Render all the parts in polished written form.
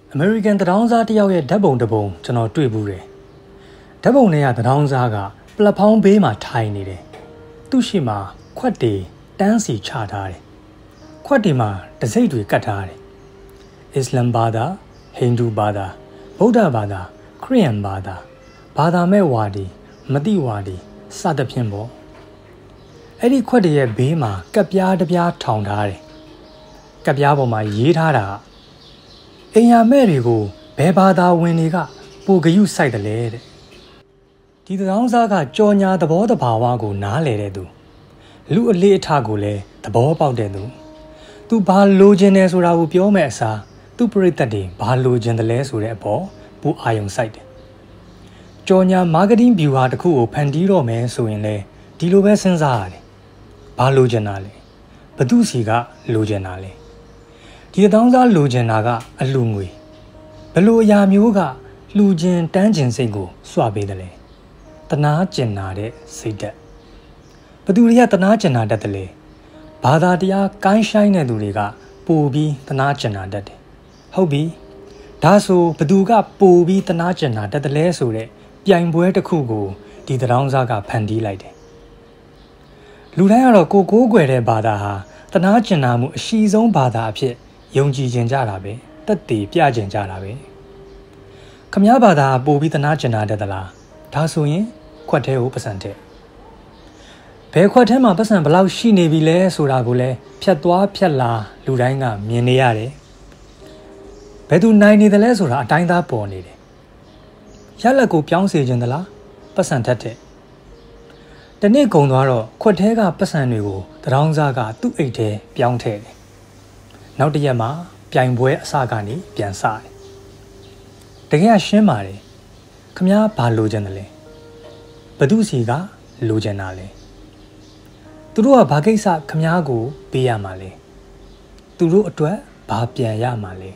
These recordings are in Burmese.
American တံတောင်းစားတယောက်ရဲ့ဓာတ်ပုံတစ်ပုံကျွန်တော်တွေ့ဘူးတယ်ဓာတ်ပုံထဲကတံတောင်းစားကပလက်ဖောင်းဘေးမှာထိုင်နေတယ်သူ့ရှိမှာခွက်တွေတန်းစီချထားတယ်ခွက်တွေမှာတစိမ့်တွေကတ်ထားတယ်အစ္စလမ်ဘာသာဟိန္ဒူဘာသာဗုဒ္ဓဘာသာခရစ်ယာန်ဘာသာမဲ့ဝါဒီမတိဝါဒီစသဖြင့်ပေါ့အဲ့ဒီခွက်တွေရဲ့ဘေးမှာကပ်ပြားတစ်ပြားထောင်ထားတယ်ကပ်ပြားပေါ်မှာရေးထားတာအိမ်ယာမဲ့တွေကိုဘယ်ဘာသာဝင်တွေကပိုဂယုစိုက်တယ်လေတဲ့ဒီတံတောင်းစားကကြော်ညာသဘောတဘာဝကိုနားလည်တဲ့သူလူအလေးအထားကိုလည်းသဘောပေါက်တဲ့သူဘာလိုချင်တယ်ဆိုတာကိုပြောမဲ့အစားသူ့ပရိသတ်တွေဘာလိုချင်တယ်လဲဆိုတဲ့အပေါ်ပိုအာရုံစိုက်တယ်ကြော်ညာမားကတင်းဗျူဟာတစ်ခုကိုဖန်တီးတော့မယ်ဆိုရင်လေဒီလိုပဲစဉ်းစားရတယ်ဘာလိုချင်တာလဲဘသူစီကလိုချင်တာလဲဒီတံတောင်းစားလိုချင်တာကအလှငွေဘလို့အရာမျိုးကလှူခြင်းတန်းခြင်းစိတ်ကိုစွပေးတယ်လေတနာကျင်နာတဲ့စိတ်ဓာတ်ဘသူတွေကတနာကျင်နာတတ်တယ်လေဘာသာတရားကိုင်းဆိုင်တဲ့သူတွေကပိုပြီးတနာကျင်နာတတ်တယ်ဟုတ်ပြီဒါဆိုဘသူကပိုပြီးတနာကျင်နာတတ်တယ်လဲဆိုတဲ့ပြိုင်ပွဲတစ်ခုကိုဒီတံတောင်းစားကဖန်တီးလိုက်တယ်လူတိုင်းကတော့ကိုကွယ်တဲ့ဘာသာဟာတနာကျင်နာမှုအရှိဆုံးဘာသာအဖြစ်ယုံကြည်ကျင်ကြတာပဲတက်တည်ပြကျင်ကြတာပဲခမည်းဘာသာပို့ပြီးတနာကျင်နာတတ်သလားဒါဆိုရင်ခွက်ထဲကိုပတ်စံတဲ့ဘယ်ခွက်ထဲမှာပတ်စံဘလောက်ရှိနေပြီလဲဆိုတာကိုလည်းဖြတ်သွားဖြတ်လာလူတိုင်းကမြင်နေရတယ်ဘယ်သူနိုင်နေတယ်လဲဆိုတာအတိုင်းသားပေါ်နေတယ်ရလက်ကိုပြောင်းစေခြင်းသလားပတ်စံထက်တဲ့တနေ့ကုံသွားတော့ခွက်ထဲကပတ်စံတွေကိုတံတောင်းစားကသူ့အိတ်ထဲပြောင်းထည့်တယ်နောက်တစ်ရက်မှာပြိုင်ပွဲအစကနေပြန်စတယ်တကယ်ရှင်းပါတယ်ခမားဘာလိုချင်တယ်လဲဘသူစီကလိုချင်တာလဲသူတို့ကဘာကိစ္စခမားကိုပေးရမှာလဲသူတို့အတွက်ဘာပြန်ရမှာလဲ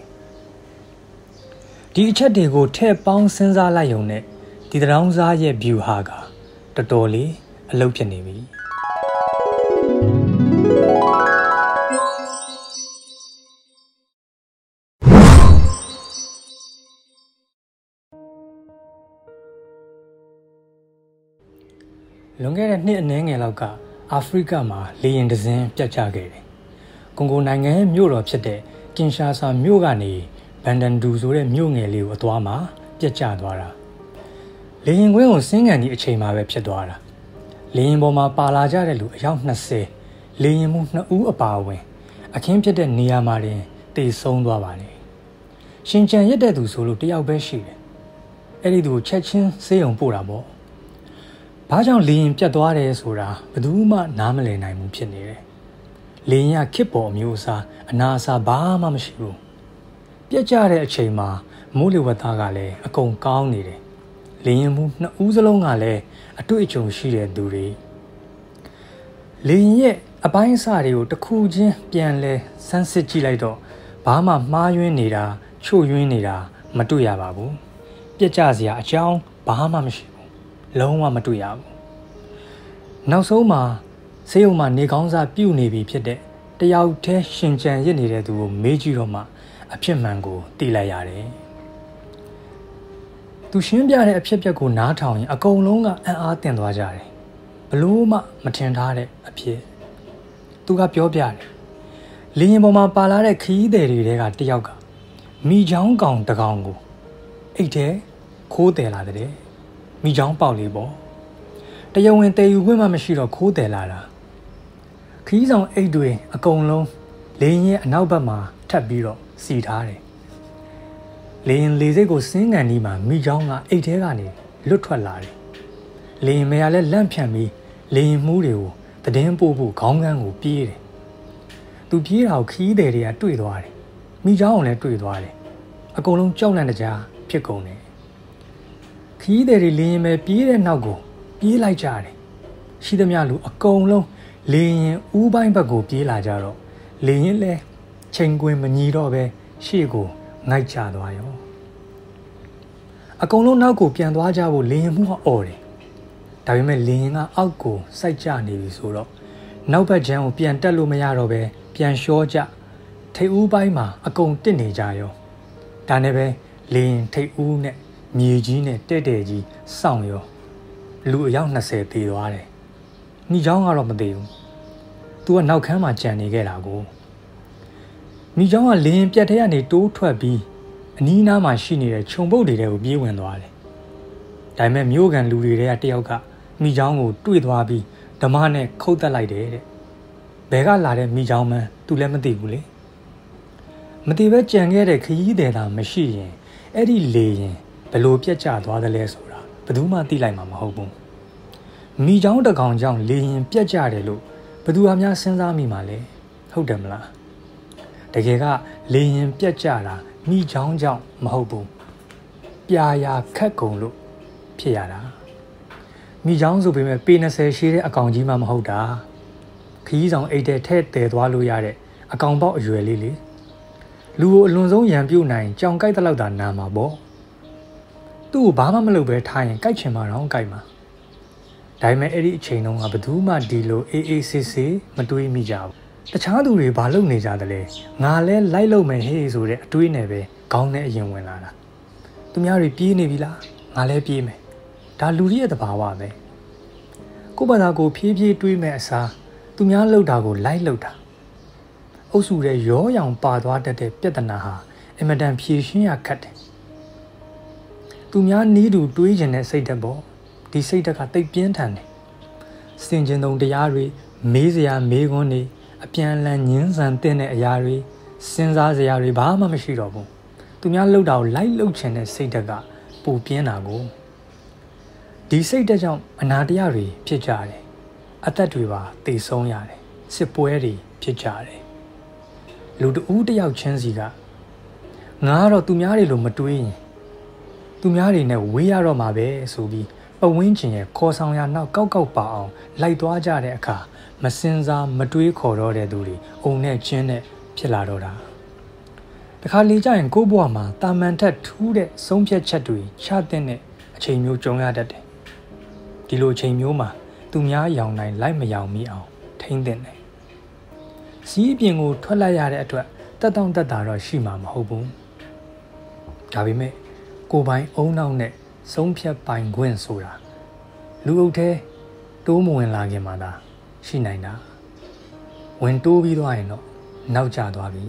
ဒီအချက်တွေကိုထည့်ပေါင်းစဉ်းစားလိုက်ရုံနဲ့ဒီတံတောင်းစားရဲ့ view ဟာကတော်တော်လေးအလုပ်ဖြစ်နေပြီလွန်ခဲ့တဲ့နှစ်အနည်းငယ်လောက်ကအာဖရိကမှာလေယာဉ်တစ်စင်းပြတ်ကျခဲ့တယ်။ကွန်ဂိုနိုင်ငံရဲ့မြို့တော်ဖြစ်တဲ့ကင်ရှာဆာမြို့ကနေဘန်ဒန်ဒူဆိုတဲ့မြို့ငယ်လေးကိုအသွားမှာပြတ်ကျသွားတာ။လေယာဉ်ကွင်းကိုဆင်းကန်ဒီအချိန်မှာပဲဖြစ်သွားတာ။လေယာဉ်ပေါ်မှာပါလာကြတဲ့လူအယောက်20လေယာဉ်မှု2ဦးအပါအဝင်အခင်းဖြစ်တဲ့နေရာမှာတင်တေဆုံးသွားပါတယ်။ရှင်ကျန်ရက်တဲ့သူဆိုလို့တယောက်ပဲရှိတယ်။အဲ့ဒီသူကိုချက်ချင်းဆေးရုံပို့တာပေါ့။ဘာကြောင့်လေရင်ပြတ်သွားတယ်ဆိုတာဘယ်သူမှနားမလည်နိုင်ဘူးဖြစ်နေတယ်။လေရင်ကခစ်ပေါ်အမျိုးအစားအနာအစားဘာမှမရှိဘူး။ပြတ်ကျတဲ့အချိန်မှာမိုးလေဝသကလည်းအကုန်ကောင်းနေတယ်။လေရင်မှု2ဦးစလုံးကလည်းအတွေ့အကြုံရှိတဲ့သူတွေ။လေရင်ရဲ့အပိုင်းအစတွေကိုတစ်ခုချင်းပြန်လဲစမ်းစစ်ကြည့်လိုက်တော့ဘာမှမှားယွင်းနေတာချို့ယွင်းနေတာမတွေ့ရပါဘူး။ပြတ်ကျစရာအကြောင်းဘာမှမရှိလုံးဝမတွေ့ရဘူးနောက်ဆုံးမှာဆေးရုံမှာနေကောင်းစားပြုတ်နေပြီဖြစ်တဲ့တယောက်တည်းရှင်ကျန်ရစ်နေတဲ့သူကိုမေးကြည့်တော့မှအဖြစ်မှန်ကိုသိလိုက်ရတယ်သူရှင်းပြတဲ့အဖြစ်အပျက်ကိုနားထောင်ရင်အကုန်လုံးကအံ့အားသင့်သွားကြတယ်ဘလို့မှမထင်ထားတဲ့အဖြစ်သူကပြောပြတယ်လေရင်ပေါ်မှာပါလာတဲ့ခရီးသည်တွေကတယောက်ကမိချောင်းကောင်တကောင်ကိုအိတ်ထဲခိုးတယ်လာတဲ့မိချောင်းပေါက်လေးပေါ့တရားဝင်တည်ယူခွင့်မှမရှိတော့ခိုးတယ်လာတာခီးဆောင်အိတ်တွေအကုန်လုံးလေရင်ရဲ့အနောက်ဘက်မှာထပ်ပြီးတော့စီထားတယ်လေရင်လေစိတ်ကိုစင်းကန်ဒီမှာမိချောင်းကအိတ်ထဲကနေလွတ်ထွက်လာတယ်လေရင်မဲရလဲလန့်ဖြန့်ပြီးလေရင်မှုတွေကိုတည်င်းပို့ဖို့ခေါင်းကန်းကိုပြေးတယ်သူပြေးတာကိုခီးတယ်တွေကတွေ့သွားတယ်မိချောင်းကိုလည်းတွေ့သွားတယ်အကုန်လုံးကြောက်လန့်တကြားဖြစ်ကုန်တယ်ခီးသည်တွေလေရင်ပဲပြေးတဲ့နောက်ကိုပြေးလိုက်ကြတယ်ရှိသမျှလူအကုန်လုံးလေရင်ဦးပိုင်းဘက်ကိုပြေးလာကြတော့လေရင်လဲချိန်ခွင်မညီတော့ပဲရှေ့ကိုငိုက်ချသွားရောအကုန်လုံးနောက်ကိုပြန်သွားကြဖို့လေရင်မှုကအော်တယ်ဒါပေမဲ့လေရင်ကအောက်ကိုစိုက်ကျနေပြီဆိုတော့နောက်ဘက်ချမ်းကိုပြန်တက်လို့မရတော့ပဲပြန်လျှောကြထိပ်ဦးပိုင်းမှာအကုန်တစ်နေကြရောဒါနဲ့ပဲလေရင်ထိတ်ဦးနဲ့မြေကြီးနဲ့တဲ့ကြီးစောင့်ရောလူအယောက်20သေသွားတယ်မိเจ้าကတော့မသေးဘူးသူကနောက်ခန်းမှာကြံနေခဲ့တာကိုမိเจ้าကလေရင်ပြတ်ထဲကနေတိုးထွက်ပြီးအနီးနားမှာရှိနေတဲ့ခြုံပုတ်တွေကိုပြေးဝင်သွားတယ်ဒါပေမဲ့မြို့ကန်လူတွေထဲကတယောက်ကမိเจ้าကိုတွေ့သွားပြီးဓမ္မနဲ့ခုတ်တက်လိုက်တယ်တဲ့ဘဲကလာတဲ့မိเจ้าမှန်းသူလည်းမသိဘူးလေမသိပဲကြံခဲ့တဲ့ခရီးသည်သာမရှိရင်အဲ့ဒီလေရင်ဘလို့ပြတ်ကျသွားသလဲဆိုတာဘယ်သူမှသိလိုက်မှာမဟုတ်ဘူးမိเจ้าတကောင်ကြောင့်လေရင်ပြတ်ကျတယ်လို့ဘယ်သူအများစဉ်းစားမိမှာလဲဟုတ်တယ်မလားတကယ်ကလေရင်ပြတ်ကျတာမိเจ้าကြောင့်မဟုတ်ဘူးပြာရာခက်ကုန်လို့ဖြစ်ရတာမိเจ้าဆိုပေမဲ့ပေ20ရှိတဲ့အကောင်ကြီးမှမဟုတ်တာခရီးဆောင်အိတ်တဲ့ထဲတဲသွားလို့ရတဲ့အကောင်ပေါက်အရွယ်လေးလေလူကိုအလွန်ဆုံးရံပြုတ်နိုင်ကြောင်ကြိုက်တဲ့လောက်သာနာမှာပေါ့သူ့ကိုဘာမှမလုပ်ပဲထားရင်ကြိုက်ချင်မှတော့ကြိုက်မှာဒါပေမဲ့အဲ့ဒီအချိန်တုန်းကဘယ်သူမှဒီလိုအေးအေးဆေးဆေးမတွေးမိကြဘူးတခြားသူတွေဘာလုပ်နေကြသလဲငါလဲလိုက်လုပ်မယ်ဟေးဆိုတဲ့အတွေးနဲ့ပဲခေါင်းနဲ့အရင်ဝင်လာတာသူများတွေပြေးနေပြီလားငါလဲပြေးမယ်ဒါလူကြီးရဲ့သဘာဝပဲကိုယ့်ဘာသာကိုဖြည်းဖြည်းတွေးမဲ့အစားသူများလှုပ်တာကိုလိုက်လှုပ်တာအုပ်စုရဲ့ရောရောင်ပါသွားတတ်တဲ့ပြဿနာဟာအမတန်ဖြေရှင်းရခက်တယ်သူများနီးတူတွေးကျင်တဲ့စိတ်ဓာတ်ပေါ့ဒီစိတ်ဓာတ်ကတိတ်ပြင်းထန်တယ်စင်ကျင်တုံတရားတွေမေးစရာမေးခွန်းတွေအပြန်အလှန်ညှင်းဆန်တဲ့အရာတွေစဉ်းစားစရာတွေဘာမှမရှိတော့ဘူးသူများလှုပ်တာကိုလိုက်လှုပ်ချင်တဲ့စိတ်ဓာတ်ကပိုပြင်းတာကိုဒီစိတ်ဓာတ်ကြောင့်အနာတရားတွေဖြစ်ကြတယ်အသက်တွေပါသေဆုံးရတယ်စစ်ပွဲတွေဖြစ်ကြတယ်လူတဦးတယောက်ချင်းစီကငါကတော့သူများတွေလိုမတွေးရင်သူများတွေနဲ့ဝေးရတော့မှာပဲဆိုပြီးပဝင်းကျင်ရဲ့ခေါ်ဆောင်ရနောက်ကောက်ကောက်ပါအောင်လိုက်သွားကြတဲ့အခါမစင်စားမတွေးခေါ်တော့တဲ့သူတွေအုံနဲ့ချင်းနဲ့ဖြစ်လာတော့တာတခါလေကြရင်ကိုယ့်ဘဝမှာတာမန်ထက်ထူးတဲ့ဆုံးဖြတ်ချက်တွေချတဲ့အချိန်မျိုးကြုံရတတ်တယ်ဒီလိုအချိန်မျိုးမှာသူများရောင်နိုင်လိုက်မရောင်မိအောင်ထိမ့်တဲ့တယ်စီးအပြင်ကိုထွက်လိုက်ရတဲ့အတွက်တက်တောင့်တက်တာတော့ရှိမှာမဟုတ်ဘူးဒါပေမဲ့ကိုယ်ပိုင်အုံနောက်နဲ့ဆုံးဖြတ်ပိုင်ခွင့်ဆိုတာလူအုပ်ထဲတိုးမဝင်လာခင်မှာသာရှိနိုင်တာဝင်တိုးပြီးသွားရင်တော့နောက်ကျသွားပြီ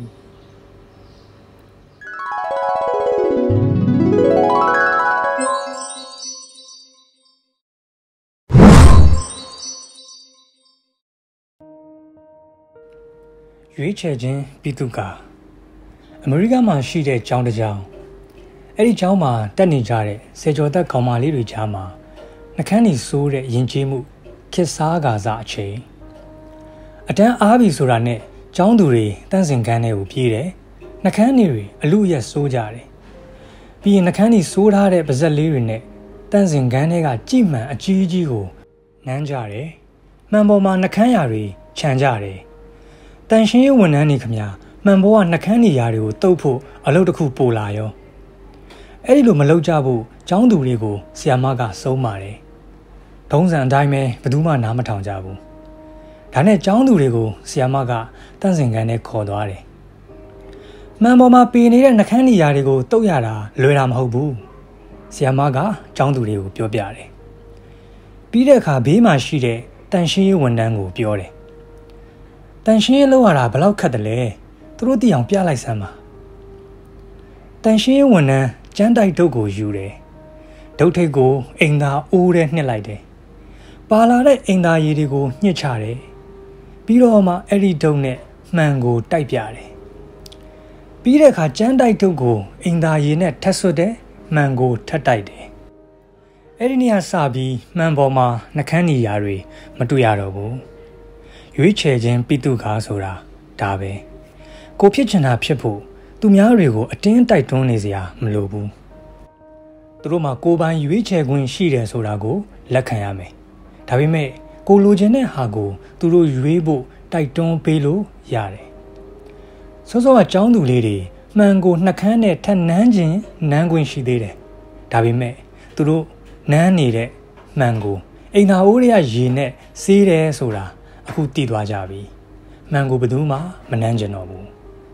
ရွေးချယ်ခြင်းပြည်သူကအမေရိကမှာရှိတဲ့ကျောင်းတစ်ကျောင်းအဲ့ဒီကျောင်းမှာတက်နေကြတဲ့ဆယ်ကျော်သက်ကောင်မလေးတွေကြားမှာနှကန်းကြီးစိုးတဲ့ယဉ်ကျေးမှုခေတ်စားကာစအချိန်အတန်းအားပြီဆိုတာနဲ့ကျောင်းသူတွေတန်းစင်ကန်းတွေကိုပြေးတယ်နှကန်းတွေအလူရက်စိုးကြတယ်ပြီးရင်နှကန်းကြီးစိုးထားတဲ့ပါဇက်လေးတွေနဲ့တန်းစင်ကန်းတွေကကြည်မှန်အကြီးကြီးကိုနမ်းကြတယ်မှန်ပေါ်မှာနှကန်းရာတွေခြံကြတယ်တန်ရှင်းရေးဝန်ထမ်းတွေခမမှန်ပေါ်ကနှကန်းနေရာတွေကိုတုပ်ဖို့အလုပ်တစ်ခုပို့လာရောအဲ့ဒီလိုမလုပ်ကြဘူးကျောင်းသူတွေကိုဆီယာမကဆုံးပါတယ်ဒုံးစံအတိုင်းပဲဘယ်သူမှနားမထောင်ကြဘူးဒါနဲ့ကျောင်းသူတွေကိုဆီယာမကတန့်စင်ကန်နဲ့ခေါ်သွားတယ်မှန်ပေါ်မှာပေနေတဲ့နှကန်းနေရာတွေကိုတုပ်ရတာလွယ်တာမဟုတ်ဘူးဆီယာမကကျောင်းသူတွေကိုပြောပြတယ်ပြီးတဲ့အခါဘေးမှာရှိတဲ့တန်ရှင်းရေးဝန်ထမ်းကိုပြောတယ်တန်ရှင်းရေးလုပ်ရတာဘယ်လောက်ခက်တယ်လဲသူတို့သိအောင်ပြလိုက်စမ်းပါတန်ရှင်းရေးဝန်ထမ်းကျန်းတိုက်ဒုတ်ကိုယူတယ်ဒုတ်ထိပ်ကိုအိမ်သာအိုးထဲနှစ်လိုက်တယ်ပါလာတဲ့အိမ်သာရည်တွေကိုညှစ်ချတယ်ပြီးတော့မှအဲ့ဒီဒုတ်နဲ့မှန်ကိုတိုက်ပြတယ်ပြီးတဲ့အခါကျန်းတိုက်ဒုတ်ကိုအိမ်သာရည်နဲ့ထပ်ဆွတ်တယ်မှန်ကိုထပ်တိုက်တယ်အဲ့ဒီနေရာစပြီးမှန်ပေါ်မှာနှကန်းနေရာတွေမတွေ့ရတော့ဘူးရွေးချယ်ခြင်းပိတုကားဆိုတာဒါပဲကိုဖြစ်ချင်တာဖြစ်ဖို့သူများတွေကိုအတင်းတိုက်တွန်းနေစရာမလိုဘူးသူတို့မှာကိုယ်ပိုင်ရွေးချယ်ခွင့်ရှိတယ်ဆိုတာကိုလက်ခံရမယ်ဒါပေမဲ့ကိုလိုချင်တဲ့ဟာကိုသူတို့ရွေးဖို့တိုက်တွန်းပေးလို့ရတယ်စောစောကကျောင်းသူလေးတွေမှန်ကိုနှကန်းနဲ့ထပ်နမ်းခြင်းနမ်းခွင့်ရှိသေးတယ်ဒါပေမဲ့သူတို့နမ်းနေတဲ့မှန်ကိုအိမ်သာအိုးရရေနဲ့စေးတယ်ဆိုတာအခုတည်သွားကြပြီမှန်ကိုဘယ်သူမှမနမ်းကျင်တော့ဘူး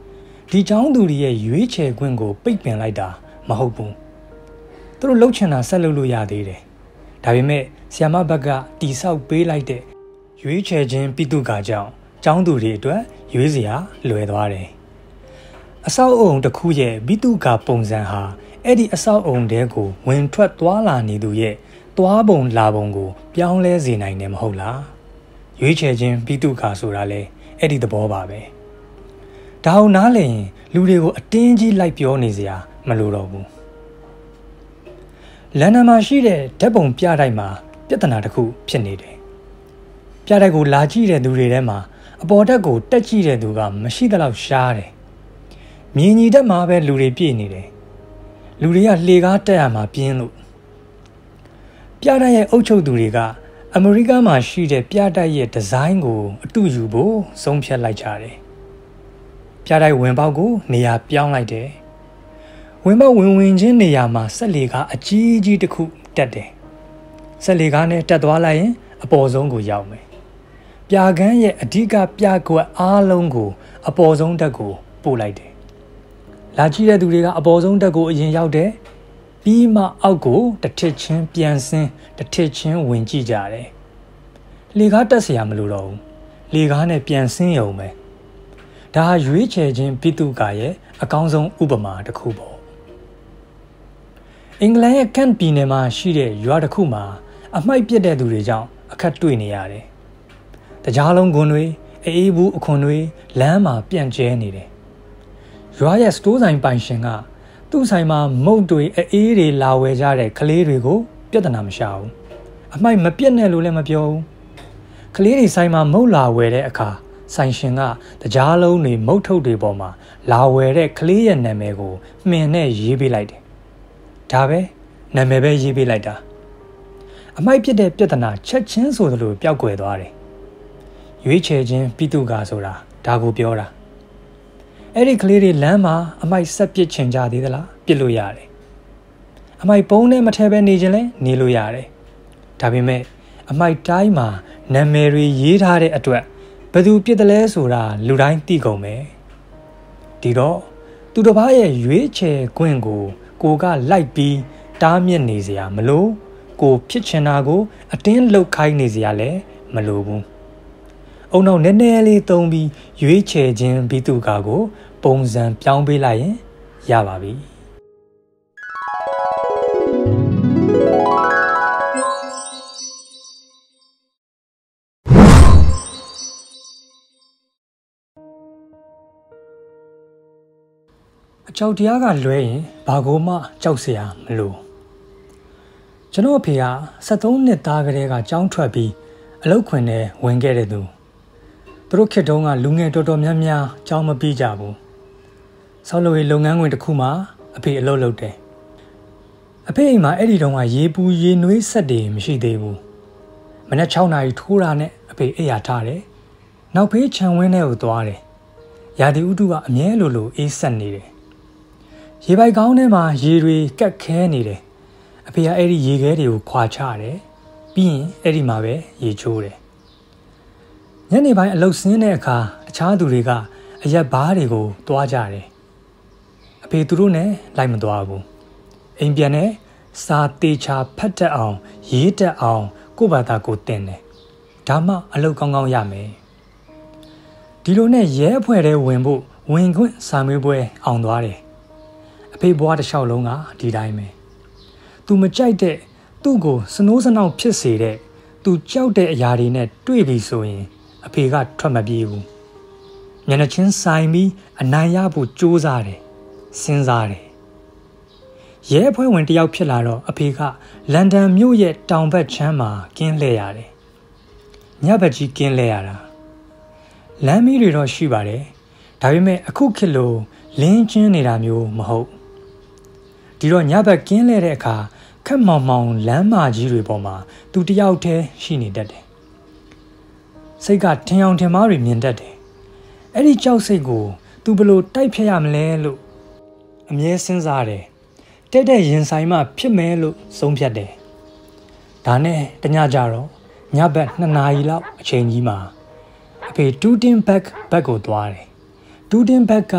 ဒီเจ้าသူတွေရဲ့ရွေးချယ်ခွင့်ကိုပိတ်ပင်လိုက်တာမဟုတ်ဘူးသူတို့လှုပ်ချင်တာဆက်လုပ်လို့ရသေးတယ်ဒါပေမဲ့ဆီယမဘက်ကတိဆောက်ပေးလိုက်တဲ့ရွေးချယ်ခြင်းပိတုကာကြောင့်เจ้าသူတွေအတွက်ရွေးစရာလွယ်သွားတယ်အဆောက်အုံတစ်ခုရဲ့ပိတုကာပုံစံဟာအဲ့ဒီအဆောက်အုံတဲကိုဝင်ထွက်သွားလာနေသူရဲ့သွားပုံလာပုံကိုပြောင်းလဲစေနိုင်တယ်မဟုတ်လားရွေးချယ်ခြင်းပိတုကာဆိုတာလဲအဲ့ဒီသဘောပါပဲဒါအောင်နားလည်ရင်လူတွေကိုအတင်းကြီးလိုက်ပြောနေစရာမလိုတော့ဘူးလန်ဒန်မှာရှိတဲ့ဓာတ်ပုံပြတိုက်မှာပြဿနာတစ်ခုဖြစ်နေတယ်ပြတိုက်ကိုလာကြည့်တဲ့သူတွေထဲမှာအပေါ်ဓာတ်ကိုတက်ကြည့်တဲ့သူကမရှိသလောက်ရှားတယ်မြင်ကြီးဓာတ်မှာပဲလူတွေပြည့်နေတယ်လူတွေကလှေကားတက်ရမှာပြင်းလို့ပြတိုက်ရဲ့အုပ်ချုပ်သူတွေကအမေရိကမှာရှိတဲ့ပြတိုက်ရဲ့ဒီဇိုင်းကိုအတူယူဖို့ဆုံးဖြတ်လိုက်ကြတယ်ပြတိုက်ဝင်ပေါက်ကိုနေရာပြောင်းလိုက်တယ်ဝင်ပေါက်ဝင်ချင်းနေရာမှာဆက်လေကားအကြီးကြီးတစ်ခုတက်တယ်ဆက်လေကားနဲ့တက်သွားလိုက်ရင်အပေါ်ဆုံးကိုရောက်မယ်ပြကန်းရဲ့အဓိကပြကွက်အားလုံးကိုအပေါ်ဆုံးတက်ကိုပို့လိုက်တယ်လာကြည့်တဲ့သူတွေကအပေါ်ဆုံးတက်ကိုအရင်ရောက်တယ်ပြီးမှအောက်ကိုတစ်ထစ်ချင်းပြန်ဆင်းတစ်ထစ်ချင်းဝင်ကြည့်ကြတယ်လေကားတက်เสียမလို့တော့ဘူးလေကားနဲ့ပြန်ဆင်းရုံပဲဒါဟာရွေးချယ်ခြင်းပိတုကာရဲ့အကောင်းဆုံးဥပမာတစ်ခုပေါ့အင်္ဂလန်ရဲ့ကန်ပြည်နယ်မှာရှိတဲ့ရွာတစ်ခုမှာအမိုက်ပြစ်တဲ့သူတွေကြောင့်အခက်တွေ့နေရတယ်တကြားလုံးကွန်တွေအေးဘူးအခွန်တွေလမ်းမှာပြန့်ကျဲနေတယ်ရွာရဲ့စတိုးဆိုင်ပိုင်ရှင်ကသူ့ဆိုင်မှာမုတ်တွေအေးတွေလာဝယ်ကြတဲ့ကလေးတွေကိုပြဿနာမရှာဘူးအမိုက်မပြစ်နဲ့လို့လည်းမပြောဘူးကလေးတွေဆိုင်မှာမုတ်လာဝယ်တဲ့အခါဆိုင်ရှင်ကတကြားလုံးတွေမုတ်ထုတ်တွေပေါ်မှာလာဝယ်တဲ့ကလေးရဲ့နာမည်ကိုမှင်နဲ့ရေးပေးလိုက်တယ်ဒါပဲနာမည်ပဲရေးပေးလိုက်တာအမိုက်ပြစ်တဲ့ပြဿနာချက်ချင်းဆိုသလိုပျောက်ကွယ်သွားတယ်ရွေးချယ်ခြင်းပိတုကာဆိုတာဒါကိုပြောတာအဲ့ဒီကလေးတွေလမ်းမှာအမိုက်ဆက်ပစ်ချင်ကြသေးသလားပစ်လို့ရတယ်အမိုက်ပုံးနဲ့မထဲပဲနေခြင်းလဲနေလို့ရတယ်ဒါပေမဲ့အမိုက်တိုင်းမှာနာမည်တွေရေးထားတဲ့အတွက်ဘယ်သူပစ်တယ်လဲဆိုတာလူတိုင်းသိကုန်မယ်ဒီတော့သူတစ်ပါးရဲ့ရွေးချယ်ခွင့်ကိုကလိုက်ပြီးတားမြစ်နေစရာမလိုကိုဖြစ်ချင်တာကိုအတင်းလှုပ်ခိုင်းနေစရာလည်းမလိုဘူးအုံနောက်နည်းနည်းလေးသုံးပြီးရွေးချယ်ခြင်းပိတုကာကိုပုံစံပြောင်းပေးလိုက်ရင်ရပါပြီအကြောက်တရားကလွဲရင်ဘာကိုမှကြောက်စရာမလိုကျွန်တော်အဖေက73နှစ်သားကလေးကကျောင်းထွက်ပြီးအလုပ်ခွင်ထဲဝင်ခဲ့တဲ့သူသူတို့ခေတ်တုန်းကလူငယ်တော်တော်များများကျောင်းမပြီးကြဘူးဆောက်လုပ်ရေးလုပ်ငန်းခွင်တစ်ခုမှာအဖေအလုပ်လုပ်တယ်အဖေအိမ်မှာအဲ့ဒီတုန်းကရေပူရေနွေးဆက်တွေမရှိသေးဘူးမနက်6နာရီထိုးတာနဲ့အဖေအိပ်ရာထားတယ်နောက်ဖေးခြံဝင်းထဲကိုသွားတယ်ရာသီဥတုကအမြဲလိုအေးဆက်နေတယ်ရေပိုက်ကောင်းထဲမှာရေတွေကက်ခဲနေတယ်အဖေကအဲ့ဒီရေခဲတွေကိုခွာချတယ်ပြီးရင်အဲ့ဒီမှာပဲရေချိုးတယ်ညနေပိုင်းအလုပ်ဆင်းတဲ့အခါတခြားသူတွေကအရက်ဘားတွေကိုတွားကြတယ်အဖေသူတို့နဲ့လိုက်မသွားဘူးအိမ်ပြန်နဲ့စာတေချာဖတ်တတ်အောင်ရေးတတ်အောင်ကိုယ့်ဘာသာကိုတင်တယ်ဒါမှအလုပ်ကောင်းကောင်းရမယ်ဒီလိုနဲ့ရဲအဖွဲ့ထဲဝင်ဖို့ဝင်ခွင့်စာမေးပွဲအောင်သွားတယ်အဖေဘွားတစ်လျှောက်လုံးကဒီတိုင်းပဲသူမကြိုက်တဲ့သူ့ကိုစနိုးစနောက်ဖြစ်စေတဲ့သူကြောက်တဲ့အရာတွေနဲ့တွေ့ပြီဆိုရင်အဖေကထွက်မပြေးဘူးမျက်နှာချင်းဆိုင်ပြီးအနိုင်ရဖို့ကြိုးစားတယ်စဉ်းစားတယ်ရဲအဖွဲ့ဝင်တယောက်ဖြစ်လာတော့အဖေကလန်ဒန်မြို့ရဲ့တောင်ဘက်ချမ်းမှာကင်းလှည့်ရတယ်ညဘက်ကြီးကင်းလှည့်ရတာလမ်းမီးတွေတော့ရှိပါတယ်ဒါပေမဲ့အခုခေတ်လိုလင်းချင်းနေတာမျိုးမဟုတ်ဒီတော့ညဘက်ကင်းလှည့်တဲ့အခါခက်မောင်မောင်လမ်းမကြီးတွေပေါ်မှာသူတယောက်တည်းရှိနေတတ်တယ်စိတ်ကထင်အောင်ထင်မှားတွေမြင်တတ်တယ်အဲ့ဒီကြောက်စိတ်ကိုသူဘယ်လိုတိုက်ဖျက်ရမလဲလို့အမြဲစဉ်းစားတယ်တဲ့ရင်ဆိုင်မှဖြစ်မယ်လို့ဆုံးဖြတ်တယ်ဒါနဲ့တညကြတော့ညဘက်2နာရီလောက်အချိန်ကြီးမှာအဖေတူတင်ဘက်ကိုသွားတယ်တူတင်ဘက်က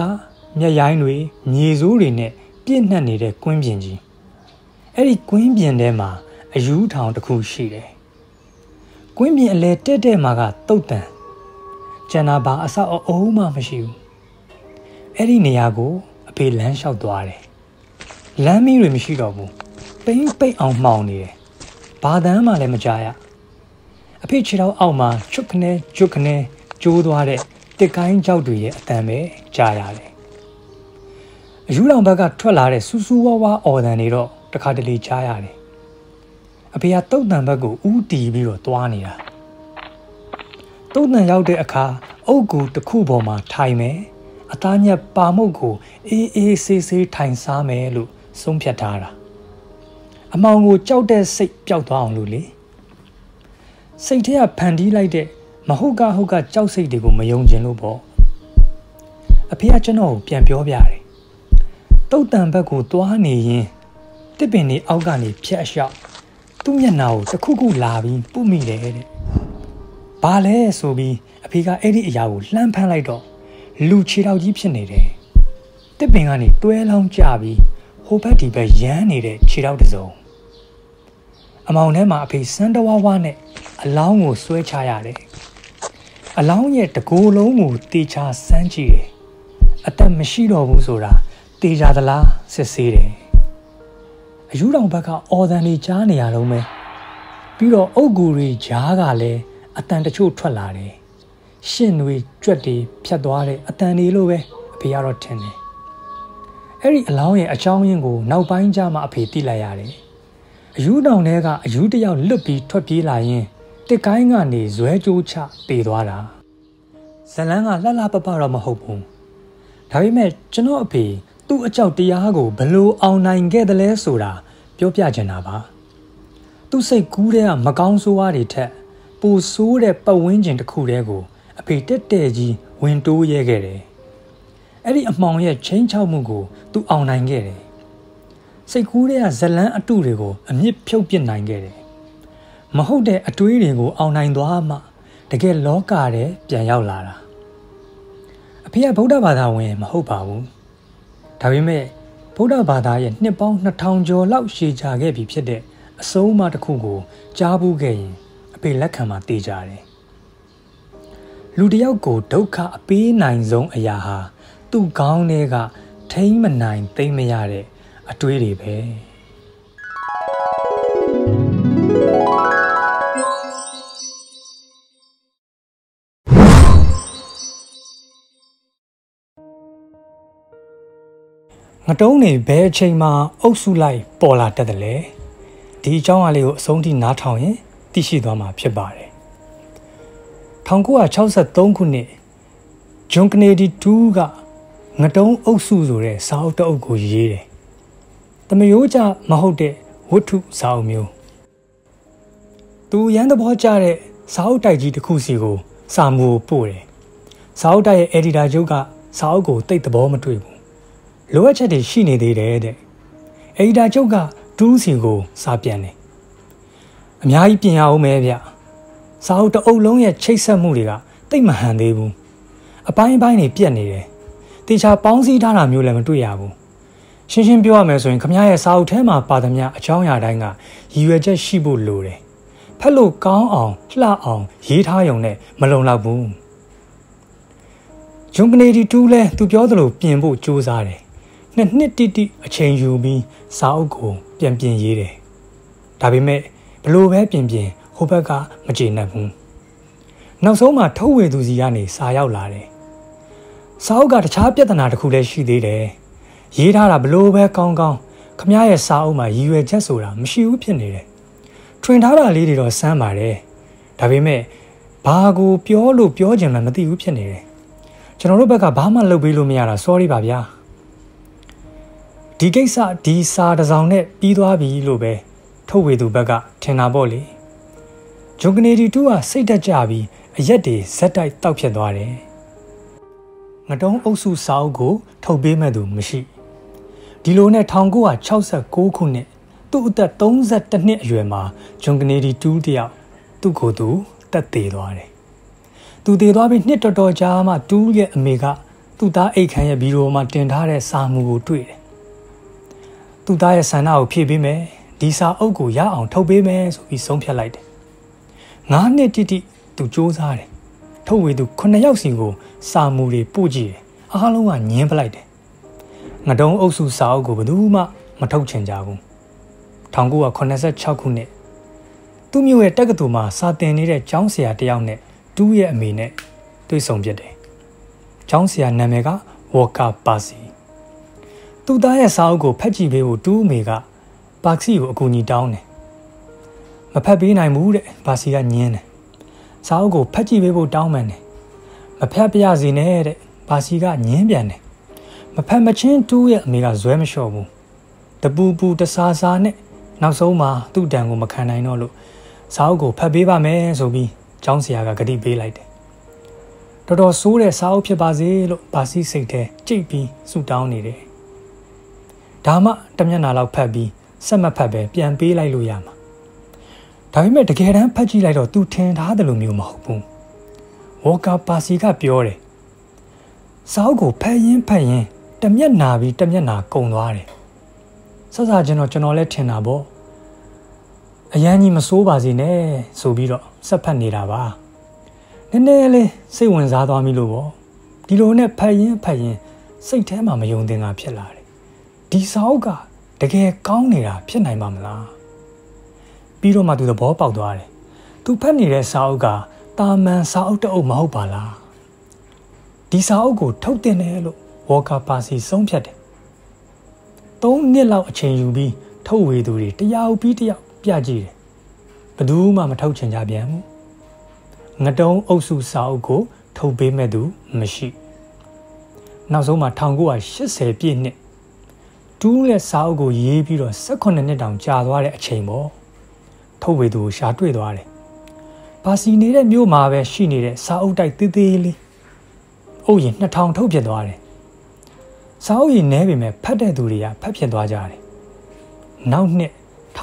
မျက်ရိုင်းတွေမြေစိုးတွေနဲ့ပြည့်နှက်နေတဲ့ကွင်းပြင်ကြီးအဲ့ဒီကွင်းပြင်ထဲမှာအယူထောင်တစ်ခုရှိတယ်ကွင်းပြင်အလဲတက်တဲ့မှာကတုတ်တန်ကျန်တာဘာအဆောက်အအုံမှမရှိဘူးအဲ့ဒီနေရာကိုအဖေလမ်းလျှောက်သွားတယ်လမ်းမီးတွေမရှိတော့ဘူးပိတ်အောင်မှောင်နေတယ်ဘာတန်းမှလည်းမကြားရအဖေခြေထောက်အောက်မှာချွတ်ခနဲကျွတ်ခနဲကျိုးသွားတဲ့တစ်ကိုင်းကြောက်တွေရဲ့အတန်ပဲကြားရတယ်အယူတော်ဘက်ကထွက်လာတဲ့စူးစူးဝါးဝါအော်တန်တွေတော့တခါတလေကြားရတယ်အဖေကတုတ်တန်ဘက်ကိုဥတီပြီးတော့သွားနေတာတုတ်တန်ရောက်တဲ့အခါအုတ်ကူတစ်ခုပေါ်မှာထိုင်မယ်အသားညက်ပါမုတ်ကိုအေးဆေးထိုင်စားမယ်လို့ဆုံးဖြတ်ထားတာအမောင်ကိုကြောက်တဲ့စိတ်ပျောက်သွားအောင်လို့လေစိတ်ထဲကဖန်တီးလိုက်တဲ့မဟုတ်ကကြောက်စိတ်တွေကိုမယုံကျင်လို့ပေါ့အဖေကကျွန်တော်ကိုပြန်ပြောပြတယ်တုတ်တန်ဘက်ကိုသွားနေရင်တစ်ပင်တွေအောက်ကနေဖြတ်အလျှောက်သူ့မျက်နှာကိုတစ်ခုလာပြီးပုမိတယ်တဲ့ဘာလဲဆိုပြီးအဖေကအဲ့ဒီအရာကိုလှမ်းဖမ်းလိုက်တော့လူခြေထောက်ကြီးဖြစ်နေတယ်တစ်ပင်ကနေတွဲလောင်းကျပြီးဟိုဘက်ဒီဘက်ရမ်းနေတဲ့ခြေထောက်တစ်စုံအမောင်ထဲမှာအဖေစမ်းတဝါးဝါနဲ့အလောင်းကိုဆွဲချရတယ်အလောင်းရဲ့တကိုယ်လုံးကိုတေချာစမ်းကြည့်တယ်အသက်မရှိတော့ဘူးဆိုတာတေချာသလားစစ်ဆေးတယ်အယူတော်ဘက်ကအော်တန်လေးကြားနေရတော့မယ်ပြီးတော့အုတ်ဂူတွေကြားကလည်းအတန်တချို့ထွက်လာတယ်ရှင်တွေကြွက်တွေဖြတ်သွားတဲ့အတန်တွေလို့ပဲအဖေကတော့ထင်တယ်အဲ့ဒီအလောင်းရဲ့အချောင်းရင်းကိုနောက်ပိုင်းကျမှအဖေသိလိုက်ရတယ်အယူတော်ထဲကအယူတယောက်လွတ်ပြီးထွက်ပြေးလာရင်တစ်ကိုင်းကနေဇွဲကြိုးချတေသွားတာဇလန်းကလှလှပပတော့မဟုတ်ဘူးဒါပေမဲ့ကျွန်တော်အဖေသူ့အကြောက်တရားကိုဘလို့အောင်နိုင်ခဲ့တယ်လဲဆိုတာပြောပြချင်တာပါသူ့စိတ်ကူးတဲ့ကမကောင်းဆိုးဝါးတွေထက်ပိုဆိုးတဲ့ပတ်ဝန်းကျင်တစ်ခုတည်းကိုအဖေတက်ကြီးဝင်တိုးရဲခဲ့တယ်အဲ့ဒီအမှောင်ရဲ့ချင်းချောက်မှုကိုသူအောင်နိုင်ခဲ့တယ်စိတ်ကူးတဲ့ကဇလန်းအတုတွေကိုအမြင့်ဖြုတ်ပစ်နိုင်ခဲ့တယ်မဟုတ်တဲ့အတွေးတွေကိုအောင်နိုင်သွားမှတကယ်လောကထဲပြန်ရောက်လာတာအဖေကဗုဒ္ဓဘာသာဝင်မဟုတ်ပါဘူးဒါပေမဲ့ဗုဒ္ဓဘာသာရဲ့နှစ်ပေါင်း2000ကျော်လောက်ရှည်ကြာခဲ့ပြီဖြစ်တဲ့အဆုံးအမတစ်ခုကိုကြားဘူးခဲ့ရင်အဖေလက်ခံမှာတေးကြတယ်လူတစ်ယောက်ကိုဒုက္ခအပေးနိုင်ဆုံးအရာဟာသူ့ခေါင်းထဲကထိမ့်မနိုင်သိမ့်မရတဲ့အတွေးတွေပဲငတုံးနေဘယ်အချိန်မှာအုပ်စုလိုက်ပေါ်လာတတ်တယ်လဲဒီအကြောင်းအလေးကိုအဆုံးထိနားထောင်ရင်သိရှိသွားမှာဖြစ်ပါတယ်1963ခုနှစ်ဂျွန်ကနေဒီ2ကငတုံးအုပ်စုဆိုတဲ့စာအုပ်တစ်အုပ်ကိုရေးတယ်။တမယိုးကြမဟုတ်တဲ့ဝတ္ထုစာအုပ်မျိုးသူရန်သဘောကျတဲ့စာအုပ်တိုက်ကြီးတစ်ခုစီကိုစာမူပို့တယ်။စာအုပ်တိုက်ရဲ့ editor ချုပ်ကစာအုပ်ကိုတိတ်သဘောမတွေ့ဘူး။လိုအပ်ချက်တွေရှိနေသေးတယ်တဲ့။ editor ချုပ်ကဒူးစီကိုစာပြန်တယ်။အများကြီးပြင်ရအောင်ပဲဗျ။စာအုပ်တစ်အုပ်လုံးရဲ့ချိတ်ဆက်မှုတွေကတိတ်မဟန်သေးဘူး။အပိုင်းတွေပြက်နေတယ်။တေချာပေါင်းစည်းထားတာမျိုးလည်းမတွေ့ရဘူး။ရှင်းပြောရမယ်ဆိုရင်ခမရဲ့စာအုပ်ထဲမှာပါသမျှအကြောင်းအရာတိုင်းကရည်ရွယ်ချက်ရှိဖို့လိုတယ်။ဖက်လို့ကောင်းအောင်လှအောင်ရေးထားရုံနဲ့မလုံလောက်ဘူး။ဂျွန်ကနေဒီ2လဲသူပြောသလိုပြင်ဖို့ကြိုးစားတယ်။နှစ်တိအချိန်ယူပြီးစာအုပ်ကိုပြန်ရေးတယ်။ဒါပေမဲ့ဘလို့ပဲပြင်ဟိုဘက်ကမကျေနပ်ဘူး။နောက်ဆုံးမှာထုတ်ဝေသူစီကနေစာရောက်လာတယ်။စာအုပ်ကတခြားပြဿနာတစ်ခုလည်းရှိသေးတယ်။ရေးထားတာဘလို့ပဲကောင်းခမရဲ့စာအုပ်မှာရည်ရွယ်ချက်ဆိုတာမရှိဘူးဖြစ်နေတယ်။ထွင်ထားတာလေးတွေတော့စမ်းပါတယ်။ဒါပေမဲ့ဘာကိုပြောလို့ပြောချင်မှမသိဘူးဖြစ်နေတယ်။ကျွန်တော်တို့ဘက်ကဘာမှလုပ်ပေးလို့မရတာ sorry ပါဗျာ။ဒီကိစ္စဒီစာတစ်စောင်နဲ့ပြီးသွားပြီလို့ပဲထုတ်ဝေသူဘက်ကထင်တာပေါ့လေ။ဂျွန်ကနေဒီ2ကစိတ်တက်ကြပြီးအရက်တွေဇက်တိုက်တောက်ဖြစ်သွားတယ်။ငတုံးအုပ်စုစာအုပ်ကိုထုတ်ပေးမဲ့သူမရှိ။ဒီလိုနဲ့1969ခုနှစ်သူ့အသက်32နှစ်အရွယ်မှာဂျွန်ကနေဒီ2တယောက်သူ့ကိုယ်သူတက်သေးသွားတယ်။သူတည်သွားပြီးနှစ်တော်ကြာမှ2ရဲ့အမေကသူ့သားအိတ်ခမ်းရဲ့ဘီရိုမှာတင်ထားတဲ့စာမူကိုတွေ့တယ်သူ့သားရဲ့ဆန္ဒကိုဖြည့်ပေးမယ်ဒီစာအုပ်ကိုရအောင်ထုတ်ပေးမယ်ဆိုပြီးဆုံးဖြတ်လိုက်တယ်9 နှစ်တိတိသူစူးစမ်းတယ်ထုတ်ဝေသူ9 ယောက်စီကိုစာမူတွေပို့ကြည့်တယ်အားလုံးကညင်းပလိုက်တယ်ငတုံးအုပ်စုစာအုပ်ကိုဘယ်သူမှမထုတ်ချင်ကြဘူး1986ခုနှစ်သူ့မြို့ရဲ့တက္ကသိုလ်မှာစာသင်နေတဲ့ကျောင်းဆရာတယောက်နဲ့တူးရဲ့အမေနဲ့တွေ့ဆုံဖြစ်တယ်ကျောင်းဆရာနာမည်ကဝေါ်ကာပါစီသူ့သားရဲ့စာအုပ်ကိုဖတ်ကြည့်ပေးဖို့တူးအမေကပါစီကိုအကူအညီတောင်းတယ်မဖတ်ပေးနိုင်ဘူးတဲ့ပါစီကညင်းတယ်စာအုပ်ကိုဖတ်ကြည့်ပေးဖို့တောင်းပန်တယ်မဖတ်ပြရစီနဲ့တဲ့ပါစီကညင်းပြန်တယ်မဖတ်မချင်းတူးရဲ့အမေကဇွဲမလျှော့ဘူးတပူပူတဆာဆာနဲ့နောက်ဆုံးမှာသူ့တန်ကိုမခံနိုင်တော့လို့စာအုပ်ကိုဖတ်ပေးပါမယ်ဆိုပြီးကျောင်းဆရာကဂတိပေးလိုက်တယ်တော်တော်ဆိုးတဲ့စာအုပ်ဖြစ်ပါစေလို့ပါစီစိတ်ထဲကြိတ်ပြီးဆူတောင်းနေတယ်ဒါမှတမျက်နှာလောက်ဖတ်ပြီးဆက်မဖတ်ပဲပြန်ပေးလိုက်လို့ရမှာဒါပေမဲ့တကယ်တမ်းဖတ်ကြည့်လိုက်တော့သူထင်ထားတယ်လို့မျိုးမဟုတ်ဘူးဝေါ်ကာပါစီကပြောတယ်စာအုပ်ကိုဖတ်ရင်တမျက်နှာပြီးတမျက်နှာကုန်သွားတယ်ဆက်စားကျွန်တော်လည်းထင်တာပေါ့အရန်ကြီးမစိုးပါစေနဲ့ဆိုပြီးတော့ဆက်ဖတ်နေတာပါနည်းနည်းလေးစိတ်ဝင်စားသွားပြီလို့ပေါ့ဒီလိုနဲ့ဖတ်ရင်စိတ်ထဲမှာမယုံသင်တာဖြစ်လာတယ်ဒီစာအုပ်ကတကယ်ကောင်းနေတာဖြစ်နိုင်ပါမလားပြီးတော့မှသူသဘောပေါက်သွားတယ်သူဖတ်နေတဲ့စာအုပ်ကတာမန်စာအုပ်တစ်အုပ်မဟုတ်ပါလားဒီစာအုပ်ကိုထုတ်တင်တယ်လို့ဝေါ်ကာပါစီဆုံးဖြတ်တယ်3 နှစ်လောက်အချိန်ယူပြီးထုတ်ဝေသူတွေတယောက်ပြီးတယောက်ပြကြည့်တယ်ဘယ်သူမှမထုတ်ချင်ကြပြန်ဘူးငတုံးအုပ်စုစာအုပ်ကိုထုတ်ပေးမဲ့သူမရှိနောက်ဆုံးမှာ1980ပြည့်နှစ်တူးရဲ့စာအုပ်ကိုရေးပြီးတော့18နှစ်တောင်ကြာသွားတဲ့အချိန်ပေါ့ထုတ်ဝေသူကိုရှာတွေ့သွားတယ်ပါစီနေတဲ့မြို့မှာပဲရှိနေတဲ့စာအုပ်တိုက်သေးသေးလေးအုပ်ရင်2000ထုတ်ဖြစ်သွားတယ်စာအုပ်ရင်နဲပေမဲ့ဖတ်တဲ့သူတွေကဖတ်ဖြစ်သွားကြတယ်နောက်နှစ်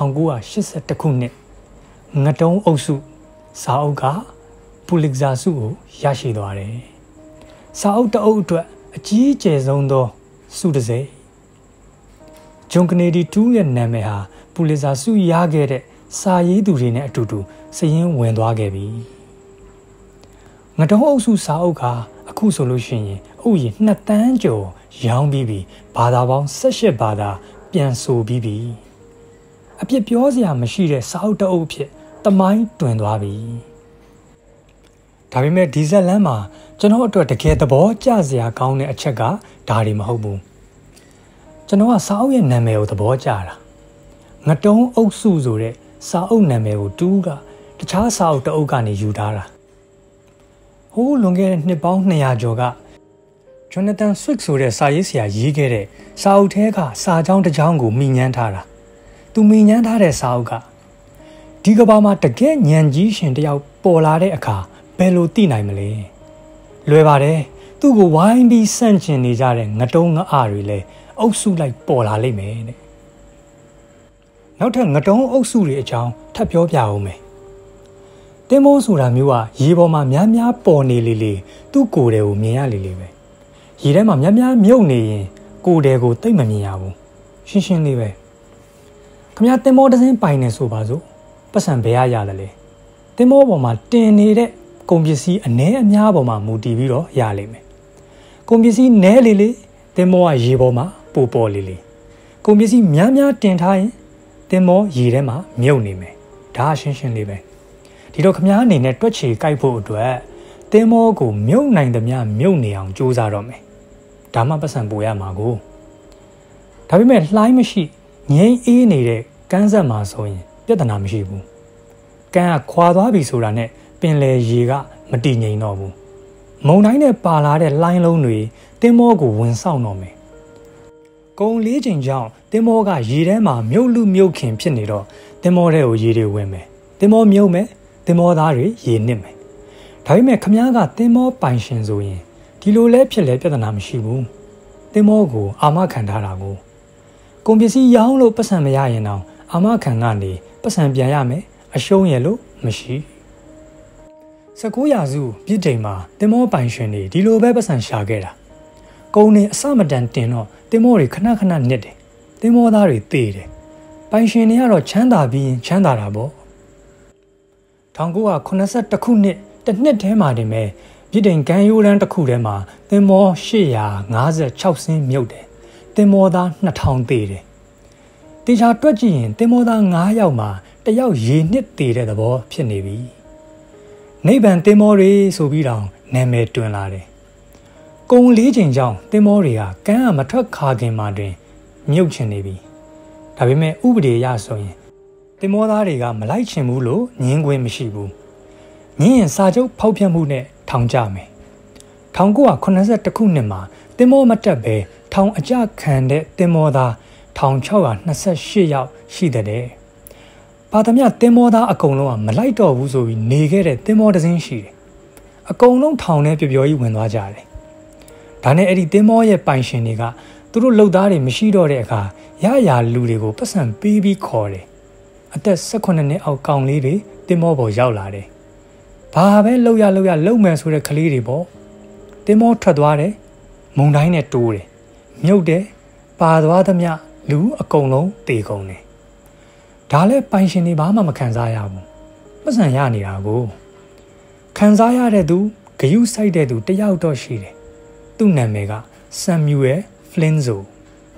1981ခုနှစ်ငတုံးအုပ်စုစာအုပ်ကပူလစ်ဇာဆုကိုရရှိသွားတယ်စာအုပ်တအုပ်အတွက်အကြီးကျယ်ဆုံးသောဆုတစ်စိတ်ဂျွန်ကနေဒီ2ရဲ့နာမည်ဟာပူလစ်ဇာဆုရခဲ့တဲ့စာရေးသူတွေနဲ့အတူတူစည်ရင်းဝင်သွားခဲ့ပြီငတုံးအုပ်စုစာအုပ်ကအခုဆိုလို့ရှိရင်အုပ်ရင်2 သန်းကျော်ရောင်းပြီးပြီဘာသာပေါင်း18ဘာသာပြန်ဆိုပြီးပြီအပြစ်ပြောစရာမရှိတဲ့စာအုပ်တအုပ်ဖြစ်တမိုင်းတွင်သွားပြီဒါပေမဲ့ဒီဇက်လန်းမှာကျွန်တော်အတွက်တကယ်သဘောကျစရာကောင်းတဲ့အချက်ကဒါတွေမဟုတ်ဘူးကျွန်တော်ကစာအုပ်ရဲ့နာမည်ကိုသဘောကျတာငတုံးအုပ်စုဆိုတဲ့စာအုပ်နာမည်ကိုတူးကတခြားစာအုပ်တအုပ်ကနေယူထားတာဟိုးလွန်ခဲ့တဲ့နှစ်ပေါင်း200ကျော်ကဂျွန်နသန်ဆွစ်ဆိုတဲ့စာရေးဆရာရေးခဲ့တဲ့စာအုပ်ထဲကစာကြောင်းတစ်ကြောင်းကိုမိညမ်းထားတာသူမိညမ်းထားတဲ့စာအုပ်ကဒီကဘာမှာတကယ်ဉာဏ်ကြီးရှင်တယောက်ပေါ်လာတဲ့အခါဘယ်လိုသိနိုင်မလဲလွယ်ပါတယ်သူ့ကိုဝိုင်းပြီးဆန့်ကျင်နေကြတဲ့ငတုံးငအားတွေလည်းအုပ်စုလိုက်ပေါ်လာလိမ့်မယ်တဲ့နောက်ထပ်ငတုံးအုပ်စုတွေအကြောင်းထပ်ပြောပြအောင်မယ်တင်မောဆိုတာမျိုးကရေပေါ်မှာများများပေါ်နေလေသူ့ကိုယ်တွေကိုမြင်ရလေပဲရေထဲမှာများများမြုပ်နေရင်ကိုယ်တွေကိုသိမ့်မမြင်ရဘူးရှင်းလေးပဲခမရတင်မောတစ်စင်းပိုင်နေဆိုပါစို့ပတ်စံဘယ်ရရတယ်လဲတင်မောပေါ်မှာတင်နေတဲ့ကုန်ပစ္စည်းအနည်းအများပေါ်မှာမူတည်ပြီးတော့ရလိမ့်မယ်ကုန်ပစ္စည်းနည်းလေတင်မောကရေပေါ်မှာပိုပေါ်လေကုန်ပစ္စည်းများများတင်ထားရင်တင်မောရေထဲမှာမြုပ်နေမယ်ဒါရှင်းလေးပဲဒီတော့ခမရအနေနဲ့တွက်ချေကိုက်ဖို့အတွက်တင်မောကိုမြုပ်နိုင်သမျှမြုပ်နေအောင်ကြိုးစားတော့မယ်ဒါမှပတ်စံပိုရမှာကိုဒါပေမဲ့လှိုင်းမရှိငြိမ်းအေးနေတဲ့ကမ်းဆက်မှာဆိုရင်ပြဿနာမရှိဘူးကမ်းကခွာသွားပြီဆိုတာနဲ့ပင်လယ်ရေကမတည်ငြိမ်တော့ဘူးမုန်တိုင်းနဲ့ပါလာတဲ့လှိုင်းလုံးတွေတင်မောကိုဝင်ဆောင်တော့မယ်ကုံလေးချိန်ကြောင့်တင်မောကရေထဲမှာမြုပ်လူမြုပ်ခင်ဖြစ်နေတော့တင်မောထဲကိုရေတွေဝင်မယ်တင်မောမြုပ်မယ်တင်မောသားတွေရေနစ်မယ်ဒါပေမဲ့ခမားကတင်မောပိုင်ရှင်ဆိုရင်ဒီလိုလဲဖြစ်လဲပြဿနာမရှိဘူးတင်မောကိုအာမခံထားတာကိုကုန်ပစ္စည်းရောင်းလို့ပတ်စံမရရင်တော့အာမခံကနေပတ်စံပြန်ရမယ်အရှုံးရလို့မရှိ19ရာစုပြည်ချိန်မှာတင်မောပိုင်ရှင်တွေဒီလိုပဲပတ်စံရှာခဲ့တာကုန်းနေအစမတန်တင်တော့တင်မောတွေခဏခဏနစ်တယ်တင်မောသားတွေသေတယ်ပိုင်ရှင်တွေကတော့ချမ်းသာပြီးရင်ချမ်းသာတာပေါ့1982ခုနှစ်တစ်နှစ်ထဲမှာတင်မဲ့ပြည်တိုင်ကမ်းရိုးတန်းတစ်ခုထဲမှာတင်မော856စင်းမြုပ်တယ်တင်မောသား2000သေတယ်တေချာတွက်ကြည့်ရင်တင်မောသား9ယောက်မှာ1ယောက်ရေနှစ်သေတဲ့သဘောဖြစ်နေပြီနိဗ္ဗာန်တင်မောတွေဆိုပြီးတော့နာမည်တွင်လာတယ်ကုံလေးချိန်ကြောင့်တင်မောတွေကကမ်းကမထွက်ခါခင်မှာတွင်မြုပ်ချင်နေပြီဒါပေမဲ့ဥပဒေအရဆိုရင်တင်မောသားတွေကမလိုက်ချင်ဘူးလို့ညင်းခွင့်မရှိဘူးညင်းရင်စာချုပ်ဖောက်ဖျက်မှုနဲ့ထောင်ကြမယ်1982ခုနှစ်မှာတင်မောမတက်ပဲထောင်အကြခံတဲ့တင်မောသား1628ယောက်ရှိတဲ့ပါသမျှတင်မောသားအကုန်လုံးကမလိုက်တော့ဘူးဆိုပြီးနေခဲ့တဲ့တင်မောတစ်စင်းရှိတယ်အကုန်လုံးထောင်ထဲပျော်ပျော်ကြီးဝင်သွားကြတယ်ဒါနဲ့အဲ့ဒီတင်မောရဲ့ပိုင်ရှင်တွေကသူတို့လှုပ်သားတွေမရှိတော့တဲ့အခါရရလူတွေကိုပတ်စံပေးပြီးခေါ်တယ်အသက်18နှစ်အောက်ကောင်လေးတွေတင်မောပေါ်ရောက်လာတယ်ဘာပဲလှုပ်ရလှုပ်မယ်ဆိုတဲ့ကလေးတွေပေါ့တင်မောထွက်သွားတယ်မုန်တိုင်းနဲ့တိုးတယ်မြုပ်တယ်ပါသွားသမျှလူအကုန်လုံးတေကုန်တယ်ဒါလည်းပိုင်ရှင်တွေဘာမှမခံစားရဘူးပတ်စံရနေတာကိုခံစားရတဲ့သူဂယုစိုက်တဲ့သူတယောက်တော့ရှိတယ်သူ့နာမည်ကဆမ်မြူအယ်ဖလင်းဇို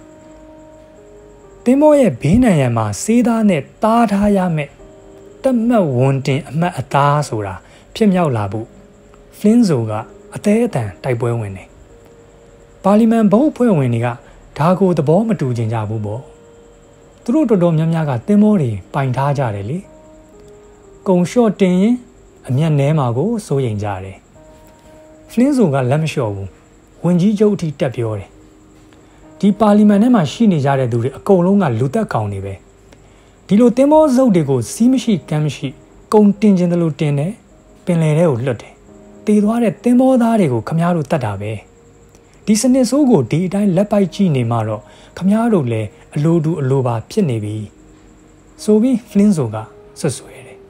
တင်မောရဲ့ဘေးနံရံမှာစေးသားနဲ့တားထားရမယ်တတ်မှတ်ဝန်တင်အမှတ်အသားဆိုတာဖြစ်မြောက်လာဖို့ဖလင်းဇိုကအသေးအတန်တိုက်ပွဲဝင်တယ်ပါလီမန်ဘုတ်ဖွဲ့ဝင်တွေကဒါကိုသဘောမတူကြဘူးပေါ့သူတို့တော်တော်များများကတင်မောတွေပိုင်ထားကြတယ်လေကုံလျှော့တင်ရင်အမျက်နဲမှာကိုစိုးရိမ်ကြတယ်ဖလင်းဇိုကလက်မလျှော့ဘူးဝင်ကြီးချုပ်အထိတက်ပြောတယ်ဒီပါလီမန်ထဲမှာရှိနေကြတဲ့သူတွေအကုန်လုံးကလူသက်ကောင်တွေပဲဒီလိုတင်မောစုပ်တွေကိုစီးမရှိကမ်းမရှိကုံတင်ခြင်းတလို့တင်တယ်ပင်လယ်ထဲကိုလွတ်တယ်တည်သွားတဲ့တင်မောသားတွေကိုခမားတို့တတ်တာပဲဒီစနစ်ဆိုးကိုဒီအတိုင်းလက်ပိုက်ကြည့်နေမှတော့ခမားတို့လည်းအလိုတူအလိုပါဖြစ်နေပြီဆိုပြီးဖလင်းဇိုကဆွဆွဲတယ်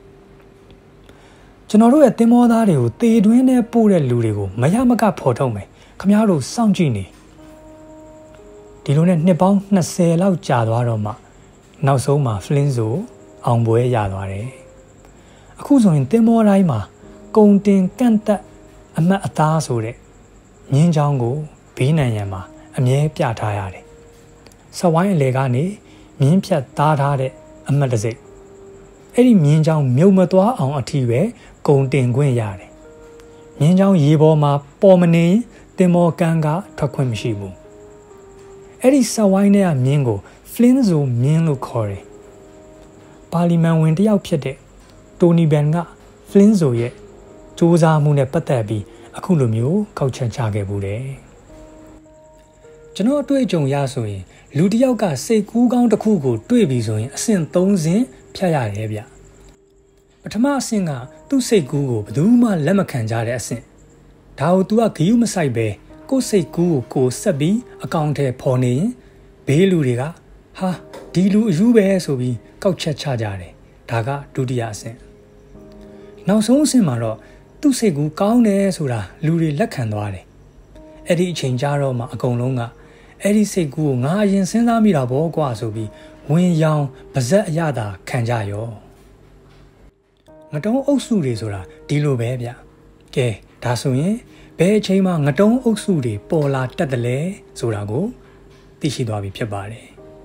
ကျွန်တော်တို့ရဲ့တင်မောသားတွေကိုတေတွင်းနဲ့ပို့တဲ့လူတွေကိုမရမကဖော်ထုတ်မယ်ခမားတို့စောင့်ကြည့်နေဒီလိုနဲ့နှစ်ပေါင်း20လောက်ကြာသွားတော့မှနောက်ဆုံးမှာဖလင်းဇိုအောင်ပွဲရသွားတယ်အခုဆိုရင်တင်မောတိုင်းမှာကုံတင်ကန့်တက်အမတ်အသားဆိုတဲ့မြင်းချောင်းကိုဘေးနံရံမှာအမြဲပြထားရတယ်စဝိုင်းအလေကနေမြင်းဖြတ်သားထားတဲ့အမတ်တစိတ်အဲ့ဒီမြင်းချောင်းမြုပ်မသွားအောင်အထီးပဲကုံတင်ခွင့်ရတယ်မြင်းချောင်းရေပေါ်မှာပေါ်မနေတင်မောကန်းကထွက်ခွင့်မရှိဘူးအဲ့ဒီစဝိုင်းထဲကမြင်းကိုဖလင်းဇိုမြင်းလို့ခေါ်တယ်ပါလီမန်ဝင်တယောက်ဖြစ်တဲ့တိုနီဘန်ကဖလင်းဇိုရဲ့စူးစမ်းမှုနဲ့ပတ်သက်ပြီးအခုလိုမျိုးကောက်ချက်ချခဲ့ဘူးတယ်ကျွန်တော်အတွေ့အကြုံရဆိုရင်လူတစ်ယောက်ကစိတ်ကူးကောင်းတစ်ခုကိုတွေ့ပြီဆိုရင်အဆင့်3ဆင့်ဖြတ်ရတယ်ဗျပထမအဆင့်ကသူ့စိတ်ကူးကိုဘယ်သူမှလက်မခံကြတဲ့အဆင့်ဒါကို तू ကဂယုမဆိုင်ပဲကိုယ်စိတ်ကူးကိုဆက်ပြီးအကောင့်ထဲပေါ်နေရင်ဘေးလူတွေကဟာဒီလူအယူပဲဆိုပြီးကောက်ချက်ချကြတယ်ဒါကဒုတိယအဆင့်နောက်ဆုံးအဆင့်မှာတော့သူ့စိတ်ကူးကောင်းတယ်ဆိုတာလူတွေလက်ခံသွားတယ်အဲ့ဒီအချိန်ကြာတော့မှအကုန်လုံးကအဲ့ဒီစိတ်ကူးကိုငါအရင်စဉ်းစားမိတာပေါ့ကွာဆိုပြီးဝင်ရောင်ပါဇက်အရသာခံကြရောငတုံးအုပ်စုတွေဆိုတာဒီလိုပဲဗျကဲဒါဆိုရင်ဘယ်အချိန်မှငတုံးအုပ်စုတွေပေါ်လာတတ်တယ်လဲဆိုတာကိုသိရှိသွားပြီဖြစ်ပါတယ်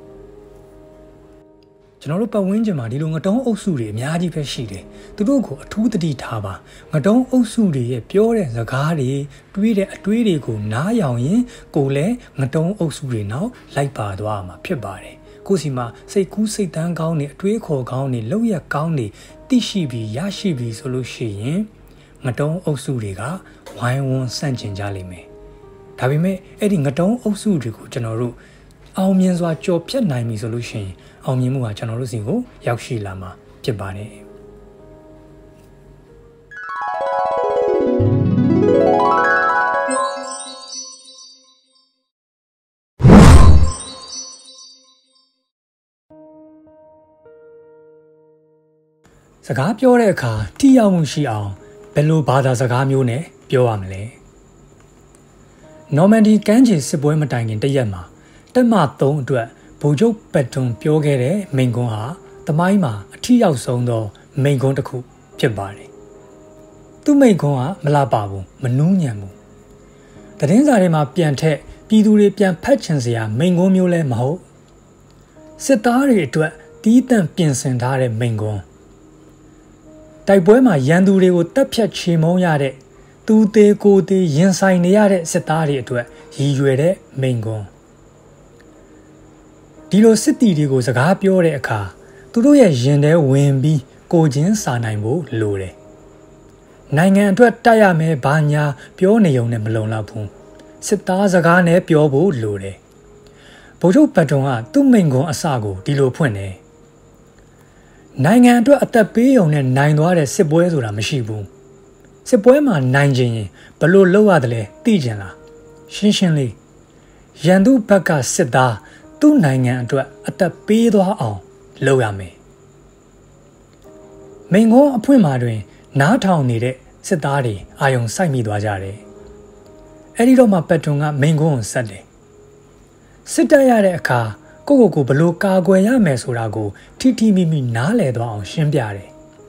ကျွန်တော်တို့ပတ်ဝန်းကျင်မှာဒီလိုငတုံးအုပ်စုတွေအများကြီးပဲရှိတယ်သူတို့ကိုအထူးသတိထားပါငတုံးအုပ်စုတွေရဲ့ပြောတဲ့စကားတွေတွေးတဲ့အတွေးတွေကိုနားယောင်ရင်ကိုယ်လည်းငတုံးအုပ်စုတွေနောက်လိုက်ပါသွားမှာဖြစ်ပါတယ်ကိုယ်စီမှာစိတ်ကူးစိတ်တန်းကောင်းနေအတွေးခေါ်ကောင်းနေလောက်ရကောင်းနေသိရှိပြီးရရှိပြီးဆိုလို့ရှိရင်ငတုံးအုပ်စုတွေကဝိုင်းဝန်းဆန့်ကျင်ကြလိမ့်မယ်ဒါပေမဲ့အဲ့ဒီငတုံးအုပ်စုတွေကိုကျွန်တော်တို့အောင်မြင်စွာကြော်ဖြတ်နိုင်ပြီဆိုလို့ရှိရင်အောင်မြင်မှုကကျွန်တော်တို့စီကိုရောက်ရှိလာမှာဖြစ်ပါတယ်စကားပြောတဲ့အခါထိရောက်မှုရှိအောင်ဘယ်လိုဘာသာစကားမျိုးနဲ့ပြောရမလဲနော်မန်ဒီကမ်းခြေစစ်ပွဲမတိုင်ခင်တရက်မှာတက်မ3အတွက်ဗိုလ်ချုပ်ပတ်တွန်ပြောခဲ့တဲ့မိန့်ခွန်းဟာသမိုင်းမှာအထီးရောက်ဆုံးသောမိန့်ခွန်းတစ်ခုဖြစ်ပါတယ်သူ့မိန့်ခွန်းကမလှပဘူးမနူးညံ့ဘူးသတင်းစာတွေမှာပြန်ထက်ပြည်သူတွေပြန်ဖတ်ချင်စရာမိန့်ခွန်းမျိုးလည်းမဟုတ်စစ်သားတွေအတွက်တီးတန့်ပြင်ဆင်ထားတဲ့မိန့်ခွန်းတိုက်ပွဲမှာရန်သူတွေကိုတပ်ဖြတ်ချေမှုန်းရတဲ့သူသေးကိုသေးရင်ဆိုင်နေရတဲ့စစ်သားတွေအတွက်ရည်ရွယ်တဲ့မိန့်ခွန်းဒီလိုစစ်တီတွေကိုစကားပြောတဲ့အခါသူတို့ရဲ့ရင်ထဲဝင်ပြီးကိုချင်းစာနိုင်ဖို့လိုတယ်နိုင်ငံအတွက်တိုက်ရမယ်ဘာညာပြောနေုံနဲ့မလုံလောက်ဘူးစစ်သားစကားနဲ့ပြောဖို့လိုတယ်ဗိုလ်ချုပ်ပတ်တွန်ကသူ့မိန့်ခွန်းအစကိုဒီလိုဖွင့်တယ်နိုင်ငံအတွက်အသက်ပေးုံနဲ့နိုင်သွားတဲ့စစ်ပွဲဆိုတာမရှိဘူးစစ်ပွဲမှာနိုင်ခြင်းရင်ဘလို့လုပ်ရတယ်လဲသိကြလားရှင်းရှင်းလေးရန်သူဘက်ကစစ်သားသူ့နိုင်ငံအတွက်အသက်ပေးသွားအောင်လုပ်ရမယ်မိန်ကုန်းအဖွင့်မှာတွင်နားထောင်နေတဲ့စစ်သားတွေအာယုံစိုက်မိသွားကြတယ်အဲ့ဒီတော့မှပတ်တွန်ကမိန်ကုန်းကိုဆက်တယ်စစ်တပ်ရတဲ့အခါကိုဘလို့ကာကွယ်ရမယ်ဆိုတာကိုထိထိမိမိနားလည်သွားအောင်ရှင်းပြတယ်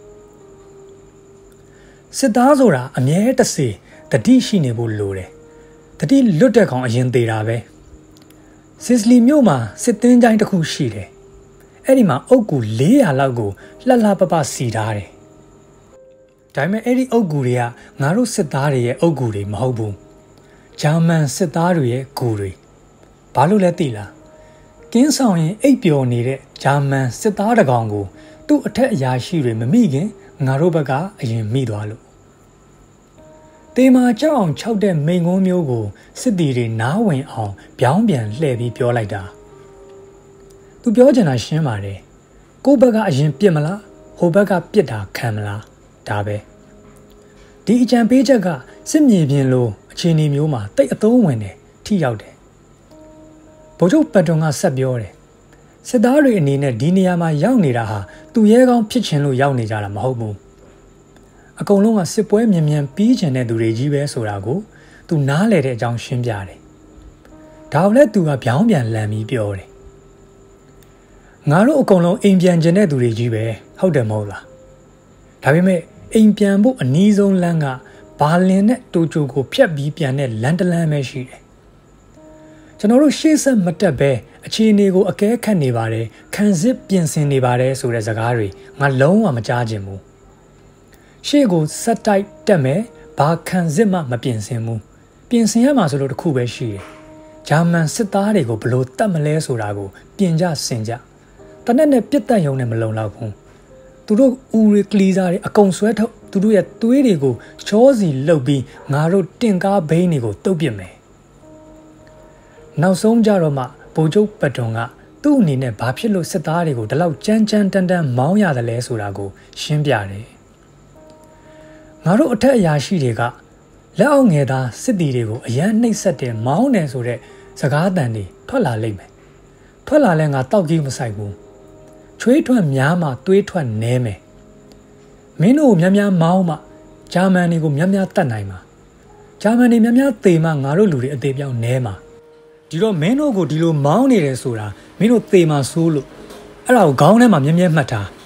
စစ်သားဆိုတာအမြဲတစေတတိရှိနေဖို့လိုတယ်တတိလွတ်တဲ့ကောင်အရင်သေးတာပဲစစ်စလီမြို့မှာစစ်သင်းချိုင်းတစ်ခုရှိတယ်အဲ့ဒီမှာအုတ်ဂူ400လောက်ကိုလှပပစီထားတယ်ဒါပေမဲ့အဲ့ဒီအုတ်ဂူတွေကငါတို့စစ်သားတွေရဲ့အုတ်ဂူတွေမဟုတ်ဘူးဂျာမန်စစ်သားတွေရဲ့ဂူတွေဘာလို့လဲသိလားကင်းဆောင်ရင်အိပ်ပျော်နေတဲ့ဂျာမန်စစ်သားတကောင်ကိုသူ့အထက်အရာရှိတွေမမိခင်ငါတို့ဘက်ကအရင်မိသွားလို့တေမာကြောက်အောင်ခြောက်တဲ့မိန်ကုန်းမျိုးကိုစစ်တီတွေနားဝင်အောင်ပြောင်းပြန်လှည့်ပြီးပြောလိုက်တာသူပြောချင်တာရှင်းပါတယ်ကိုယ့်ဘက်ကအရင်ပြစ်မလားဟိုဘက်ကပြစ်တာခံမလားဒါပဲဒီအကြံပေးချက်ကစစ်မြေပြင်လိုအခြေအနေမျိုးမှာတိတ်အသုံးဝင်တယ်ထိရောက်တယ်ဗိုလ်ချုပ်ပတ်တွန်ကဆက်ပြောတယ်စစ်သားတွေအနေနဲ့ဒီနေရာမှာရောက်နေတာဟာသူရဲကောင်းဖြစ်ချင်လို့ရောက်နေကြတာမဟုတ်ဘူးအကုန်လုံးကစစ်ပွဲမြင်မြန်ပြီးချင်တဲ့သူတွေကြီးပဲဆိုတာကိုသူနားလည်တဲ့အကြောင်းရှင်းပြတယ်ဒါကိုလည်းသူကပြောင်းပြန်လန်ပြီးပြောတယ်ငါတို့အကုန်လုံးအိမ်ပြန်ချင်တဲ့သူတွေကြီးပဲဟုတ်တယ်မဟုတ်လားဒါပေမဲ့အိမ်ပြန်ဖို့အနည်းဆုံးလမ်းကဘာလင်နဲ့တိုကျိုကိုဖျက်ပြီးပြန်တဲ့လမ်းတစ်လမ်းပဲရှိတယ်ကျွန်တော်တို့ရှေ့ဆက်မတက်ပဲအခြေအနေကိုအကဲခတ်နေပါတယ်ခံစစ်ပြင်ဆင်နေပါတယ်ဆိုတဲ့စကားတွေငါလုံးဝမကြားချင်ဘူးရှေ့ကိုဆက်တိုက်တက်မယ်ဘာခံစစ်မှမပြင်ဆင်ဘူးပြင်ဆင်ရမှာဆိုလို့တခုပဲရှိတယ်ဂျာမန်စစ်သားတွေကိုဘလို့တတ်မလဲဆိုတာကိုပြင်ကြဆင်ကြတနက်နဲ့ပြစ်တက်ရုံနဲ့မလုံလောက်ဘူးသူတို့ဦးရီကလီစာတွေအကုန်ဆွဲထုတ်သူတို့ရဲ့သွေးတွေကိုချောစီလှုပ်ပြီးငါတို့တင်ကားဘိန်းတွေကိုတုပ်ပစ်မယ်နောက်ဆုံးကြတော့မှဗိုလ်ချုပ်ပတ်တွန်ကသူ့အနေနဲ့ဘာဖြစ်လို့စစ်သားတွေကိုဒီလောက်ကြမ်းတမ်းမောင်းရတယ်လဲဆိုတာကိုရှင်းပြတယ်ငါတို့အထက်အရာရှိတွေကလက်အောက်ငယ်သားစစ်တီတွေကိုအရန်နှိပ်စက်တယ်မောင်းတယ်ဆိုတဲ့စကားအတန်တွေထွက်လာလိမ့်မယ်ထွက်လာလဲငါတောက်ကြီးမဆိုင်ဘူးချွေးထွက်များမှသွေးထွက်နဲမယ်မင်းတို့များများမောင်းမှဂျာမန်တွေကိုများများတတ်နိုင်မှာဂျာမန်တွေများများသေမှငါတို့လူတွေအသေးပြောင်းနဲမှာဒီတော့မင်းတို့ကိုဒီလိုမောင်းနေတယ်ဆိုတာမင်းတို့သေမှာစိုးလို့အဲ့ဒါကိုခေါင်းထဲမှာမြဲမြဲမှတ်ထား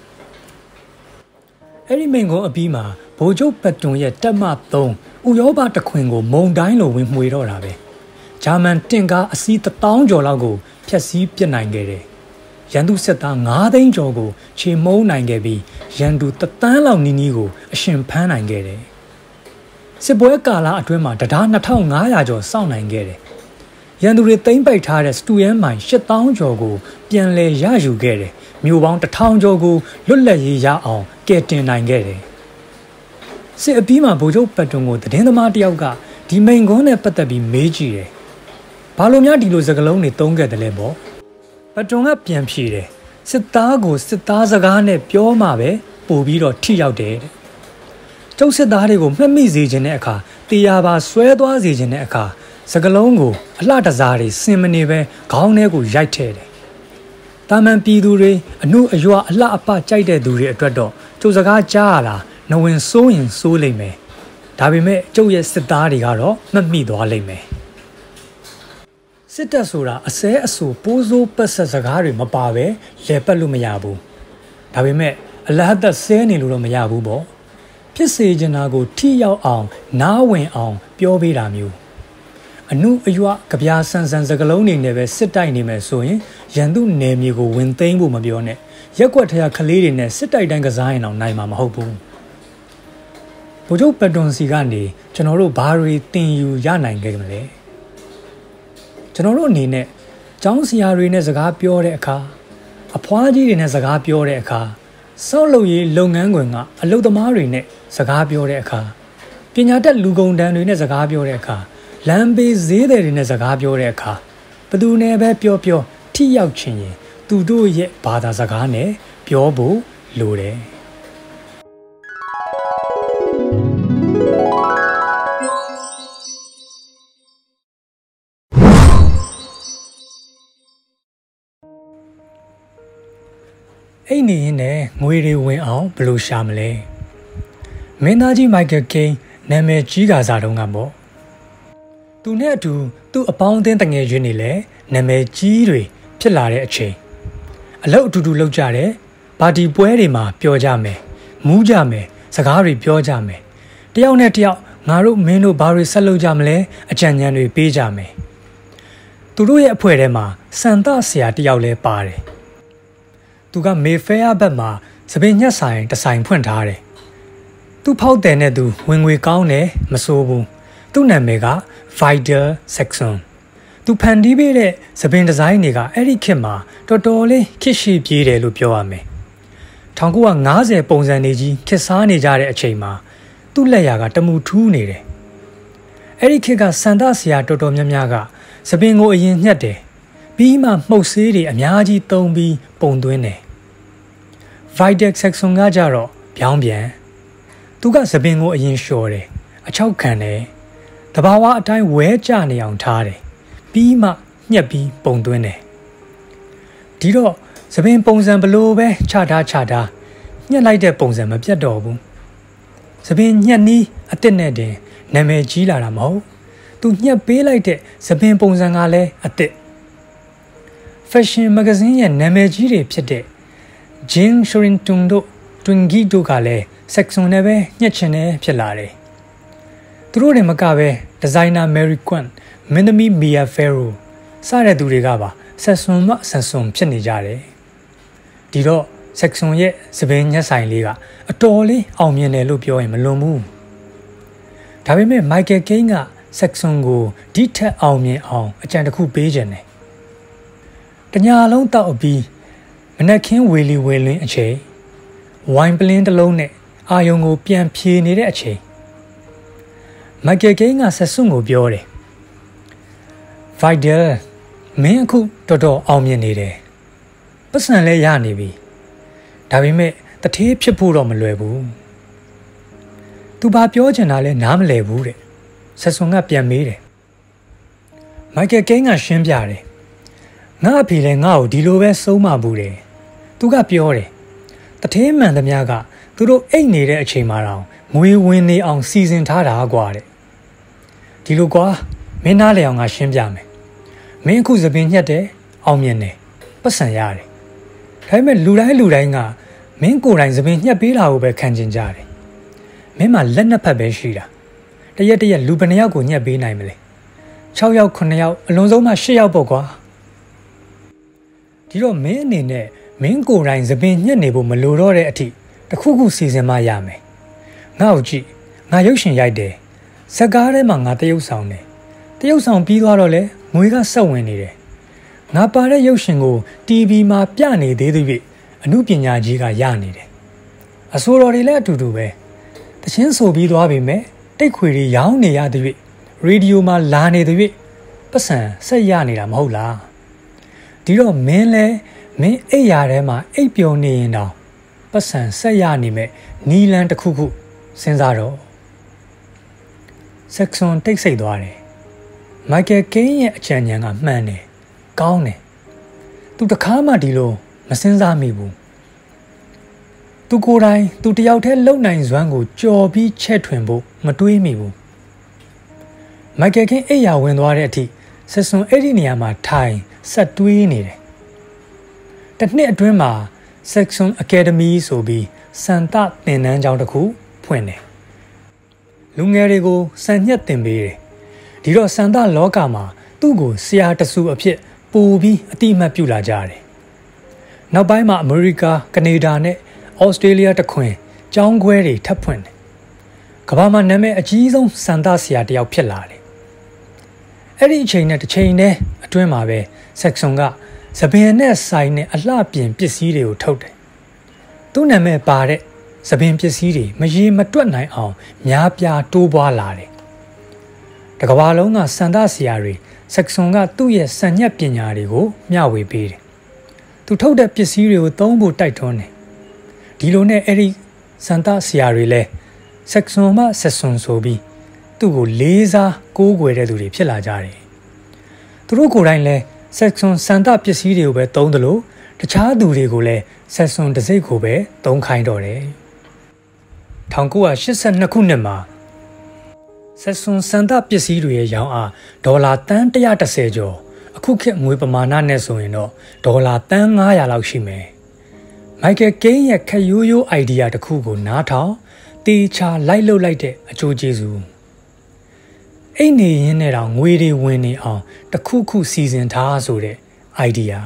အဲ့ဒီမိန်ကုန်းအပြီးမှာဗိုလ်ချုပ်ပတ်တွန်ရဲ့တပ်မ3ဥရောပတခွင်ကိုမုံတိုင်းလိုဝင်မှွေတော့တာပဲဂျာမန်တင်ကားအစီး1000ကျော်လောက်ကိုဖျက်ဆီးပစ်နိုင်ခဲ့တယ်ရန်သူစစ်သား9သိန်းကျော်ကိုခြေမုံနိုင်ခဲ့ပြီးရန်သူ1သန်းလောက်နီးနီးကိုအရှင်ဖမ်းနိုင်ခဲ့တယ်စစ်ပွဲကာလအတွင်းမှာတရား2500ကျော်စောင့်နိုင်ခဲ့တယ်ရန်သူတွေသိမ်းပိုက်ထားတဲ့စတူယန်မိုင်8000ကျော်ကိုပြန်လည်ရယူခဲ့တယ်မြို့ပေါင်း1000ကျော်ကိုလွတ်လပ်ရေးရအောင်ကယ်တင်နိုင်ခဲ့တယ်စစ်အပြီးမှာဗိုလ်ချုပ်ပတ်တွန်ကိုသတင်းသမားတယောက်ကဒီမိန်ကွန်းနဲ့ပတ်သက်ပြီးမေးကြည့်တယ်ဘာလို့များဒီလိုစကားလုံးတွေသုံးခဲ့တယ်လဲပေါ့ပတ်တွန်ကပြန်ဖြေတယ်စစ်သားကိုစစ်သားစကားနဲ့ပြောမှပဲပို့ပြီးတော့ထိရောက်တယ်တဲ့ကျုပ်စစ်သားတွေကိုမှတ်မိစေခြင်းတဲ့အခါတရားပါဆွဲသွားစေခြင်းတဲ့အခါစကလုံးကိုအလှတစားတွေစင်မနေပဲခေါင်းထဲကိုရိုက်ထဲတယ်။တာမန်ပြည်သူတွေအနှုအယွာအလှအပကြိုက်တဲ့သူတွေအတွက်တော့ကျုပ်စကားကြားရလားနဝင်စိုးရင်စိုးလိမ့်မယ်။ဒါပေမဲ့ကျုပ်ရဲ့စစ်သားတွေကတော့မှတ်မိသွားလိမ့်မယ်။စစ်တပ်ဆိုတာအစဲအဆူပိုးစိုးပတ်ဆက်စကားတွေမပါပဲလဲပတ်လို့မရဘူးဒါပေမဲ့အလဟတ်သက်ဆဲနေလို့တော့မရဘူးပေါ့ဖြစ်စေချင်တာကိုထိရောက်အောင်နားဝင်အောင်ပြောပေးတာမျိုးအနုအယွကဗျာဆန်ဆန်စကလုံးနေနဲ့ပဲစစ်တိုက်နေမယ်ဆိုရင်ရန်သူနယ်မြေကိုဝင်သိမ်းဖို့မပြောနဲ့ရက်ွက်ထရကလေးတွေနဲ့စစ်တိုက်တိုင်းကစားရင်တော့နိုင်မှာမဟုတ်ဘူးဗိုလ်ချုပ်ပတွန်စီကနေကျွန်တော်တို့ဘာတွေတင်ယူရနိုင်ခဲ့မလဲကျွန်တော်တို့အနေနဲ့ကျောင်းဆရာတွေနဲ့စကားပြောတဲ့အခါအဖွားကြီးတွေနဲ့စကားပြောတဲ့အခါစောက်လုပ်ရေးလုပ်ငန်းခွင်ကအလုပ်သမားတွေနဲ့စကားပြောတဲ့အခါပညာတတ်လူကုန်တန်းတွေနဲ့စကားပြောတဲ့အခါလမ်းဘေးဈေးတွေနဲ့စကားပြောတဲ့အခါဘသူနဲ့ပဲပြောထိရောက်ချင်ရင်သူတို့ရဲ့ဘာသာစကားနဲ့ပြောဖို့လိုတယ်အဲ့နေရင်လည်းငွေတွေဝင်အောင်ဘယ်လိုရှာမလဲမင်းသားကြီးမိုက်ကယ်ကိန်းနာမည်ကြီးကစားတုန်းကပေါ့သူနဲ့အတူသူ့အပေါင်းအသင်းတငယ်ချင်းတွေလည်းနာမည်ကြီးတွေဖြစ်လာတဲ့အချိန်အလုပ်အတူတူလုပ်ကြတယ်ပါတီပွဲတွေမှာပြောကြမယ်မူးကြမယ်စကားတွေပြောကြမယ်တယောက်နဲ့တယောက်ငါတို့မင်းတို့ဘာတွေဆက်လုပ်ကြမလဲအကြံဉာဏ်တွေပေးကြမယ်သူတို့ရဲ့အဖွဲ့ထဲမှာစံသဆရာတယောက်လည်းပါတယ်သူကမေဖဲယာဘက်မှာစပင်ညက်ဆိုင်တဆိုင်ဖွင့်ထားတယ်သူဖောက်တယ်နဲ့သူဝင်ငွေကောင်းတယ်မဆိုးဘူးသူ့နာမည်က Vital Saxon သူဖန်တီးပေးတဲ့စပင်ဒီဇိုင်းတွေကအဲ့ဒီခေတ်မှာတော်တော်လေးခေတ်ရှိပြေးတယ်လို့ပြောရမယ်1950ပုံစံတွေကြီးခေတ်စားနေကြတဲ့အချိန်မှာသူ့လက်ရာကတမူထူးနေတယ်အဲ့ဒီခေတ်ကစန္ဒဆရာတော်တော်များများကစပင်ကိုအရင်ညှက်တယ်ပြီးမှမှုတ်ဆေးတွေအများကြီးသုံးပြီးပုံသွင်းတယ်Vital Saxon ကကြတော့ပြောင်းပြန်သူကစပင်ကိုအရင်လျှော်တယ်အချောက်ခံတယ်တဘာဝအတိုင်းဝဲကြနေအောင်ထားတယ်ပြီးမှညှက်ပြီးပုံသွင်းတယ်ဒီတော့စပင်ပုံစံဘလို့ပဲခြားထားညှက်လိုက်တဲ့ပုံစံမပြတ်တော့ဘူးစပင်ညှက်နီးအစ်စ်နဲ့တင်နာမည်ကြီးလာတာမဟုတ်သူညှက်ပေးလိုက်တဲ့စပင်ပုံစံကလည်းအစ်စ် Fashion Magazine ရဲ့နာမည်ကြီးတွေဖြစ်တဲ့Jin Shurintung တို့ Twingy တို့ကလည်း Saxon နဲ့ပဲညှက်ချင်တယ်ဖြစ်လာတယ်သူတို့တွေမကပဲဒီဇိုင်နာ Mary Quant မင်းသမီး Mia Farrow စတဲ့သူတွေကပါ Saxon မှ Saxon ဖြစ်နေကြတယ်ဒီတော့ Saxon ရဲ့စပင်ညက်ဆိုင်လေးကအတော်လေးအောင်မြင်တယ်လို့ပြောရင်မလွန်ဘူးဒါပေမဲ့ Michael Caine က Saxon ကိုဒီထက်အောင်မြင်အောင်အကြံတစ်ခုပေးခြင်းတယ်တညာလုံးတောက်အပြီးမနက်ခင်းဝေလီဝေလင်းအချိန်ဝိုင်ပလင်းတစ်လုံးနဲ့အာယုံကိုပြန်ဖြေနေတဲ့အချိန်မိုက်ကယ်ကိန်းကဆက်စွန်ကိုပြောတယ် Vital မင်းအခုတော်တော်အောင်မြင်နေတယ်ပတ်စံလည်းရနေပြီဒါပေမဲ့တထေးဖြစ်ဖို့တော့မလွယ်ဘူးသူဘာပြောချင်တာလဲနားမလည်ဘူးတဲ့ဆက်စွန်ကပြန်မေးတယ်မိုက်ကယ်ကိန်းကရှင်းပြတယ်ငါအဖေလည်းငါ့ကိုဒီလိုပဲဆုံးမဘူးတယ်သူကပြောတယ်တထေးမှန်သမျှကသူတို့အိတ်နေတဲ့အချိန်မှာတော့ငွေဝင်နေအောင်စီစဉ်ထားတာကွာတဲ့ဒီလိုကွာမင်းနားလေအောင်ငါရှင်းပြမယ်မင်းအခုစပင်ညှက်တယ်အောင်မြင်တယ်ပတ်စံရတယ်ဒါပေမဲ့လူတိုင်းကမင်းကိုယ်တိုင်စပင်ညှက်ပေးတာကိုပဲခံကျင်ကြတယ်မင်းမှလက်နှစ်ဖက်ပဲရှိတာတရက်လူဘယ်နှယောက်ကိုညှက်ပေးနိုင်မလဲ6ယောက်9ယောက်အလုံးစုံမှ10ယောက်ပေါ့ကွာဒီတော့မင်းအနေနဲ့မင်းကိုယ်တိုင်စပင်ညှက်နေဖို့မလိုတော့တဲ့အထိတခုခုစီစဉ်မှရမယ်ငါ့ကိုကြည့်ငါရုပ်ရှင်ရိုက်တယ်ဇက်ကားထဲမှာငါတရုပ်ဆောင်တယ်တရုပ်ဆောင်ပြီးသွားတော့လဲငွေကဆက်ဝင်နေတယ်ငါပါတဲ့ရုပ်ရှင်ကို TV မှာပြနေသေးသဖြင့်အမှုပညာကြီးကရနေတယ်အဆိုတော်တွေလည်းအတူတူပဲတချင်းဆိုပြီးသွားပြီမဲ့တိတ်ခွေတွေရောင်းနေရသဖြင့်ရေဒီယိုမှာလာနေသဖြင့်ပတ်စံဆက်ရနေတာမဟုတ်လားဒီတော့မင်းလဲမင်းအိပ်ရာထဲမှာအိပ်ပျော်နေရင်တော့ပတ်စံဆက်ရနေမဲ့နီလန်တစ်ခုခုစဉ်းစားတော့ဆက်ဆွန်တိတ်ဆိတ်သွားတယ်မိုက်ကယ်ကိန်းရဲ့အကြံဉာဏ်ကမှန်တယ်ကောင်းတယ်သူတခါမှဒီလိုမစဉ်းစားမိဘူးသူကိုယ်တိုင်သူတယောက်တည်းလုံနိုင်စွမ်းကိုကြော်ပြီးချက်ထွင်ဖို့မတွေးမိဘူးမိုက်ကယ်ကိန်းအိပ်ရာဝင်သွားတဲ့အထိဆက်စွန်အဲ့ဒီနေရာမှာထိုင်ဆက်တွေးနေတယ်တစ်နှစ်အတွင်းမှာ Section Academy ဆိုပြီးစံတသင်တန်းကျောင်းတစ်ခုဖွင့်တယ်လူငယ်တွေကိုစံညက်သင်ပေးတယ်ဒီတော့စံတလောကမှာသူ့ကိုဆရာတဆူအဖြစ်ပိုပြီးအတိအမှတ်ပြုလာကြတယ်နောက်ပိုင်းမှာအမေရိကကနေဒါနဲ့ဩစတြေးလျတခွင်ကျောင်းခွဲတွေထပ်ဖွင့်တယ်ကမ္ဘာမှာနာမည်အကြီးဆုံးစံတဆရာတယောက်ဖြစ်လာတယ်အဲ့ဒီအချိန်နဲ့တစ်ချိန်တည်းအတွင်းမှာပဲ Section ကသပင်နဲ့ဆိုင်နဲ့အလှပြင်ပစ္စည်းတွေကိုထုတ်တယ်သူ့နာမည်ပါတဲ့သပင်ပစ္စည်းတွေမရေမတွက်နိုင်အောင်များပြားတိုးပွားလာတယ်တကမ္ဘာလုံးကစံတဆရာတွေ Section ကသူ့ရဲ့စံညက်ပညာတွေကိုမျှဝေပေးတယ်သူထုတ်တဲ့ပစ္စည်းတွေကိုသုံးဖို့တိုက်တွန်းတယ်ဒီလိုနဲ့အဲ့ဒီစံတဆရာတွေလည်း Section မှ Section ဆိုပြီးသူ့ကိုလေးစားကိုးကွယ်တဲ့သူတွေဖြစ်လာကြတယ်သူတို့ကိုယ်တိုင်လည်း Section စံတပစ္စည်းတွေကိုပဲသုံးတယ်လို့တခြားသူတွေကိုလည်း Section တစ်စိတ်ကိုပဲသုံးခိုင်းတော့တယ်1982ခုနှစ်မှာ Section စံတပစ္စည်းတွေရဲ့ရောင်းအားဒေါ်လာတန်း130ကျော်အခုခေတ်ငွေပမာဏနဲ့ဆိုရင်တော့ဒေါ်လာတန်း900လောက်ရှိမယ်မိုက်ကယ်ကိန်းရဲ့ခက်ရိုးရိုး idea တစ်ခုကိုနားထောင်တေချာလိုက်လုပ်လိုက်တဲ့အကျိုးကျေးဇူးအိတ်နေရင်းနဲ့တော့ငွေတွေဝင်နေအောင်တစ်ခုခုစီစဉ်ထားဆိုတဲ့ idea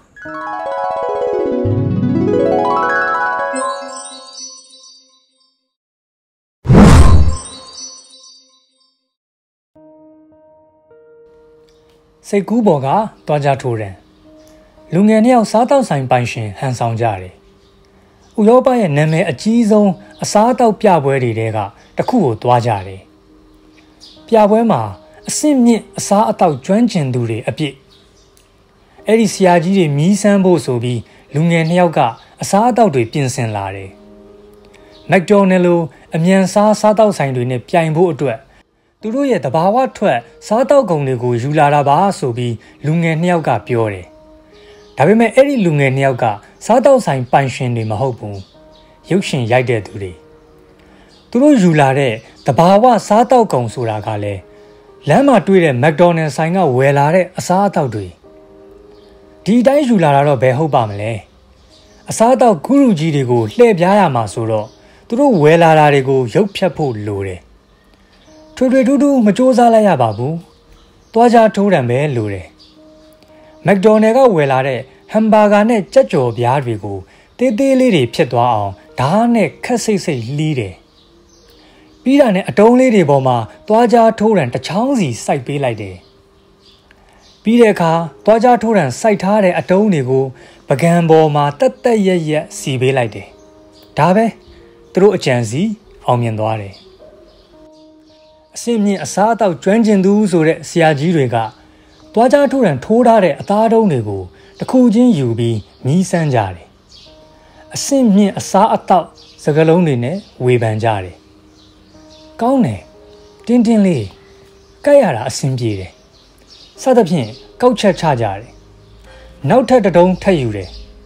စိတ်ကူးပေါ်ကတွားကြထိုးတယ်လူငယ်နှစ်ယောက်စားတောက်ဆိုင်ပိုင်ရှင်ဟန်ဆောင်ကြတယ်ဥရောပရဲ့နာမည်အကြီးဆုံးအစားတောက်ပြပွဲတွေတဲကတစ်ခုကိုတွားကြတယ်ပြပွဲမှာအဆင့်မြင့်အစားအသောက်ကျွမ်းကျင်သူတွေအပြည့်အဲ့ဒီဆရာကြီးတွေမီးစမ်းဖို့ဆိုပြီးလူငယ်နှစ်ယောက်ကအစားအသောက်တွေပြင်ဆင်လာတယ်မက်ဒိုနယ်လိုအမြန်စားတောက်ဆိုင်တွေနဲ့ပြိုင်ဖို့အတွက်သူတို့ရဲ့တဘာဝထွက်စားတောက်ကုန်တွေကိုယူလာတာပါဆိုပြီးလူငယ်နှစ်ယောက်ကပြောတယ်ဒါပေမဲ့အဲ့ဒီလူငယ်နှစ်ယောက်ကစားတောက်ဆိုင်ပိုင်ရှင်တွေမဟုတ်ဘူးရုပ်ရှင်ရိုက်တဲ့သူတွေသူတို့ယူလာတဲ့တဘာဝစားတောက်ကုန်ဆိုတာကလည်းလမ်းမှာတွေ့တဲ့မက်ဒိုနယ်ဆိုင်ကဝယ်လာတဲ့အစားအသောက်တွေဒီတိုင်းယူလာတာတော့ဘယ်ဟုတ်ပါမလဲအစားအသောက်ဂုရုကြီးတွေကိုလှည့်ပြားရမှာဆိုတော့သူတို့ဝယ်လာတာတွေကိုရုပ်ဖြတ်ဖို့လိုတယ်ထွေထွေထူးထူးမစ조사လိုက်ရပါဘူးတွားကြထိုးတယ်ပဲလိုတယ်မက်ဒိုနယ်ကဝယ်လာတဲ့ဟမ်ဘာဂါနဲ့ကြက်ကြော်ပြားတွေကိုတေးသေးလေးတွေဖြစ်သွားအောင်ဓာတ်နဲ့ခက်စိတ်စိတ်လှီးတယ်ပြီးတာနဲ့အတုံးလေးတွေပေါ်မှာတွားကြထိုးတယ်တစ်ချောင်းစီစိုက်ပေးလိုက်တယ်ပြီးတဲ့အခါတွားကြထိုးတယ်စိုက်ထားတဲ့အတုံးတွေကိုပကံပေါ်မှာတက်တက်ရက်ရက်စီပေးလိုက်တယ်ဒါပဲသူတို့အကြံစီအောင်မြင်သွားတယ်အစင်းမြင့်အစားအသောက်ကျွမ်းကျင်သူဆိုတဲ့ဆရာကြီးတွေကတွားကြထိုးတယ်ထိုးထားတဲ့အသားတုံးတွေကိုတစ်ခုချင်းယူပြီးမီးစမ်းကြတယ်အစင်းမြင့်အစားအသောက်စကလုံးတွေနဲ့ဝေဖန်ကြတယ်ကောင်းတယ်တင်းတင်းလေးကိုက်ရတာအဆင်ပြေတယ်စသဖြင့်ကောက်ချက်ချကြတယ်နောက်ထပ်တုံးထပ်ယူတယ်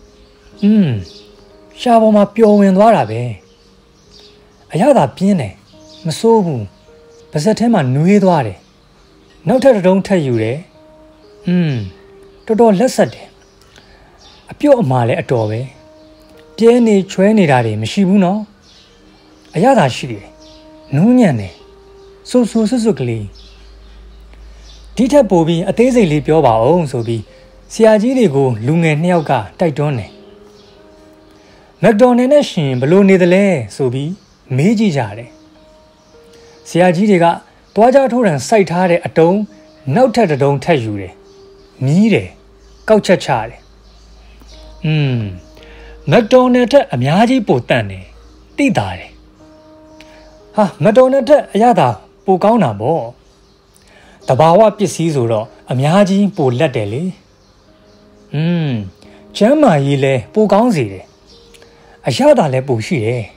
ရှားပေါ်မှာပျော်ဝင်သွားတာပဲအရသာပြင်းတယ်မစိုးဘူးပါဇက်ထဲမှာနွေးသွားတယ်နောက်ထပ်တုံးထပ်ယူတယ်တော်တော်လက်ဆက်တယ်အပြုတ်အမာလည်းအတော်ပဲပြဲနေချွဲနေတာတွေမရှိဘူးနော်အရသာရှိတယ်နူးညံ့တယ်ဆူဆွတ်ကလေးဒီထက်ပိုပြီးအသေးစိတ်လေးပြောပါအောင်ဆိုပြီးဆရာကြီးတွေကိုလူငယ်နှစ်ယောက်ကတိုက်တွန်းတယ်မက်ဒိုနယ်နဲ့ရှင်ဘလို့နေသလဲဆိုပြီးမေးကြည့်ကြတယ်ဆရာကြီးတွေကတွားကြထိုးတယ်စိုက်ထားတဲ့အတုံးနောက်ထပ်တုံးထပ်ယူတယ်မြည်တယ်ကောက်ချက်ချတယ်မက်ဒိုနယ်ထက်အများကြီးပိုတန့်တယ်တိတာတယ်ဟာမက်ဒိုနယ်ထက်အရသာပိုကောင်းတာပေါ့တဘာဝပစ္စည်းဆိုတော့အများကြီးပိုလက်တယ်လေကျမ်းမာရေးလဲပိုကောင်းစေတယ်အရသာလည်းပိုရှိတယ်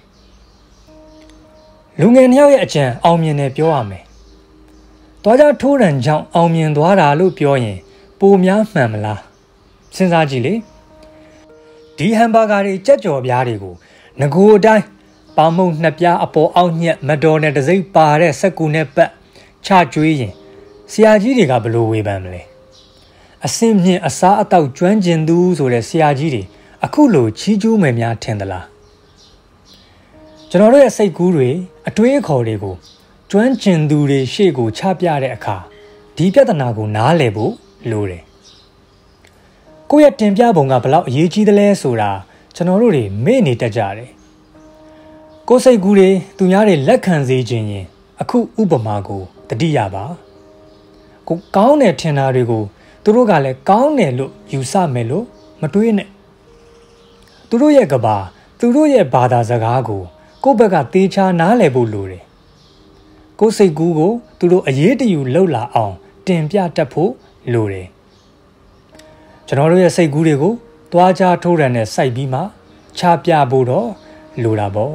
လူငယ်နှစ်ယောက်ရဲ့အကြံအောင်မြင်တယ်ပြောရမယ်တွားကြထိုးရန်ကြောင့်အောင်မြင်သွားတာလို့ပြောရင်ပိုများမှန်မလားစဉ်းစားကြည့်လေဒီဟမ်ဘာဂါတွေကြက်ကြော်ပြားတွေကိုငကိုအတိုင်းပေါင်မုံနှစ်ပြားအပေါ်အောက်ညက်မက်ဒိုနယ်တစ်စိမ့်ပါတဲ့စက်ကူနဲ့ပတ်ချကျွေးရင်ဆရာကြီးတွေကဘလို့ဝေဖန်မလဲအစင်မြင့်အစားအသောက်ကျွမ်းကျင်သူဆိုတဲ့ဆရာကြီးတွေအခုလိုချီးကျူးမယ်များထင်သလားကျွန်တော်တို့ရဲ့စိတ်ကူးတွေအတွေးအခေါ်တွေကိုကျွမ်းကျင်သူတွေရှေ့ကိုချပြတဲ့အခါဒီပြဿနာကိုနားလည်ဖို့လိုတယ်ကိုယ့်ရဲ့တင်ပြပုံကဘလောက်အရေးကြီးသလဲဆိုတာကျွန်တော်တို့တွေမေ့နေတတ်ကြတယ်ကိုယ်စိတ်ကူးတွေသူများတွေလက်ခံစေခြင်းရင်အခုဥပမာကိုတတိယပါကိုကောင်းတဲ့ထင်တာတွေကိုသူတို့ကလည်းကောင်းတယ်လို့ယူဆမယ်လို့မတွေးနဲ့သူတို့ရဲ့ကဘာသူတို့ရဲ့ဘာသာစကားကိုကိုယ့်ဘက်ကသေချာနားလည်ဖို့လိုတယ်ကိုယ်စိတ်ကူးကိုသူတို့အရေးတယူလှုပ်လာအောင်တင်ပြတတ်ဖို့လိုတယ်ကျွန်တော်တို့ရဲ့စိတ်ကူးတွေကိုသွားချထိုးရံနဲ့စိုက်ပြီးမှချပြဖို့တော့လိုတာပေါ့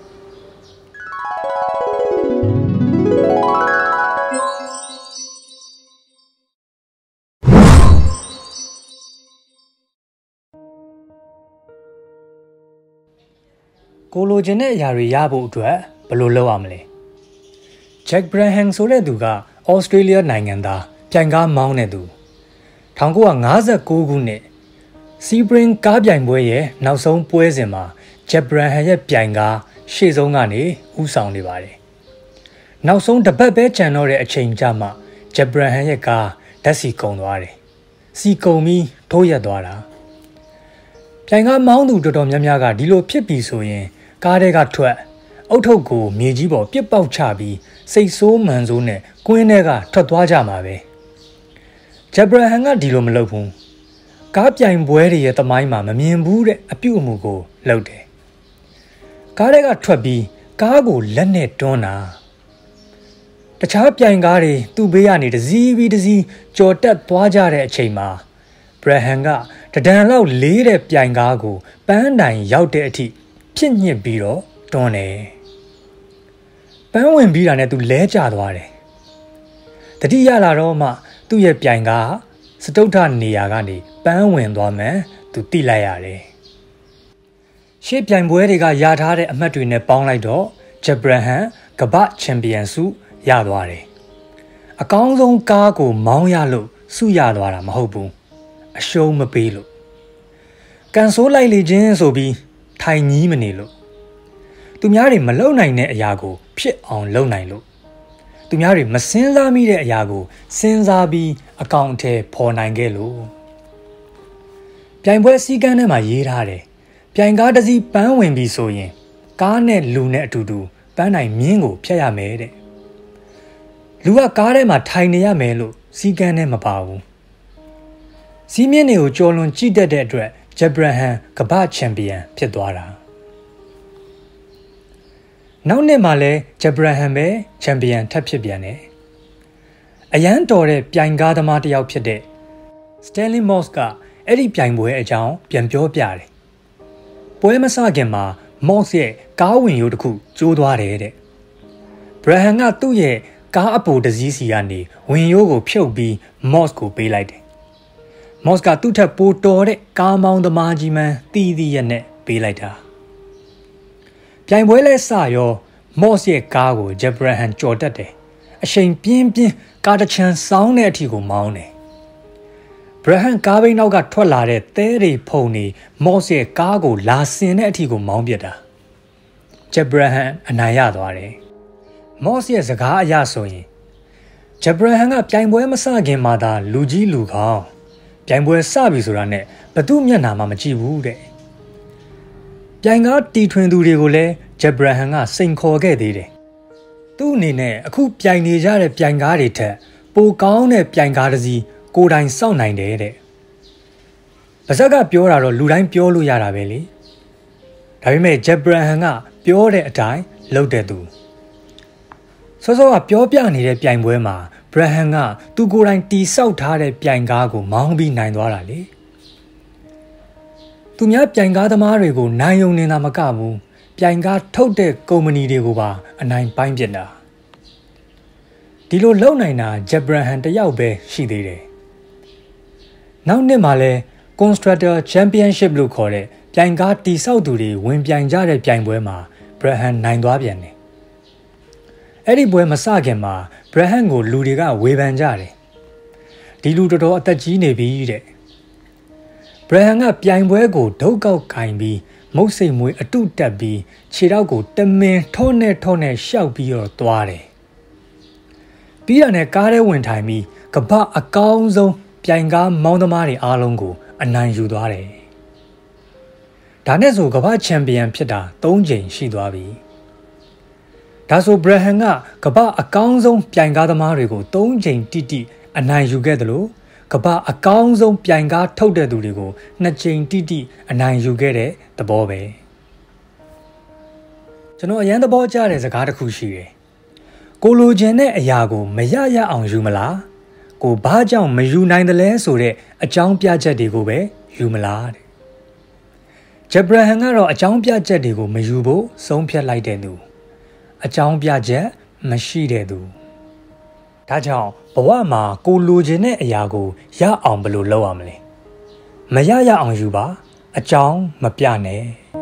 ကိုလိုချင်တဲ့အရာတွေရဖို့အတွက်ဘယ်လိုလုပ်ရမလဲဂျက်ဘရန်ဟန်ဆိုတဲ့သူကဩစတြေးလျနိုင်ငံသားပြိုင်ကားမောင်းတဲ့သူ1959ခုနှစ်စီဘရင်ကားပြိုင်ပွဲရဲ့နောက်ဆုံးပွဲစဉ်မှာဂျက်ဘရန်ဟန်ရဲ့ပြိုင်ကားရှေ့ဆုံးကနေဦးဆောင်နေပါတယ်နောက်ဆုံးတစ်ပတ်ပဲကျန်တော့တဲ့အချိန်ကျမှဂျက်ဘရန်ဟန်ရဲ့ကားဓာတ်ဆီကုန်သွားတယ်စီကုန်ပြီးထိုးရက်သွားတာပြိုင်ကားမောင်းသူတော်တော်များများကဒီလိုဖြစ်ပြီဆိုရင်ကားထဲကထွက်အုတ်ထုပ်ကိုမြေကြီးပေါ်ပြစ်ပေါက်ချပြီးစိတ်ဆိုးမှန်ဆိုးနဲ့ကွင်းထဲကထွက်သွားကြမှာပဲဂျက်ဘရဟန်ကဒီလိုမလုပ်ဘူးကားပြိုင်ပွဲတွေရဲ့သမိုင်းမှာမမြင်ဘူးတဲ့အပြုအမူကိုလုပ်တယ်ကားထဲကထွက်ပြီးကားကိုလက်နဲ့တွန်းတာတခြားပြိုင်ကားတွေသူ့ဘေးကနေတစည်းပြီးတစည်းကြော်တက်သွားကြတဲ့အချိန်မှာဘရဟန်ကတဒံလောက်လေးတဲ့ပြိုင်ကားကိုပန်းတိုင်ရောက်တဲ့အထိဖြစ်ညစ်ပြီးတော့တွန်းတယ်ပန်းဝင်ပြီးတာနဲ့သူလဲကျသွားတယ်တတိယလာတော့မှသူ့ရဲ့ပြိုင်ကားစတုထနေရာကနေပန်းဝင်သွားမှန်းသူသိလိုက်ရတယ်ရှေ့ပြိုင်ပွဲတွေကရထားတဲ့အမှတ်တွေနဲ့ပေါင်းလိုက်တော့ဂျက်ဘရဟန်ကမ္ဘာချန်ပီယံဆုရသွားတယ်အကောင်းဆုံးကားကိုမောင်းရလို့ဆုရသွားတာမဟုတ်ဘူးအရှုံးမပေးလို့ကန်ဆိုးလိုက်လေခြင်းဆိုပြီးထိုင်ကြီးမနေလို့သူများတွေမလုပ်နိုင်တဲ့အရာကိုဖြစ်အောင်လုပ်နိုင်လို့သူများတွေမစင်စားမိတဲ့အရာကိုစဉ်းစားပြီးအကောင့်ထဲပေါ်နိုင်ခဲ့လို့ပြိုင်ပွဲစည်းကမ်းထဲမှာရေးထားတယ်ပြိုင်ကားတစ်စီးပန်းဝင်ပြီဆိုရင်ကားနဲ့လူနဲ့အတူတူပန်းတိုင်မြင်းကိုဖြတ်ရမယ်တဲ့လူကကားထဲမှာထိုင်နေရမယ်လို့စည်းကမ်းထဲမပါဘူးစီးမြင့်တွေကိုကြော်လွန်ကြည့်တတ်တဲ့အတွက်ဂျက်ဘရဟန်ကမ္ဘာချန်ပီယံဖြစ်သွားတာနောက်နှစ်မှာလဲဂျက်ဘရဟန်ပဲချန်ပီယံထပ်ဖြစ်ပြန်တယ်အရန်တော်တဲ့ပြိုင်ကားသမားတစ်ယောက်ဖြစ်တဲ့စတန်လီမော့စ်ကအဲ့ဒီပြိုင်ပွဲအကြောင်းပြန်ပြောပြတယ်ပွဲမစခင်မှာမော့စ်ရဲ့ကားဝင်ရိုးတစ်ခုကျိုးသွားတယ်တဲ့ဘရဟန်ကသူ့ရဲ့ကားအပိုတစ်စီးစီကနေဝင်ရိုးကိုဖြုတ်ပြီးမော့စ်ကိုပေးလိုက်တယ်မော့စ်ကသူ့ထက်ပိုတော်တဲ့ကားမောင်းသမားကြီးမှန်းတီးတီးရက်နဲ့ပေးလိုက်တာပြိုင်ပွဲလဲစရောမော့စ်ရဲ့ကားကိုဂျက်ဘရဟန်ကြော်တက်တယ်အရှိန်ပြင်းပြင်းကားတစ်ချမ်းစောင်းတဲ့အထိကိုမောင်းတယ်ဘရဟန်ကားဘိန်းနောက်ကထွက်လာတဲ့သဲတွေဖုန်နေမော့စ်ရဲ့ကားကိုလာဆင်တဲ့အထိကိုမောင်းပြတာဂျက်ဘရဟန်အနိုင်ရသွားတယ်မော့စ်ရဲ့စကားအရဆိုရင်ဂျက်ဘရဟန်ကပြိုင်ပွဲမစခင်မှာသာလူကြီးလူကောင်းပြိုင်ပွဲစပြီဆိုတာနဲ့ဘသူမျက်နှာမှမကြည့်ဘူးတဲ့ပြိုင်ကားတီထွင်သူတွေကိုလည်းဂျက်ဘရဟန်ကစိန်ခေါ်ခဲ့သေးတယ်သူ့အနေနဲ့အခုပြိုင်နေကြတဲ့ပြိုင်ကားတွေထက်ပိုကောင်းတဲ့ပြိုင်ကားတစ်စီးကိုယ်တိုင်စောင့်နိုင်တယ်တဲ့ပါဇက်ကပြောတာတော့လူတိုင်းပြောလို့ရတာပဲလေဒါပေမဲ့ဂျက်ဘရဟန်ကပြောတဲ့အတိုင်းလုပ်တဲ့သူစောစောကပြောပြနေတဲ့ပြိုင်ပွဲမှာဘရဟန်ကသူကိုယ်တိုင်တီဆောက်ထားတဲ့ပြိုင်ကားကိုမောင်းပြီးနိုင်သွားတာလေသူများပြိုင်ကားသမားတွေကိုနိုင်ုံနေတာမကဘူးပြိုင်ကားထုတ်တဲ့ကုမ္ပဏီတွေကိုပါအနိုင်ပိုင်းပြစ်တာဒီလိုလုပ်နိုင်တာဂျက်ဘရဟန်တယောက်ပဲရှိသေးတယ်နောက်နှစ်မှာလဲ Constructor Championship လို့ခေါ်တဲ့ပြိုင်ကားတီဆောက်သူတွေဝင်ပြိုင်ကြတဲ့ပြိုင်ပွဲမှာဘရဟန်နိုင်သွားပြန်တယ်အဲ့ဒီပွဲမစခင်မှာဘရဟန်ကိုလူတွေကဝေဖန်ကြတယ်ဒီလူတော်တော်အသက်ကြီးနေပြီတဲ့ဘရဟန်ကပြိုင်ပွဲကိုဒုတ်ကောက်ကင်ပြီးမုတ်စိတ်မွေးအတုတက်ပြီးခြေထောက်ကိုတမင်ထောနဲ့ရှောက်ပြီးတော့သွားတယ်ပြီးတာနဲ့ကားထဲဝင်ထိုင်ပြီးကပ္ပအကောင်းဆုံးပြိုင်ကားမောင်းသမားတွေအားလုံးကိုအနိုင်ယူသွားတယ်ဒါနဲ့ဆိုကမ္ဘာချန်ပီယံဖြစ်တာ3 ကြိမ်ရှိသွားပြီဒါဆိုဘရဟန်ကကမ္ဘာအကောင်းဆုံးပြိုင်ကားသမားတွေကို3 ကြိမ်တိအနိုင်ယူခဲ့တယ်လို့ကမ္ဘာအကောင်းဆုံးပြိုင်ကားထုတ်တဲ့သူတွေကို2 ကြိမ်တိအနိုင်ယူခဲ့တဲ့သဘောပဲကျွန်တော်အရန်သဘောကျတဲ့စကားတစ်ခုရှိတယ်ကိုလိုချင်တဲ့အရာကိုမရအောင်ယူမလားကိုဘာကြောင့်မယူနိုင်တယ်လဲဆိုတဲ့အကြောင်းပြချက်တွေကိုပဲယူမလားတဲ့ဂျက်ဘရဟန်ကတော့အကြောင်းပြချက်တွေကိုမယူဖို့ဆုံးဖြတ်လိုက်တဲ့သူအကြောင်းပြချက်မရှိတဲ့သူဒါကြောင့်ဘဝမှာကိုလိုချင်တဲ့အရာကိုရအောင်ဘယ်လိုလုပ်ရမလဲမရအောင်ယူပါအကြောင်းမပြနဲ့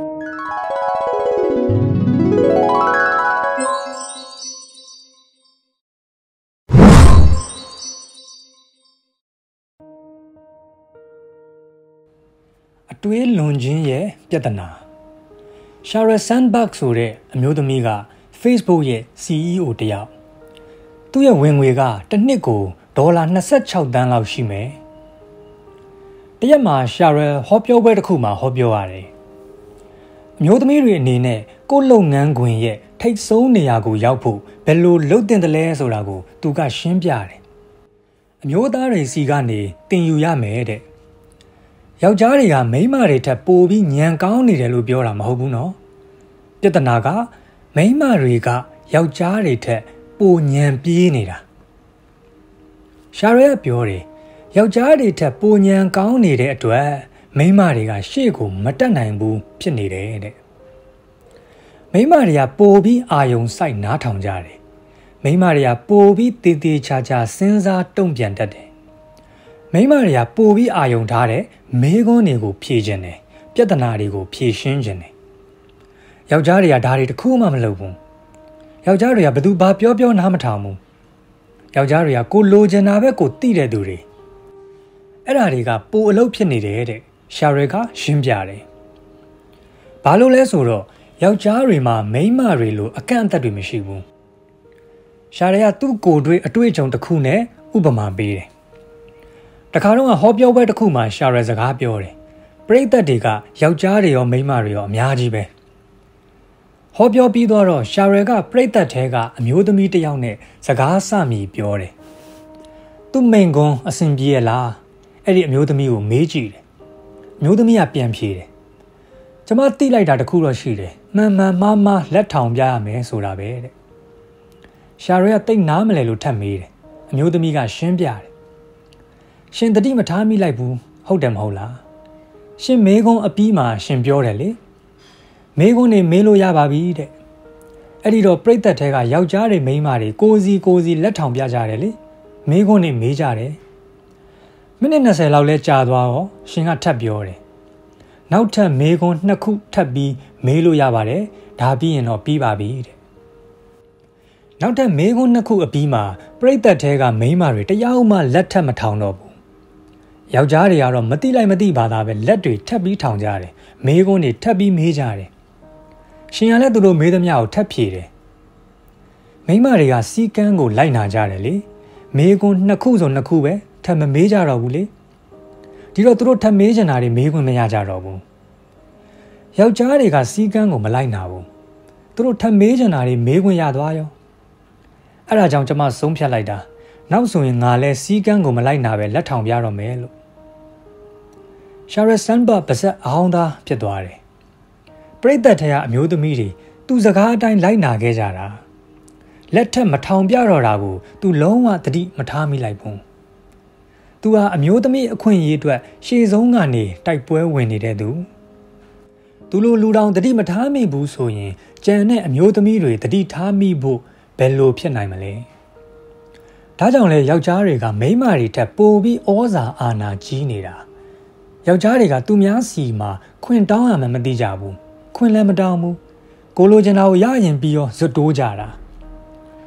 အတွင်းလွန်ခြင်းရဲ့ပြဿနာရှာရယ်ဆန်ဘတ်ဆိုတဲ့အမျိုးသမီးက Facebook ရဲ့ CEO တယောက်သူ့ရဲ့ဝင်ငွေကတစ်နှစ်ကိုဒေါ်လာ26 သန်းလောက်ရှိမယ်တရက်မှာရှာရယ်ဟောပြောပွဲတစ်ခုမှာဟောပြောရတယ်အမျိုးသမီးတွေအနေနဲ့ကိုယ့်လုပ်ငန်းခွင်ရဲ့ထိပ်ဆုံးနေရာကိုရောက်ဖို့ဘယ်လိုလုပ်တင်တယ်လဲဆိုတာကိုသူကရှင်းပြတယ်အမျိုးသားတွေစီကနေသင်ယူရမယ်တဲ့ယောက်ျားတွေကမိန်းမတွေထက်ပိုပြီးညံကောင်းနေတယ်လို့ပြောတာမဟုတ်ဘူးနော်ပြဿနာကမိန်းမတွေကယောက်ျားတွေထက်ပိုညံပြေးနေတာရှာရဲပြောတယ်ယောက်ျားတွေထက်ပိုညံကောင်းနေတဲ့အတွက်မိန်းမတွေကရှေ့ကိုမတက်နိုင်ဘူးဖြစ်နေတယ်တဲ့မိန်းမတွေကပိုပြီးအာယုံစိုက်နားထောင်ကြတယ်မိန်းမတွေကပိုပြီးတည်တည်ချာချာစဉ်းစားတုံ့ပြန်တတ်တယ်မိန်းမတွေကပိုပြီးအာယုံထားတဲ့မေးခွန်းတွေကိုဖြေခြင်းတယ်ပြဿနာတွေကိုဖြေရှင်းခြင်းတယ်ယောက်ျားတွေကဒါတွေတခုမှမလုပ်ဘူးယောက်ျားတွေကဘသူဘာပြောနားမထောင်ဘူးယောက်ျားတွေကကိုလိုချင်တာပဲကိုသိတဲ့သူတွေအဲ့ဒါတွေကပိုအလုပ်ဖြစ်နေတယ်တဲ့ရှာရဲကရှင်းပြတယ်ဘာလို့လဲဆိုတော့ယောက်ျားတွေမှာမိန်းမတွေလိုအကန့်အသတ်တွေမရှိဘူးရှာရဲကသူ့ကိုယ်တွေ့အတွေ့အကြုံတစ်ခုနဲ့ဥပမာပေးတယ်တခါတော့ဟောပြောပွဲတစ်ခုမှာရှာရဲစကားပြောတယ်ပရိသတ်တွေကယောက်ျားတွေရောမိန်းမတွေရောအများကြီးပဲဟောပြောပြီးတော့ရှာရဲကပရိသတ်ထဲကအမျိုးသမီးတစ်ယောက်နဲ့စကားစမိပြောတယ်သူ့မိန်ကွန်းအဆင်ပြေလားအဲ့ဒီအမျိုးသမီးကိုမေးကြည့်တယ်အမျိုးသမီးကပြန်ဖြေတယ်ကျမသိလိုက်တာတခုတော့ရှိတယ်မှန်မှားလက်ထောင်ပြရမယ်ဆိုတာပဲတဲ့ရှာရဲကတိတ်နားမလဲလို့ထပ်မေးတယ်အမျိုးသမီးကရှင်းပြတယ်ရှင်တတိမထားမိလိုက်ဘူးဟုတ်တယ်မဟုတ်လားရှင်မေးခွန်းအပြီးမှာရှင်ပြောတယ်လေမေးခွန်းနေမေးလို့ရပါပြီတဲ့အဲ့ဒီတော့ပြိတ္တထဲကယောက်ျားတွေမိန်းမတွေကိုစီလက်ထောင်ပြကြတယ်လေမေးခွန်းနေမေးကြတယ်မိနစ်20လောက်လဲကြာသွားတော့ရှင်ကထပ်ပြောတယ်နောက်ထပ်မေးခွန်း2 ခုထပ်ပြီးမေးလို့ရပါတယ်ဒါပြီးရင်တော့ပြီးပါပြီတဲ့နောက်ထပ်မေးခွန်း2 ခုအပြီးမှာပြိတ္တထဲကမိန်းမတွေတယောက်မှလက်ထပ်မထောင်တော့ဘူးယောက်ျားတွေကတော့မတိလိုက်မတိပါသားပဲလက်တွေထပ်ပြီးထောင်ကြတယ်မေးခွန်းတွေထပ်ပြီးမေးကြတယ်ရှင်ကလည်းသူတို့မေးသမျှကိုထပ်ဖြေတယ်မိန်းမတွေကစီကန်းကိုလိုက်နာကြတယ်လေမေးခွန်း2 ခုဆို2 ခုပဲထပ်မမေးကြတော့ဘူးလေဒီတော့သူတို့ထပ်မေးချင်တာတွေမေးခွင့်မရကြတော့ဘူးယောက်ျားတွေကစီကန်းကိုမလိုက်နာဘူးသူတို့ထပ်မေးချင်တာတွေမေးခွင့်ရသွားရောအဲ့ဒါကြောင့်ကျွန်မဆုံးဖြတ်လိုက်တာနောက်ဆိုရင်ငါလဲစီကန်းကိုမလိုက်နာပဲလက်ထောင်ပြတော့မယ်လို့ရှာရယ်ဆန်ဘတ်ပါဇက်အောင်းသားဖြစ်သွားတယ်ပရိသတ်ထဲကအမျိုးသမီးတွေသူစကားအတိုင်းလိုက်နာခဲ့ကြတာလက်ထက်မထောင်ပြတော့တာကိုသူလုံးဝသတိမထားမိလိုက်ဘူးသူဟာအမျိုးသမီးအခွင့်အရေးအတွက်ရှေ့ဆုံးကနေတိုက်ပွဲဝင်နေတဲ့သူလိုလူတောင်သတိမထားမိဘူးဆိုရင်ကြံတဲ့အမျိုးသမီးတွေသတိထားမိဖို့ဘယ်လိုဖြစ်နိုင်မလဲဒါကြောင့်လဲယောက်ျားတွေကမိန်းမတွေထက်ပိုပြီးဩဇာအာဏာကြီးနေတာယောက်ျားတွေကသူများစီမှာခွင့်တောင်းရမှမသိကြဘူးခွင့်လည်းမတောင်းဘူးကိုလိုချင်တာကိုရရင်ပြီးရောဇွတ်တိုးကြတာ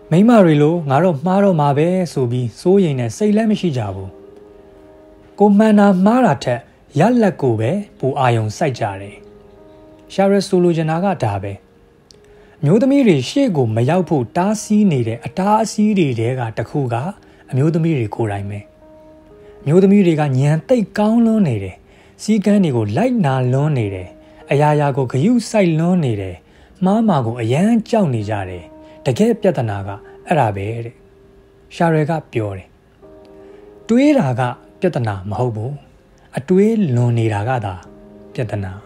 မိမတွေလိုငါတော့မှားတော့မှာပဲဆိုပြီးစိုးရိမ်နဲ့စိတ်လည်းမရှိကြဘူးကိုမှန်တာမှားတာထက်ရလက်ကိုပဲပူအာယုံစိုက်ကြတယ်ရှာရဆိုလိုချင်တာကဒါပဲမျိုးသမီးတွေရှေ့ကိုမရောက်ဖို့တားဆီးနေတဲ့အတားအဆီးတွေတဲကတခုကအမျိုးသမီးတွေကိုယ်တိုင်ပဲမျိုးသမီးတွေကညံတိတ်ကောင်းလွန်းနေတယ်စီကန်းတွေကိုလိုက်နာလွန်းနေတယ်အရာရာကိုဂယုစိုက်လွန်းနေတယ်မှားမှာကိုအယမ်းကြောက်နေကြတယ်တကယ်ပြဿနာကအဲ့ဒါပဲတဲ့ရှာရယ်ကပြောတယ်တွေးတာကပြဿနာမဟုတ်ဘူးအတွေးလွန်နေတာကသာပြဿနာ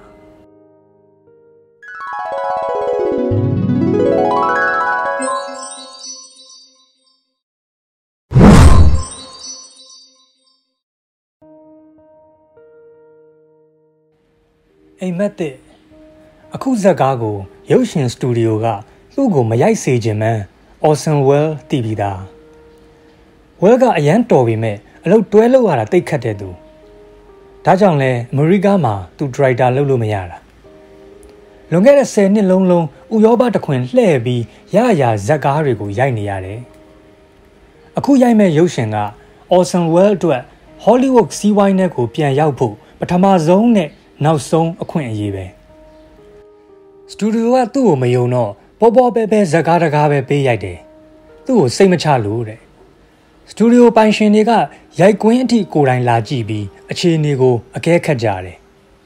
အိမ်မက်တဲ့အခုဇက်ကားကိုရုပ်ရှင်စတူဒီယိုကသူ့ကိုမရိုက်စေခြင်းမှန်း Orson Welles တည်ပြီးသား Welles ကအရန်တော်ပေမဲ့အလုပ်တွဲလုပ်ရတာတိတ်ခတ်တဲ့သူဒါကြောင့်လဲအမေရိကမှာသူဒရိုက်တာလုပ်လို့မရတာလွန်ခဲ့တဲ့10နှစ်လုံးဥရောပတခွင်လှည့်ပြီးရရဇက်ကားတွေကိုရိုက်နေရတယ်အခုရိုက်မဲ့ရုပ်ရှင်က Orson Welles အတွက် Hollywood စီးပွားရေးနဲ့ကိုပြန်ရောက်ဖို့ပထမဆုံးနဲ့နောက်ဆုံးအခွင့်အရေးပဲစတူဒီယိုကသူ့ကိုမယုံတော့ပေါ်ပေါ်ပဲဇက်ကားတကားပဲပေးရိုက်တယ်သူ့ကိုစိတ်မချလို့တဲ့စတူဒီယိုပိုင်ရှင်တွေကရိုက်ကွင်းအထိကိုယ်တိုင်လာကြည့်ပြီးအခြေအနေကိုအကဲခတ်ကြတယ်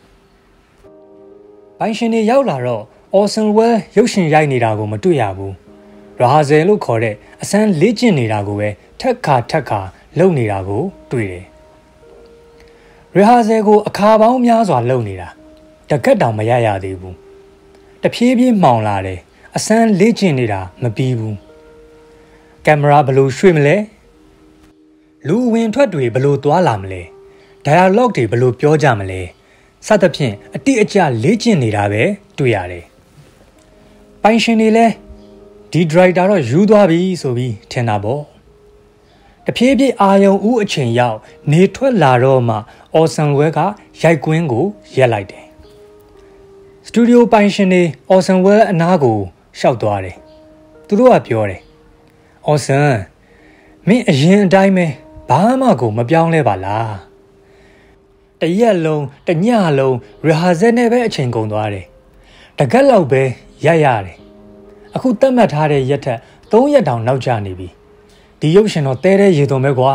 ပိုင်ရှင်တွေရောက်လာတော့ Orson Welles ရုပ်ရှင်ရိုက်နေတာကိုမတွေ့ရဘူးရာဟာဇယ်လို့ခေါ်တဲ့အစမ်းလေ့ကျင့်နေတာကိုပဲထက်ခါလုပ်နေတာကိုတွေ့တယ်ရာဟာဇယ်ကိုအခါပေါင်းများစွာလုပ်နေတာတကက်တောင်မရသေးဘူးတဖြည်းဖြည်းမှောင်လာတယ်အစမ်းလေ့ကျင့်နေတာမပြီးဘူးကင်မရာဘယ်လိုရွှေ့မလဲလူဝင်ထွက်တွေဘယ်လိုသွားလာမလဲ dialogue တွေဘယ်လိုပြောကြမလဲစသဖြင့်အတိအကျလေ့ကျင့်နေတာပဲတွေ့ရတယ်ပိုင်ရှင်တွေလည်းဒီဒရိုက်တာတော့ယူသွားပြီဆိုပြီးထင်တာပေါ့တဖြည်းဖြည်းအာယုံဦးအချိန်ရောက်နေထွက်လာတော့မှ Orson Welles ကရိုက်ကွင်းကိုရက်လိုက်တယ်စတူဒီယိုပိုင်ရှင်တွေ Orson Welles အနားကိုရှောက်သွားတယ်သူတို့ကပြောတယ် Orson မင်းအရင်အတိုင်းပဲဘာမှကိုမပြောင်းလဲပါလားတရက်လုံးတညလုံးရီဟာဇယ်နဲ့ပဲအချိန်ကုန်သွားတယ်တကက်လောက်ပဲရက်ရတယ်အခုသတ်မှတ်ထားတဲ့ရက်ထက်3ရက်တောင်နောက်ကျနေပြီဒီရုပ်ရှင်တော့တဲတဲ့ရေသွန်ပဲကွာ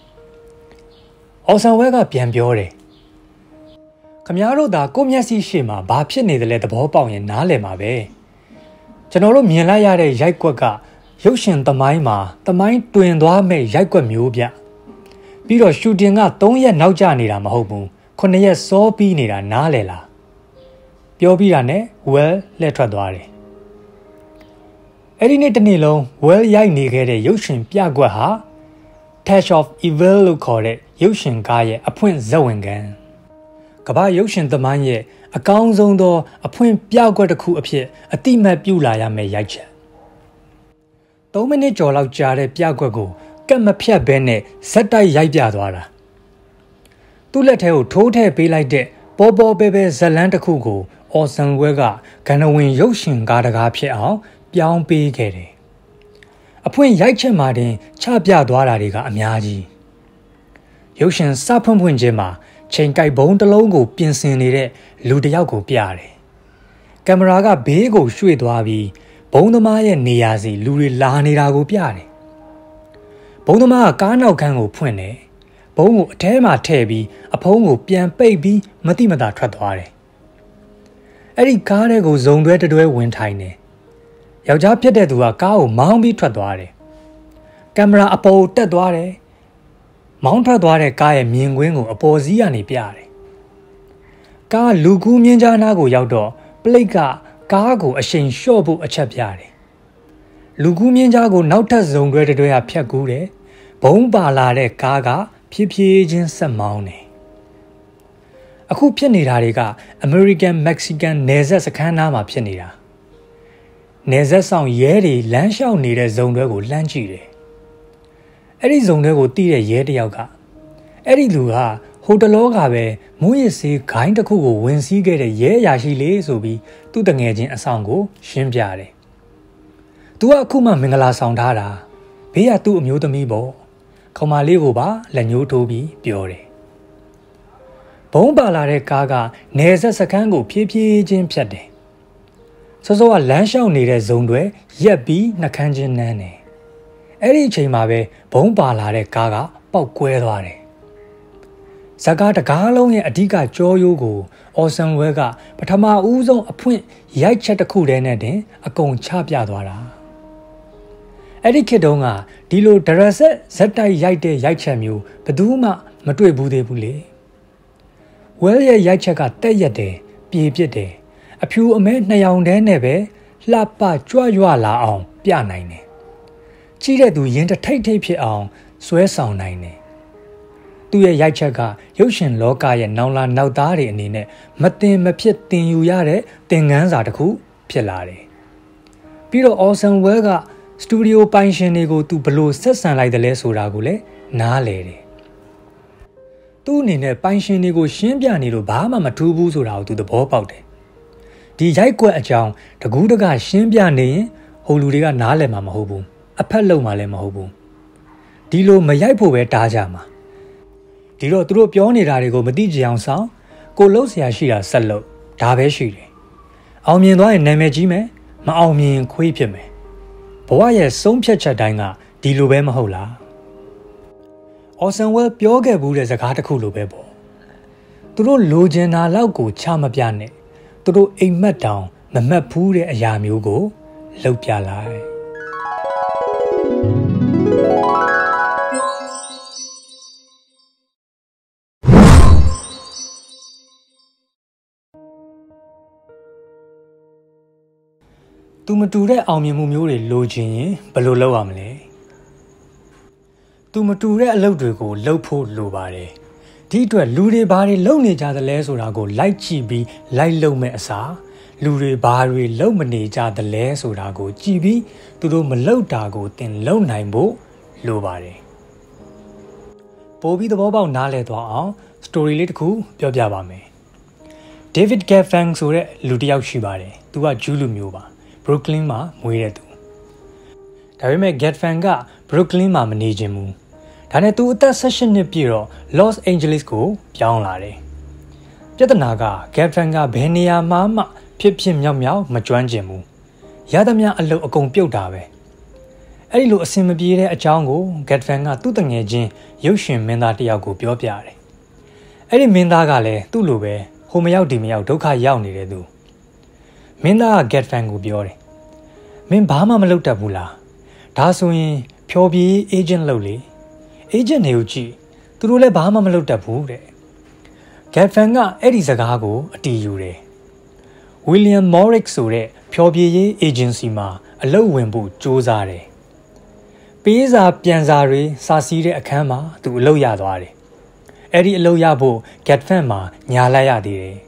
Orson Welles ကပြန်ပြောတယ်ခမားတို့သာကိုမျက်စိရှေ့မှာဘာဖြစ်နေတယ်လဲသဘောပေါက်ရင်နားလည်မှာပဲကျွန်တော်တို့မြင်လိုက်ရတဲ့ရိုက်ကွက်ကရုပ်ရှင်သမိုင်းမှာသမိုင်းတွင်သွားမဲ့ရိုက်ကွက်မျိုးပြပြီးတော့ရှူတင်က3ရက်နောက်ကျနေတာမဟုတ်ဘူး9ရက်စောပြီးနေတာနားလည်လားပြောပြီးတာနဲ့ Well လှည့်ထွက်သွားတယ်အဲ့ဒီနေ့တစ်နေ့လုံး Well ရိုက်နေခဲ့တဲ့ရုပ်ရှင်ပြကွက်ဟာ Touch of Evil လို့ခေါ်တဲ့ရုပ်ရှင်ကားရဲ့အဖွင့်ဇာတ်ဝင်ခန်းကမ္ဘာရုပ်ရှင်သမိုင်းရဲ့အကောင်းဆုံးသောအဖွင့်ပြကွက်တစ်ခုအဖြစ်အတိမတ်ပြုလာရမယ့်ရိုက်ချက်3မိနစ်ကျော်လောက်ကြာတဲ့ပြကွက်ကိုကတ်မဖြတ်ဘဲနဲ့ဇက်တိုက်ရိုက်ပြသွားတာသူ့လက်ထဲကိုထိုးထည့်ပေးလိုက်တဲ့ပေါ်ပဲဇလန်းတစ်ခုကို Orson Welles ကဂန္ဓဝင်ရုပ်ရှင်ကားတကားဖြစ်အောင်ပြောင်းပေးခဲ့တယ်အဖွင့်ရိုက်ချက်မှာတင်ချပြသွားတာတွေကအများကြီးရုပ်ရှင်စဖွင့်ခြင်းမှာချိန်ကိုက်ဘုံတစ်လုံးကိုပြင်ဆင်နေတဲ့လူတစ်ယောက်ကိုပြတယ်ကင်မရာကဘေးကိုရွှေ့သွားပြီးဘုံသမားရဲ့နေရာစီလူတွေလာနေတာကိုပြတယ်ဘုံသမားကကားနောက်ခန်းကိုဖွင့်တယ်ဘုံကိုအထဲမှာထည့်ပြီးအဖုံးကိုပြန်ပိတ်ပြီးမတိမတာထွက်သွားတယ်အဲ့ဒီကားထဲကိုဇုံတွဲတွဲဝင်ထိုင်တယ်ယောက်ျားဖြစ်တဲ့သူကကားကိုမောင်းပြီးထွက်သွားတယ်ကင်မရာအပေါ်တက်သွားတယ်မောင်းထွက်သွားတဲ့ကားရဲ့မြင်ကွင်းကိုအပေါ်စီးကနေပြတယ်ကားလူကူးမြင်းကြားနားကိုရောက်တော့ပလိတ်ကကားကိုအရှိန်လျှော့ဖို့အချက်ပြတယ်လူကူးမြင်းကြားကိုနောက်ထပ်ဇုံတွဲတွဲဖြတ်ကူးတယ်ဘုံပါလာတဲ့ကားကဖြည်းဖြည်းချင်းဆက်မောင်းတယ်အခုဖြစ်နေတာတွေက American Mexican နယ်စပ်စခန်းနားမှာဖြစ်နေတာနယ်စပ်ဆောင်ရဲတွေလမ်းလျှောက်နေတဲ့ဇုံတွဲကိုလှမ်းကြည့်တယ်အဲ့ဒီဇုံတွဲကိုတီးတဲ့ရဲတယောက်ကအဲ့ဒီလူကဟိုတလောကပဲမူးယစ်ဆေးဂိုင်းတစ်ခုကိုဝင်စီးခဲ့တဲ့ရဲအရာရှိလေးဆိုပြီးသူ့တငယ်ချင်းအဆောင်ကိုရှင်းပြတယ်သူကအခုမှမင်္ဂလာဆောင်ထားတာဘေးကသူ့အမျိုးသမီးပေါ့ခေါမလေးကိုပါလက်ညှိုးထိုးပြီးပြောတယ်ဘုံပါလာတဲ့ကားကနေဆက်စခန်းကိုဖြည်းဖြည်းချင်းဖြတ်တယ်စောစောကလမ်းလျှောက်နေတဲ့ဇုံတွေရက်ပြီးနှကန်းချင်းနန်းတယ်အဲ့ဒီအချိန်မှာပဲဘုံပါလာတဲ့ကားကပေါက်ကွဲသွားတယ်ဇကားတကားလုံးရဲ့အဓိကကြောရိုးကိုအော်ဆန်ဝဲကပထမဦးဆုံးအဖွင့်ရိုက်ချက်တစ်ခုတည်းနဲ့တင်အကုန်ချပြသွားတာအဲ့ဒီခေတ်တုန်းကဒီလိုဒရဆက်ဇက်တိုက်ရိုက်တဲ့ရိုက်ချက်မျိုးဘယ်သူမှမတွေ့ဘူးသေးဘူးလေဝဲရဲ့ရိုက်ချက်ကတက်ရက်တယ်ပြေပြစ်တယ်အဖြူအမဲနှစ်ယောင်တည်းနဲ့ပဲလှပကြွရွလာအောင်ပြနိုင်တယ်ကြည့်တဲ့သူရင်တထိတ်ထိတ်ဖြစ်အောင်ဆွဲဆောင်နိုင်တယ်သူ့ရဲ့ရိုက်ချက်ကရုပ်ရှင်လောကရဲ့နောင်လာနောက်သားတွေအနေနဲ့မတင်မဖြစ်တင်ယူရတဲ့သင်ခန်းစာတစ်ခုဖြစ်လာတယ်ပြီးတော့ Orson Welles ကစတူဒီယိုပိုင်ရှင်တွေကိုသူဘလို့ဆက်ဆံလိုက်တယ်လဲဆိုတာကိုလည်းနားလည်တယ်သူ့အနေနဲ့ပိုင်ရှင်တွေကိုရှင်းပြနေလို့ဘာမှမထူးဘူးဆိုတာကိုသူသဘောပေါက်တယ်ဒီရိုက်ကွက်အကြောင်းတကူးတကရှင်းပြနေရင်ဟိုလူတွေကနားလည်မှာမဟုတ်ဘူးအဖက်လုံးမှာလည်းမဟုတ်ဘူးဒီလိုမရိုက်ဖို့ပဲတားကြမှာဒီတော့သူတို့ပြောနေတာတွေကိုမသိကြအောင်ဆောင်ကိုလှုပ်เสียရှိတာဆက်လုပ်ဒါပဲရှိတယ်အောင်မြင်သွားရင်နာမည်ကြီးမယ်မအောင်မြင်ခွေးဖြစ်မယ်ဘဝရဲ့ဆုံးဖြတ်ချက်တိုင်းကဒီလိုပဲမဟုတ်လားOrson Wellesပြောခဲ့ဘူးတဲ့စကားတစ်ခုလိုပဲပေါ့သူတို့လိုချင်တာလောက်ကိုချမပြနဲ့သူတို့အိမ်မက်တောင်မမက်ဘူးတဲ့အရာမျိုးကိုလှုပ်ပြလိုက်သူမတူတဲ့အောင်မြင်မှုမျိုးတွေလိုချင်ရင်ဘယ်လိုလုပ်ရမလဲသူမတူတဲ့အလုပ်တွေကိုလုပ်ဖို့လိုပါတယ်ဒီအတွက်လူတွေဘာတွေလုပ်နေကြသလဲဆိုတာကိုလိုက်ကြည့်ပြီးလိုက်လုပ်မဲ့အစားလူတွေဘာတွေလုပ်မနေကြသလဲဆိုတာကိုကြည့်ပြီးသူတို့မလုပ်တာကိုသင်လုပ်နိုင်ဖို့လိုပါတယ်ပို့ပြီးသဘောပေါက်နားလည်သွားအောင်စတိုရီလေးတစ်ခုပြောပြပါမယ်David Geffen ဆိုတဲ့လူတစ်ယောက်ရှိပါတယ်သူကဂျူးလူမျိုးပါBrooklyn မှာမွေးတဲ့သူဒါပေမဲ့ Geffen က Brooklyn မှာမနေချင်ဘူးဒါနဲ့သူအသက်18နှစ်ပြည့်တော့ Los Angeles ကိုပြောင်းလာတယ်ပြဿနာက Geffen ကဘယ်နေရာမှဖြစ်မြောက်မကျွမ်းကျင်ဘူးရသမျှအလုပ်အကုန်ပြုတ်တာပဲအဲ့ဒီလိုအဆင်မပြေတဲ့အကြောင်းကို Geffen ကသူ့တငယ်ချင်းရုပ်ရှင်မင်းသားတစ်ယောက်ကိုပြောပြတယ်အဲ့ဒီမင်းသားကလည်းသူ့လိုပဲဟိုမရောက်ဒီမရောက်ဒုက္ခရောက်နေတဲ့သူမင်းသားက Geffen ကိုပြောတယ်မင်းဘာမှမလုပ်တတ်ဘူးလားဒါဆိုရင်ဖြောပြေး agent လုပ်လေ agent တွေကိုကြည့်သူတို့လည်းဘာမှမလုပ်တတ်ဘူးတဲ့ Geffen ကအဲ့ဒီစကားကိုအတည်ယူတယ် William Morrick ဆိုတဲ့ဖြောပြေးရေး agency မှာအလုပ်ဝင်ဖို့ကြိုးစားတယ်ပေးစာပြန်စာတွေစာစီးတဲ့အခန်းမှာသူအလုပ်ရသွားတယ်အဲ့ဒီအလုပ်ရဖို့ Geffen မှာညာလိုက်ရသေးတယ်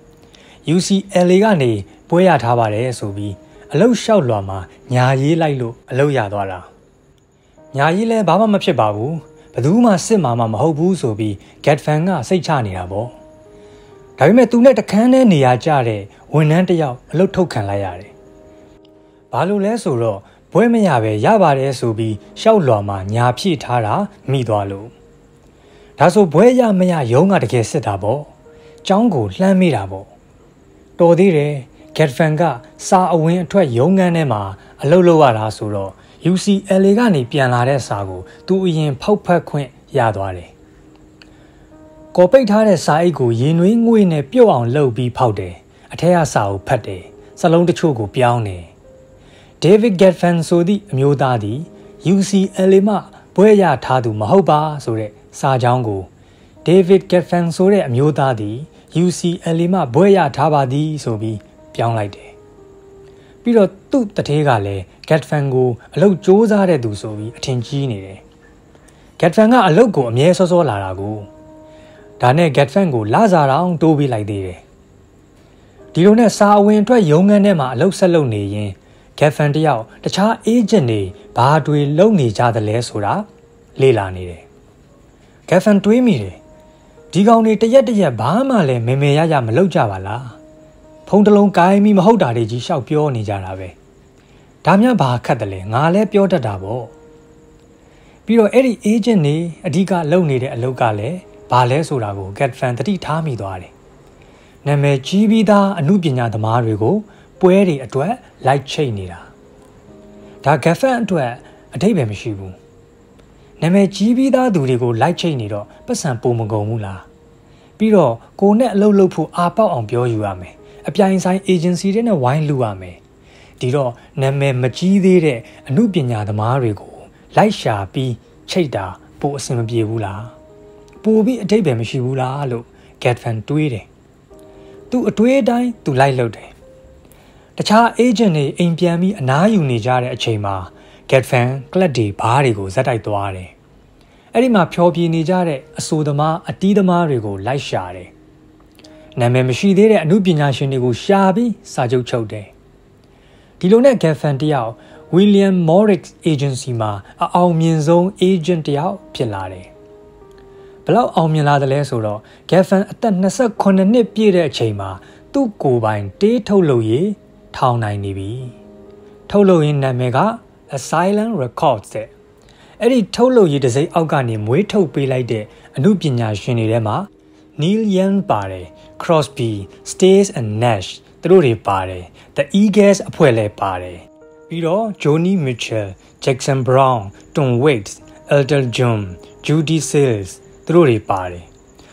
UCLA ကနေပွဲရထားပါတယ်ဆိုပြီးအလုပ်လျှောက်လွှာမှာညာရေးလိုက်လို့အလုပ်ရသွားတာညာရေးလဲဘာမှမဖြစ်ပါဘူးဘယ်သူမှစစ်မှာမဟုတ်ဘူးဆိုပြီး Geffen ကစိတ်ချနေတာပေါ့ဒါပေမဲ့သူနဲ့တခန်းထဲနေရာကျတဲ့ဝန်ထမ်းတစ်ယောက်အလုပ်ထုတ်ခံလိုက်ရတယ်ဘာလို့လဲဆိုတော့ဘွဲမရပဲရပါတယ်ဆိုပြီးလျှောက်လွှာမှာညာဖြည့်ထားတာမိသွားလို့ဒါဆိုဘွဲရမရရုံးကတကယ်စစ်တာပေါ့ကျောင်းကိုလှမ်းမိတာပေါ့တော်သေးတယ်Geffen ကစာအဝင်အထွက်ရုံးခန်းထဲမှာအလုပ်လုပ်ရတာဆိုတော့ UCLA ကနေပြန်လာတဲ့စာကိုသူအရင်ဖောက်ဖက်ခွင့်ရသွားတယ်။ကော်ပိတ်ထားတဲ့စာအိတ်ကိုရေနွေးငွေ့နဲ့ပြုတ်အောင်လှုပ်ပြီးဖောက်တယ်။အထက်ကစာကိုဖတ်တယ်။စာလုံးတချို့ကိုပြောင်းတယ်။ David Geffen ဆိုသည့်အမျိုးသားသည် UCLA မှဘွဲရထားသူမဟုတ်ပါဆိုတဲ့စာကြောင်းကို David Geffen ဆိုတဲ့အမျိုးသားသည် UCLA မှဘွဲရထားပါသည်ဆိုပြီးပြောင်းလိုက်တယ်ပြီးတော့သူ့တထေးကလည်း Geffen ကိုအလုပ်စ조사တဲ့သူဆိုပြီးအထင်ကြီးနေတယ် Geffen ကအလုပ်ကိုအမြဲစောလာတာကိုဒါနဲ့ Geffen ကိုလစာတောင်တိုးပေးလိုက်သေးတယ်ဒီလိုနဲ့စာအဝင်အတွက်ရုံးခန်းထဲမှာအလုပ်ဆက်လုပ်နေရင် Geffen တယောက်တခြား agent တွေဘာတွေလုပ်နေကြသလဲဆိုတာလေ့လာနေတယ် Geffen တွေးမိတယ်ဒီကောင်တွေတရက်ဘာမှလည်းမေရမလုပ်ကြပါလားဖုန်းတစ်လုံးကိုင်းပြီးမဟုတ်တာတွေကြီးရှောက်ပြောနေကြတာပဲဒါများဘာခတ်တယ်လဲငါလည်းပြောတတ်တာပေါ့ပြီးတော့အဲ့ဒီ agent နေအဓိကလုပ်နေတဲ့အလုပ်ကလည်းဘာလဲဆိုတာကို Gatfan သတိထားမိသွားတယ်နာမည်ကြီးပြီးသားအမှုပညာသမားတွေကိုပွဲတွေအတွက်လိုက်ချိတ်နေတာဒါ Gatfan အတွက်အဓိပ္ပာယ်မရှိဘူးနာမည်ကြီးပြီးသားသူတွေကိုလိုက်ချိတ်နေတော့ပတ်စံပုံမကုန်ဘူးလားပြီးတော့ကိုနဲ့အလုပ်လုပ်ဖို့အားပေါက်အောင်ပြောယူရမယ်အပြိုင်ဆိုင် agency တွေနဲ့ဝိုင်းလူရမယ်ဒီတော့နာမည်မကြီးသေးတဲ့အမှုပညာသမားတွေကိုလိုက်ရှာပြီးချိတ်တာပိုအဆင်မပြေဘူးလားပိုပြီးအဓိပ္ပာယ်မရှိဘူးလားလို့ Gatfan တွေးတယ်သူအတွေးအတိုင်းသူလိုက်လုပ်တယ်တခြား agent တွေအိမ်ပြန်ပြီးအနားယူနေကြတဲ့အချိန်မှာ Gatfan ကလပ်တွေဘားတွေကိုဇက်တိုက်သွားတယ်အဲ့ဒီမှာဖျော်ဖြေနေကြတဲ့အဆိုသမားအတီးသမားတွေကိုလိုက်ရှာတယ်နာမည်မရှိသေးတဲ့အမှုပညာရှင်တွေကိုရှာပြီးစာချုပ်ချုပ်တယ်ဒီလိုနဲ့ Gatfan တယောက် William Morris Agency မှာအောင်မြင်ဆုံး agent တယောက်ဖြစ်လာတယ်ဘလောက်အောင်မြင်လာတယ်လဲဆိုတော့ Gatfan အသက်28နှစ်ပြည့်တဲ့အချိန်မှာသူ့ကိုယ်ပိုင်တေးထုတ်လုပ်ရေးထောင်နိုင်နေပြီထုတ်လုပ်ရေးနာမည်က Asylum Records တဲ့အဲ့ဒီထုတ်လုပ်ရေးတစ်စိမ့်အောက်ကနေမွေးထုတ်ပေးလိုက်တဲ့အမှုပညာရှင်တွေထဲမှာ Neil Young ပါတယ် Crosby, Stills and Nash သူတို့တွေပါတယ် The Eagles အဖွဲ့လည်းပါတယ်ပြီးတော့ Joni Mitchell, Jackson Brown, Tom Waits, Elton John, Judy Sills သူတို့တွေပါတယ်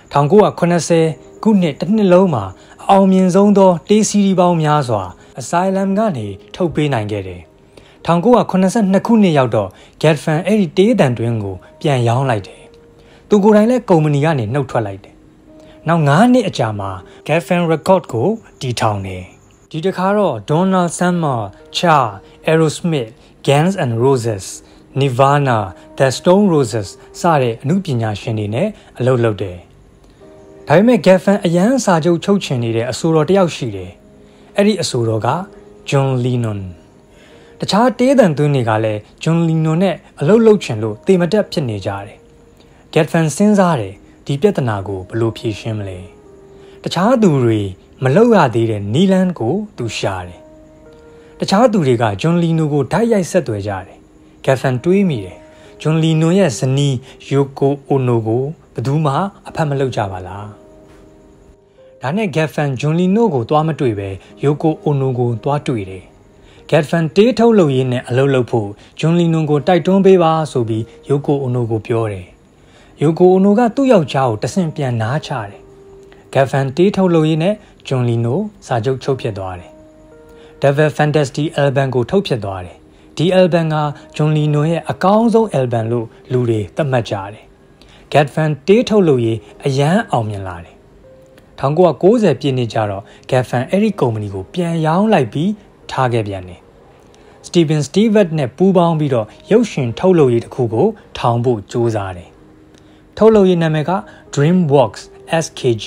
1980ခုနှစ်တစ်နှစ်လုံးမှာအောင်မြင်ဆုံးသောတေးစီးရီးပေါင်းများစွာ Asylum ကနေထုတ်ပေးနိုင်ခဲ့တယ်1982ခုနှစ်ရောက်တော့ Gatfan အဲ့ဒီတေးတန်တွင်းကိုပြန်ရောင်းလိုက်တယ်သူကိုယ်တိုင်လည်းကုမ္ပဏီကနေနှုတ်ထွက်လိုက်တယ်နောက်9နှစ်အကြာမှာ Gatfan Record ကိုတည်ထောင်တယ်ဒီတစ်ခါတော့ Donald Summer, Cher, Aerosmith, Guns N' Roses, Nirvana, The Stone Roses စတဲ့အမှုပညာရှင်တွေနဲ့အလုပ်လုပ်တယ်ဒါပေမဲ့ Gatfan အရန်စာချုပ်ချုပ်ချင်နေတဲ့အဆိုတော်တယောက်ရှိတယ်အဲ့ဒီအဆိုတော်က John Lennonတခြားတေးသံသွင်းတွေကလည်း John Lennon နဲ့အလုပ်လုပ်ချင်လို့တေမတက်ဖြစ်နေကြတယ် Gatfan စဉ်းစားတယ်ဒီပြဿနာကိုဘယ်လိုဖြေရှင်းမလဲတခြားသူတွေမလုပ်ရသေးတဲ့နီလန်ကိုသူရှာတယ်တခြားသူတွေက John Lennon ကိုဓာတ်ရိုက်ဆက်သွယ်ကြတယ် Gatfan တွေးမိတယ် John Lennon ရဲ့ဇနီး Yoko Ono ကိုဘယ်သူမှအဖက်မလုပ်ကြပါလားဒါနဲ့ Gatfan John Lennon ကိုသွားမတွေ့ပဲ Yoko Ono ကိုသွားတွေ့တယ်Gatfan တေးထုတ်လုပ်ရေးနဲ့အလုပ်လုပ်ဖို့ John Lennon ကိုတိုက်တွန်းပေးပါဆိုပြီး Yoko Ono ကိုပြောတယ်Yoko Ono ကသူ့ယောက်ျားကိုတဆင့်ပြန်နားချတယ်Gatfan တေးထုတ်လုပ်ရေးနဲ့ John Lennon စာချုပ်ချုပ်ဖြစ်သွားတယ် Devil Fantasy album ကိုထုတ်ဖြစ်သွားတယ်ဒီ album က John Lennon ရဲ့အကောင်းဆုံး album လို့လူတွေသတ်မှတ်ကြတယ် Gatfan တေးထုတ်လုပ်ရေးအရန်အောင်မြင်လာတယ်1990ပြည့်နှစ်ကျတော့ Gatfan အဲ့ဒီကုမ္ပဏီကိုပြန်ရောင်းလိုက်ပြီးထားခဲ့ပြန်တယ် Steven Stewart နဲ့ပူးပေါင်းပြီးတော့ရုပ်ရှင်ထုတ်လုပ်ရေးတစ်ခုကိုထောင်ဖို့ကြိုးစားတယ်ထုတ်လုပ်ရေးနာမည်က DreamWorks SKG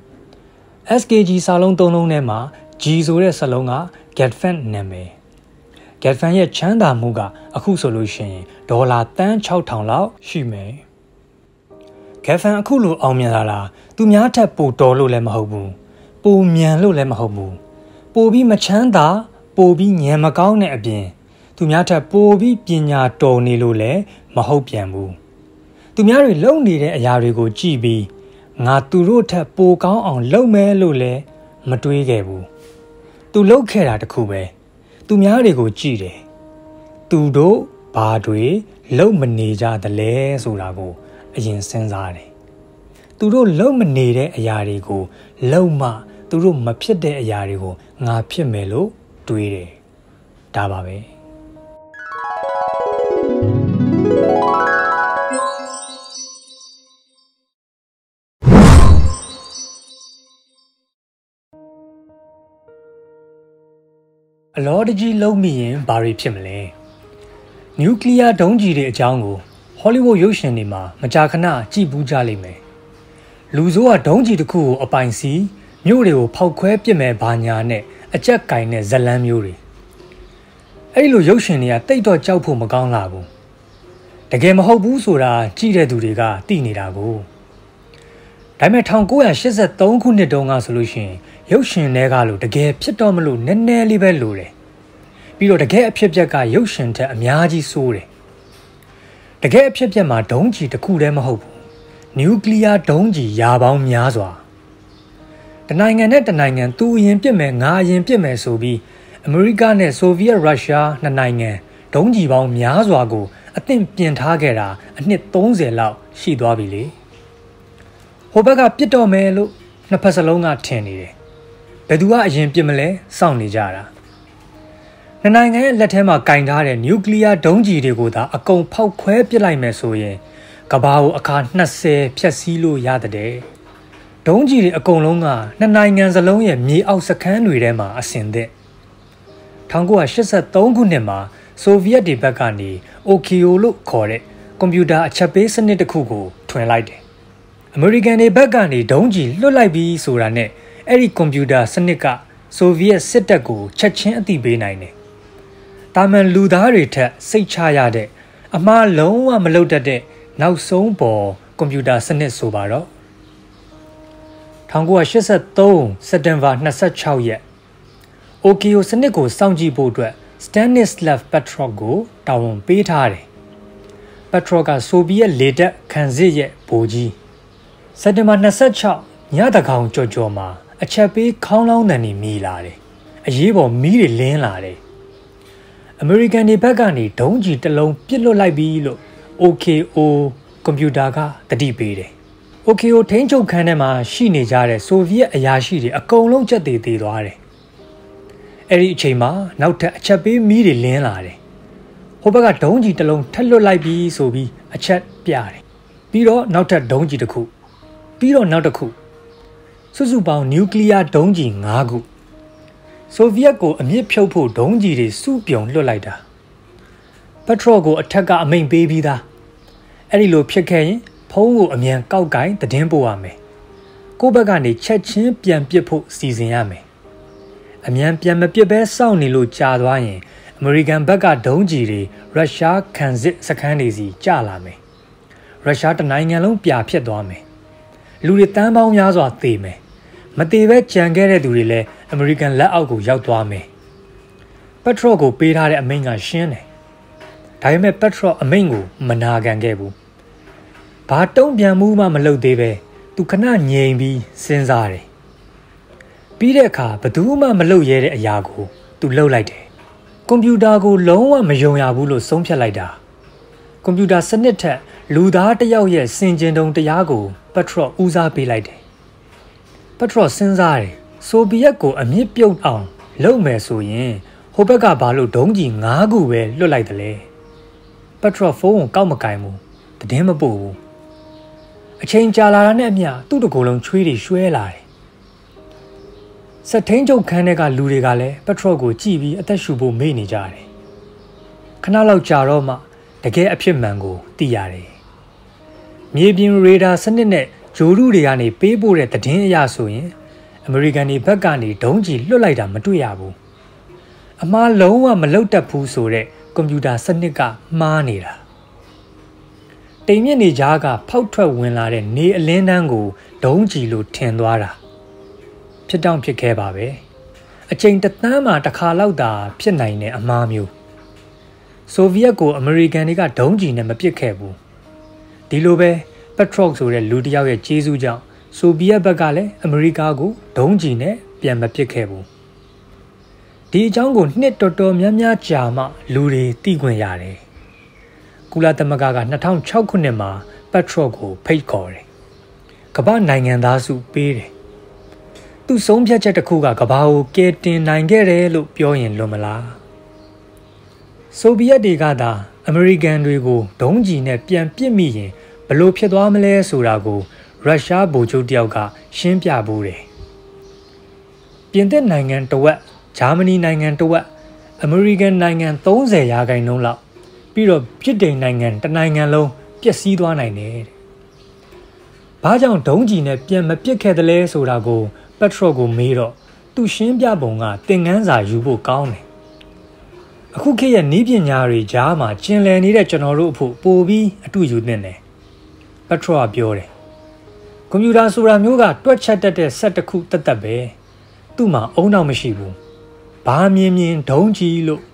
SKG စာလုံးသုံးလုံးထဲမှာ G ဆိုတဲ့စာလုံးက Gatfan နာမည် Gatfan ရဲ့ချမ်းသာမှုကအခုဆိုလို့ရှိရင်ဒေါ်လာတန်း6000လောက်ရှိမယ် Gatfan အခုလိုအောင်မြင်လာတာသူများထက်ပိုတော်လို့လည်းမဟုတ်ဘူးပိုမြန်လို့လည်းမဟုတ်ဘူးပိုပြီးမချမ်းသာပိုပြီးညံမကောင်းတဲ့အပြင်သူများထက်ပိုပြီးပညာတော်နေလို့လည်းမဟုတ်ပြန်ဘူးသူများတွေလုံနေတဲ့အရာတွေကိုကြည့်ပြီးငါသူတို့ထက်ပိုကောင်းအောင်လုပ်မယ်လို့လည်းမတွေးခဲ့ဘူးသူလုပ်ခဲ့တာတခုပဲသူများတွေကိုကြည့်တယ်သူတို့ဘာတွေလုပ်မနေကြသလဲဆိုတာကိုအရင်စဉ်းစားတယ်သူတို့လုပ်မနေတဲ့အရာတွေကိုလုပ်မှသူတို့မဖြစ်တဲ့အရာတွေကိုငါဖြစ်မယ်လို့တွေးတယ်ဒါပါပဲအလောတကြီးလုံးမိရင်ဘာတွေဖြစ်မလဲနျူကလ িয়ার ဒုံးကျည်တွေအကြောင်းကိုဟောလိဝုဒ်ရုပ်ရှင်တွေမှာမကြာခဏကြည့်ပူးကြလိမ့်မယ်လူဆိုးကဒုံးကျည်တစ်ခုကိုအပိုင်စီမြို့တွေကိုဖောက်ခွဲပစ်မဲ့ဘာညာနဲ့အကြက်ကင်တဲ့ဇလန်းမျိုးတွေအဲ့လိုရုပ်ရှင်တွေကတိတ်တော့ကြောက်ဖို့မကောင်းလာဘူးတကယ်မဟုတ်ဘူးဆိုတာကြည့်တဲ့သူတွေကသိနေတာကိုဒါပေမဲ့1983ခုနှစ်တုန်းကဆိုလို့ရှိရင်ရုပ်ရှင်တွေကလို့တကယ်ဖြစ်တော့မလို့နည်းနည်းလေးပဲလိုတယ်ပြီးတော့တကယ်အဖြစ်အပျက်ကရုပ်ရှင်ထက်အများကြီးဆိုးတယ်တကယ်အဖြစ်အပျက်မှာဒုံးကျည်တစ်ခုတည်းမဟုတ်ဘူးနျူကလ িয়ার ဒုံးကျည်ရာပေါင်းများစွာတနိုင်ငံနဲ့တနိုင်ငံသူအရင်ပြစ်မယ်ငါအရင်ပြစ်မယ်ဆိုပြီးအမေရိကနဲ့ဆိုဗီယက်ရုရှားနှစ်နိုင်ငံဒုံးကျည်ပေါင်းများစွာကိုအသင့်ပြင်ထားခဲ့တာအနှစ်30လောက်ရှိသွားပြီလေဟိုဘက်ကပြစ်တော့မယ်လို့နှစ်ဖက်စလုံးကထင်နေတယ်ဘယ်သူကအရင်ပြစ်မလဲစောင့်နေကြတာနှစ်နိုင်ငံရဲ့လက်ထဲမှာကင်ထားတဲ့နျူကလ িয়ার ဒုံးကျည်တွေကိုသာအကုန်ဖောက်ခွဲပစ်လိုက်မယ်ဆိုရင်ကမ္ဘာကိုအခါ20ဖြတ်စည်းလို့ရတဲ့ဒုံးကျည်တွေအကုန်လုံးကနှစ်နိုင်ငံစလုံးရဲ့မြေအောက်စခန်းတွေထဲမှာအဆင်သင့်1983ခုနှစ်မှာဆိုဗီယက်တွေဘက်ကနေ OKO လို့ခေါ်တဲ့ကွန်ပျူတာအချက်ပေးစနစ်တစ်ခုကိုထွင်လိုက်တယ်အမေရိကန်တွေဘက်ကနေဒုံးကျည်လွှတ်လိုက်ပြီးဆိုတာနဲ့အဲ့ဒီကွန်ပျူတာစနစ်ကဆိုဗီယက်စစ်တပ်ကိုချက်ချင်းအသိပေးနိုင်တယ်တာမန်လူသားတွေထက်စိတ်ချရတဲ့အမှားလုံးဝမလုပ်တတ်တဲ့နောက်ဆုံးပေါ်ကွန်ပျူတာစနစ်ဆိုပါတော့1983စက်တင်ဘာ26ရက် OKO စနစ်ကိုစောင့်ကြည့်ဖို့အတွက် Stanislav Petrov ကိုတာဝန်ပေးထားတယ်။ Petrov ကဆိုဗီယက်လေတပ်ခံစစ်ရဲ့ဗိုလ်ကြီးစက်တင်ဘာ26ညတကောင်ကြော်မှာအချက်ပေးခေါင်းလောင်းတန်တွေမြည်လာတယ်။အရေးပေါ်မီးတွေလင်းလာတယ်။အမေရိကန်တွေဘက်ကနေဒုံးကျည်တစ်လုံးပစ်လွတ်လိုက်ပြီလို့ OKO ကွန်ပျူတာကတတိပေးတယ်။ OKO ထိန်းချုပ်ခန်းထဲမှာရှိနေကြတဲ့ဆိုဗီယက်အရာရှိတွေအကုန်လုံးချက်သေးသေးသွားတယ်။အဲ့ဒီအချိန်မှာနောက်ထပ်အချက်ပေးမီးတွေလင်းလာတယ်။ဟိုဘက်ကဒုံးကျည်တစ်လုံးထပ်လွတ်လိုက်ပြီဆိုပြီးအချက်ပြတယ်။ပြီးတော့နောက်ထပ်ဒုံးကျည်တစ်ခုပြီးတော့နောက်တစ်ခုစုစုပေါင်းနျူကလ িয়ার ဒုံးကျည်5ခုဆိုဗီယက်ကိုအမြင့်ဖြုတ်ဖို့ဒုံးကျည်တွေစုပြုံလွတ်လိုက်တာပက်ထရော့ကိုအထက်ကအမိန့်ပေးပြီးသားအဲ့ဒီလိုဖြစ်ခဲ့ရင်ဖုံးကိုအမြန်ကောက်ကင်သတင်းပို့ရမယ်ကိုယ့်ဘက်ကနေချက်ချင်းပြန်ပစ်ဖို့စီစဉ်ရမယ်အမြန်ပြန်မပစ်ဘဲစောင့်နေလို့ကြာသွားရင်အမေရိကန်ဘက်ကဒုံးကျည်တွေရုရှားခံစစ်စခန်းတွေစီကျလာမယ်ရုရှားတနိုင်ငံလုံးပြာဖြစ်သွားမယ်လူတွေတန်းပေါင်းများစွာသေမယ်မသေးပဲကြံခဲ့တဲ့သူတွေလည်းအမေရိကန်လက်အောက်ကိုရောက်သွားမယ်ပက်ထရော့ကိုပေးထားတဲ့အမိန့်ကရှင်းတယ်ဒါပေမဲ့ပက်ထရော့အမိန့်ကိုမနာခံခဲ့ဘူးဘာတုံ့ပြန်မှုမှမလုပ်သေးပဲသူခဏငြိမ်ပြီးစဉ်းစားတယ်ပြီးတဲ့အခါဘယ်သူမှမလုပ်ရဲတဲ့အရာကိုသူလှုပ်လိုက်တယ်ကွန်ပျူတာကိုလုံးဝမယုံရဘူးလို့ဆုံးဖြတ်လိုက်တာကွန်ပျူတာစနစ်ထက်လူသားတစ်ယောက်ရဲ့စင်ကြင်တုံတရားကိုပက်ထရော့ဦးစားပေးလိုက်တယ်ပက်ထရော့စဉ်းစားတယ်ဆိုဗီယက်ကိုအမြင့်ပြုတ်အောင်လုပ်မယ်ဆိုရင်ဟိုဘက်ကဘာလို့ဒုံးကျည်5ခုပဲလွတ်လိုက်တယ်လဲပက်ထရော့ဖုန်းကိုကောက်မကင်ဘူးသတင်းမပို့ဘူးအချိန်ကြာလာတာနဲ့အမျှသူ့တကိုယ်လုံးချွေးတွေရွှဲလာတယ်စက်ထင်းချုပ်ခန်းထဲကလူတွေကလည်းပက်ထရော့ကိုကြည့်ပြီးအသက်ရှူဖို့မေ့နေကြတယ်ခဏလောက်ကြာတော့မှတကယ်အဖြစ်မှန်ကိုသိရတယ်မြေပြင်ရေဒါစနစ်နဲ့ဂျိုရုတွေကနေပေးပို့တဲ့သတင်းအရဆိုရင်အမေရိကန်တွေဘက်ကနေဒုံးကျည်လွတ်လိုက်တာမတွေ့ရဘူးအမှားလုံးဝမလုတ်တတ်ဘူးဆိုတဲ့ကွန်ပျူတာစနစ်ကမှားနေတာတိမ်မြင့်နေကြားကဖောက်ထွက်ဝင်လာတဲ့နေအလင်းတန်းကိုဒုံးကျည်လို့ထင်သွားတာဖြစ်တောင့်ဖြစ်ခဲ့ပါပဲအချိန်တစ်သန်းမှတစ်ခါလောက်သာဖြစ်နိုင်တဲ့အမှားမျိုးဆိုဗီယက်ကိုအမေရိကန်တွေကဒုံးကျည်နဲ့မပစ်ခဲ့ဘူးဒီလိုပဲပက်ထရော့ဆိုတဲ့လူတစ်ယောက်ရဲ့ကျေးဇူးကြောင့်ဆိုဗီယက်ဘက်ကလည်းအမေရိကကိုဒုံးကျည်နဲ့ပြန်မပစ်ခဲ့ဘူးဒီအကြောင်းကိုနှစ်တော်တော်များများကြာမှလူတွေသိခွင့်ရတယ်ကုလသမဂ္ဂက2006ခုနှစ်မှာပက်ထရော့ကိုဖိတ်ခေါ်တယ်ကမ္ဘာနိုင်ငံသားစုပေးတယ်သူဆုံးဖြတ်ချက်တစ်ခုကကမ္ဘာကိုကယ်တင်နိုင်ခဲ့တယ်လို့ပြောရင်လွန်မလားဆိုဗီယက်တွေကသာအမေရိကန်တွေကိုဒုံးကျည်နဲ့ပြန်ပစ်မိရင်ဘယ်လိုဖြစ်သွားမလဲဆိုတာကိုရုရှားဗိုလ်ချုပ်တယောက်ကရှင်းပြဖို့တယ်ပြင်သစ်နိုင်ငံတဝက်ဂျာမနီနိုင်ငံတဝက်အမေရိကန်နိုင်ငံ30%လောက်ပြီးတော့ဗြိတိန်နိုင်ငံတနိုင်ငံလုံးပျက်စီးသွားနိုင်တယ်။ဘာကြောင့်ဒုံးကျည်နဲ့ပြန်မပစ်ခဲ့သလဲဆိုတာကိုပက်ထရော့ကိုမေးတော့သူရှင်းပြပုံကသင်ခန်းစာယူဖို့ကောင်းတယ်။အခုခေတ်ရဲ့နည်းပညာတွေကြားမှာကျင်လည်နေတဲ့ကျွန်တော်တို့အဖို့ပိုပြီးအတူယူသင့်တယ်။ပက်ထရော့ကပြောတယ်။ကွန်ပျူတာဆိုတာမျိုးကတွက်ချက်တတ်တဲ့စက်တစ်ခုတတ်ပဲ။သူ့မှာအုံနောက်မရှိဘူး။ဘာမြင်ဒုံးကျည်လို့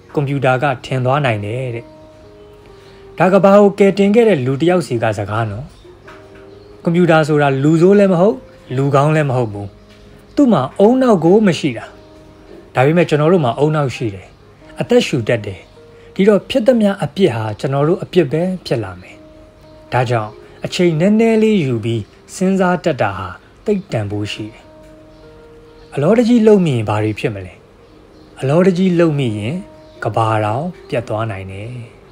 ကွန်ပျူတာကထင်သွားနိုင်တယ်တဲ့ဒါကဘာကိုကယ်တင်ခဲ့တဲ့လူတယောက်စီကစကားနော်ကွန်ပျူတာဆိုတာလူဆိုးလည်းမဟုတ်လူကောင်းလည်းမဟုတ်ဘူးသူ့မှာအုံနောက်ကိုမရှိတာဒါပေမဲ့ကျွန်တော်တို့မှာအုံနောက်ရှိတယ်အသက်ရှူတတ်တယ်ဒီတော့ဖြစ်သမျှအပြစ်ဟာကျွန်တော်တို့အပြစ်ပဲဖြစ်လာမယ်ဒါကြောင့်အချိန်နည်းနည်းလေးယူပြီးစဉ်းစားတတ်တာဟာတိတ်တန်ဖို့ရှိတယ်အလောတကြီးလုံမိရင်ဘာတွေဖြစ်မလဲအလောတကြီးလုံမိရင်ကဘာတော်ပြတ်သွားနိုင်တယ်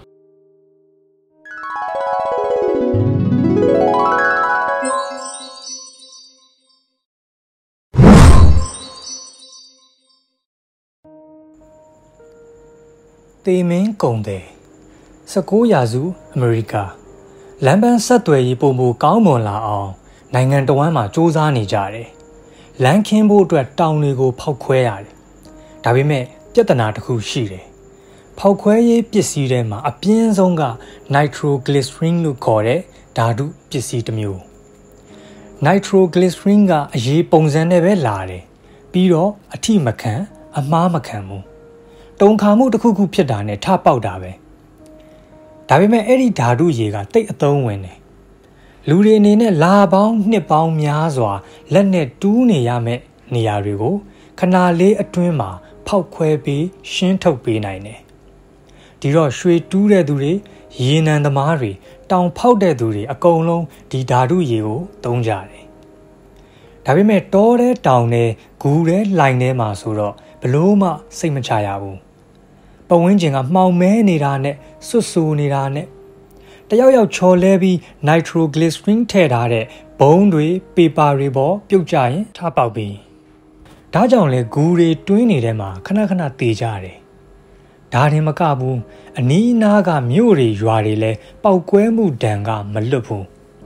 တေမင်းကုံတယ်19ရာစုအမေရိကလမ်းပန်းဆက်သွယ်ရေးပုံမူကောင်းမွန်လာအောင်နိုင်ငံတော်ဝန်မှာစ조사နေကြတယ်လမ်းခင်းဖို့အတွက်တောင်တွေကိုဖောက်ခွဲရတယ်ဒါပေမဲ့ပြဿနာတစ်ခုရှိတယ်ဖောက်ခွဲရေးပစ္စည်းတွေမှာအပြင်းဆုံးက nitroglycerin လို့ခေါ်တဲ့ဓာတုပစ္စည်းတစ်မျိုး nitroglycerin ကအရေးပုံစံနဲ့ပဲလာတယ်ပြီးတော့အထိမခံအမှားမခံဘူးတုံခါမှုတစ်ခုခုဖြစ်တာနဲ့ထပေါက်တာပဲဒါပေမဲ့အဲ့ဒီဓာတုရေကတိတ်အသုံးဝင်တယ်လူတွေအနေနဲ့လာပေါင်းနှစ်ပေါင်းများစွာလက်နဲ့တူးနေရမယ့်နေရာတွေကိုခဏလေးအတွင်းမှာဖောက်ခွဲပြီးရှင်းထုတ်ပေးနိုင်တယ်ဒီတော့ရွှေတူးတဲ့သူတွေရေနံသမားတွေတောင်ဖောက်တဲ့သူတွေအကုန်လုံးဒီဓာတုရေကိုသုံးကြတယ်ဒါပေမဲ့တောတဲ့တောင်တဲ့ဂူတဲ့လှိုင်ထဲမှာဆိုတော့ဘလို့မှစိတ်မချရဘူးပဝင်းကျင်ကမှောင်မဲနေတာနဲ့ဆွတ်ဆူနေတာနဲ့တယောက်ယောက်ချော်လဲပြီး nitroglycerin ထည့်ထားတဲ့ဘုံတွေပေပါတွေပေါ်ပြုတ်ကြရင်ထပေါက်ပြီးဒါကြောင့်လဲဂူတွေတွင်းနေတဲ့မှာခဏခဏတေကြတယ်ဒါတင်မကဘူးအနီးအနားကမြို့တွေရွာတွေလဲပောက်ကွဲမှုဒဏ်ကမလွတ်ဘူး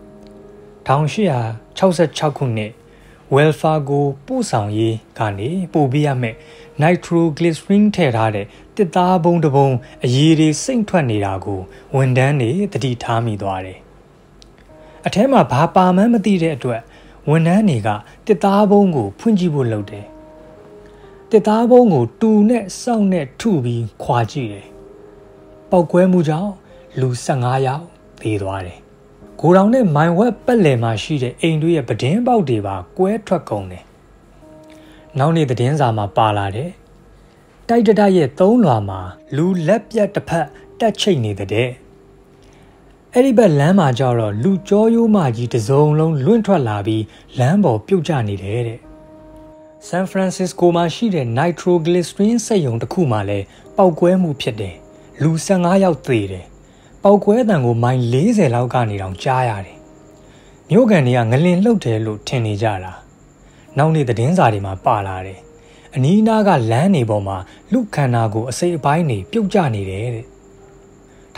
1866ခုနှစ်Welfargo ပို့ဆောင်ရေးကနေပို့ပေးရမယ် nitroglycerin ထည့်ထားတဲ့တစ်သားဘုံတစ်ဘုံအရည်တွေစိမ့်ထွက်နေတာကိုဝန်တန်းတွေသတိထားမိသွားတယ်။အထဲမှာဘာပါမှန်းမသိတဲ့အတွက်ဝန်တန်းတွေကတစ်သားဘုံကိုဖွင့်ကြည့်ဖို့လုပ်တယ်။တစ်သားဘုံကိုတူနဲ့စောင့်နဲ့ထုပြီးခွာကြည့်တယ်။ပေါက်ကွဲမှုကြောင့်လူ15ယောက်သေသွားတယ်။ကိုတောင်နဲ့မိုင်ဝက်ပတ်လည်မှာရှိတဲ့အိမ်တွေရဲ့ပဒင်းပေါက်တွေပါကွဲထွက်ကုန်တယ်။နောက်နေ့သတင်းစာမှာပါလာတယ်။တိုက်တတိုက်ရဲ့3လွာမှာလူလက်ပြတ်တစ်ဖက်တက်ချိတ်နေတဲ့အဲ့ဒီဘက်လမ်းမှာကျတော့လူကြောရိုးမကြီးတစ်စုံလုံးလွင့်ထွက်လာပြီးလမ်းပေါ်ပြုတ်ကျနေတယ်တဲ့။ဆန်ဖရန်စစ္စကိုမှာရှိတဲ့ nitroglycerin စက်ရုံတစ်ခုမှာလည်းပောက်ကွဲမှုဖြစ်တယ်။လူ15ယောက်သေတယ်။ပောက်ကွဲတံကိုမိုင်40လောက်ကနေတောင်ကြားရတယ်။မြို့ကန်တွေကငလင်လှုပ်တယ်လို့ထင်နေကြတာ။နောက်နေ့သတင်းစာတွေမှာပါလာတယ်။အနီးနားကလမ်းတွေပေါ်မှာလူခန္ဓာကိုယ်အစိပ်အပိုင်းတွေပြုတ်ကျနေတယ်တဲ့။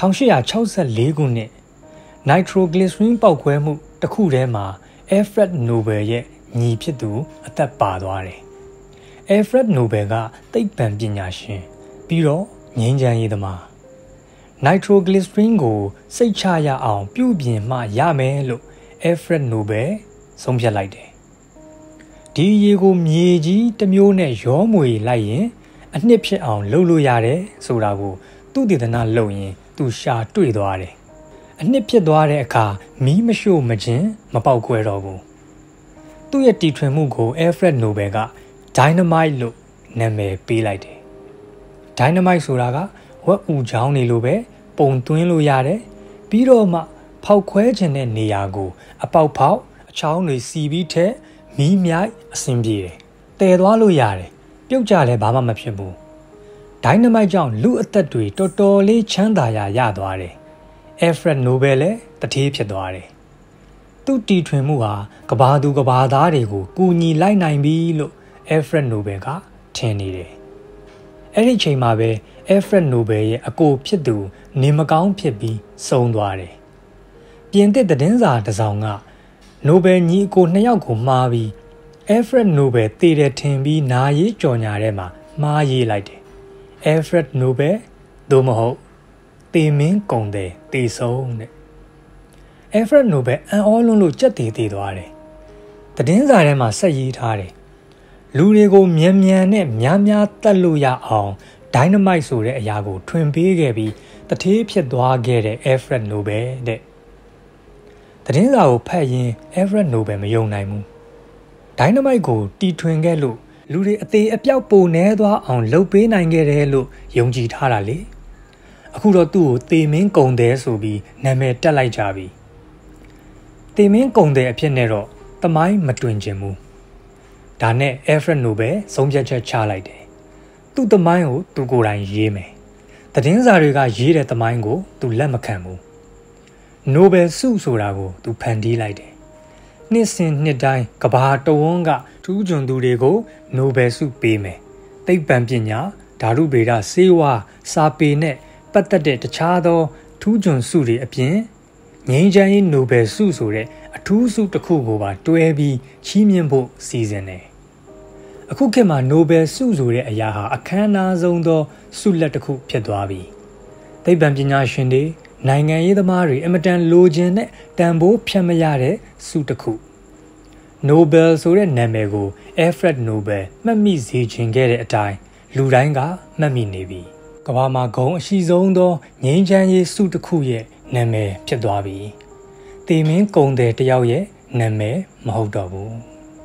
1864ခုနှစ်nitroglycerin ပေါက်ကွဲမှုတစ်ခုထဲမှာ Alfred Nobel ရဲ့ညီဖြစ်သူအသက်ပါသွားတယ်။ Alfred Nobel ကသိပ္ပံပညာရှင်ပြီးတော့ငြိမ်းချမ်းရေးသမား nitroglycerin ကိုစိတ်ချရအောင်ပြုပြင်မှရမယ်လို့ Alfred Nobel ဆုံးဖြတ်လိုက်တယ်။ဒီရေကိုမြေကြီးတစ်မျိုးနဲ့ရောမွေလိုက်ရင်အနှစ်ဖြစ်အောင်လုပ်လို့ရတယ်ဆိုတာကိုသူတည်တနာလုပ်ရင်သူရှာတွေ့သွားတယ်။အနှစ်ဖြစ်သွားတဲ့အခါမီးမရှို့မခြင်းမပေါက်ကွဲတော့ဘူး။သူ့ရဲ့တီထွင်မှုကို Alfred Nobel က dynamite လို့နာမည်ပေးလိုက်တယ်။ dynamite ဆိုတာကဝက်ဥချောင်းနေလို့ပဲပုံသွင်းလို့ရတယ်။ပြီးတော့မှဖောက်ခွဲခြင်းတဲ့နေရာကိုအပေါက်ဖောက်အချောင်းတွေစီပြီးထက်မီးမြိုက်အဆင်ပြေတယ်။တည်သွားလို့ရတယ်။ပြုတ်ကြလည်းဘာမှမဖြစ်ဘူး။ dynamite ကြောင့်လူအသက်တွေတော်တော်လေးချမ်းသာရသွားတယ်။ Alfred Nobel လည်းတထေးဖြစ်သွားတယ်။သူ့တီထွင်မှုဟာကဘာသူကဘာသားတွေကိုကူညီလိုက်နိုင်ပြီလို့ Alfred Nobel ကထင်နေတယ်။အဲ့ဒီချိန်မှာပဲ Alfred Nobel ရဲ့အကိုဖြစ်သူနေမကောင်းဖြစ်ပြီးဆုံးသွားတယ်။ပြင်သစ်သတင်းစာတစ်စောင်က Nobel ညီအကို2ယောက်ကိုမှားပြီး Alfred Nobel တည်တယ်ထင်ပြီးနာရေးကြော်ညာထဲမှာမှားရေးလိုက်တယ်။ Alfred Nobel သို့မဟုတ်တေမင်းကုံတယ်တေဆုံးတဲ့။ Alfred Nobel အံ့ဩလွန်းလို့ကြက်တေသွားတယ်။သတင်းစာထဲမှာဆက်ရေးထားတယ်။လူတွေကိုမြန်နဲ့များတတ်လို့ရအောင် Dynamite ဆိုတဲ့အရာကိုထွင်ပေးခဲ့ပြီးတထေးဖြစ်သွားခဲ့တဲ့ Alfred Nobel တဲ့သတင်းစာကိုဖတ်ရင်း Alfred Nobel မယုံနိုင်ဘူး Dynamite ကိုတီထွင်ခဲ့လို့လူတွေအသေးအပြောက်ပိုနေသွားအောင်လှုပ်ပေးနိုင်ခဲ့တယ်လို့ယုံကြည်ထားတာလေအခုတော့သူ့ကိုသေမင်းကုံတယ်ဆိုပြီးနာမည်တက်လိုက်ကြပြီသေမင်းကုံတယ်အဖြစ်နဲ့တော့သမိုင်းမတွင်ကျင်ဘူးဒါနဲ့ Alfred Nobel ဆုံးဖြတ်ချက်ချလိုက်တယ်သူ့သမိုင်းကိုသူကိုယ်တိုင်ရေးမယ်သတင်းစာတွေကရေးတဲ့သမိုင်းကိုသူလက်မခံဘူး Nobel ဆုဆိုတာကိုသူဖန်တီးလိုက်တယ်နှစ်စဉ်နှစ်တိုင်းကဘာတဝန်းကထူးချွန်သူတွေကို Nobel ဆုပေးမယ်သိပ္ပံပညာဓာတုဗေဒဆေးဝါးစာပေနဲ့ပတ်သက်တဲ့တခြားသောထူးချွန်ဆုတွေအပြင်ငြိမ်းချမ်းရေး Nobel ဆုဆိုတဲ့အထူးဆုတစ်ခုကိုပါတွဲပြီးချီးမြှင့်ဖို့စီစဉ်တယ်အခုခေတ်မှာ Nobel ဆုဆိုတဲ့အရာဟာအခမ်းအနားဆုံးသောဆုလက်တစ်ခုဖြစ်သွားပြီသိပ္ပံပညာရှင်တွေနိုင်ငံရေးသမားတွေအမတန်လိုချင်တဲ့တန်ဖိုးဖြတ်မရတဲ့ဆုတစ်ခု Nobel ဆိုတဲ့နာမည်ကို Alfred Nobel မှတ်မိစေချင်ခဲ့တဲ့အတိုင်းလူတိုင်းကမှတ်မိနေပြီကမ္ဘာမှာဂုဏ်အရှိဆုံးသောငြိမ်းချမ်းရေးဆုတစ်ခုရဲ့နာမည်ဖြစ်သွားပြီသေမင်းကုံတယ်တယောက်ရဲ့နာမည်မဟုတ်တော့ဘူး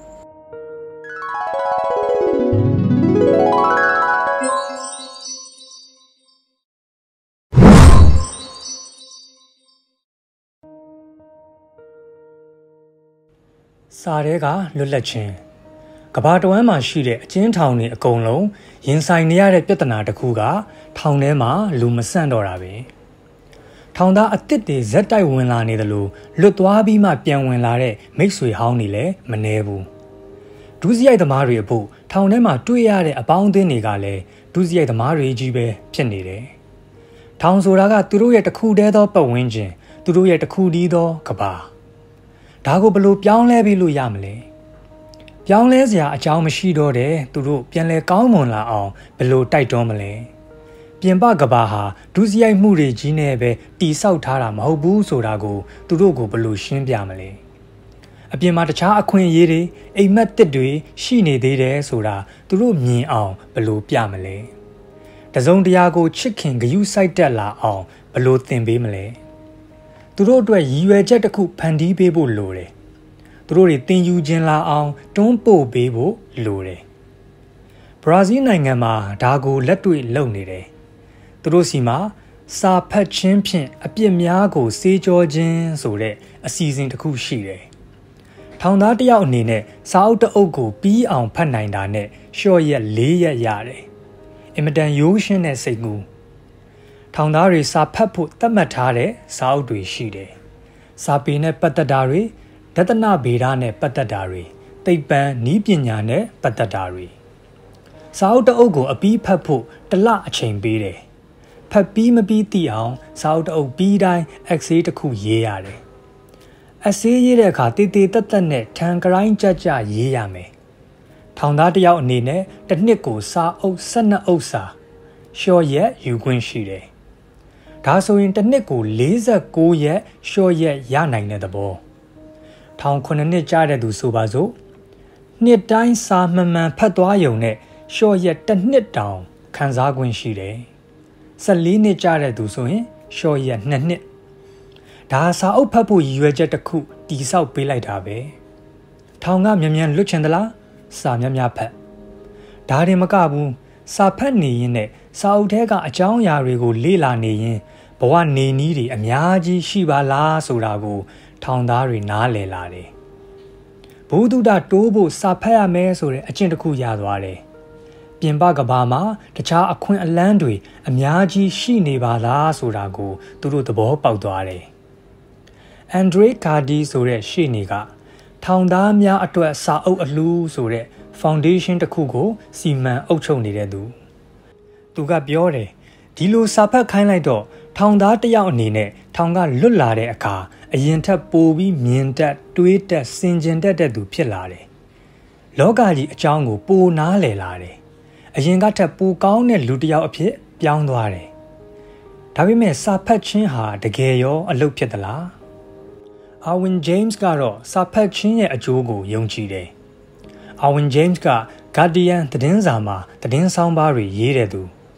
စာထဲကလွတ်လပ်ခြင်းကမ္ဘာတဝန်းမှာရှိတဲ့အကျဉ်းထောင်တွေအကုန်လုံးရင်ဆိုင်နေရတဲ့ပြဿနာတစ်ခုကထောင်ထဲမှာလူမဆန့်တော့တာပဲထောင်သားအသစ်တွေဇက်တိုက်ဝင်လာနေတယ်လို့လွတ်သွားပြီးမှပြန်ဝင်လာတဲ့မိတ်ဆွေဟောင်းတွေလည်းမနှဲဘူးဒုစရိုက်သမားတွေအဖို့ထောင်ထဲမှာတွေ့ရတဲ့အပေါင်းအသင်းတွေကလည်းဒုစရိုက်သမားတွေကြီးပဲဖြစ်နေတယ်ထောင်ဆိုတာကသူတို့ရဲ့တစ်ခုတည်းသောပတ်ဝန်းကျင်သူတို့ရဲ့တစ်ခုတည်းသောကမ္ဘာဒါကိုဘယ်လိုပြောင်းလဲပြီးလို့ရမလဲပြောင်းလဲစရာအကြောင်းမရှိတော့တဲ့သူတို့ပြန်လဲကောင်းမွန်လာအောင်ဘယ်လိုတိုက်တွန်းမလဲပြင်ပကဘာဟာဒုစရိုက်မှုတွေကြီးနဲ့ပဲတီဆောက်ထားတာမဟုတ်ဘူးဆိုတာကိုသူတို့ကိုဘယ်လိုရှင်းပြမလဲအပြင်မှာတခြားအခွင့်အရေးတွေအိမ်မက်တစ်တွေရှိနေသေးတယ်ဆိုတာသူတို့မြင်အောင်ဘယ်လိုပြမလဲတစုံတရာကိုချစ်ခင်ဂရုစိုက်တတ်လာအောင်ဘယ်လိုသင်ပေးမလဲသူတို့အတွက်ရည်ရွယ်ချက်တစ်ခုဖန်တီးပေးဖို့လိုတယ်သူတို့တွေသင်ယူခြင်းလာအောင်တွန်းပို့ပေးဖို့လိုတယ်ဘရာဇီးနိုင်ငံမှာဒါကိုလက်တွေ့လုပ်နေတယ်သူတို့စီမှာစာဖတ်ခြင်းဖြင့်အပြစ်များကိုစေးကြောခြင်းဆိုတဲ့အစီအစဉ်တစ်ခုရှိတယ်ထောင်သားတစ်ယောက်အနေနဲ့စာအုပ်တစ်အုပ်ကိုပြီးအောင်ဖတ်နိုင်တာနဲ့ရှော့ရက်၄ရက်ရတယ်အင်မတန်ရိုးရှင်းတဲ့စိတ်ကူးထောင်သားတွေစာဖတ်ဖို့သတ်မှတ်ထားတဲ့စာအုပ်တွေရှိတယ်စာပေနဲ့ပတ်သက်တာတွေဒသနဗေဒနဲ့ပတ်သက်တာတွေသိပ္ပံနည်းပညာနဲ့ပတ်သက်တာတွေစာအုပ်တစ်အုပ်ကိုအပြီးဖတ်ဖို့တစ်လအချိန်ပေးတယ်ဖတ်ပြီးမပြီးသိအောင်စာအုပ်တစ်အုပ်ပြီးတိုင်း essay တစ်ခုရေးရတယ်essay ရေးတဲ့အခါတည်တည်တက်တက်နဲ့ထန်ကရိုင်းကြကြရေးရမယ်ထောင်သားတစ်ယောက်အနေနဲ့တစ်နှစ်ကိုစာအုပ်12အုပ်စာရှော့ရက်ယူခွင့်ရှိတယ်ဒါဆိုရင်တစ်နှစ်ကို49ရက်ရှော့ရက်ရနိုင်တဲ့သဘောထောင်9နှစ်ကြာတဲ့သူဆိုပါစို့နှစ်တိုင်းစာမှန်မှန်ဖတ်သွားရုံနဲ့ရှော့ရက်တစ်နှစ်တောင်ခံစား권ရှိတယ်14နှစ်ကြာတဲ့သူဆိုရင်ရှော့ရက်2နှစ်ဒါစာအုပ်ဖတ်ဖို့ရည်ရွယ်ချက်တစ်ခုတိဆောက်ပေးလိုက်တာပဲထောင်ကမြန်မြန်လွတ်ချင်သလားစာများများဖတ်ဒါတင်မကဘူးစာဖတ်နေရင်နဲ့စာအုပ်ထဲကအကြောင်းအရာတွေကိုလေ့လာနေရင်ဘဝနေနည်းတွေအများကြီးရှိပါလားဆိုတာကိုထောင်သားတွေနားလည်လာတယ်ဘုဒ္ဓတိုးဖို့စာဖတ်ရမယ်ဆိုတဲ့အကျင့်တစ်ခုရသွားတယ်ပြင်ပကဘာမှာတခြားအခွင့်အလမ်းတွေအများကြီးရှိနေပါလားဆိုတာကိုသူတို့သဘောပေါက်သွားတယ်အန်ဒရေးကာဒီဆိုတဲ့ရှေ့နေကထောင်သားများအတွက်စာအုပ်အလှူဆိုတဲ့ foundation တစ်ခုကိုစီမံအုပ်ချုပ်နေတဲ့သူကပြောတယ်ဒီလိုစာဖတ်ခိုင်းလိုက်တော့ထောင်သားတစ်ယောက်အနေနဲ့ထောင်ကလွတ်လာတဲ့အခါအရင်ထက်ပိုပြီးမြင်တတ်တွေးတတ်စင်ကြင်တတ်တဲ့သူဖြစ်လာတယ်လောကကြီးအကြောင်းကိုပိုနားလည်လာတယ်အရင်ကထက်ပိုကောင်းတဲ့လူတစ်ယောက်အဖြစ်ပြောင်းသွားတယ်ဒါပေမဲ့စာဖတ်ခြင်းဟာတကယ်ရောအလုပ်ဖြစ်သလားအာဝင်ဂျိမ်းစ်ကတော့စာဖတ်ခြင်းရဲ့အကျိုးကိုယုံကြည်တယ်အာဝင်ဂျိမ်းစ်က Guardian သတင်းစာမှာသတင်းဆောင်ပါတွေရေးတဲ့သူ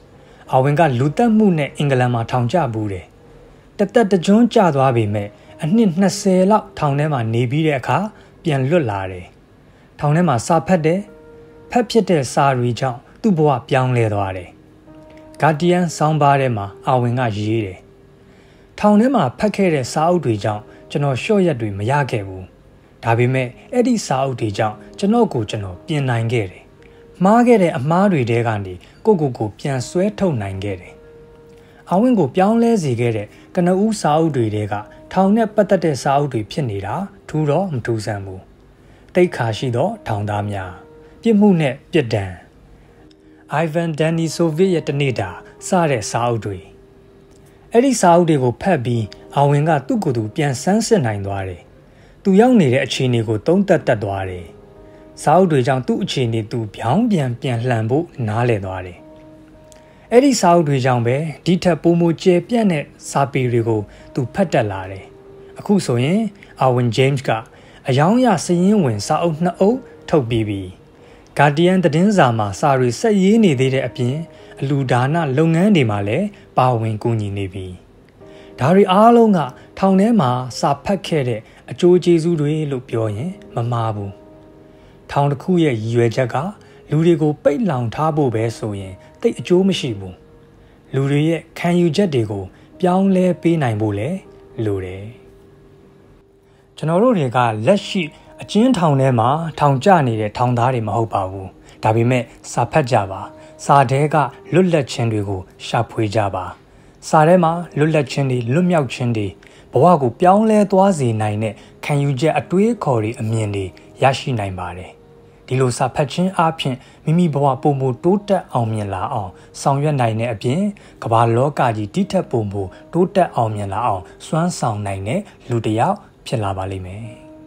အာဝင်ကလူတက်မှုနဲ့အင်္ဂလန်မှာထောင်ကျဘူးတယ်တသက်တကျွန်းကျသွားပေမဲ့အနှစ်20လောက်ထောင်ထဲမှာနေပြီးတဲ့အခါပြန်လွတ်လာတယ်ထောင်ထဲမှာစာဖတ်တယ်ဖတ်ဖြစ်တဲ့စာတွေကြောင့်သူ့ဘဝပြောင်းလဲသွားတယ်ဂါဒီယန်ဆောင်းပါးထဲမှာအာဝင်ကရေးတယ်ထောင်ထဲမှာဖတ်ခဲ့တဲ့စာအုပ်တွေကြောင့်ကျွန်တော်ရှော့ရက်တွေမရခဲ့ဘူးဒါပေမဲ့အဲ့ဒီစာအုပ်တွေကြောင့်ကျွန်တော်ပြင်နိုင်ခဲ့တယ်မှားခဲ့တဲ့အမှားတွေတဲကနေကိုပြန်ဆွဲထုတ်နိုင်ခဲ့တယ်အာဝင်ကိုပြောင်းလဲစေခဲ့တဲ့ကနဦးစာအုပ်တွေတဲကထောင်နဲ့ပတ်သက်တဲ့စာအုပ်တွေဖြစ်နေတာထူးတော့မထူးဆန်းဘူးတိတ်ခါရှိသောထောင်သားများပြစ်မှုနဲ့ပြစ်ဒဏ်အိုင်ဗန်ဒန်နီဆိုဗီရဲ့တနေ့တာစတဲ့စာအုပ်တွေအဲ့ဒီစာအုပ်တွေကိုဖတ်ပြီးအာဝင်ကသူ့ကိုယ်သူပြန်ဆန်းစစ်နိုင်သွားတယ်သူရောက်နေတဲ့အခြေအနေကိုသုံးသပ်တတ်သွားတယ်စာအုပ်တွေကြောင့်သူ့အခြေအနေသူပြောင်းပြန်လှန်ဖို့နားလည်သွားတယ်အဲ့ဒီစာအုပ်တွေကြောင့်ပဲဒီထက်ပိုမိုကျယ်ပြန့်တဲ့စာပေတွေကိုသူဖတ်တတ်လာတယ်အခုဆိုရင်အာဝင်ဂျိမ်းစ်ကအယောင်ရစည်ရင်းဝင်စာအုပ်2အုပ်ထုတ်ပြီးပြီဂါဒီယန်သတင်းစာမှာစာတွေဆက်ရေးနေသေးတဲ့အပြင်အလူဒါနလုပ်ငန်းတွေမှာလည်းပါဝင်ကူညီနေပြီဒါတွေအားလုံးကထောင်ထဲမှာစာဖတ်ခဲ့တဲ့အကျိုးကျေးဇူးတွေလို့ပြောရင်မမှားဘူးထောင်တစ်ခုရဲ့ရည်ရွယ်ချက်ကလူတွေကိုပိတ်လောင်ထားဖို့ပဲဆိုရင်တိတ်အကျိုးမရှိဘူးလူတွေရဲ့ခံယူချက်တွေကိုပြောင်းလဲပေးနိုင်ဖို့လည်းလိုတယ်ကျွန်တော်တို့တွေကလက်ရှိအကျဉ်းထောင်ထဲမှာထောင်ကျနေတဲ့ထောင်သားတွေမဟုတ်ပါဘူးဒါပေမဲ့စာဖတ်ကြပါစာထဲကလွတ်လပ်ခြင်းတွေကိုရှာဖွေကြပါစာထဲမှာလွတ်လပ်ခြင်းတွေလွတ်မြောက်ခြင်းတွေဘဝကိုပြောင်းလဲသွားစေနိုင်တဲ့ခံယူချက်အတွေးခေါ်တွေအမြင်တွေရရှိနိုင်ပါတယ်ဒီလိုစာဖတ်ခြင်းအပြင်မိမိဘဝပုံမတိုးတက်အောင်မြင်လာအောင်ဆောင်ရွက်နိုင်တဲ့အပြင်ကမ္ဘာလောကကြီးတိထက်ပုံမတိုးတက်အောင်မြင်လာအောင်စွမ်းဆောင်နိုင်တဲ့လူတစ်ယောက်ဖြစ်လာပါလိမ့်မယ်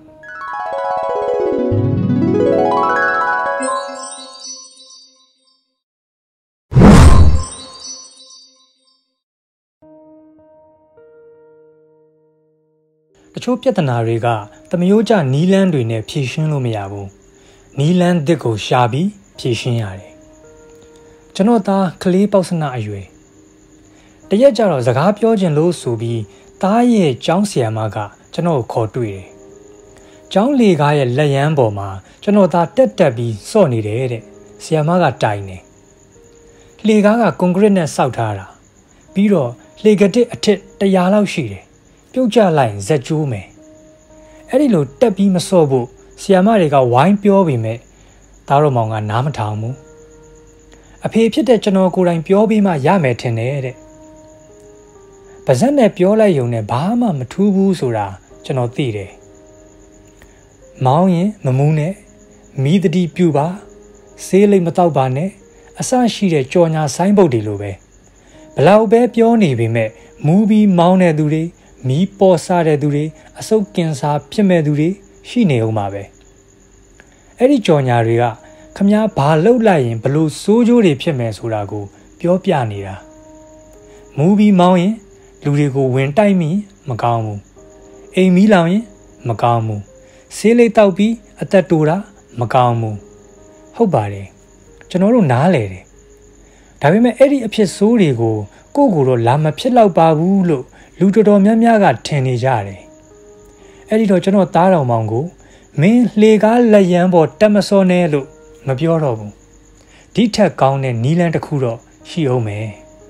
တချို့ပြဿနာတွေကသမယိုးကျနီးလန်းတွေနဲ့ဖြေရှင်းလို့မရဘူးနီးလန်းသစ်ကိုရှာပြီးဖြေရှင်းရတယ်ကျွန်တော်သားကလေးပေါက်စနအရွယ်တရက်ကြတော့စကားပြောခြင်းလို့ဆိုပြီးသားရဲ့ကျောင်းဆရာမကကျွန်တော်ကိုခေါ်တွေ့တယ်ကျောင်းလေကားရဲ့လက်ရန်ပေါ်မှာကျွန်တော်သားတက်ပြီးစော့နေတယ်တဲ့ဆရာမကတိုင်တယ်လေကားကကွန်ကရစ်နဲ့စောက်ထားတာပြီးတော့လေကတစ်အထစ်100လောက်ရှိတယ်ပြုတ်ကျလိုက်ဇက်ကျိုးမယ်အဲ့ဒီလိုတက်ပြီးမစော့ဖို့ဆီယာမတွေကဝိုင်းပြောပေမဲ့သားတော်မောင်ကနားမထောင်ဘူးအဖေဖြစ်တဲ့ကျွန်တော်ကိုယ်တိုင်ပြောပြီးမှရမယ်ထင်တယ်တဲ့ပါဇက်နဲ့ပြောလိုက်ရုံနဲ့ဘာမှမထူးဘူးဆိုတာကျွန်တော်သိတယ်မောင်းရင်မမူးနဲ့မီးတတိပြူပါဆေးလိပ်မတောက်ပါနဲ့အဆရှိတဲ့ကြော်ညာဆိုင်းပုတ်တွေလိုပဲဘလောက်ပဲပြောနေပေမဲ့မူးပြီးမောင်းတဲ့သူတွေမီးပေါ်စားတဲ့သူတွေအဆုတ်ကင်ဆာဖြစ်မဲ့သူတွေရှိနေဦးမှာပဲအဲ့ဒီကြော်ညာတွေကခမားဘာလှုပ်လိုက်ရင်ဘလို့စိုးကြိုးတွေဖြစ်မယ်ဆိုတာကိုပြောပြနေတာမူးပြီးမောင်းရင်လူတွေကိုဝင်တိုက်မိမကောင်းဘူးအိမ်မီးလောင်ရင်မကောင်းဘူးဆေးလိပ်တောက်ပြီးအသက်တိုးတာမကောင်းဘူးဟုတ်ပါတယ်ကျွန်တော်တို့နားလဲတယ်ဒါပေမဲ့အဲ့ဒီအဖြစ်ဆိုးတွေကိုကိုယ့်ကိုယ်တော့လာမဖြစ်တော့ပါဘူးလို့လူတော်တော်များများကထင်နေကြတယ်အဲ့ဒီတော့ကျွန်တော်သားတော်မောင်ကိုမင်းလှေကားလက်ရန်ပေါ်တက်မစောနဲ့လို့မပြောတော့ဘူးဒီထက်ကောင်းတဲ့နီးလန်းတစ်ခုတော့ရှိအောင်မယ်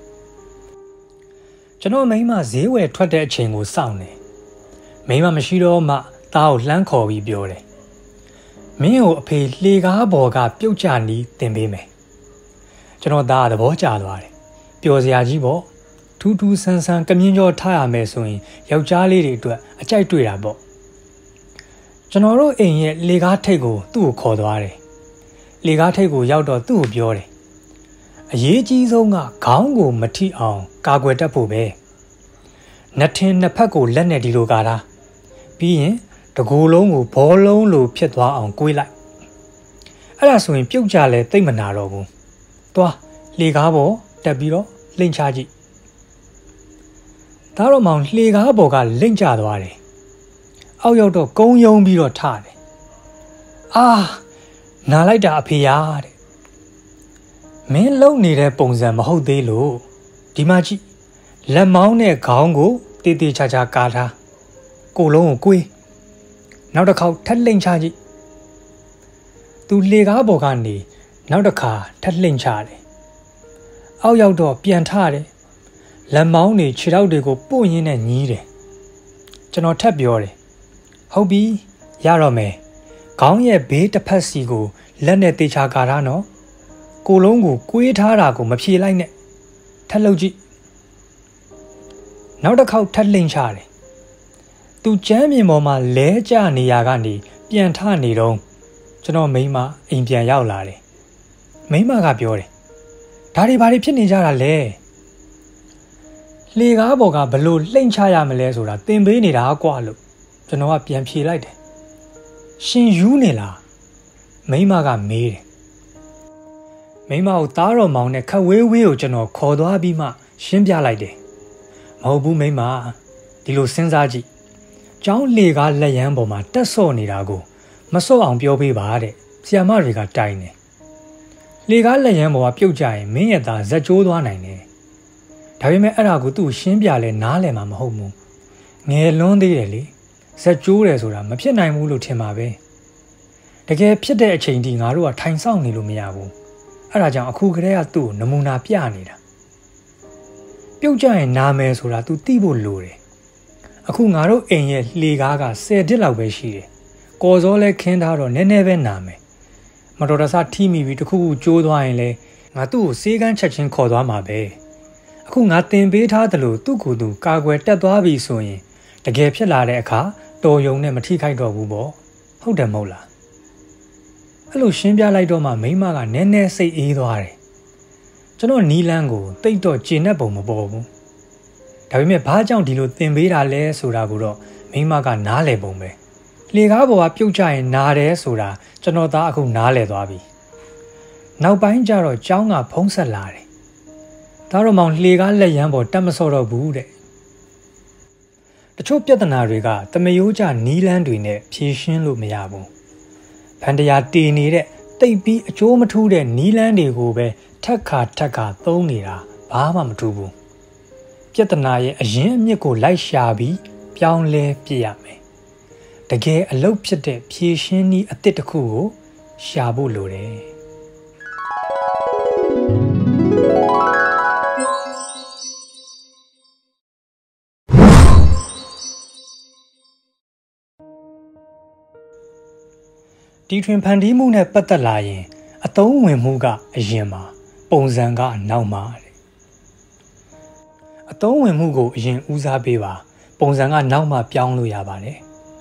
ကျွန်တော်မိန်းမဈေးဝယ်ထွက်တဲ့အချိန်ကိုစောင့်နေမိန်းမမရှိတော့မှသားကိုလှမ်းခေါ်ပြီးပြောတယ်မင်းကိုအဖေလှေကားပေါ်ကပြုတ်ကျနီးတင်ပေးမယ်ကျွန်တော်သားကသဘောကျသွားတယ်ပျော်စရာကြီးပေါ့ထူးထူးဆန်းဆန်းကမြင်းကြောထားရမယ်ဆိုရင်ယောက်ျားလေးတွေအတွက်အကြိုက်တွေ့တာပေါ့ကျွန်တော်တို့အိမ်ရဲ့လေကားထိပ်ကိုသူ့ကိုခေါ်သွားတယ်လေကားထိပ်ကိုရောက်တော့သူ့ကိုပြောတယ်အရေးကြီးဆုံးကခေါင်းကိုမထိအောင်ကာကွယ်တတ်ဖို့ပဲနှစ်ထင်းနှစ်ဖက်ကိုလက်နဲ့ဒီလိုကာတာပြီးရင်တကိုယ်လုံးကိုဘောလုံးလိုဖြစ်သွားအောင်ကွေးလိုက်အဲ့ဒါဆိုရင်ပြုတ်ကြလဲတိတ်မနာတော့ဘူးသွားလေကားပေါ်တက်ပြီးတော့လိမ့်ချကြည့်ဒါတော့မောင်လှေကားပေါ်ကလိမ့်ကျသွားတယ်အောက်ရောက်တော့ကုန်းယုံပြီးတော့ထတယ်အာနာလိုက်တာအဖေရတဲ့မင်းလုံနေတဲ့ပုံစံမဟုတ်သေးလို့ဒီမှာကြည့်လက်မောင်းနဲ့ခေါင်းကိုတေးသေးချာချာကာထားကိုလုံးကိုကွေးနောက်တစ်ခေါက်ထက်လိမ့်ချကြည့်သူလေကားပေါ်ကနေနောက်တစ်ခါထက်လှိမ့်ချတယ်အောက်ရောက်တော့ပြန်ထတယ်လက်မောင်းတွေခြေထောက်တွေကိုပို့ရင်းနဲ့ညီးတယ်ကျွန်တော်ထပ်ပြောတယ်ဟုတ်ပြီရတော့မယ်ခေါင်းရဲ့ဘေးတစ်ဖက်စီကိုလက်နဲ့တေချာကာထားနော်ကိုလုံးကိုကွေးထားတာကိုမဖြေလိုက်နဲ့ထက်လုပ်ကြည့်နောက်တစ်ခေါက်ထက်လှိမ့်ချတယ်သူကျမ်းမြေပေါ်မှာလဲကျနေရကနေပြန်ထနေတော့ကျွန်တော်မိန်းမအိမ်ပြန်ရောက်လာတယ်မိန်းမကပြောတယ်ဒါတွေဘာတွေဖြစ်နေကြတာလဲလေကားပေါ်ကဘလို့လှိမ့်ချရမလဲဆိုတာသင်ပေးနေတာကွာလို့ကျွန်တော်ကပြန်ဖြေလိုက်တယ်ရှင်ယူနေလားမိန်းမကမေးတယ်မိန်းမကိုသားတော်မောင်နဲ့ခက်ဝေးဝေးကိုကျွန်တော်ခေါ်သွားပြီးမှရှင်းပြလိုက်တယ်မဟုတ်ဘူးမိန်းမဒီလိုစဉ်းစားကြည့်ကျောင်းလေကားလက်ရန်ပေါ်မှာတက်ဆော့နေတာကိုမဆော့အောင်ပြောပေးပါတဲ့ဆရာမတွေကတိုင်တယ်လေကားလက်ရန်ပေါ်ကပြုတ်ကြရင်မင်းရဲ့သားဇက်ကျိုးသွားနိုင်တယ်ဒါပေမဲ့အဲ့ဒါကိုသူ့ရှင်းပြလဲနားလည်မှာမဟုတ်ဘူးငယ်လွန်းသေးတယ်လေဇက်ကျိုးတယ်ဆိုတာမဖြစ်နိုင်ဘူးလို့ထင်ပါပဲတကယ်ဖြစ်တဲ့အချိန်ထိငါတို့ကထိုင်ဆောင်နေလို့မရဘူးအဲ့ဒါကြောင့်အခုကတည်းကသူ့ကိုနမူနာပြနေတာပြုတ်ကြရင်နာမယ်ဆိုတာ तू သိဖို့လိုတယ်အခုငါတို့အိမ်ရဲ့လှေကားက10တစ်လောက်ပဲရှိတယ်ကော်စောလဲခင်းထားတော့နည်းနည်းပဲနာမယ်မတော်တဆထိမိပြီးတခုခုကျိုးသွားရင်လဲငါသူ့ကိုစေးကန်းချက်ချင်းခေါ်သွားမှာပဲအခုငါတင်ပေးထားတယ်လို့သူ့ကိုယ်သူကာကွယ်တက်သွားပြီဆိုရင်တကယ်ဖြစ်လာတဲ့အခါတော်ယုံနဲ့မထိခိုက်တော့ဘူးပေါ့ဟုတ်တယ်မဟုတ်လားအဲ့လိုရှင်းပြလိုက်တော့မှမိမကနည်းနည်းစိတ်အေးသွားတယ်ကျွန်တော်နီလန်းကိုတိတ်တော့ကျေနပ်ပုံမပေါ်ဘူးဒါပေမဲ့ဘာကြောင့်ဒီလိုသင်ပေးတာလဲဆိုတာကိုတော့မိမကနားလည်ပုံပဲလေကားပေါ်ကပြုတ်ကျရင်နားတယ်ဆိုတာကျွန်တော်သားအခုနားလည်သွားပြီနောက်ပိုင်းကျတော့ကျောင်းကဖုံးဆက်လာတယ်ဒါတော့မောင်လေကားလက်ရန်ပေါ်တက်မစော့တော့ဘူးတဲ့တချို့ပြဿနာတွေကတမယိုးကျနီးလန်းတွေနဲ့ဖြေရှင်းလို့မရဘူးဖန်တရားတည်နေတဲ့တိတ်ပြီးအကျိုးမထူးတဲ့နီးလန်းတွေကိုပဲထက်ခါသုံးနေတာဘာမှမထူးဘူးပြဿနာရဲ့အရင်အမြစ်ကိုလိုက်ရှာပြီးပြောင်းလဲပြရမယ်တကယ်အလုပ်ဖြစ်တဲ့ဖြည့်ရှင်းနည်းအသစ်တစ်ခုကိုရှာဖို့လိုတယ်ဒီထွင်ဖန်တီးမှုနဲ့ပတ်သက်လာရင်အသုံးဝင်မှုကအရင်မှာပုံစံကနောက်မှာအသုံးဝင်မှုကိုအရင်ဦးစားပေးပါပုံစံကနောက်မှပြောင်းလို့ရပါတယ်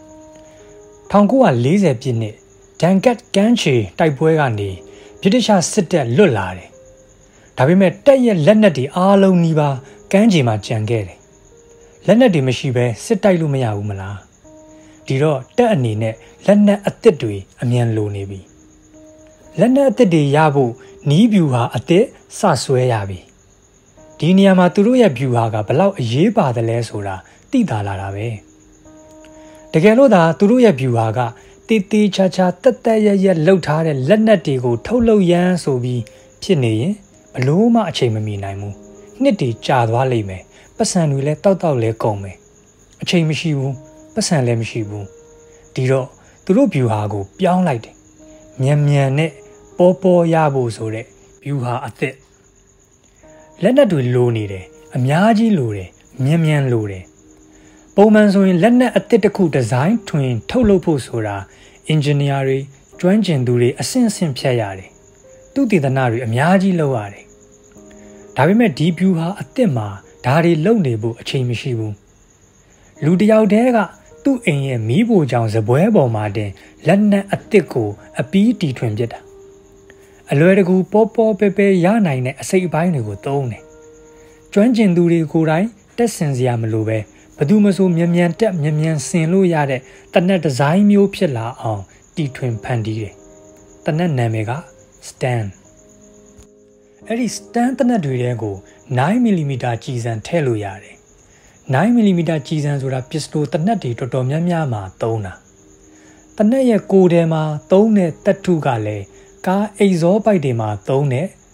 1940ပြည့်နှစ်ဒန်ကတ်ကမ်းခြေတိုက်ပွဲကနေဗြိတိရှစစ်တပ်လွတ်လာတယ်ဒါပေမဲ့တပ်ရဲ့လက်နက်တွေအားလုံးနီးပါးကမ်းခြေမှာကျန်ခဲ့တယ်လက်နက်တွေမရှိဘဲစစ်တိုက်လို့မရဘူးမလားဒီတော့တပ်အနေနဲ့လက်နက်အသစ်တွေအမြန်လိုနေပြီလက်နက်အသစ်တွေရဖို့နီးဗျူဟာအသစ်စဆွဲရပြီဒီနေရာမှာသူတို့ရဲ့ဗျူဟာကဘလောက်အရေးပါတယ်လဲဆိုတာသိသာလာတာပဲတကယ်လို့သာသူတို့ရဲ့ဗျူဟာကတေးသေးချာချာတက်ရက်လှုပ်ထားတဲ့လက်နက်တွေကိုထုတ်လုပ်ရမ်းဆိုပြီးဖြစ်နေရင်ဘလို့မှအချိန်မမီနိုင်ဘူးနှစ်တွေကြာသွားလိမ့်မယ်ပတ်စံတွေလည်းတောက်လဲကုန်မယ်အချိန်မရှိဘူးပတ်စံလည်းမရှိဘူးဒီတော့သူတို့ဗျူဟာကိုပြောင်းလိုက်တယ်မြန်နဲ့ပေါ်ရဖို့ဆိုတဲ့ဗျူဟာအသစ်လက်နက်တွေလိုနေတယ်အများကြီးလိုတယ်မြန်လိုတယ်ပုံမှန်ဆိုရင်လက်နက်အသစ်တစ်ခုဒီဇိုင်းထွင်ထုတ်လုပ်ဖို့ဆိုတာအင်ဂျင်နီယာတွေကျွမ်းကျင်သူတွေအဆင့်ဖြတ်ရတယ်သူတည်တနာတွေအများကြီးလုပ်ရတယ်ဒါပေမဲ့ဒီဗျူဟာအသစ်မှာဒါတွေလုပ်နေဖို့အချိန်မရှိဘူးလူတယောက်တည်းကသူ့အိမ်ရဲ့မီးဖိုချောင်စပွဲပေါ်မှာတင်လက်နက်အသစ်ကိုအပီးတီထွင်ပြစ်တာအလွယ်တကူပေါ်ပဲရနိုင်တဲ့အစိတ်အပိုင်းတွေကိုသုံးတယ်ကျွမ်းကျင်သူတွေကိုယ်တိုင်တက်ဆင်စရာမလိုပဲဘယ်သူမှဆိုမြန်တက်မြန်ဆင်လို့ရတဲ့တနက်ဒီဇိုင်းမျိုးဖြစ်လာအောင်တီထွင်ဖန်တီးတယ်တနက်နာမည်က Stan အဲ့ဒီ Stan တနက်တွေတဲကို9mm ကြည်စံထည့်လို့ရတယ်9mmကြည်စံဆိုတာပစ္စတိုတနက်တွေတော်တော်များများမှာသုံးတာတနက်ရဲ့ကိုယ်ထဲမှာသုံးတဲ့တပ်ထုကလည်းကားအိတ်ဇောပိုက်တွေမှာသုံးတဲ့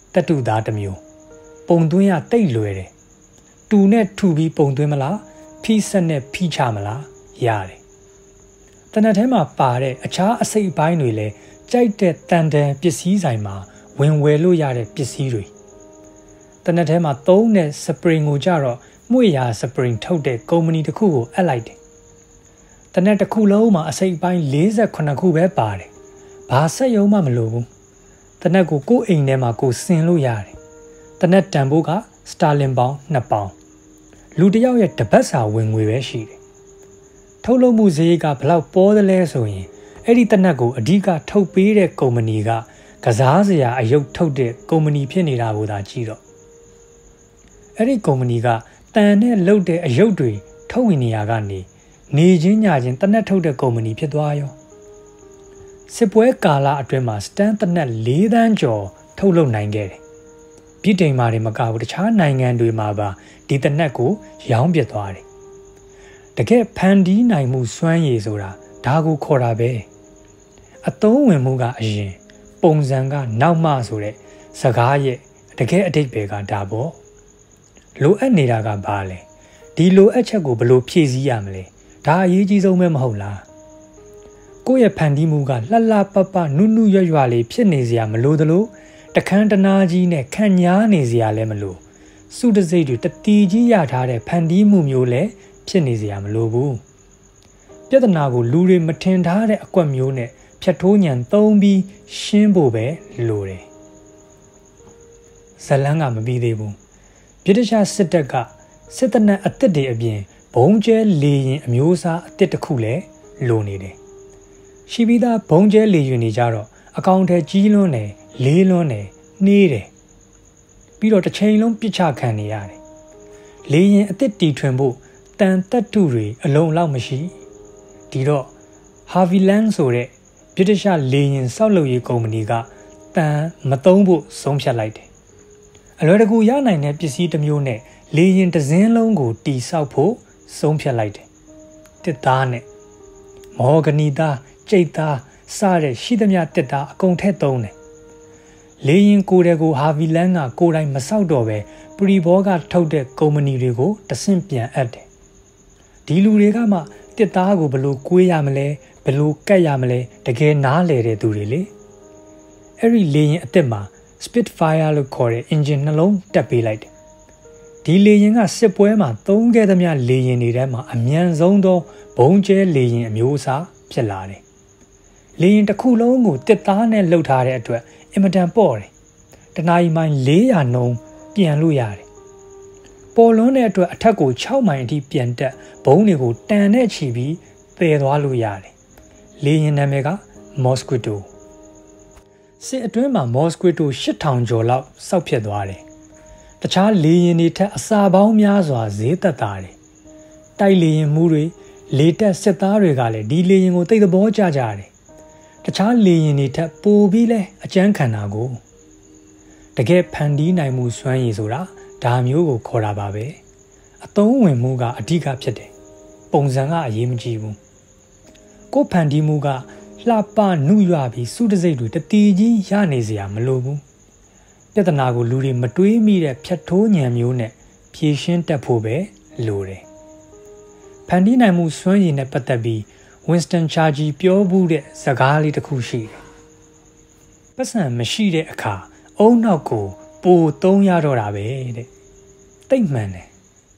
တတုသားတစ်မျိုးပုံသွင်းရတိတ်လွယ်တယ်တူနဲ့ထူပြီးပုံသွင်းမလားဖိဆက်နဲ့ဖိချမလားရတယ်တနက်ထဲမှာပါတဲ့အခြားအစိတ်အပိုင်းတွေလည်းကြိုက်တဲ့တန်တန်ပစ္စည်းဆိုင်မှာဝင်ဝယ်လို့ရတဲ့ပစ္စည်းတွေတနက်ထဲမှာသုံးတဲ့စပရင်ကိုကြတော့မှုရာစပရင်ထုတ်တဲ့ကုမ္ပဏီတစ်ခုကိုအပ်လိုက်တယ်တနက်တစ်ခုလုံးမှာအစိတ်အပိုင်း48ခုပဲပါတယ်ဘာဆက်ရုံမှမလိုဘူးတနက်ကိုကိုယ့်အိမ်ထဲမှာကိုယ်ဆင်လို့ရတယ်တနက်တန်ဖိုးကစတာလင်ပေါင်2ပေါင်လူတစ်ယောက်ရဲ့တပတ်စာဝင်ငွေပဲရှိတယ်ထုတ်လုပ်မှုဈေးကဘလောက်ပေါ်သလဲဆိုရင်အဲ့ဒီတနက်ကိုအဓိကထုတ်ပေးတဲ့ကုမ္ပဏီကကစားစရာအယုတ်ထုတ်တဲ့ကုမ္ပဏီဖြစ်နေတာကိုသာကြည့်တော့အဲ့ဒီကုမ္ပဏီကတန်နဲ့လှုပ်တဲ့အယုတ်တွေထုတ်ဝင်နေရကနေနေချင်းညချင်းတနက်ထုတ်တဲ့ကုမ္ပဏီဖြစ်သွားရောစစ်ပွဲကာလအတွင်းမှာစတန်တနက်4 သန်းကျော်ထုတ်လုပ်နိုင်ခဲ့တယ်ပြည်တိမ်မာတွေမကဘူးတခြားနိုင်ငံတွေမှာပါဒီတနက်ကိုရောင်းပစ်သွားတယ်တကယ်ဖန်တီးနိုင်မှုစွမ်းရည်ဆိုတာဒါကိုခေါ်တာပဲအသုံးဝင်မှုကအရင်ပုံစံကနောက်မှဆိုတဲ့စကားရဲ့တကယ်အဓိပ္ပာယ်ကဒါပေါ့လိုအပ်နေတာကဘာလဲဒီလိုအပ်ချက်ကိုဘယ်လိုဖြည့်ဆည်းရမလဲဒါအရေးကြီးဆုံးပဲမဟုတ်လားကိုယ့်ရဲ့ဖန်တီးမှုကလှလှပပနုနုရွရွလေးဖြစ်နေစရာမလိုသလိုတခန်းတနာကြီးနဲ့ခံညားနေစရာလည်းမလိုစုတစိတ်တွေတတီကြီးရထားတဲ့ဖန်တီးမှုမျိုးလည်းဖြစ်နေစရာမလိုဘူးပြဿနာကိုလူတွေမထင်ထားတဲ့အကွက်မျိုးနဲ့ဖြတ်ထိုးညံသုံးပြီးရှင်းဖို့ပဲလိုတယ်ဇလန်းကမပြီးသေးဘူးဗြိတိရှစစ်တပ်ကစစ်တပ်နဲ့အသစ်တွေအပြင်ဘုံကျဲလေရင်အမျိုးအစားအသစ်တစ်ခုလည်းလိုနေတယ်ရှိပြီးသားဘုံကျဲလေရင်တွေကြတော့အကောင်ထဲကြီးလွန်းတယ်လေးလွန်းတယ်နှေးတယ်ပြီးတော့တစ်ချိန်လုံးပြစ်ချခံနေရတယ်လေရင်အသစ်တီထွင်ဖို့တန်တက်တုတွေအလုံးလောက်မရှိဒီတော့ Havilland ဆိုတဲ့ဗြိတိရှလေရင်စောက်လုပ်ရေးကုမ္ပဏီကတန်မသုံးဖို့ဆုံးဖြတ်လိုက်တယ်အလွယ်တကူရနိုင်တဲ့ပစ္စည်းတစ်မျိုးနဲ့လေရင်တစ်စင်းလုံးကိုတီဆောက်ဖို့ဆုံးဖြတ်လိုက်တယ်တစ်သားနဲ့မော်ဂနီသားကြိတ်သားစတဲ့ရှိသမျှတစ်သားအကုန်ထည့်သုံးတယ်လေရင်ကိုယ်တဲ့ကို Havilland ကကိုယ်တိုင်မဆောက်တော့ပဲပရီဘောကထုတ်တဲ့ကုမ္ပဏီတွေကိုတဆင့်ပြန်အပ်တယ်ဒီလူတွေကမှတစ်သားကိုဘယ်လိုကွေးရမလဲဘယ်လိုကတ်ရမလဲတကယ်နားလည်တဲ့သူတွေလေအဲ့ဒီလေရင်အစ်စ်မှာ Spitfire လို့ခေါ်တဲ့ engine နှလုံးတက်ပေးလိုက်တယ်ဒီလေရင်ကစစ်ပွဲမှာသုံးခဲ့သမျှလေရင်တွေထဲမှာအမြန်ဆုံးသောဘုံကျဲလေရင်အမျိုးအစားဖြစ်လာတယ်လေရင်တစ်ခုလုံးကိုတစ်သားနဲ့လှုပ်ထားတဲ့အတွက်အင်မတန်ပေါ့တယ်တနာရီမိုင်400နှုန်းပြန်လို့ရတယ်ပေါ်လွန်းတဲ့အတွက်အထက်ကို6မိုင်အထိပြန်တက်ဘုံတွေကိုတန်နဲ့ချီပြီးပယ်သွားလို့ရတယ်လေရင်နာမည်က Mosquito စစ်အတွင်းမှာ Mosquito 8000ကျော်လောက်စောက်ဖြစ်သွားတယ်တခြားလေရင်တွေထက်အစာပေါင်းများစွာဈေးသက်သာတယ်တိုက်လေရင်မှုတွေလေတက်စစ်သားတွေကလည်းဒီလေရင်ကိုသိသဘောကျကြတယ်တခြားလေရင်တွေထက်ပိုပြီးလဲအကျန်းခံတာကိုတကယ်ဖန်တီးနိုင်မှုစွမ်းရည်ဆိုတာဒါမျိုးကိုခေါ်တာပါပဲအသုံးဝင်မှုကအဓိကဖြစ်တယ်ပုံစံကအရေးမကြီးဘူးကိုဖန်တီးမှုကလှပနုရွပြီးစုတစိတ်တွေတတီကြီးရနေစရာမလိုဘူးပြဿနာကိုလူတွေမတွေးမိတဲ့ဖြတ်ထိုးညံမျိုးနဲ့ဖြေရှင်းတတ်ဖို့ပဲလိုတယ်ဖန်တီးနိုင်မှုစွမ်းရည်နဲ့ပတ်သက်ပြီး Winston Churchill ပြောဘူးတဲ့စကားလေးတစ်ခုရှိတယ်ပတ်စံမရှိတဲ့အခါအုံနောက်ကိုပိုသုံးရတော့တာပဲတဲ့တိတ်မှန်တယ်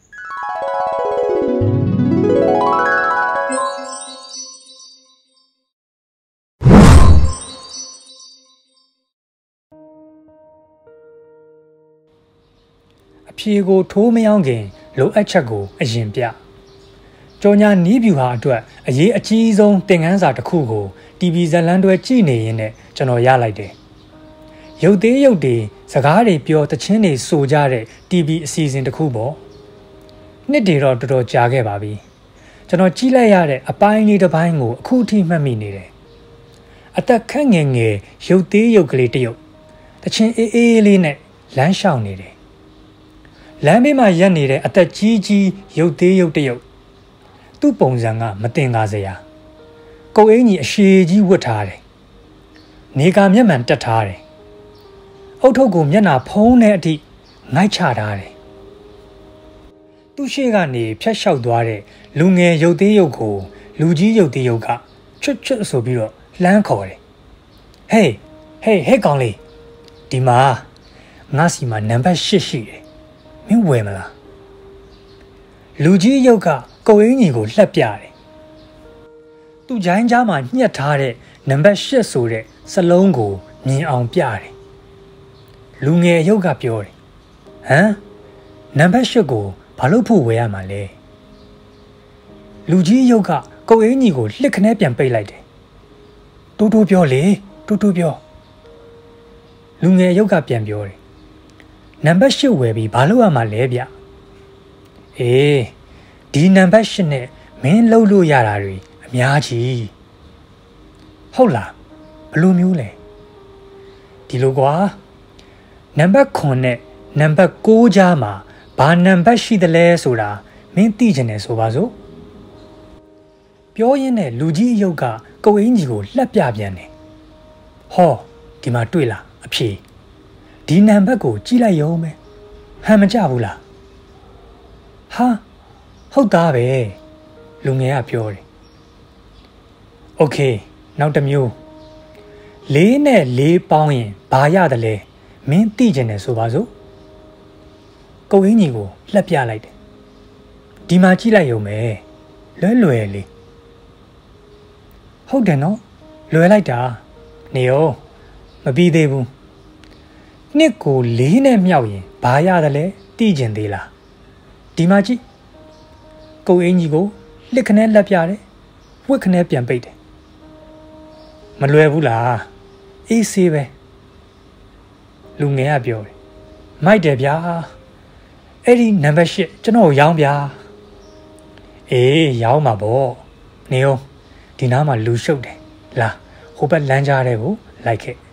အဖြေကိုထိုးမယောင်းခင်လိုအပ်ချက်ကိုအရင်ပြကြော်ညာနီးဗျူဟာအတွက်အရေးအကြီးဆုံးသင်ခန်းစာတစ်ခုကို TV ဇာတ်လမ်းတွဲကြည့်နေရင်းနဲ့ကျွန်တော်ရလိုက်တယ်ရုပ်သေးရုပ်တွေစကားတွေပြောတခြင်းတွေဆိုကြတဲ့ TV အစီအစဉ်တစ်ခုပေါ့နှစ်တွေတော့တော်တော်ကြာခဲ့ပါပြီကျွန်တော်ကြည့်လိုက်ရတဲ့အပိုင်းလေးတစ်ပိုင်းကိုအခုထိမှတ်မိနေတယ်အသက်ခန့်ငယ်ငယ်ရုပ်သေးရုပ်ကလေးတစ်ရုပ်တခြင်းအေးအေးလေးနဲ့လမ်းလျှောက်နေတယ်လမ်းဘေးမှာရပ်နေတဲ့အသက်ကြီးကြီးရုပ်သေးရုပ်တစ်ရုပ်သူ့ပုံစံကမတင်ကားစရာကိုယ်အင်ကြီးအရှည်ကြီးဝတ်ထားတယ်နေကာမျက်မှန်တက်ထားတယ်အုတ်ထုပ်ကိုမျက်နှာဖုံးတဲ့အထိငိုက်ချထားတယ်သူ့ရှေ့ကနေဖြတ်လျှောက်သွားတဲ့လူငယ်ရုပ်သေးရုပ်ကိုလူကြီးရုပ်သေးရုပ်ကချွတ်ချွတ်ဆိုပြီးတော့လှမ်းခေါ်တယ်ဟေးကောင်လေးဒီမှာငါစီမှာနံပါတ်8ရှိတယ်မင်းဝယ်မလားလူကြီးရုပ်ကကိုအင်းကြီးကိုလှက်ပြတယ်သူ့ဂျိုင်းကြားမှာညှက်ထားတဲ့နံပါတ်8ဆိုတဲ့စလုံးကိုမြင်အောင်ပြတယ်လူငယ်ရုပ်ကပြောတယ်ဟမ်နံပါတ်8ကိုဘာလို့ဖို့ဝယ်ရမှာလဲလူကြီးရုပ်ကကိုအင်းကြီးကိုလှစ်ခနဲပြန်ပိတ်လိုက်တယ်တူတူပြောလေတူတူပြောလူငယ်ရုပ်ကပြန်ပြောတယ်နံပါတ်8ဝယ်ပြီးဘာလို့ရမှာလဲဗျအေးဒီနံပါတ်8နဲ့မင်းလှုပ်လို့ရတာတွေအများကြီးဟုတ်လားဘယ်လိုမျိုးလဲဒီလိုကွာနံပါတ်9နဲ့နံပါတ်6ကြားမှာဘာနံပါတ်ရှိတယ်လဲဆိုတာမင်းသိချင်တယ်ဆိုပါစို့ပြောရင်းနဲ့လူကြီးအယုတ်ကကိုအင်းကြီးကိုလှက်ပြပြန်တယ်ဟောဒီမှာတွေ့လားအဖြေဒီနံပါတ်ကိုကြည့်လိုက်ရုံပဲဟန်မကြဘူးလားဟာဟုတ်သားပဲလူငယ်ကပြောတယ်โอเคနောက်တစ်မျိုး4နဲ့4ပေါင်းရင်ဘာရတယ်လဲမင်းသိချင်တယ်ဆိုပါစို့ကိုအင်းကြီးကိုလှက်ပြလိုက်တယ်ဒီမှာကြည့်လိုက်ရုံပဲလွယ်လေးဟုတ်တယ်နော်လွယ်လိုက်တာနေရောမပြီးသေးဘူးနှစ်ကို4နဲ့မြောက်ရင်ဘာရတယ်လဲသိချင်သေးလားဒီမှာကြည့်ကိုအင်းကြီးကိုလှစ်ခနဲလက်ပြတယ်ဝှက်ခနဲပြန်ပိတ်တယ်မလွယ်ဘူးလားအေးဆေးပဲလူငယ်ကပြောတယ်မိုက်တယ်ဗျာအဲ့ဒီနံပါတ်8ကျွန်တော်ရောင်းဗျာအေးရောင်းမှာပေါ့နေရောဒီနားမှာလူရှုပ်တယ်လာဟိုဘက်လမ်းကြားတဲ့ကိုလိုက်ခဲ့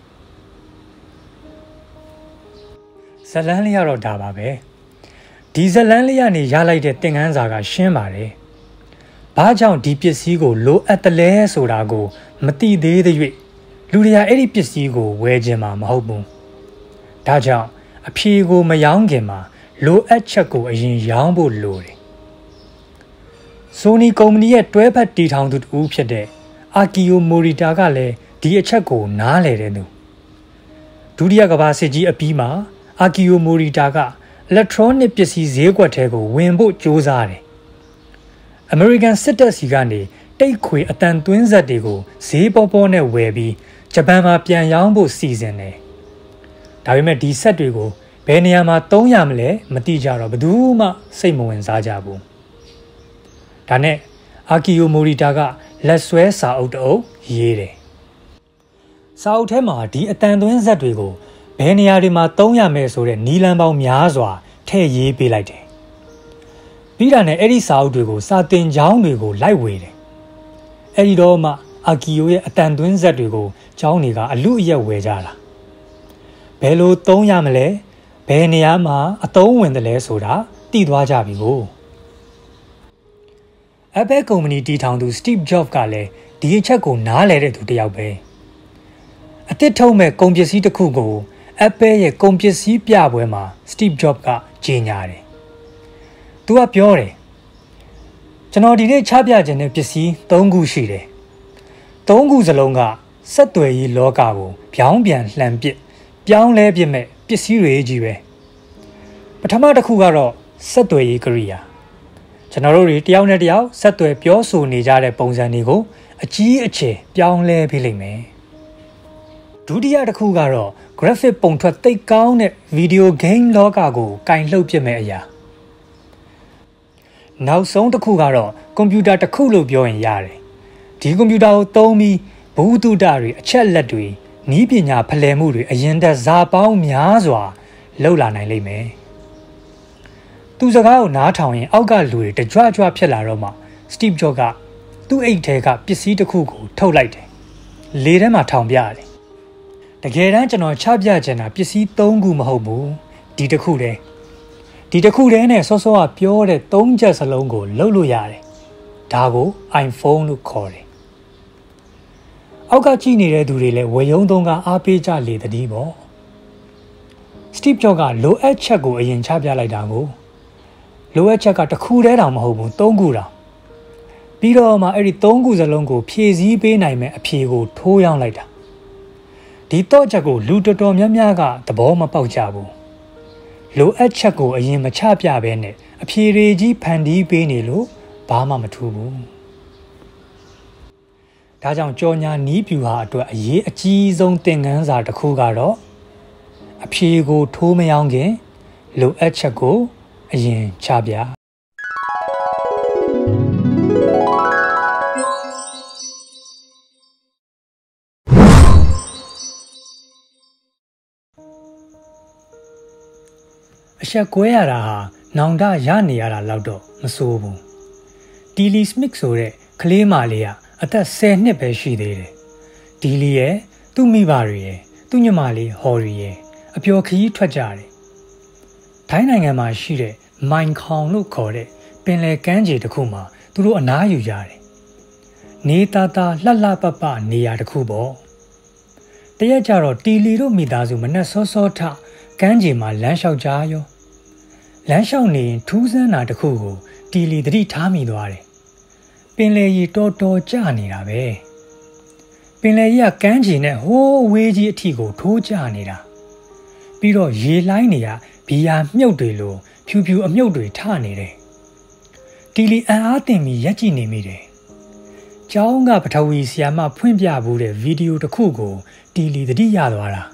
ဇလန်းလေးရတော့ဒါပါပဲဒီဇလန်းလေးကနေရလိုက်တဲ့သင်ခန်းစာကရှင်းပါတယ်ဘာကြောင့်ဒီပစ္စည်းကိုလိုအပ်တယ်လဲဆိုတာကိုမသိသေးတဲ့၍လူတွေကအဲ့ဒီပစ္စည်းကိုဝယ်ခြင်းမှာမဟုတ်ဘူးဒါကြောင့်အဖြေကိုမရောင်းခင်မှာလိုအပ်ချက်ကိုအရင်ရောင်းဖို့လိုတယ်ဆိုနီကုမ္ပဏီရဲ့တွဲဖက်တီထောင်သူတူဖြစ်တဲ့အာကီယိုမိုရီတာကလည်းဒီအချက်ကိုနားလည်တဲ့သူဒုတိယကမ္ဘာစစ်ကြီးအပြီးမှာအာကီယိုမိုရီတာကအီလက်ထရောနစ်ပစ္စည်းဈေးကွက်ထဲကိုဝင်ဖို့ကြိုးစားတယ်အမေရိကန်စစ်တပ်စီကနေတိတ်ခွေအတန်သွင်းဆက်တွေကိုဈေးပေါပေါနဲ့ဝယ်ပြီးဂျပန်မှာပြန်ရောင်းဖို့စီစဉ်တယ်ဒါပေမဲ့ဒီဆက်တွေကိုဘယ်နေရာမှာသုံးရမလဲမသိကြတော့ဘယ်သူမှစိတ်မဝင်စားကြဘူးဒါနဲ့အာကီယိုမိုရီတာကလက်ဆွဲစာအုပ်တအုပ်ရေးတယ်စာအုပ်ထဲမှာဒီအတန်သွင်းဆက်တွေကိုဘယ်နေရာတွေမှာသုံးရမယ်ဆိုတဲ့နီလန်ပေါင်းများစွာထည့်ရေးပေးလိုက်တယ်ပြီးတာနဲ့အဲ့ဒီစာအုပ်တွေကိုစာတင်ကျောင်းတွေကိုလိုက်ဝေတယ်အဲ့ဒီတော့မှအာကီယိုရဲ့အတန်သွင်းဆက်တွေကိုကျောင်းတွေကအလူအယက်ဝယ်ကြတာဘယ်လိုသုံးရမလဲဘယ်နေရာမှာအသုံးဝင်တယ်လဲဆိုတာသိသွားကြပြီကိုApple ကုမ္ပဏီတည်ထောင်သူ Steve Jobs ကလည်းဒီအချက်ကိုနားလည်တဲ့သူတစ်ယောက်ပဲအသစ်ထုတ်မဲ့ကုန်ပစ္စည်းတစ်ခုကို Apple ရဲ့ကုန်ပစ္စည်းပြပွဲမှာ Steve Jobs ကကြေညာတယ်။သူကပြောတယ်ကျွန်တော်ဒီနေ့ချပြခြင်းတဲ့ပစ္စည်း3ခုရှိတယ်။3ခုစလုံးကစက်သွယ်ရေးလောကကိုပြောင်းပြန်လှန်ပစ်ပြောင်းလဲပစ်မဲ့ပစ္စည်းတွေကြီးပဲ။ပထမတစ်ခုကတော့စက်သွယ်ရေးကိရိယာကျွန်တော်တို့တွေတယောက်နဲ့တယောက်ဆက်သွယ်ပြောဆိုနေကြတဲ့ပုံစံတွေကိုအကြီးအကျယ်ပြောင်းလဲပေးလိမ့်မယ်ဒုတိယတစ်ခုကတော့ graphic ပုံထွက်သိပ်ကောင်းတဲ့ video game လောကကိုကင်လှုပ်ပစ်မဲ့အရာနောက်ဆုံးတစ်ခုကတော့ကွန်ပျူတာတစ်ခုလို့ပြောရင်ရတယ်ဒီကွန်ပျူတာကိုသုံးပြီးဘုဒ္ဓတွေအချက်လက်တွေနည်းပညာဖလှယ်မှုတွေအရင်တက်ဇာပေါင်းများစွာလှုပ်လာနိုင်လိမ့်မယ်သူစကားကိုနားထောင်ရင်အောက်ကလူတွေတကြွကြွဖြစ်လာတော့မှ Steve Jobs ကသူ့အိတ်ထဲကပစ္စည်းတစ်ခုကိုထုတ်လိုက်တယ်။လေထဲမှာထောင်ပြရတယ်။တကယ်တမ်းကျွန်တော်ချပြချင်တာပစ္စည်း3ခုမဟုတ်ဘူး။ဒီတစ်ခုတည်းနဲ့စောစောကပြောတဲ့3ချက်စလုံးကိုလှုပ်လို့ရတယ်။ဒါကို iPhone လို့ခေါ်တယ်။အောက်ကကြည့်နေတဲ့သူတွေလည်းဝေယုံသုံးကအားပေးကြလေတည်းပေါ့။ Steve Jobs ကလိုအပ်ချက်ကိုအရင်ချပြလိုက်တာကိုလိုအပ်ချက်ကတစ်ခုတည်းတောင်မဟုတ်ဘူး၃ခုတောင်ပြီးတော့မှအဲ့ဒီ၃ခုစလုံးကိုဖြည့်ဆည်းပေးနိုင်မဲ့အဖြေကိုထိုးရောက်လိုက်တာဒီတော့ချက်ကိုလူတော်တော်များများကသဘောမပေါက်ကြဘူးလိုအပ်ချက်ကိုအရင်မချပြဘဲနဲ့အဖြေတွေကြီးဖန်တီးပေးနေလို့ဘာမှမထူးဘူးဒါကြောင့်ကြော်ညာနီးပြူဟာအတွက်အရေးအကြီးဆုံးသင်ခန်းစာတစ်ခုကတော့အဖြေကိုထိုးမယောင်းခင်လိုအပ်ချက်ကိုအရင်ချပြအချက်ကွဲရတာဟာနောင်တရနေရတာလောက်တော့မဆိုးဘူးတီလီစမစ်ဆိုတဲ့ကလေးမလေးကအသက်10နှစ်ပဲရှိသေးတယ်ဒီလီရဲ့သူ့မိဘတွေရဲ့သူ့ညီမလေးဟော်ရီရဲ့အပျော်ခရီးထွက်ကြတယ်ထိုင်းနိုင်ငံမှာရှိတဲ့မိုင်ခေါင်လို့ခေါ်တဲ့ပင်လယ်ကမ်းခြေတစ်ခုမှာသူတို့အနားယူကြတယ်နေသားသားလှလှပပနေရာတစ်ခုပေါ့တရက်ကျတော့တီလီတို့မိသားစုမနဲ့စောစောထကမ်းခြေမှာလမ်းလျှောက်ကြရောလမ်းလျှောက်နေရင်ထူးဆန်းတာတစ်ခုကိုတီလီသတိထားမိသွားတယ်ပင်လယ်ကြီးတော်တော်ကျနေတာပဲပင်လယ်ကြီးကကမ်းခြေနဲ့ဟိုးဝေးကြီးအထိကိုထိုးကျနေတာပြီးတော့ရေလှိုင်းတွေကဘီယာမြုပ်တွေလိုဖြူဖြူအမြုပ်တွေထနေတယ်တီလီအံ့အားသင့်ပြီးရက်ကြည့်နေမိတယ်ကျောင်းကပထဝီဆရာမဖွင့်ပြဘူးတဲ့ဗီဒီယိုတစ်ခုကိုတီလီသတိရသွားတာ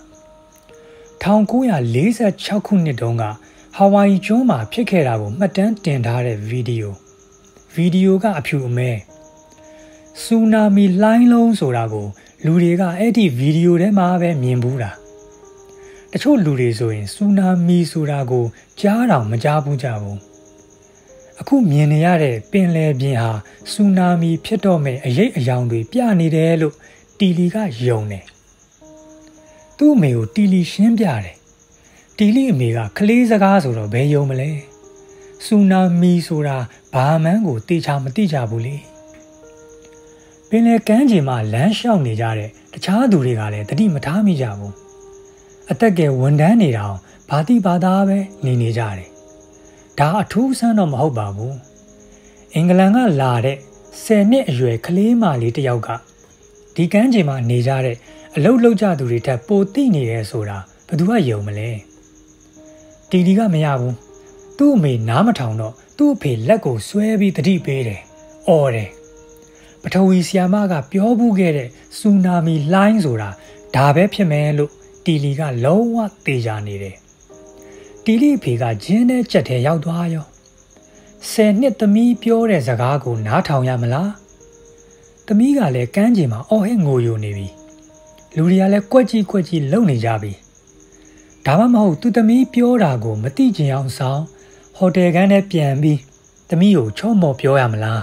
1946ခုနှစ်တုန်းကဟာဝိုင်ကျွန်းမှာဖြစ်ခဲ့တာကိုမှတ်တမ်းတင်ထားတဲ့ဗီဒီယိုကအဖြူအမဲဆူနာမီလှိုင်းလုံးဆိုတာကိုလူတွေကအဲ့ဒီဗီဒီယိုထဲမှာပဲမြင်ဘူးတာတချို့လူတွေဆိုရင်ဆူနာမီဆိုတာကိုကြားတောင်မကြားဘူးကြဘူးအခုမြင်နေရတဲ့ပင်လယ်ပြင်ဟာဆူနာမီဖြစ်တော့မဲ့အရိပ်အယောင်တွေပြနေတယ်လို့တီလီကယုံတယ်သူ့အမေကိုတီလီရှင်းပြတယ်တီလီအမေကကလေးစကားဆိုတော့ဘယ်ယုံမလဲဆူနာမီဆိုတာဘာမှန်းကိုတေချာမသိကြဘူးလေပင်လယ်ကမ်းခြေမှာလမ်းလျှောက်နေကြတဲ့တခြားသူတွေကလည်းတတိမထားမိကြဘူးအသက်ကယ်ဝန်ထမ်းနေတောင်ဘာတိဘာသာပဲနေကြတယ်ဒါအထူးဆန်းတော့မဟုတ်ပါဘူးအင်္ဂလန်ကလာတဲ့10နှစ်အရွယ်ကလေးမလေးတစ်ယောက်ကဒီကမ်းခြေမှာနေကြတဲ့အလုပ်လုပ်ကြသူတွေထက်ပိုသိနေတယ်ဆိုတာဘယ်သူကယုံမလဲတီလီကမရဘူးသူ့အမေနားမထောင်တော့သူ့အဖေလက်ကိုဆွဲပြီးတတိပေးတယ်အော်တယ်ပထဝီဆီယာမကပြောဘူးခဲ့တဲ့ဆူနာမီလှိုင်းဆိုတာဒါပဲဖြစ်မယ်လို့တီလီကလုံးဝသေချာနေတယ်တီလီဖေကဂျင်းနဲ့ကြက်ထဲရောက်သွားရော10နှစ်သမီးပြောတဲ့စကားကိုနားထောင်ရမလားသမီးကလည်းကမ်းခြေမှာအော်ဟစ်ငိုယိုနေပြီလူတွေကလည်းကွက်ကြီးလုံနေကြပြီဒါမှမဟုတ်သူသမီးပြောတာကိုမသိချင်အောင်ဆောင်ဟိုတယ်ကန်းထဲပြန်ပြီးသမီးကိုချော့မော်ပြောရမလား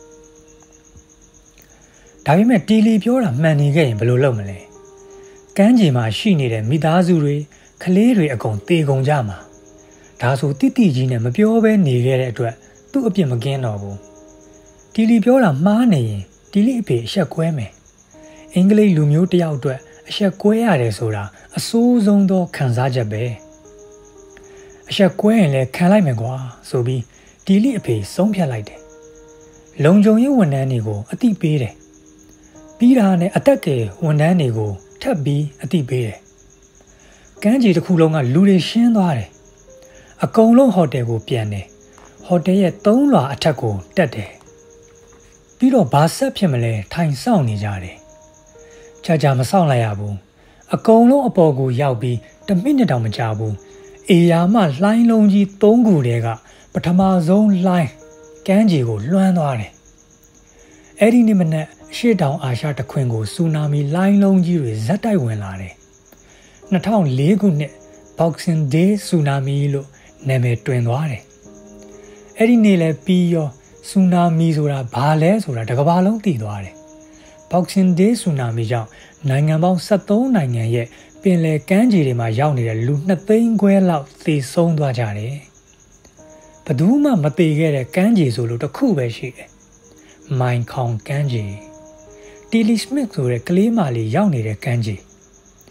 ဒါပေမဲ့တီလီပြောတာမှန်နေခဲ့ရင်ဘယ်လိုလုပ်မလဲကမ်းခြေမှာရှိနေတဲ့မိသားစုတွေကလေးတွေအကုန်သေကုန်ကြမှာဒါဆိုတိတိကြီးနဲ့မပြောဘဲနေခဲ့တဲ့အတွက်သူ့အပြစ်မကင်းတော့ဘူးတီလီပြောတာမှားနေရင်တီလီအဖေအဆက်ကွဲမယ်အင်္ဂလိပ်လူမျိုးတယောက်အတွက်အဆက်ကွဲရတယ်ဆိုတာအဆိုးဆုံးသောခံစားချက်ပဲအဆက်ကွဲရင်လည်းခံလိုက်မယ်ကွာဆိုပြီးတီလီအဖေဆုံးဖြတ်လိုက်တယ်လုံခြုံရေးဝန်ထမ်းတွေကိုအတိပေးတယ်ပြီးတာနဲ့အသက်ကယ်ဝန်ထမ်းတွေကိုထပ်ပြီးအတိပေးတယ်ကမ်းခြေတစ်ခုလုံးကလူတွေရှင်းသွားတယ်အကုန်လုံးဟိုတယ်ကိုပြန်တယ်ဟိုတယ်ရဲ့3လွှာအထက်ကိုတက်တယ်ပြီးတော့ဘာဆက်ဖြစ်မလဲထိုင်စောင့်နေကြတယ်ကြာမစောင့်လိုက်ရဘူးအကုန်လုံးအပေါ်ကိုရောက်ပြီး1မိနစ်တောင်မကြာဘူးအေယာမလှိုင်းလုံးကြီး3ခုတည်းကပထမဆုံးလှိုင်းကမ်းခြေကိုလွှမ်းသွားတယ်အဲ့ဒီနေ့မနက်အရှေ့တောင်အာရှတခွင်ကိုဆူနာမီလှိုင်းလုံးကြီးတွေဇက်တိုက်ဝင်လာတယ်2004ခုနှစ် Boxing Day ဆူနာမီလို့နာမည်တွင်သွားတယ်အဲ့ဒီနေ့လဲပြီးရောဆူနာမီဆိုတာဘာလဲဆိုတာတစ်ကမ္ဘာလုံးသိသွားတယ် Boxing Day ဆူနာမီကြောင့်နိုင်ငံပေါင်း73နိုင်ငံရဲ့ပင်လယ်ကမ်းခြေတွေမှာရောက်နေတဲ့လူ2သိန်းခွဲလောက်သေဆုံးသွားကြတယ်ဘယ်သူမှမသေခဲ့တဲ့ကမ်းခြေဆိုလို့တစ်ခုပဲရှိတယ်မိုင်ခေါင်ကမ်းခြေတီလီစမစ်ဆိုတဲ့ကလေးမလေးရောက်နေတဲ့ကမ်းခြေ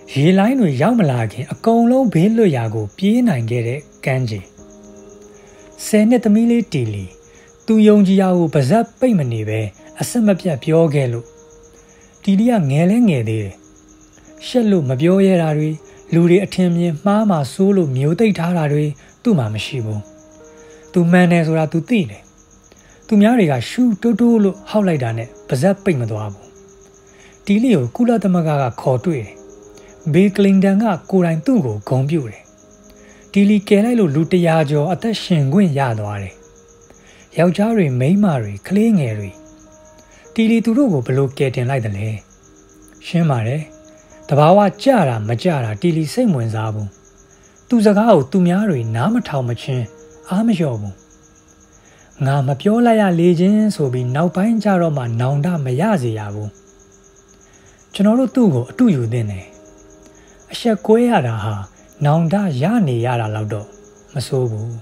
ရေလိုင်းတွေရောက်မလာခင်အကုန်လုံးဘေးလွတ်ရာကိုပြေးနိုင်ခဲ့တဲ့ကမ်းခြေ10နှစ်သမီးလေးတီလီသူယုံကြည်ရာကိုပါဇက်ပိတ်မနေပဲအဆက်မပြတ်ပြောခဲ့လို့တီလီကငယ်လဲငယ်သေးတယ်ရှက်လို့မပြောရတာတွေလူတွေအထင်မြင်မှားမှစိုးလို့မျိုးသိပ်ထားတာတွေသူ့မှာမရှိဘူးသူမှန်တယ်ဆိုတာသူသိတယ်သူများတွေကရှူတိုးတိုးလို့ဟောက်လိုက်တာနဲ့ပါဇက်ပိတ်မသွားဘူးတီလီကိုကုလသမဂ္ဂကခေါ်တွေ့တယ်ဘေးကလင်တန်ကကိုယ်တိုင်သူ့ကိုဂုဏ်ပြုတယ်တီလီကယ်လိုက်လို့လူ100ကျော်အသက်ရှင်ခွင့်ရသွားတယ်ယောက်ျားတွေမိန်းမတွေကလေးငယ်တွေတီလီသူတို့ကိုဘလို့ကယ်တင်လိုက်တယ်လဲရှင်းပါတယ်တဘာဝကြတာမကြတာတီလီစိတ်ဝင်စားဘူးသူစကားကိုသူများတွေနားမထောင်မချင်းအားမလျော့ဘူးငါမပြောလိုက်ရလေချင်းဆိုပြီးနောက်ပိုင်းကျတော့မှနောင်တမရစေရဘူးကျွန်တော်တို့သူ့ကိုအတူယူသင့်တယ်အဆက်ကွဲရတာဟာနောင်တရနေရတာလောက်တော့မဆိုးဘူး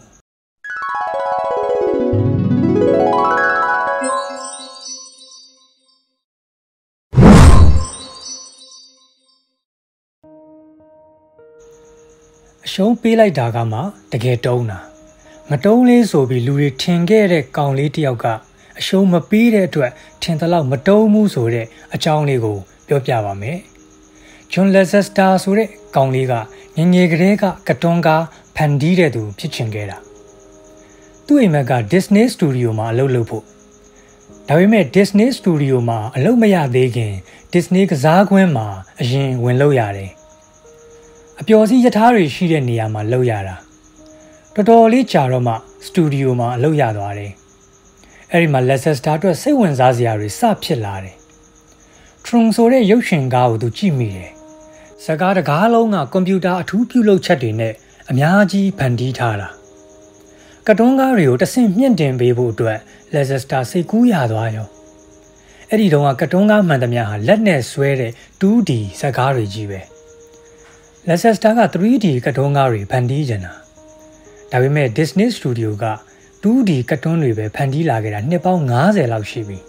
အရှုံးပေးလိုက်တာကမှတကယ်တုံးတာမတုံးလေးဆိုပြီးလူတွေထင်ခဲ့တဲ့ကောင်လေးတယောက်ကအရှုံးမပေးတဲ့အတွက်ထင်သလောက်မတုံးဘူးဆိုတဲ့အကြောင်းလေးကိုပြောပြပါမယ်ဂျွန်လက်ဆက်စတာဆိုတဲ့ကောင်လေးကငငယ်ကလေးကကတွန်းကားဖန်တီးတဲ့သူဖြစ်ချင်ခဲ့တာသူ့အိမ်မက်က Disney Studio မှာအလုပ်လုပ်ဖို့ဒါပေမဲ့ Disney Studio မှာအလုပ်မရသေးခင် Disney ကစားကွင်းမှာအရင်ဝင်လုပ်ရတယ်အပျော်စီးရထားတွေရှိတဲ့နေရာမှာလုပ်ရတာတော်တော်လေးကြာတော့မှ Studio မှာအလုပ်ရသွားတယ်အဲ့ဒီမှာ Leicester အတွက်စိတ်ဝင်စားစရာတွေစဖြစ်လာတယ်Tron ဆိုတဲ့ရုပ်ရှင်ကားကိုသူကြည့်မိတယ်စကားတကားလုံးကကွန်ပျူတာအထူးပြုလုပ်ချက်တွေနဲ့အများကြီးဖန်တီးထားတာကတွန်းကားတွေကိုတဆင့်မြင့်တင်ပေးဖို့အတွက် Leicester စိတ်ကူးရသွားရောအဲ့ဒီတုန်းကကတွန်းကားမှန်သမျှဟာလက်နဲ့ဆွဲတဲ့ 2D စကားတွေကြီးပဲLeicester က 3D ကတွန်းကားတွေဖန်တီးကြတာဒါပေမဲ့ Disney Studio က 2D ကတွန်းတွေပဲဖန်တီးလာခဲ့တာနှစ်ပေါင်း90လောက်ရှိပြီ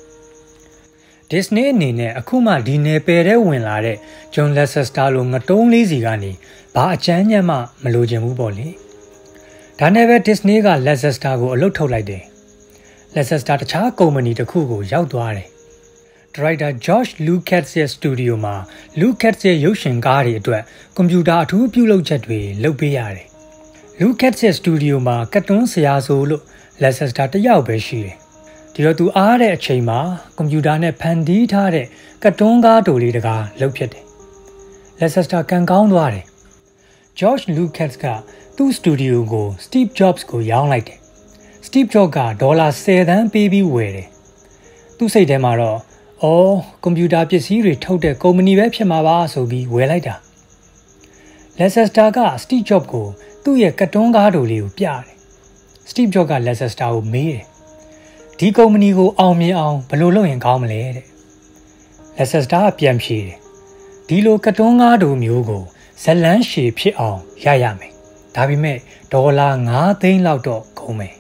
Disney အနေနဲ့အခုမှဒီနယ်ပယ်ထဲဝင်လာတဲ့ John Lasseter လိုငတုံးလေးစီကနေဘာအချမ်းညံ့မှမလိုချင်ဘူးပေါ့လေဒါနဲ့ပဲ Disney က Lasseter ကိုအလုပ်ထုတ်လိုက်တယ် Lasseter တခြားကုမ္ပဏီတစ်ခုကိုရောက်သွားတယ်ဒါရိုက်တာ George Lucas ရဲ့ Studio မှာ Lucas ရဲ့ရုပ်ရှင်ကားတွေအတွက်ကွန်ပျူတာအထူးပြုလုပ်ချက်တွေလုပ်ပေးရတယ် Lucas ရဲ့ Studio မှာကတ်တွန်းဆရာဆိုလို့ Lasseter တစ်ယောက်ပဲရှိတယ်ဒီတော့သူအားတဲ့အချိန်မှာကွန်ပျူတာနဲ့ဖန်တီးထားတဲ့ကတ်တွန်းကားတိုလေးတကားလုပ်ဖြစ်တယ်။ Leicester ကန်ကောင်းသွားတယ်။ George Lucas ကသူ့စတူဒီယိုကို Steve Jobs ကိုရောင်းလိုက်တယ်။ Steve Jobs ကဒေါ်လာ10 သန်းပေးပြီးဝယ်တယ်။သူ့စိတ်ထဲမှာတော့ကွန်ပျူတာပစ္စည်းတွေထုတ်တဲ့ကုမ္ပဏီပဲဖြစ်မှာပါဆိုပြီးဝယ်လိုက်တာ။ Leicester က Steve Jobs ကိုသူ့ရဲ့ကတ်တွန်းကားတိုလေးကိုပြတယ်။ Steve Jobs က Leicester ကိုမေးတယ်ဒီကုမ္ပဏီကိုအောင်မြင်အောင်ဘယ်လိုလုပ်ရင်ကောင်းမလဲတဲ့ Leicester ကပြန်ဖြေတယ်ဒီလိုကတွန်းကားတို့မျိုးကိုဇလန်းရှည်ဖြစ်အောင်ရမယ်ဒါပေမဲ့ဒေါ်လာ9 သိန်းလောက်တော့ကုန်မယ်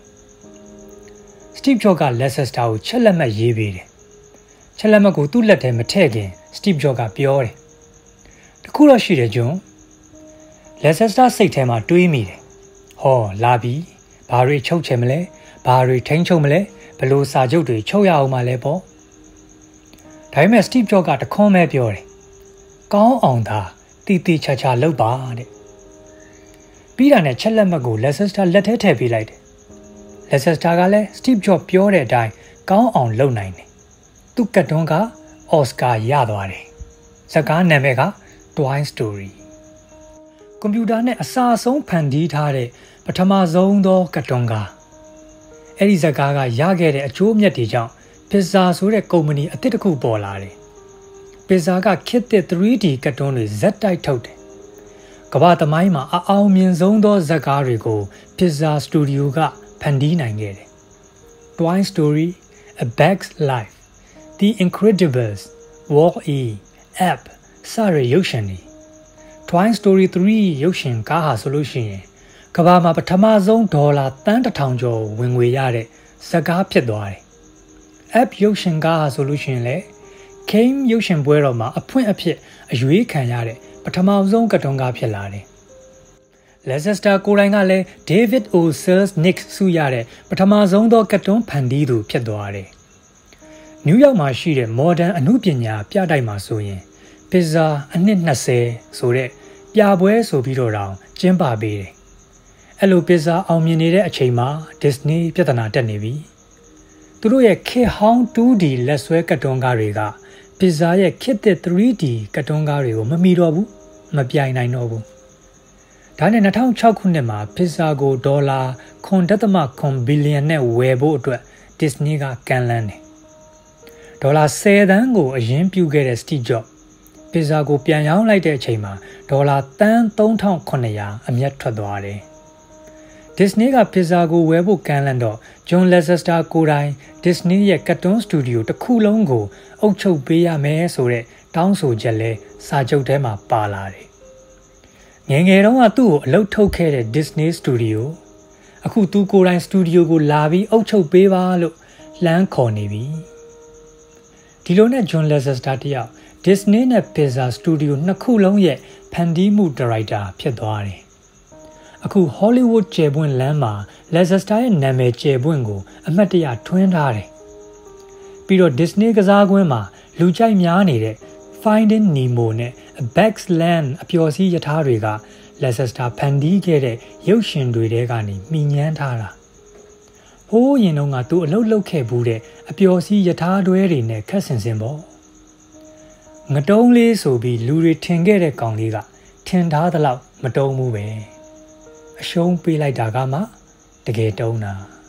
Steve Jobs က Leicester ကိုချက်လက်မှတ်ရေးပေးတယ်ချက်လက်မှတ်ကိုသူ့လက်ထဲမထည့်ခင် Steve Jobs ကပြောတယ်တခုတော့ရှိတယ်ဂျွန် Leicester စိတ်ထဲမှာတွေးမိတယ်လာပြီဘာတွေချုပ်ချယ်မလဲဘာတွေထိန်းချုပ်မလဲဘလို့စာချုပ်တွေချုပ်ရအောင်မလဲပေါ့ဒါပေမဲ့ Steve Jobs ကတခွန်းပဲပြောတယ်ကောင်းအောင်သာတီတီချာချာလုပ်ပါတဲ့ပြီးတာနဲ့ချက်လက်မှတ်ကို Leicester လက်ထဲထည့်ပေးလိုက်တယ် Leicester ကလည်း Steve Jobs ပြောတဲ့အတိုင်းကောင်းအောင်လုပ်နိုင်တယ်သူ့ကတ်တွန်းက Oscar ရသွားတယ်ဇာတ်ကားနာမည်က Toy Story ကွန်ပျူတာနဲ့အစာအဆုံးဖန်တီးထားတဲ့ပထမဆုံးသောကတ်တွန်းကားအဲ့ဒီဇာတ်ကားကရခဲ့တဲ့အကျိုးအမြတ်တွေကြောင့် Pizza ဆိုတဲ့ကုမ္ပဏီအသစ်တစ်ခုပေါ်လာတယ် Pizza ကခေတ်သစ် 3D ကတ်တွန်းတွေဇက်တိုက်ထုတ်တယ်ကမ္ဘာသမိုင်းမှာအအောင်မြင်ဆုံးသောဇာတ်ကားတွေကို Pizza Studio ကဖန်တီးနိုင်ခဲ့တယ် Toy Story, A Bug's Life, The Incredibles, Wall-E, Up စတဲ့ရုပ်ရှင်တွေ Toy Story 3 ရုပ်ရှင်ကားဟာဆိုလို့ရှိရင်ကမ္ဘာမှာပထမဆုံးဒေါ်လာတန်း1000ကျော်ဝင်ငွေရတဲ့ဇာတ်ကားဖြစ်သွားတယ် Up ရုပ်ရှင်ကားဟာဆိုလို့ရှိရင်လေ Cannes ရုပ်ရှင်ပွဲတော်မှာအဖွင့်အဖြစ်အရွေးခံရတဲ့ပထမဆုံးကတ်တွန်းကားဖြစ်လာတယ်။ Leicester ကိုယ်တိုင်ကလည်း David O. Selznick ဆုရတဲ့ပထမဆုံးသောကတ်တွန်းဖန်တီးသူဖြစ်သွားတယ်။နယူးယောက်မှာရှိတဲ့ Modern အမှုပညာပြတိုက်မှာဆိုရင် Pizza အနှစ်20ဆိုတဲ့ပြပွဲဆိုပြီးတော့တောင်ကျင်းပပေးတယ်။အဲ့လို Pizza အောင်မြင်နေတဲ့အချိန်မှာ Disney ပြဿနာတက်နေပြီ။သူတို့ရဲ့ခေတ်ဟောင်း 2D လက်ဆွဲကတ်တွန်းကားတွေက Pizza ရဲ့ခေတ်သစ် 3D ကတ်တွန်းကားတွေကိုမမီတော့ဘူးမပြိုင်နိုင်တော့ဘူး။ဒါနဲ့2006ခုနှစ်မှာ Pizza ကိုဒေါ်လာ9.9 ဘီလီယံနဲ့ဝယ်ဖို့အတွက် Disney ကကမ်းလှမ်းတယ်။ဒေါ်လာ10သန်းကိုအရင်ပြုခဲ့တဲ့ Steve Jobs Pizza ကိုပြန်ရောင်းလိုက်တဲ့အချိန်မှာဒေါ်လာသန်း3900အမြတ်ထွက်သွားတယ်။ Disney က Pizza ကိုဝယ်ဖို့ကမ်းလှမ်းတော့ John Lasseter ကိုယ်တိုင် Disney ရဲ့ကတ်တွန်းစတူဒီယိုတစ်ခုလုံးကိုအုပ်ချုပ်ပေးရမယ်ဆိုတဲ့တောင်းဆိုချက်လဲစာချုပ်ထဲမှာပါလာတယ်။ငယ်ငယ်တုန်းကသူ့ကိုအလုပ်ထုတ်ခဲ့တဲ့ Disney Studio အခုသူကိုယ်တိုင်စတူဒီယိုကိုလာပြီးအုပ်ချုပ်ပေးပါလို့လှမ်းခေါ်နေပြီ။ဒီလိုနဲ့ John Lasseter တယောက်Disney နဲ့ Pizza Studio နှစ်ခုလုံးရဲ့ဖန်တီးမှုဒါရိုက်တာဖြစ်သွားတယ်။အခု Hollywood ကျယ်ပွင့်လမ်းမှာ Lasseter ရဲ့နာမည်ကျယ်ပွင့်ကိုအမှတ်တရထွန်းထားတယ်။ပြီးတော့ Disney ကစားကွင်းမှာလူကြိုက်များနေတဲ့ Finding Nemo နဲ့ Bugs Land အပျော်စီးရထားတွေက Lasseter ဖန်တီးခဲ့တဲ့ရုပ်ရှင်တွေထဲကနေမှီညမ်းထားတာ။ဟိုးရင်တော့ကသူအလုပ်လုပ်ခဲ့ဘူးတဲ့အပျော်စီးရထားတွဲတွေနဲ့ခက်ဆင်ဆင်ပေါ့။ငတုံးလေးဆိုပြီးလူတွေထင်ခဲ့တဲ့ကောင်လေးကထင်ထားသလောက်မတုံးဘူးပဲအရှုံးပေးလိုက်တာကမှတကယ်တုံးတာ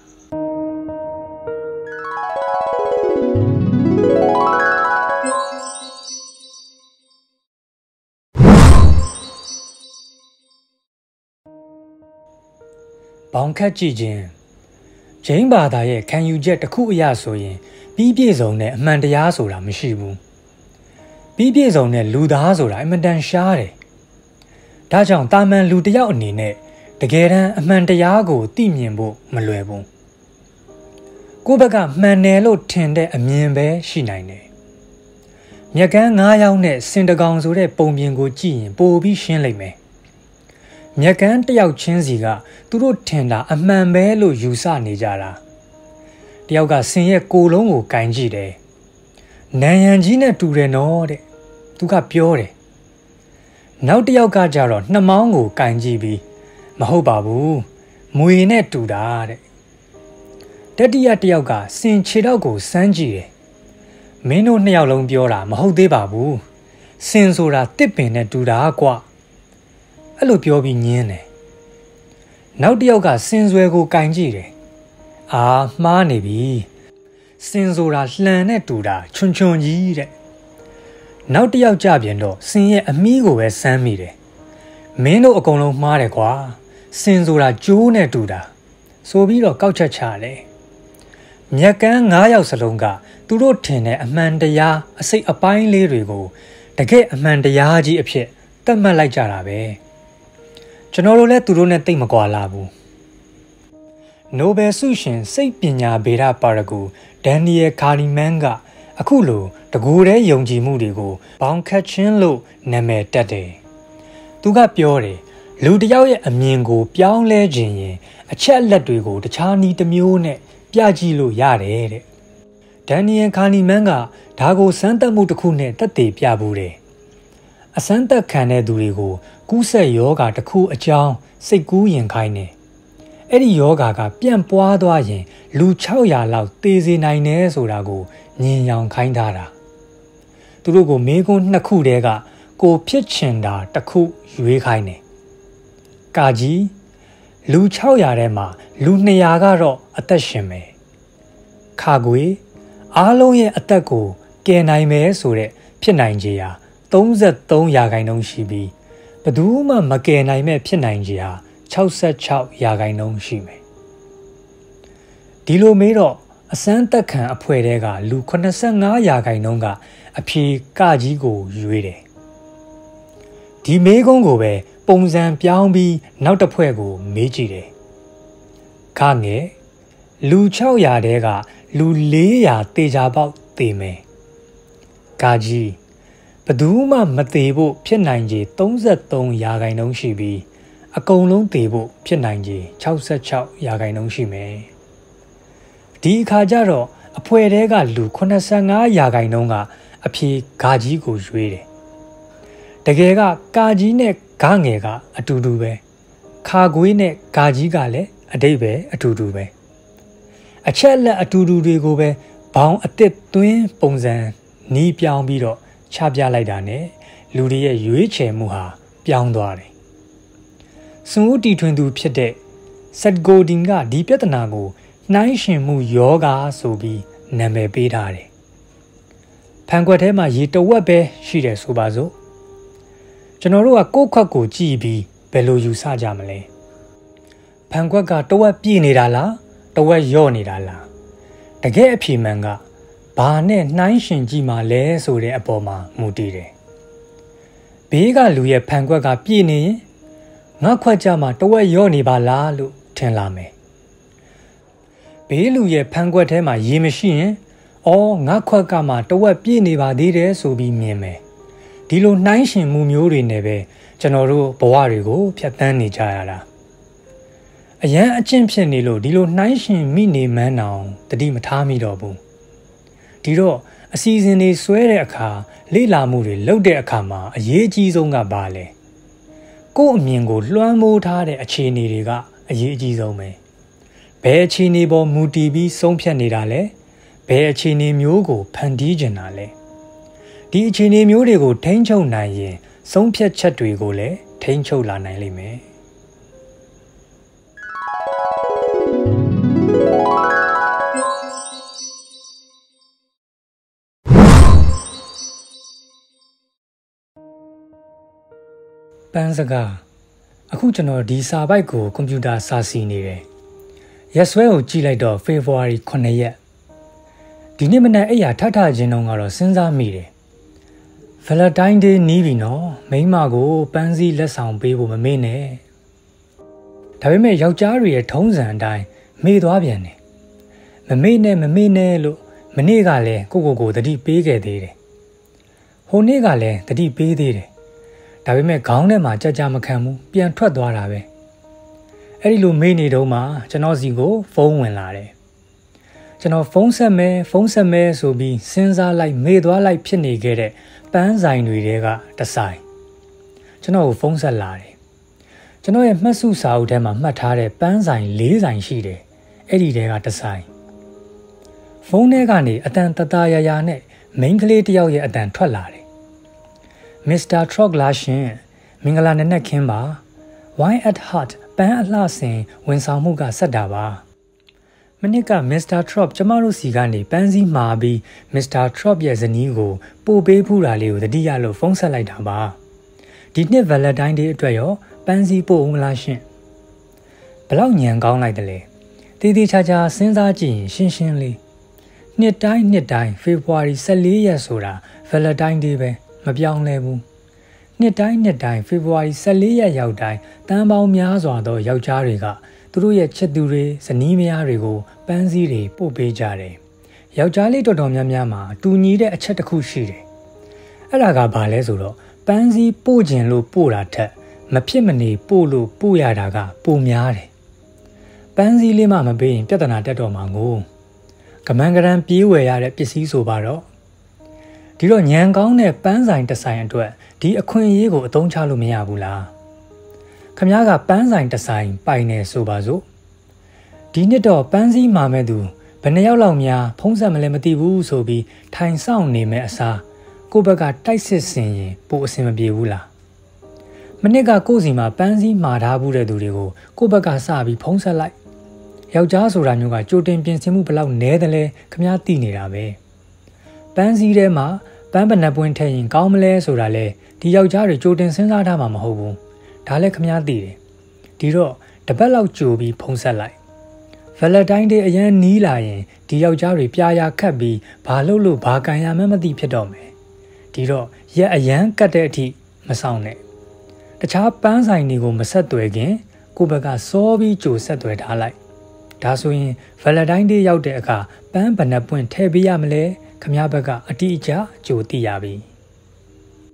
ဘောင်ခတ်ကြည့်ခြင်းဂျိမ်းဘာသာရဲ့ခံယူချက်တစ်ခုအရဆိုရင်ပြီးပြည့်စုံတဲ့အမှန်တရားဆိုတာမရှိဘူးပြီးပြည့်စုံတဲ့လူသားဆိုတာအင်မတန်ရှားတယ်။ဒါကြောင့်တာမန်လူတစ်ယောက်အနေနဲ့တကယ်တမ်းအမှန်တရားကိုသိမြင်ဖို့မလွယ်ဘူး။ကိုယ့်ဘက်ကမှန်တယ်လို့ထင်တဲ့အမြင်ပဲရှိနိုင်တယ်။မြက်ကန်း9ယောက်နဲ့စင်တကောင်ဆိုတဲ့ပုံပြင်ကိုကြည့်ရင်ပိုပြီးရှင်းလိမ့်မယ်။မြက်ကန်းတစ်ယောက်ချင်းစီကသူတို့ထင်တာအမှန်ပဲလို့ယူဆနေကြတာ။တယောက်ကစင်ရဲ့ကိုယ်လုံးကိုကင်ကြည့်တယ်။နံရံကြီးနဲ့တူတယ်နော်တဲ့သူကပြောတယ်နောက်တစ်ယောက်ကကြတော့နှမောင်းကိုကင်ကြည့်ပြီးမဟုတ်ပါဘူးမွေနဲ့တူတာတဲ့တတိယတစ်ယောက်ကစင်ခြေထောက်ကိုစမ်းကြည့်တယ်မင်းတို့နှစ်ယောက်လုံးပြောတာမဟုတ်သေးပါဘူးစင်ဆိုတာတစ်ပင်နဲ့တူတာကွအဲ့လိုပြောပြီးညင်းတယ်နောက်တစ်ယောက်ကစင်ဆွဲကိုကင်ကြည့်တယ်အာမှားနေပြီစင်ဆိုတာလှန်နဲ့တူတာချွန်ချွန်ကြီးတဲ့နောက်တစ်ယောက်ကြပြန်တော့စင်ရဲ့အမီးကိုပဲစမ်းမိတယ်မင်းတို့အကုန်လုံးမှားတယ်ကွာစင်ဆိုတာကျိုးနဲ့တူတာဆိုပြီးတော့ကောက်ချက်ချတယ်မြက်ကန်း9ယောက်စလုံးကသူတို့ထင်တဲ့အမှန်တရားအစိတ်အပိုင်းလေးတွေကိုတကယ်အမှန်တရားကြီးအဖြစ်သတ်မှတ်လိုက်ကြတာပဲကျွန်တော်တို့လည်းသူတို့နဲ့တိတ်မကွာလာဘူးနိုဘယ်ဆုရှင်စိတ်ပညာဗေဒပါရဂူဒန်နီယယ်ကာနီမန်ကအခုလိုတကူတဲ့ယုံကြည်မှုတွေကိုဘောင်ခတ်ခြင်းလို့နာမည်တက်တယ်။သူကပြောတယ်လူတစ်ယောက်ရဲ့အမြင်ကိုပြောင်းလဲခြင်းရင်အချက်အလက်တွေကိုတခြားနည်းတစ်မျိုးနဲ့ပြကြည့်လို့ရတယ်တဲ့။ဒန်နီယယ်ကာနီမန်ကဒါကိုစမ်းသပ်မှုတစ်ခုနဲ့သက်သေပြဘူးတယ်။အစမ်းသက်ခံတဲ့သူတွေကိုကူးစက်ယောဂါတစ်ခုအကြောင်းစိတ်ကူးရင်ခိုင်းတယ်။အဲ့ဒီယောဂါကပြန့်ပွားသွားရင်လူ600လောက်သေစေနိုင်တယ်ဆိုတာကိုညင်ရောင်ခိုင်းထားတာသူတို့ကိုမေးခွန်း2ခုတည်းကကိုဖြစ်ချင်တာတစ်ခုရွေးခိုင်းတယ်ကာကြီးလူ600ထဲမှာလူ200ကတော့အသက်ရှင်မယ်ခါကွေအားလုံးရဲ့အသက်ကိုကယ်နိုင်မယ်ဆိုတဲ့ဖြစ်နိုင်ခြေဟာ33%ရှိပြီးဘယ်သူမှမကယ်နိုင်မဲ့ဖြစ်နိုင်ခြေဟာ66%ရှိမယ်ဒီလိုမေးတော့အစမ်းသက်ခံအဖွဲ့တဲကလူ85%ကအဖြေကကြီးကိုရွေးတယ်ဒီမေးခွန်းကိုပဲပုံစံပြောင်းပြီးနောက်တစ်ဖွဲ့ကိုမေးကြည့်တယ်ခါငယ်လူ600တဲကလူ400တေချာပေါက်သေမယ်ကာကြီးဘသူမှမသေးဖို့ဖြစ်နိုင်ခြေ33ရာခိုင်နှုန်းရှိပြီးအကုန်လုံးသေဖို့ဖြစ်နိုင်ခြေ66ရာခိုင်နှုန်းရှိမယ်ဒီအခါကျတော့အဖွဲတဲကလူ85ရာခိုင်နှုန်းကအဖြေဂါကြီးကိုရွေးတယ်တကယ်ကကာကြီးနဲ့ဂငယ်ကအတူတူပဲခါခွေးနဲ့ဂါကြီးကလည်းအတိတ်ပဲအတူတူပဲအချက်လက်အတူတူတွေကိုပဲဘောင်းအစ်စ်သွင်းပုံစံနီးပြောင်းပြီးတော့ချပြလိုက်တာနဲ့လူတွေရဲ့ရွေးချယ်မှုဟာပြောင်းသွားတယ်စွန်ဦးတီထွင်သူဖြစ်တဲ့ဆက်ဂိုဒင်ကဒီပြဿနာကိုနှိုင်းရှင်မှုယောဂါဆိုပြီးနာမည်ပေးထားတယ်ဖန်ခွက်ထဲမှာရေတဝက်ပဲရှိတယ်ဆိုပါစို့ကျွန်တော်တို့ကကိုယ့်ခွက်ကိုကြည့်ပြီးဘယ်လိုယူဆကြမလဲဖန်ခွက်ကတဝက်ပြည့်နေတာလားတဝက်ယော့နေတာလားတကယ်အဖြေမှန်ကဘာနဲ့နှိုင်းရှင်ကြည့်မှလဲဆိုတဲ့အပေါ်မှာမူတည်တယ်ဘေးကလူရဲ့ဖန်ခွက်ကပြည့်နေရင်ငါခွက်ကြမှာတဝက်ယော့နေပါလားလို့ထင်လာမယ်ဘေးလူရဲ့ဖန်ခွက်ထဲမှာရေမရှိရင်အော်ငါခွက်ကမှတဝက်ပြည့်နေပါသေးတယ်ဆိုပြီးမြင်မယ်ဒီလိုနှိုင်းရှင်မှုမျိုးတွေနဲ့ပဲကျွန်တော်တို့ဘဝတွေကိုဖြတ်သန်းနေကြရတာအရန်အကျင့်ဖြစ်နေလို့ဒီလိုနှိုင်းရှင်မိနေမှန်းအောင်တတိမထားမိတော့ဘူးဒီတော့အစီအစဉ်တွေဆွဲတဲ့အခါလေ့လာမှုတွေလုပ်တဲ့အခါမှာအရေးအကြီးဆုံးကဘာလဲကိုယ့်အမြင်ကိုလွှမ်းမိုးထားတဲ့အခြေအနေတွေကအရေးအကြီးဆုံးပဲဘယ်အခြေအနေပေါ်မူတည်ပြီးဆုံးဖြတ်နေတာလဲဘယ်အခြေအနေမျိုးကိုဖန်တီးကျင်တာလဲဒီအခြေအနေမျိုးတွေကိုထိန်းချုပ်နိုင်ရင်ဆုံးဖြတ်ချက်တွေကိုလည်းထိန်းချုပ်လာနိုင်လိမ့်မယ်ပန်းစကားအခုကျွန်တော်ဒီစာပိုက်ကိုကွန်ပျူတာစာစီနေတယ်ရက်စွဲကိုကြည့်လိုက်တော့ February 9 ရက်ဒီနေ့မနက်အိယာထထချင်းတုန်းကတော့စဉ်းစားမိတယ် Valentine Day နီးပြီနော်မိန်းမကိုပန်းစည်းလက်ဆောင်ပေးဖို့မမေ့နဲ့ဒါပေမဲ့ယောက်ျားတွေရဲ့ထုံးစံအတိုင်းမေ့သွားပြန်တယ်မမေ့နဲ့လို့မနေ့ကလည်းကိုသတိပေးခဲ့သေးတယ်ဟိုနေ့ကလည်းသတိပေးသေးတယ်ဒါပေမဲ့ခေါင်းထဲမှာကြမခံဘူးပြန်ထွက်သွားတာပဲအဲ့ဒီလိုမေ့နေတော့မှကျွန်တော်စီကိုဖုန်းဝင်လာတယ်ကျွန်တော်ဖုန်းဆက်မယ်ဆိုပြီးစဉ်းစားလိုက်မေ့သွားလိုက်ဖြစ်နေခဲ့တဲ့ပန်းဆိုင်တွေတဲကတဆိုင်ကျွန်တော်ကိုဖုန်းဆက်လာတယ်ကျွန်တော်ရဲ့မှတ်စုစာအုပ်ထဲမှာမှတ်ထားတဲ့ပန်းဆိုင်၄ဆိုင်ရှိတယ်အဲ့ဒီတဲကတဆိုင်ဖုန်းထဲကနေအတန်တတရာရာနဲ့မိန်းကလေးတယောက်ရဲ့အတန်ထွက်လာတယ်Mr. Trog လာရှင်မင်္ဂလာနံနက်ခင်းပါ Wine at Heart ပန်းအလှဆင်ဝန်ဆောင်မှုကဆက်တာပါမနစ်က Mr. Trog ကျမတို့စီကနေပန်းစည်းမှာပြီး Mr. Trog ရဲ့ဇနီးကိုပို့ပေးဖူးတာလေးကိုတတိယလို့ဖုန်းဆက်လိုက်တာပါဒီနှစ် Valentine Day အတွက်ရောပန်းစည်းပို့ဦးမလားရှင်ဘလောက်ညံကောင်းလိုက်တယ်လေတေးသေးချာချာစဉ်းစားကြည့်ရင်ရှင်းလေးနှစ်တိုင်း February 14 ရက်ဆိုတာ Valentine Day ပဲမပြောင်းလဲဘူးနှစ်တိုင်း February 14 ရက်ရောက်တိုင်းတန်းပေါင်းများစွာသောယောက်ျားတွေကသူတို့ရဲ့ချစ်သူတွေဇနီးမယားတွေကိုပန်းစည်းတွေပို့ပေးကြတယ်ယောက်ျားလေးတော်များများမှာတူညီတဲ့အချက်တစ်ခုရှိတယ်အဲ့ဒါကဘာလဲဆိုတော့ပန်းစည်းပို့ခြင်းလို့ပို့တာထက်မဖြစ်မနေပို့လို့ပို့ရတာကပိုများတယ်ပန်းစည်းလေးမှမပေးရင်ပြဿနာတက်တော့မှာငိုကမန်းကရန်ပြေးဝယ်ရတဲ့ပစ္စည်းဆိုပါတော့ဒီတော့ညံကောင်းတဲ့ပန်းဆိုင်တစ်ဆိုင်အတွက်ဒီအခွင့်အရေးကိုအသုံးချလို့မရဘူးလားခမ ्या ကပန်းဆိုင်တစ်ဆိုင်ပိုင်နေဆိုပါစို့ဒီနှစ်တော့ပန်းစည်းမာမဲ့သူဘယ်နှယောက်လောက်များဖုံးဆက်မလဲမသိဘူးဆိုပြီးထိုင်ဆောင်နေမဲ့အစားကိုယ့်ဘက်ကတိုက်စစ်ဆင်ရင်ပိုအဆင်မပြေဘူးလားမနစ်ကကိုယ့်စီမှာပန်းစည်းမာထားဘူးတဲ့သူတွေကိုကိုယ့်ဘက်ကစပြီးဖုံးဆက်လိုက်ယောက်ျားဆိုတာမျိုးကကြိုတင်ပြင်ဆင်မှုဘလောက်နဲတယ်လဲခမ ्या သိနေတာပဲပန်းစည်းထဲမှာပန်းပနက်ပွင့်ထည့်ရင်ကောင်းမလဲဆိုတာလဲဒီယောက်ျားတွေကြိုတင်စဉ်းစားထားမှာမဟုတ်ဘူးဒါလည်းခမ ्या သိတယ်ဒီတော့တပတ်လောက်ကြိုပြီးဖုံးဆက်လိုက် Valentine Day အရန်နီးလာရင်ဒီယောက်ျားတွေပြာရာခတ်ပြီးဘာလို့ဘာကန်ရမှန်းမသိဖြစ်တော့မယ်ဒီတော့ရက်အရန်ကတ်တဲ့အထိမဆောင်နဲ့တခြားပန်းဆိုင်တွေကိုမဆက်သွယ်ခင်ကိုယ့်ဘက်ကစောပြီးကြိုဆက်သွယ်ထားလိုက်ဒါဆိုရင် Valentine Day ရောက်တဲ့အခါပန်းပနက်ပွင့်ထည့်ပေးရမလဲခမ ्या ဘက်ကအတိအကျကြိုသိရပြီ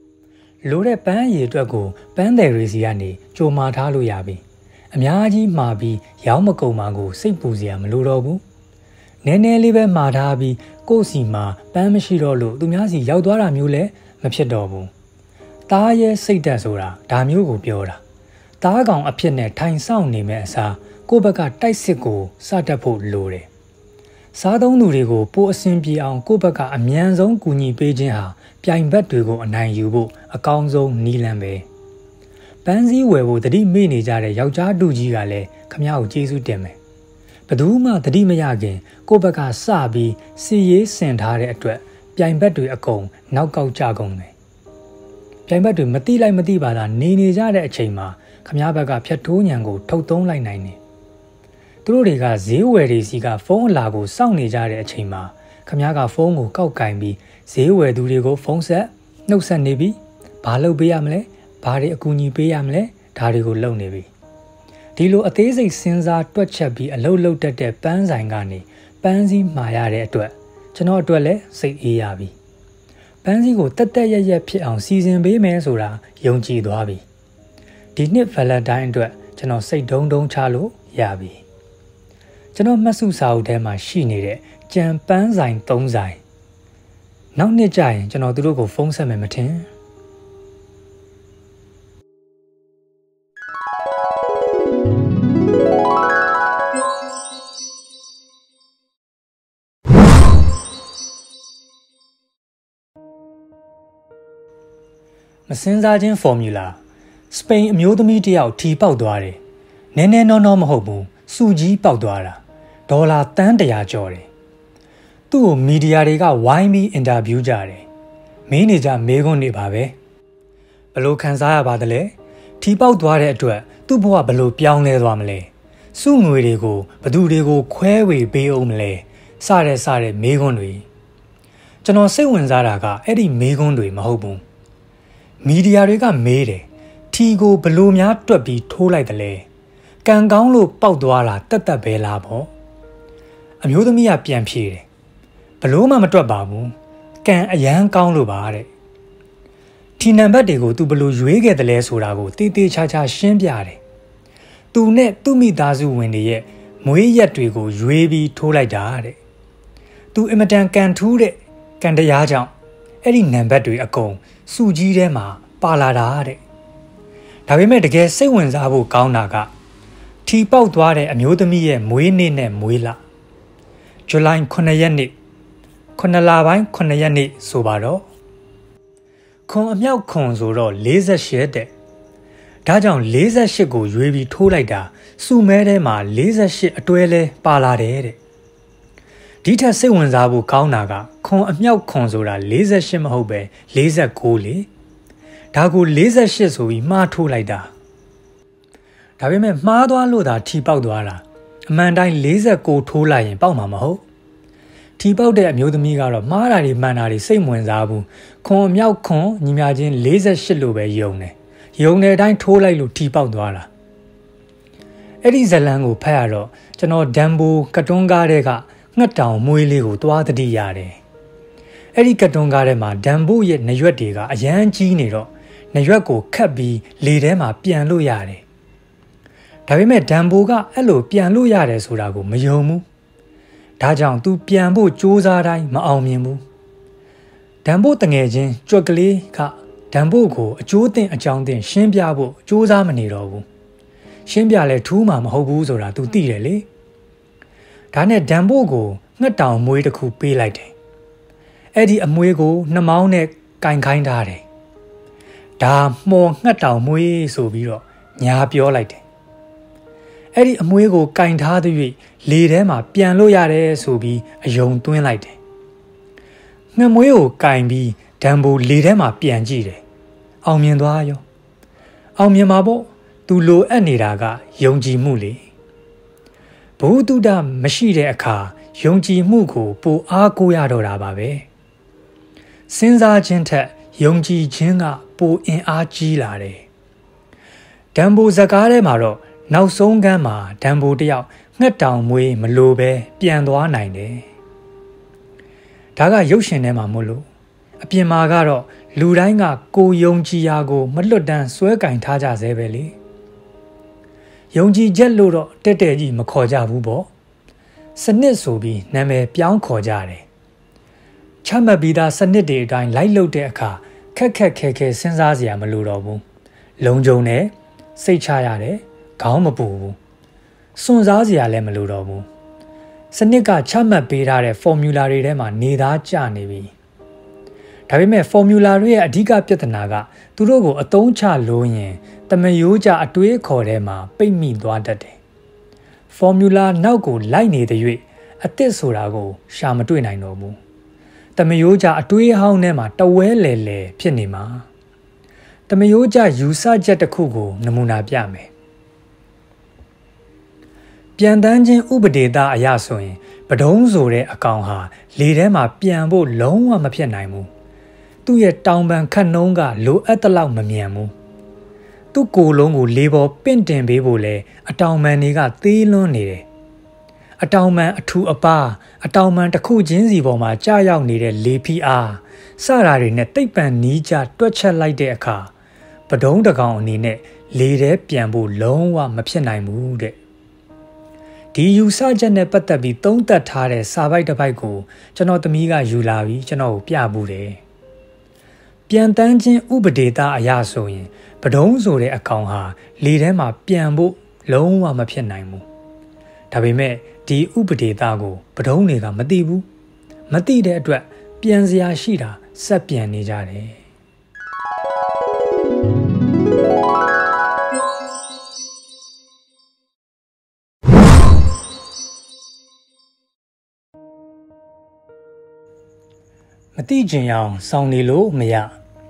လိုတဲ့ပန်းရည်အတွက်ကိုပန်းတယ်ရီစီကနေကြိုမာထားလို့ရပြီအများကြီးမှာပြီးရောင်းမကုန်မှာကိုစိတ်ပူစရာမလိုတော့ဘူးနည်းနည်းလေးပဲမှာထားပြီးကိုယ့်စီမှာပန်းမရှိတော့လို့သူများစီရောက်သွားတာမျိုးလည်းမဖြစ်တော့ဘူးတားရဲ့စိတ်ဓာတ်ဆိုတာဒါမျိုးကိုပြောတာတားကောင်အဖြစ်နဲ့ထိုင်ဆောင်နေမဲ့အစားကိုယ့်ဘက်ကတိုက်စစ်ကိုစတတ်ဖို့လိုတယ်စားသုံးသူတွေကိုပိုအဆင်ပြေအောင်ကိုယ့်ဘက်ကအမြန်ဆုံးကူညီပေးခြင်းဟာပြိုင်ဘက်တွေကိုအနိုင်ယူဖို့အကောင်းဆုံးနည်းလမ်းပဲပန်းစည်းဝယ်ဖို့တတိမေ့နေကြတဲ့ယောက်ျားတူကြီးကလည်းခမ ्या ကိုကျေးဇူးတင်မယ်ဘယ်သူမှတတိမရခင်ကိုယ့်ဘက်ကစပြီးစီရေးဆင်ထားတဲ့အတွက်ပြိုင်ဘက်တွေအကုန်နောက်ကောက်ကြကုန်တယ်ပြိုင်ဘက်တွေမတိလိုက်မတိပါလားနေကြတဲ့အချိန်မှာခမ ्या ဘက်ကဖြတ်ထိုးညံကိုထုတ်သုံးလိုက်နိုင်တယ်သူတို့တွေကဈေးဝယ်တွေစီကဖုန်းအလာကိုစောင့်နေကြတဲ့အချိန်မှာခမ ्या ကဖုန်းကိုကောက်ကင်ပြီးဈေးဝယ်သူတွေကိုဖုန်းဆက်နှုတ်ဆက်နေပြီးဘာလုပ်ပေးရမလဲဘာတွေအကူအညီပေးရမလဲဒါတွေကိုလုပ်နေပြီဒီလိုအသေးစိတ်စဉ်းစားတွက်ချက်ပြီးအလုပ်လုပ်တတ်တဲ့ပန်းဆိုင်ကနေပန်းစည်းမှာရတဲ့အတွက်ကျွန်တော်အတွက်လည်းစိတ်အေးရပြီပန်းစည်းကိုတက်တက်ရက်ရက်ဖြစ်အောင်စီစဉ်ပေးမယ်ဆိုတာယုံကြည်သွားပြီဒီနှစ် Valentine အတွက်ကျွန်တော်စိတ်ဒုံဒုံချလို့ရပြီကျွန်တော်မှတ်စုစာအုပ်ထဲမှာရှိနေတဲ့ကြံပန်းဆိုင်3ဆိုင်နောက်နှစ်ကျရင်ကျွန်တော်သူတို့ကိုဖုန်းဆက်မယ်မထင်မစင်စားခြင်း formula စပိန်အမျိုးသမီးတယောက်ထီပေါက်သွားတယ်နည်းနည်းနောမဟုတ်ဘူးစုကြီးပေါက်သွားတာဒေါ်လာတန်း100ကျော်တယ်သူ့ကိုမီဒီယာတွေကဝိုင်းပြီးအင်တာဗျူးကြတယ်မင်းနေကြမေးခွန်းတွေပါပဲဘလို့ခံစားရပါသလဲထီပေါက်သွားတဲ့အတွက်သူ့ဘဝဘလို့ပြောင်းလဲသွားမလဲစုငွေတွေကိုဘသူတွေကိုခွဲဝေပေးအောင်မလဲစတဲ့မေးခွန်းတွေကျွန်တော်စိတ်ဝင်စားတာကအဲ့ဒီမေးခွန်းတွေမဟုတ်ဘူးမီဒီယာတွေကမေးတယ်ထီကိုဘလို့များတွက်ပြီးထိုးလိုက်တယ်လဲကံကောင်းလို့ပေါက်သွားတာတက်ပဲလားပေါ့အမျိုးသမီးကပြန်ဖြေတယ်ဘလို့မှမတွက်ပါဘူးကံအရန်ကောင်းလို့ပါတဲ့ထီနံပါတ်တွေကို तू ဘလို့ရွေးခဲ့တယ်လဲဆိုတာကိုတေးချာရှင်းပြတယ်သူနဲ့သူ့မိသားစုဝင်တွေရဲ့မွေးရက်တွေကိုရွေးပြီးထိုးလိုက်တာတဲ့သူအင်မတန်ကန်ထူးတဲ့ကံတရားကြောင့်အဲ့ဒီနံပါတ်တွေအကုန်စုကြီးထဲမှာပါလာတာတဲ့ဒါပေမဲ့တကယ်စိတ်ဝင်စားဖို့ကောင်းတာကထီပေါက်သွားတဲ့အမျိုးသမီးရဲ့မွေးနေ့နဲ့မွေးလဇူလိုင်9ရက်နေ့9လပိုင်း9ရက်နေ့ဆိုပါတော့ခွန်အမြောက်ခွန်ဆိုတော့48တဲ့ဒါကြောင့်48ကိုရွေးပြီးထိုးလိုက်တာစုမဲထဲမှာ48အတွဲလဲပါလာတယ်တဲ့ဒီထက်စိတ်ဝင်စားဖို့ကောင်းတာကခွန်အမြောက်ခွန်ဆိုတာ48မဟုတ်ပဲ49လေဒါကို48ဆိုပြီးမှားထိုးလိုက်တာဒါပေမဲ့မှားသွားလို့သာထီပေါက်သွားတာအမှန်တိုင်း49ထိုးလိုက်ရင်ပေါက်မှာမဟုတ်ထီပေါက်တဲ့အမျိုးသမီးကတော့မှားတာတွေမှန်တာတွေစိတ်ဝင်စားဘူးခွန်အမြောက်ခွန်ညီမချင်း48လို့ပဲယုံတယ်ယုံတဲ့အတိုင်းထိုးလိုက်လို့ထီပေါက်သွားတာအဲ့ဒီဇလန်ကိုဖတ်ရတော့ကျွန်တော်ဒမ်ဘိုကတွန်းကားတဲ့ကငှက်တောင်မွေးလေးကိုသွားသတိရတယ်အဲ့ဒီကတွန်းကားထဲမှာဒမ်ဘိုရဲ့နရွက်တွေကအရန်ကြီးနေတော့နရွက်ကိုခတ်ပြီးလေထဲမှာပြန်လို့ရတယ်ဒါပေမဲ့ဒမ်ဘိုကအဲ့လိုပြန်လို့ရတယ်ဆိုတာကိုမယုံဘူးဒါကြောင့် तू ပြန်ဖို့စ조사တိုင်းမအောင်မြင်ဘူးဒမ်ဘိုတငယ်ချင်းကြွက်ကလေးကဒမ်ဘိုကိုအကျိုးတင်အကြောင်းတင်ရှင်းပြဖို့စ조사မနေတော့ဘူးရှင်းပြလဲထူးမှာမဟုတ်ဘူးဆိုတာ तू သိတယ်လေဒါနဲ့ဒမ်ဘိုကိုငှက်တောင်မွေးတစ်ခုပေးလိုက်တယ်အဲ့ဒီအမွေးကိုနှမောင်းနဲ့ကင်ခိုင်းထားတယ်ဒါမှော်ငှက်တောင်မွေးဆိုပြီးတော့ညာပြောလိုက်တယ်အဲ့ဒီအမွေးကိုကင်ထားသည်၍လေထဲမှာပြန်လို့ရတယ်ဆိုပြီးအယုံသွင်းလိုက်တယ်ငှက်မွေးကိုကင်ပြီးဒမ်ဘိုလေထဲမှာပြန်ကြည့်တယ်အောင်မြင်သွားရောအောင်မြင်မှာပေါ့သူလိုအပ်နေတာကယုံကြည်မှုလေဘုဒ္ဓမရှိတဲ့အခါယုံကြည်မှုကိုပိုအားကိုးရတော့တာပါပဲစဉ်းစားခြင်းထက်ယုံကြည်ခြင်းကပိုအင်အားကြီးလာတယ်ဒမ်ဘိုဇကားထဲမှာတော့နောက်ဆုံးကမ်းမှာဒမ်ဘိုတယောက်ငှက်တောင်မွေးမလိုပဲပြန်သွားနိုင်တယ်ဒါကရုပ်ရှင်ထဲမှာမို့လို့အပြင်မှာကတော့လူတိုင်းကကိုယုံကြည်ရာကိုမလွတ်တမ်းစွဲကင်ထားကြစေပဲလေယုံကြည်ချက်လို့တော့တက်တက်ကြီးမခေါ်ကြဘူးပေါ့စနစ်ဆိုပြီးနာမည်ပြောင်းခေါ်ကြတယ်ချမှတ်ပြီးသားစနစ်တွေအတိုင်းလိုက်လုပ်တဲ့အခါခက်ခဲစဉ်းစားစရာမလိုတော့ဘူးလုံခြုံတယ်စိတ်ချရတယ်ခေါင်းမပူဘူးစွန့်စားစရာလည်းမလိုတော့ဘူးစနစ်ကချမှတ်ပေးထားတဲ့ formula တွေထဲမှာနေသားကျနေပြီဒါပေမဲ့ formula တွေရဲ့အဓိကပြဿနာကသူတို့ကိုအသုံးချလို့ရင်တမယိုးကြအတွေးခေါ်ထဲမှာပိတ်မိသွားတတ်တယ် formula နောက်ကိုလိုက်နေတဲ့၍အသစ်ဆိုတာကိုရှာမတွေ့နိုင်တော့ဘူးတမယိုးကြအတွေးဟောင်းထဲမှာတဝဲလဲလဲဖြစ်နေမှာတမယိုးကြယူဆချက်တစ်ခုကိုနမူနာပြမယ်ပြန်တန်းခြင်းဥပဒေသားအရဆိုရင်ပဒုံးဆိုတဲ့အကောင်ဟာလေထဲမှာပြန်ဖို့လုံးဝမဖြစ်နိုင်ဘူးသူ့ရဲ့တောင်ပံခတ်နှုံးကလိုအပ်တဲ့လောက်မမြန်ဘူးသူ့ကိုယ်လုံးကိုလေပေါ်ပင့်တင်ပေးဖို့လဲအတောင်ပံတွေကသေးလွန်းနေတယ်အတောင်ပံအထူအပါအတောင်ပံတစ်ခုချင်းစီပေါ်မှာကြာရောက်နေတဲ့လေဖိအားစတာတွေနဲ့တိတ်ပံနီးကြတွက်ချက်လိုက်တဲ့အခါပဒုံးတကောင်အနေနဲ့လေထဲပြန်ဖို့လုံးဝမဖြစ်နိုင်ဘူးတဲ့ဒီယူဆချက်နဲ့ပတ်သက်ပြီးသုံးသပ်ထားတဲ့စာပိုက်တစ်ပိုက်ကိုကျွန်တော်သမီးကယူလာပြီးကျွန်တော်ကိုပြပူတယ်ပြန်တန်းခြင်းဥပဒေသားအရဆိုရင်ပဒုံးဆိုတဲ့အကောင်ဟာလေထဲမှာပြန်ဖို့လုံးဝမဖြစ်နိုင်ဘူးဒါပေမဲ့ဒီဥပဒေသားကိုပဒုံးတွေကမသိဘူးမသိတဲ့အတွက်ပြန်စရာရှိတာစက်ပြန်နေကြတယ်မသိချင်အောင်စောင့်နေလို့မရ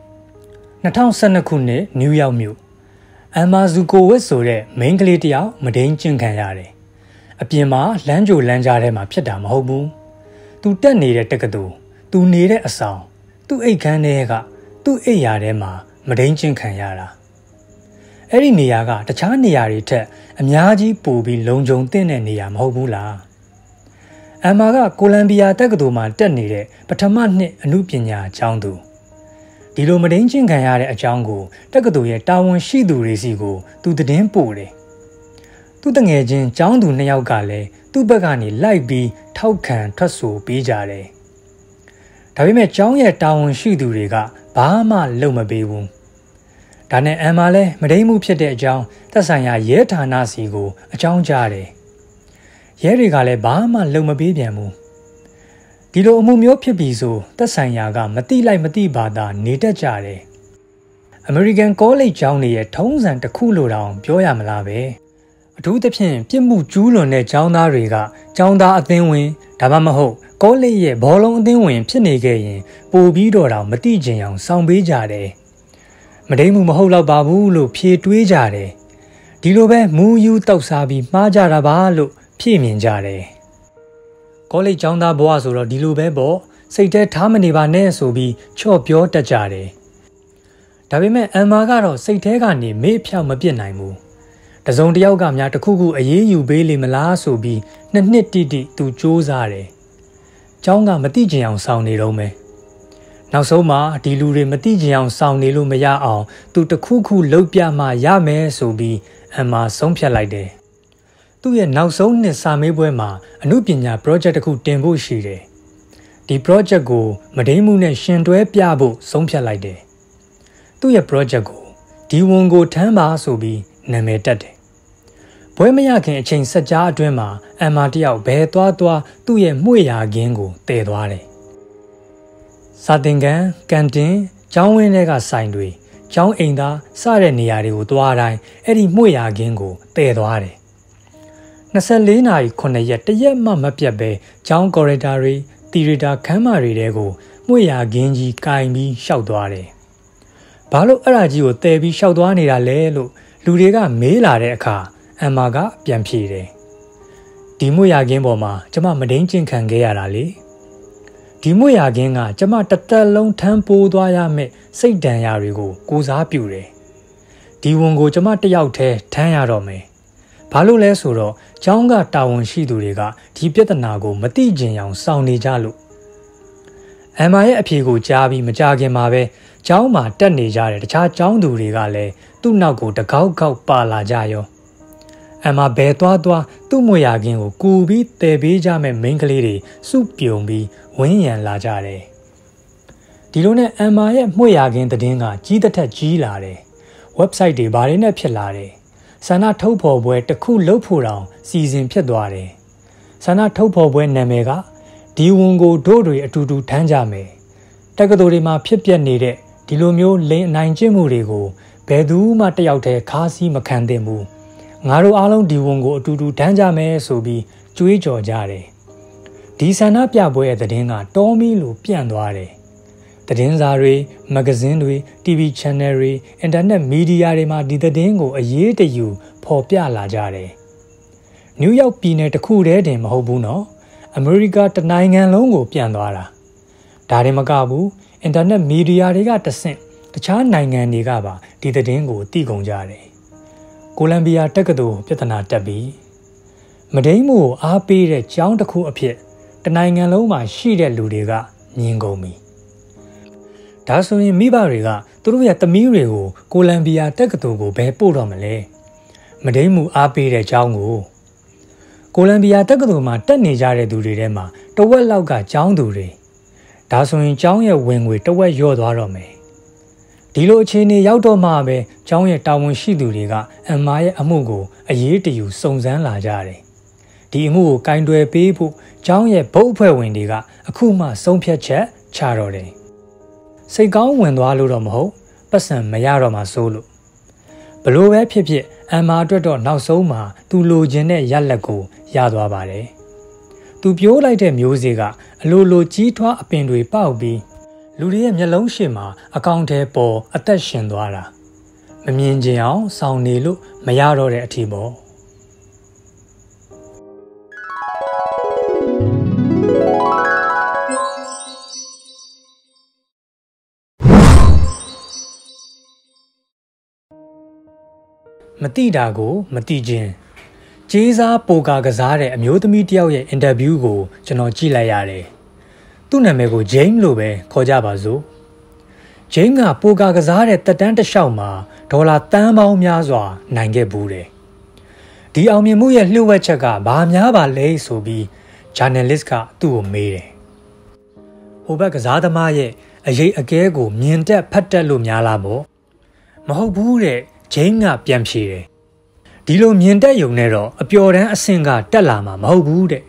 2012ခုနှစ်နယူးယောက်မြို့အမ်မာဇူကိုဝစ်ဆိုတဲ့မိန်းကလေးတယောက်မဒိန်းကျင့်ခံရတယ်အပြင်မှာလမ်းကြိုလမ်းကြားထဲမှာဖြစ်တာမဟုတ်ဘူးသူတက်နေတဲ့တက္ကသိုလ်သူနေတဲ့အဆောင်သူ့အိတ်ခမ်းထဲကသူ့အိတ်ရာထဲမှာမဒိန်းကျင့်ခံရတာအဲ့ဒီနေရာကတခြားနေရာတွေထက်အများကြီးပိုပြီးလုံခြုံသင့်တဲ့နေရာမဟုတ်ဘူးလားအမ်မာကကိုလံဘီယာတက္ကသိုလ်မှာတက်နေတဲ့ပထမနှစ်အမှုပညာကျောင်းသူဒီလိုမဒိန်းကျင့်ခံရတဲ့အကြောင်းကိုတက္ကသိုလ်ရဲ့တာဝန်ရှိသူတွေစီကိုသူသတင်းပို့တယ်သူတငယ်ချင်းကျောင်းသူ2ယောက်ကလည်းသူ့ဘက်ကနေလိုက်ပြီးထောက်ခံထွက်ဆိုပေးကြတယ်ဒါပေမဲ့ကျောင်းရဲ့တာဝန်ရှိသူတွေကဘာမှလုပ်မပေးဘူးဒါနဲ့အမ်မာလည်းမဒိန်းမှုဖြစ်တဲ့အကြောင်းသက်ဆိုင်ရာရဲဌာနစီကိုအကြောင်းကြားတယ်ရဲတွေကလည်းဘာမှလုပ်မပေးပြန်ဘူးဒီလိုအမှုမျိုးဖြစ်ပြီးဆိုသက်ဆိုင်ရာကမတိလိုက်မတိပါတာနေတတ်ကြတယ်အမေရိကန်ကောလိပ်ကျောင်းတွေရဲ့ထုံးစံတစ်ခုလိုတောင်ပြောရမလားပဲအထူးသဖြင့်ပြစ်မှုကျူးလွန်တဲ့ကျောင်းသားတွေကကျောင်းသားအသင်းဝင်ဒါမှမဟုတ်ကောလိပ်ရဲ့ဘောလုံးအသင်းဝင်ဖြစ်နေခဲ့ရင်ပိုပြီးတော့တောင်မတိကျင်အောင်စောင့်ပေးကြတယ်မဒိန်းမှုမဟုတ်တော့ပါဘူးလို့ဖြေတွေးကြတယ်ဒီလိုပဲမူယူတောက်စားပြီးမှားကြတာပါလို့ဖြေမြင်ကြတယ်ကောလိပ်ကျောင်းသားဘဝဆိုတော့ဒီလိုပဲပေါ့စိတ်ထဲထားမနေပါနဲ့ဆိုပြီးချော့ပြောတတ်ကြတယ်ဒါပေမဲ့အမ်မာကတော့စိတ်ထဲကနေမေ့ဖြောက်မပြစ်နိုင်ဘူးတစုံတစ်ယောက်ကများတစ်ခုခုအေးအေးယူပေးလိမ့်မလားဆိုပြီးနှစ်တိတိသူစူးစမ်းတယ်ကျောင်းကမတိကျင်အောင်စောင့်နေတော့မယ်နောက်ဆုံးမှာဒီလူတွေမတိကျင်အောင်စောင့်နေလို့မရအောင်သူတစ်ခုခုလုပ်ပြမှရမယ်ဆိုပြီးအမ်မာဆုံးဖြတ်လိုက်တယ်သူ့ရဲ့နောက်ဆုံးနှစ်စာမေးပွဲမှာအမှုပညာ project တစ်ခုတင်ဖို့ရှိတယ်ဒီ project ကိုမဒိန်းမှုနဲ့ရှင်တွဲပြဖို့ဆုံးဖြတ်လိုက်တယ်သူ့ရဲ့ project ကိုဒီဝန်ကိုထမ်းပါဆိုပြီးနာမည်တက်တယ်ဘွဲမရခင်အချိန်ဆက်ကြားအတွင်းမှာအမ်မာတယောက်ဘဲသွားသူ့ရဲ့မှွေရာခင်းကိုတည်သွားတယ်စာသင်ခန်းကန်တင်ကျောင်းဝင်းတွေကဆိုင်တွေကျောင်းအိမ်သားစတဲ့နေရာတွေကိုသွားတိုင်းအဲ့ဒီမှွေရာခင်းကိုတည်သွားတယ်24နာရီ9ရက်တရက်မှမပြတ်ပဲကျောင်းကော်ရီဒါတွေတီရီတာခန်းမတွေတဲကိုမှွေရာခင်းကြီးကင်ပြီးရှောက်သွားတယ်ဘာလို့အဲ့ဒါကြီးကိုတည်ပြီးရှောက်သွားနေတာလဲလို့လူတွေကမေးလာတဲ့အခါအမ်မာကပြန်ဖြေတယ်ဒီမှွေရာခင်းပေါ်မှာကျမမဒိန်းကျင့်ခံခဲ့ရတာလေဒီမှွေရာခင်းကကျမတစ်သက်လုံးထမ်းပိုးသွားရမယ့်စိတ်ဒဏ်ရာတွေကိုကိုစားပြုတယ်ဒီဝန်ကိုကျမတယောက်တည်းထမ်းရတော့မယ်ဘာလို့လဲဆိုတော့ကျောင်းကတာဝန်ရှိသူတွေကဒီပြဿနာကိုမတိကျင်အောင်စောင့်နေကြလို့အမ်မာရဲ့အဖြေကိုကြားပြီးမကြခင်မှာပဲကျောင်းမှာတက်နေကြတဲ့တခြားကျောင်းသူတွေကလည်းသူ့နောက်ကိုတကောက်ကောက်ပါလာကြရောအမ်မာဘဲသွားသူ့မွေရခင်းကိုကူပြီးတည်ပေးကြမဲ့မိန်းကလေးတွေစုပြုံပြီးဝင်းရံလာကြတယ်ဒီလိုနဲ့အမ်မာရဲ့မွေရခင်းသတင်းကကြီးတစ်ထက်ကြီးလာတယ်website တွေဘာတွေနဲ့ဖြစ်လာတယ်ဆန္ဒထုတ်ဖော်ပွဲတစ်ခုလုပ်ဖို့တောင်စီစဉ်ဖြစ်သွားတယ်ဆန္ဒထုတ်ဖော်ပွဲနာမည်ကဒီဝန်ကိုတို့တွေအတူတူထမ်းကြမယ်တက္ကသိုလ်တွေမှာဖြစ်ပျက်နေတဲ့ဒီလိုမျိုးလိန်အနိုင်ကျင့်မှုတွေကိုဘယ်သူမှတယောက်တည်းခါးစည်းမခံသင့်ဘူးငါတို့အားလုံးဒီဝန်ကိုအတူတူထမ်းကြမယ်ဆိုပြီးကြွေးကြော်ကြတယ်ဒီဆန္ဒပြပွဲရဲ့သတင်းကတောမီလိုပြန့်သွားတယ်သတင်းစာတွေမဂဇင်းတွေ TV channel တွေအင်တာနက်မီဒီယာတွေမှာဒီသတင်းကိုအရေးတယူဖော်ပြလာကြတယ်နယူးယောက်ပြည်နယ်တစ်ခုတည်းတင်မဟုတ်ဘူးနော်အမေရိကတနိုင်ငံလုံးကိုပြန့်သွားတာဒါတွေမကဘူးအင်တာနက်မီဒီယာတွေကတဆင့်တခြားနိုင်ငံတွေကပါဒီသတင်းကိုသိကုန်ကြတယ်ကိုလံဘီယာတက္ကသိုလ်ပြဿနာတက်ပြီးမဒိန်းမှုကိုအားပေးတဲ့ကျောင်းတစ်ခုအဖြစ်တနိုင်ငံလုံးမှာရှိတဲ့လူတွေကမြင်ကုန်ပြီဒါဆိုရင်မိဘတွေကသူတို့ရဲ့သမီးတွေကိုကိုလံဘီယာတက္ကသိုလ်ကိုဘယ်ပို့တော့မလဲမဒိန်းမှုအားပေးတဲ့ကျောင်းကိုလံဘီယာတက္ကသိုလ်မှာတက်နေကြတဲ့သူတွေထဲမှာတဝက်လောက်ကကျောင်းသူတွေဒါဆိုရင်ကျောင်းရဲ့ဝင်ငွေတဝက်လျော့သွားတော့မယ်ဒီလိုအခြေအနေရောက်တော့မှပဲကျောင်းရဲ့တာဝန်ရှိသူတွေကအမ်မာရဲ့အမှုကိုအရေးတယူစုံစမ်းလာကြတယ်ဒီအမှုကိုကင်တွယ်ပေးဖို့ကျောင်းရဲ့ဘုတ်အဖွဲ့ဝင်တွေကအခုမှဆုံးဖြတ်ချက်ချတော့တယ်စိတ်ကောင်းဝင်သွားလို့တော့မဟုတ်ပတ်စံမရတော့မှစိုးလို့ဘလို့ပဲဖြစ်ဖြစ်အမ်မာအတွက်တော့နောက်ဆုံးမှာသူလိုချင်တဲ့ရလဒ်ကိုရသွားပါတယ်သူပြိုးလိုက်တဲ့မျိုးစေ့ကအလိုကြီးထွားအပင်တွေပေါက်ပြီးလူတွေရဲ့မျက်လုံးရှေ့မှာအကောင်ထဲပေါ်အသက်ရှင်သွားတာမမြင်ချင်အောင်စောင့်နေလို့မရတော့တဲ့အထီပေါ့မတိတာကိုမတိခြင်းကျေးစားပိုကာကစားတဲ့အမျိုးသမီးတယောက်ရဲ့အင်တာဗျူးကိုကျွန်တော်ကြည့်လိုက်ရတယ်သူ့နာမည်ကိုဂျိမ်းလို့ပဲခေါ်ကြပါစို့ဂျိမ်းကပိုကာကစားတဲ့တက်တန်းတစ်လျှောက်မှာဒေါ်လာတန်းပေါင်းများစွာနိုင်ခဲ့ဘူးတယ်ဒီအောင်မြင်မှုရဲ့လျှို့ဝှက်ချက်ကဘာများပါလဲဆိုပြီးဂျာနယ်လစ်ကသူ့ကိုမေးတယ်ဟိုဘက်ကစားသမားရဲ့အရေးအကဲကိုမြင်တက်ဖတ်တက်လို့များလားပေါ့မဟုတ်ဘူးတဲ့ဂျိမ်းကပြန်ဖြေတယ်ဒီလိုမြင်တက်ယုံနဲ့တော့အပျော်တမ်းအဆင့်ကတက်လာမှာမဟုတ်ဘူးတဲ့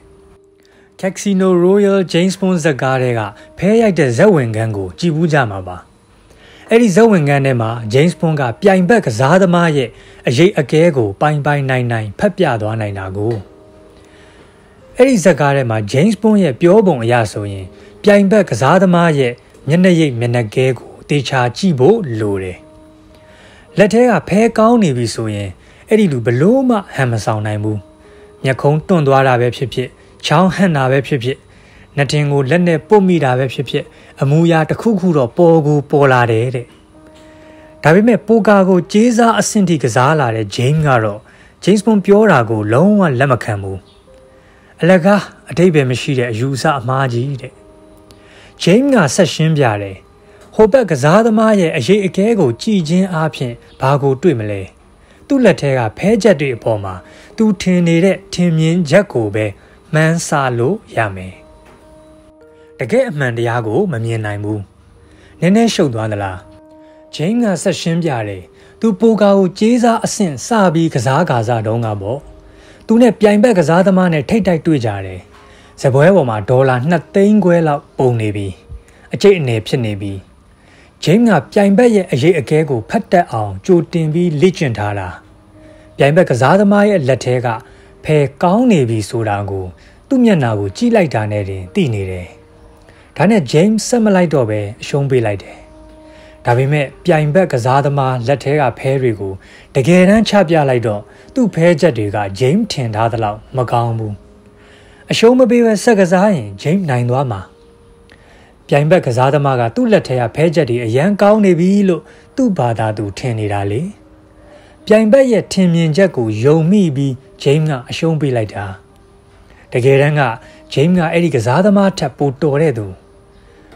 Casino Royal James Bond ဇာတ်ကားတွေကဖဲရိုက်တဲ့ဇက်ဝင်ခန်းကိုကြည်ဘူးကြမှာပါအဲ့ဒီဇက်ဝင်ခန်းထဲမှာ James Bond ကပြိုင်ဘက်ကစားသမားရဲ့အရေးအကဲကိုပိုင်နိုင်ဖက်ပြသွားနိုင်တာကိုအဲ့ဒီဇာတ်ကားထဲမှာ James Bond ရဲ့ပြောပုံအရဆိုရင်ပြိုင်ဘက်ကစားသမားရဲ့မျက်နှာရိပ်မျက်နှာကဲကိုတေချာကြည့်ဖို့လိုတယ်လက်ထဲကဖဲကောင်းနေပြီဆိုရင်အဲ့ဒီလူဘလို့မှဟန်မဆောင်နိုင်ဘူးမျက်ခုံးတွန့်သွားတာပဲဖြစ်ဖြစ်ချောင်းဟန့်တာပဲဖြစ်ဖြစ်နှထင်ကိုလက်နဲ့ပုတ်မိတာပဲဖြစ်ဖြစ်အမူအရာတစ်ခုခုတော့ပေါ်လာတယ်တဲ့ဒါပေမဲ့ပိုကာကိုကျေးစားအဆင့်ထိကစားလာတဲ့ဂျိမ်းကတော့ဂျိမ်းစ်ဘွန်ပြောတာကိုလုံးဝလက်မခံဘူးအလကားအတိတ်ပဲမရှိတဲ့အယူအဆအမှားကြီးတဲ့ဂျိမ်းကဆက်ရှင်းပြတယ်ဟိုဘက်ကစားသမားရဲ့အရေးအကဲကိုကြည်ချင်းအားဖြင့်ဘာကိုတွေ့မလဲသူ့လက်ထဲကဖဲချက်တွေအပေါ်မှာသူထင်နေတဲ့ထင်မြင်ချက်ကိုပဲမှန်းဆလို့ရမယ်တကယ်အမှန်တရားကိုမမြင်နိုင်ဘူးနည်းနည်းရှုပ်သွားသလားဂျိမ်းကဆက်ရှင်းပြတယ်သူပိုကာကိုကျေးစားအဆင့်စပြီးကစားတုံးကပေါ့သူနဲ့ပြိုင်ဘက်ကစားသမားနဲ့ထိတ်တိုက်တွေ့ကြတယ်ဇပွဲပေါ်မှာဒေါ်လာ2သိန်းခွဲလောက်ပုံနေပြီအကျိတ်အနေဖြစ်နေပြီဂျိမ်းကပြိုင်ဘက်ရဲ့အရေးအကဲကိုဖတ်တက်အောင်ကြိုတင်ပြီးလေ့ကျင့်ထားတာပြိုင်ဘက်ကစားသမားရဲ့လက်ထဲကဖယ်ကောင်းနေပြီဆိုတာကိုသူ့မျက်နှာကိုကြည့်လိုက်တာနဲ့တင်သိနေတယ်ဒါနဲ့ဂျိမ်းဆက်မလိုက်တော့ပဲအရှုံးပေးလိုက်တယ်ဒါပေမဲ့ပြိုင်ဘက်ကစားသမားလက်ထဲကဖဲတွေကိုတကယ်တမ်းချပြလိုက်တော့သူ့ဖဲချက်တွေကဂျိမ်းထင်ထားသလောက်မကောင်းဘူးအရှုံးမပေးပဲဆက်ကစားရင်ဂျိမ်းနိုင်သွားမှာပြိုင်ဘက်ကစားသမားကသူ့လက်ထဲကဖဲချက်တွေအရန်ကောင်းနေပြီလို့သူ့ဘာသာသူထင်နေတာလေပြိုင်ဘက်ရဲ့ထင်မြင်ချက်ကိုယုံမိပြီးဂျိမ်းကအရှုံးပေးလိုက်တာတကယ်တမ်းကဂျိမ်းကအဲ့ဒီကစားသမားထက်ပိုတော်တဲ့သူ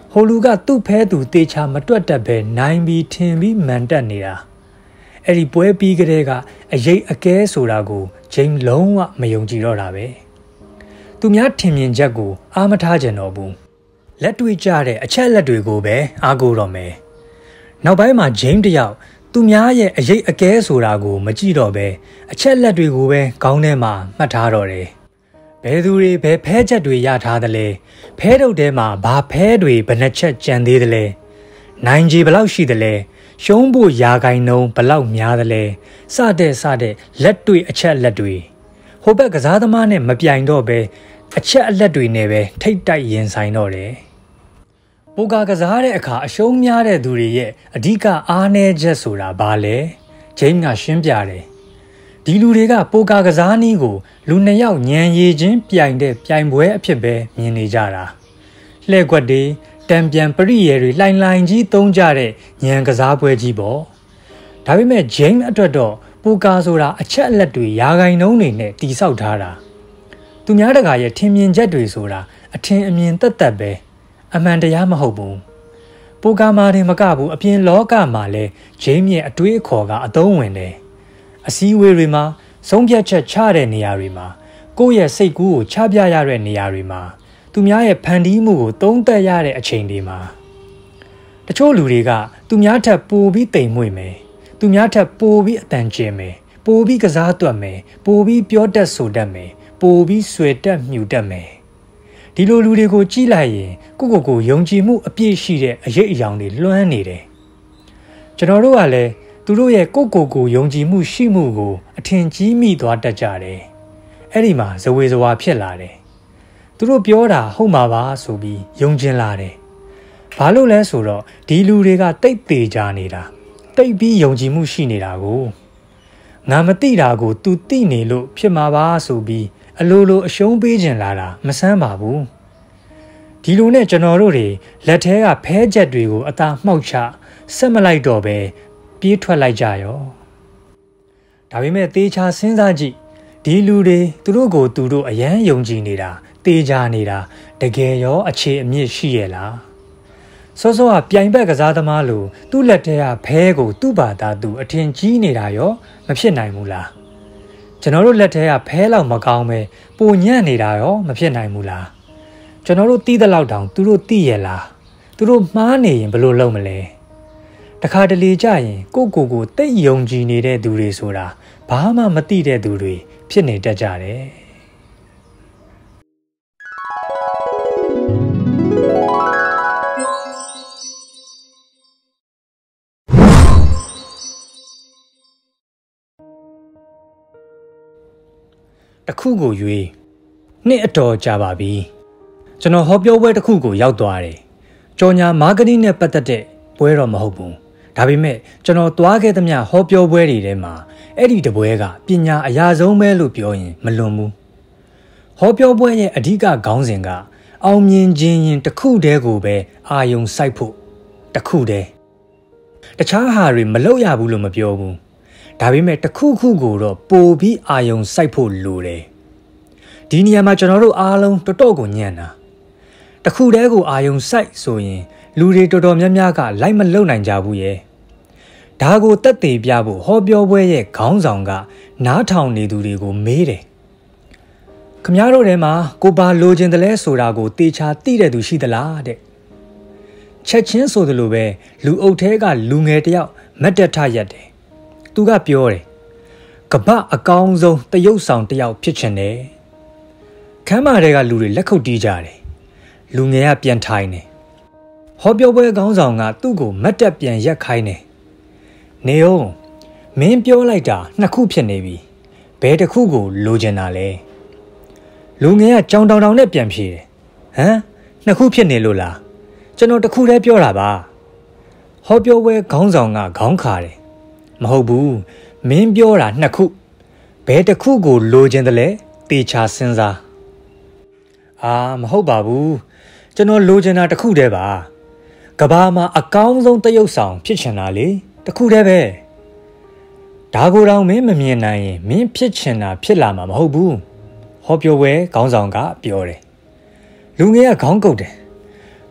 ဟိုလူကသူ့ဖဲသူတေချာမတွက်တတ်ပဲနိုင်ပြီးထင်ပြီးမန်တက်နေတာအဲ့ဒီပွဲပြီးကလေးကအရေးအကဲဆိုတာကိုဂျိမ်းလုံးဝမယုံကြည်တော့တာပဲသူများထင်မြင်ချက်ကိုအားမထားကြတော့ဘူးလက်တွေ့ကြတဲ့အချက်လက်တွေကိုပဲအားကိုးတော့မယ်နောက်ပိုင်းမှာဂျိမ်းတယောက်သူများရဲ့အရေးအကဲဆိုတာကိုမကြည့်တော့ပဲအချက်လက်တွေကိုပဲခေါင်းထဲမှာမှတ်ထားတော့တယ်ဘယ်သူတွေဘယ်ဖဲချက်တွေရထားသလဲဖဲတုပ်ထဲမှာဘာဖဲတွေဘယ်နှချက်ကြံသေးသလဲနိုင်ကြီးဘယ်လောက်ရှိသလဲရှုံးဖို့ရာဂိုင်နှုန်းဘယ်လောက်များသလဲစတဲ့လက်တွေ့အချက်လက်တွေဟိုဘက်ကစားသမားနဲ့မပြိုင်တော့ပဲအချက်အလက်တွေနဲ့ပဲထိတ်တိုက်ရင်ဆိုင်တော့တယ်ပိုကာကစားတဲ့အခါအရှုံးများတဲ့သူတွေရဲ့အဓိကအားနည်းချက်ဆိုတာဘာလဲဂျိမ်းကရှင်းပြတယ်ဒီလူတွေကပိုကာကစားနည်းကိုလူနှစ်ယောက်ညံရည်ချင်းပြိုင်တဲ့ပြိုင်ပွဲအဖြစ်ပဲမြင်နေကြတာလှဲ့ကွက်တွေတံပြန်ပရိယေတွေလှိုင်ကြီးသုံးကြတဲ့ညံကစားပွဲကြီးပေါ့ဒါပေမဲ့ဂျိမ်းအတွက်တော့ပိုကာဆိုတာအချက်အလက်တွေရာဂိုင်နှုန်းတွေနဲ့တိဆောက်ထားတာသူများတကာရဲ့ထင်မြင်ချက်တွေဆိုတာအထင်အမြင်သက်ပဲအမှန်တရားမဟုတ်ဘူးပိုကာမာတင်မကဘူးအပြင်လောကမှာလည်းဂျိမ်းရဲ့အတွေးအခေါ်ကအသုံးဝင်တယ်အစည်းအဝေးတွေမှာဆုံးဖြတ်ချက်ချတဲ့နေရာတွေမှာကိုယ့်ရဲ့စိတ်ကူးကိုချပြရတဲ့နေရာတွေမှာသူများရဲ့ဖန်တီးမှုကိုသုံးသပ်ရတဲ့အချိန်တွေမှာတချို့လူတွေကသူများထက်ပိုပြီးတိမ်မွေ့မယ်သူများထက်ပိုပြီးအတန်ကျင်မယ်ပိုပြီးကစားသွက်မယ်ပိုပြီးပြောတတ်ဆိုတတ်မယ်ပိုပြီးဆွေတက်မြူတတ်မယ်ဒီလိုလူတွေကိုကြည့်လိုက်ရင်ကိုယုံကြည်မှုအပြည့်ရှိတဲ့အရေးအယောင်တွေလွှမ်းနေတယ်ကျွန်တော်တို့ကလည်းသူတို့ရဲ့ကိုယုံကြည်မှုရှိမှုကိုအထင်ကြီးမိသွားတတ်ကြတယ်အဲ့ဒီမှာဇဝေဇဝါဖြစ်လာတယ်သူတို့ပြောတာဟုတ်မှာပါဆိုပြီးယုံကျင်လာတယ်ဘာလို့လဲဆိုတော့ဒီလူတွေကတိတ်သေးကြနေတာတိတ်ပြီးယုံကြည်မှုရှိနေတာကိုငါမသိတာကို तू သိနေလို့ဖြစ်မှာပါဆိုပြီးအလိုလိုအရှုံးပေးခြင်းလာတာမဆန်းပါဘူးဒီလိုနဲ့ကျွန်တော်တို့တွေလက်ထဲကဖဲချက်တွေကိုအသာမှောက်ချဆက်မလိုက်တော့ပဲပြေးထွက်လိုက်ကြရောဒါပေမဲ့တေချာစဉ်းစားကြည့်ဒီလူတွေသူတို့ကိုသူတို့အယမ်းယုံကြည်နေတာတေချာနေတာတကယ်ရောအခြေအမြစ်ရှိရဲ့လားစောစောကပြိုင်ဘက်ကစားသမားလို့သူ့လက်ထဲကဖဲကိုသူ့ဘာသာသူအထင်ကြီးနေတာရောမဖြစ်နိုင်ဘူးလားကျွန်တော်တို့လက်ထဲကဖဲလောက်မကောင်းပဲပိုညံ့နေတာရောမဖြစ်နိုင်ဘူးလားကျွန်တော်တို့တီးတဲ့လောက်တောင်သူတို့တီးရလားသူတို့မှားနေရင်ဘယ်လိုလုပ်မလဲတခါတလေကြရင်ကိုတိတ်ယုံကြည်နေတဲ့သူတွေဆိုတာဘာမှမသိတဲ့သူတွေဖြစ်နေတတ်ကြတယ်တခုကိုရွေးနှစ်အတော်ကြာပါပြီကျွန်တော်ဟောပြောပွဲတစ်ခုကိုရောက်သွားတယ်ကြော်ညာမာကတင်းနဲ့ပတ်သက်တဲ့ပွဲတော့မဟုတ်ဘူးဒါပေမဲ့ကျွန်တော်သွားခဲ့သမျှဟောပြောပွဲတွေထဲမှာအဲ့ဒီတပွဲကပညာအရာဆုံးပဲလို့ပြောရင်မလွန်ဘူးဟောပြောပွဲရဲ့အဓိကခေါင်းစဉ်ကအောင်မြင်ခြင်းရင်တစ်ခုတည်းကိုပဲအာယုံစိုက်ဖို့တစ်ခုတည်းတခြားဟာတွေမလုပ်ရဘူးလို့မပြောဘူးဒါပေမဲ့တစ်ခုခုကိုတော့ပိုပြီးအာယုံစိုက်ဖို့လိုတယ်ဒီနေရာမှာကျွန်တော်တို့အားလုံးတော်တော်ကိုညံ့တာတစ်ခုတည်းကိုအာယုံစိုက်ဆိုရင်လူတွေတော်တော်များများကလိုက်မလုံနိုင်ကြဘူးရဲ့ဒါကိုတက်သေးပြဖို့ဟောပြောပွဲရဲ့ခေါင်းဆောင်ကနားထောင်နေသူတွေကိုမေးတယ်ခမည်းတော်ထဲမှာကိုပါလိုချင်တယ်လဲဆိုတာကိုတေချာသိတဲ့သူရှိသလားတဲ့ချက်ချင်းဆိုသလိုပဲလူအုပ်ထဲကလူငယ်တယောက်မတ်တက်ထရက်တယ်သူကပြောတယ်ကပအကောင်းဆုံးတရုပ်ဆောင်တယောက်ဖြစ်ချင်တယ်ခမ်းမတွေကလူတွေလက်ခုပ်တီးကြတယ်လူငယ်ကပြန်ထိုင်တယ်ဟောပြောပွဲခေါင်းဆောင်ကသူ့ကိုမတ်တက်ပြန်ရက်ခိုင်းတယ်နေအောင်မင်းပြောလိုက်တာနှစ်ခုဖြစ်နေပြီဘယ်တစ်ခုကိုလိုချင်တာလဲလူငယ်ကကြောင်တောင်နဲ့ပြန်ဖြေတယ်ဟမ်နှစ်ခုဖြစ်နေလို့လားကျွန်တော်တစ်ခုတည်းပြောတာပါဟောပြောပွဲခေါင်းဆောင်ကခေါင်းခါတယ်မဟုတ်ဘူးမင်းပြောတာနှစ်ခုဘယ်တစ်ခုကိုလိုချင်တယ်လဲတေချာစဉ်းစားမဟုတ်ပါဘူးကျွန်တော်လိုချင်တာတစ်ခုတည်းပါကဘာမှာအကောင်းဆုံးတရုပ်ဆောင်ဖြစ်ချင်တာလေတစ်ခုတည်းပဲဒါကိုတော့မင်းမမြင်နိုင်ရင်မင်းဖြစ်ချင်တာဖြစ်လာမှာမဟုတ်ဘူးဟောပြောပွဲခေါင်းဆောင်ကပြောတယ်လူငယ်ကခေါင်းကုတ်တယ်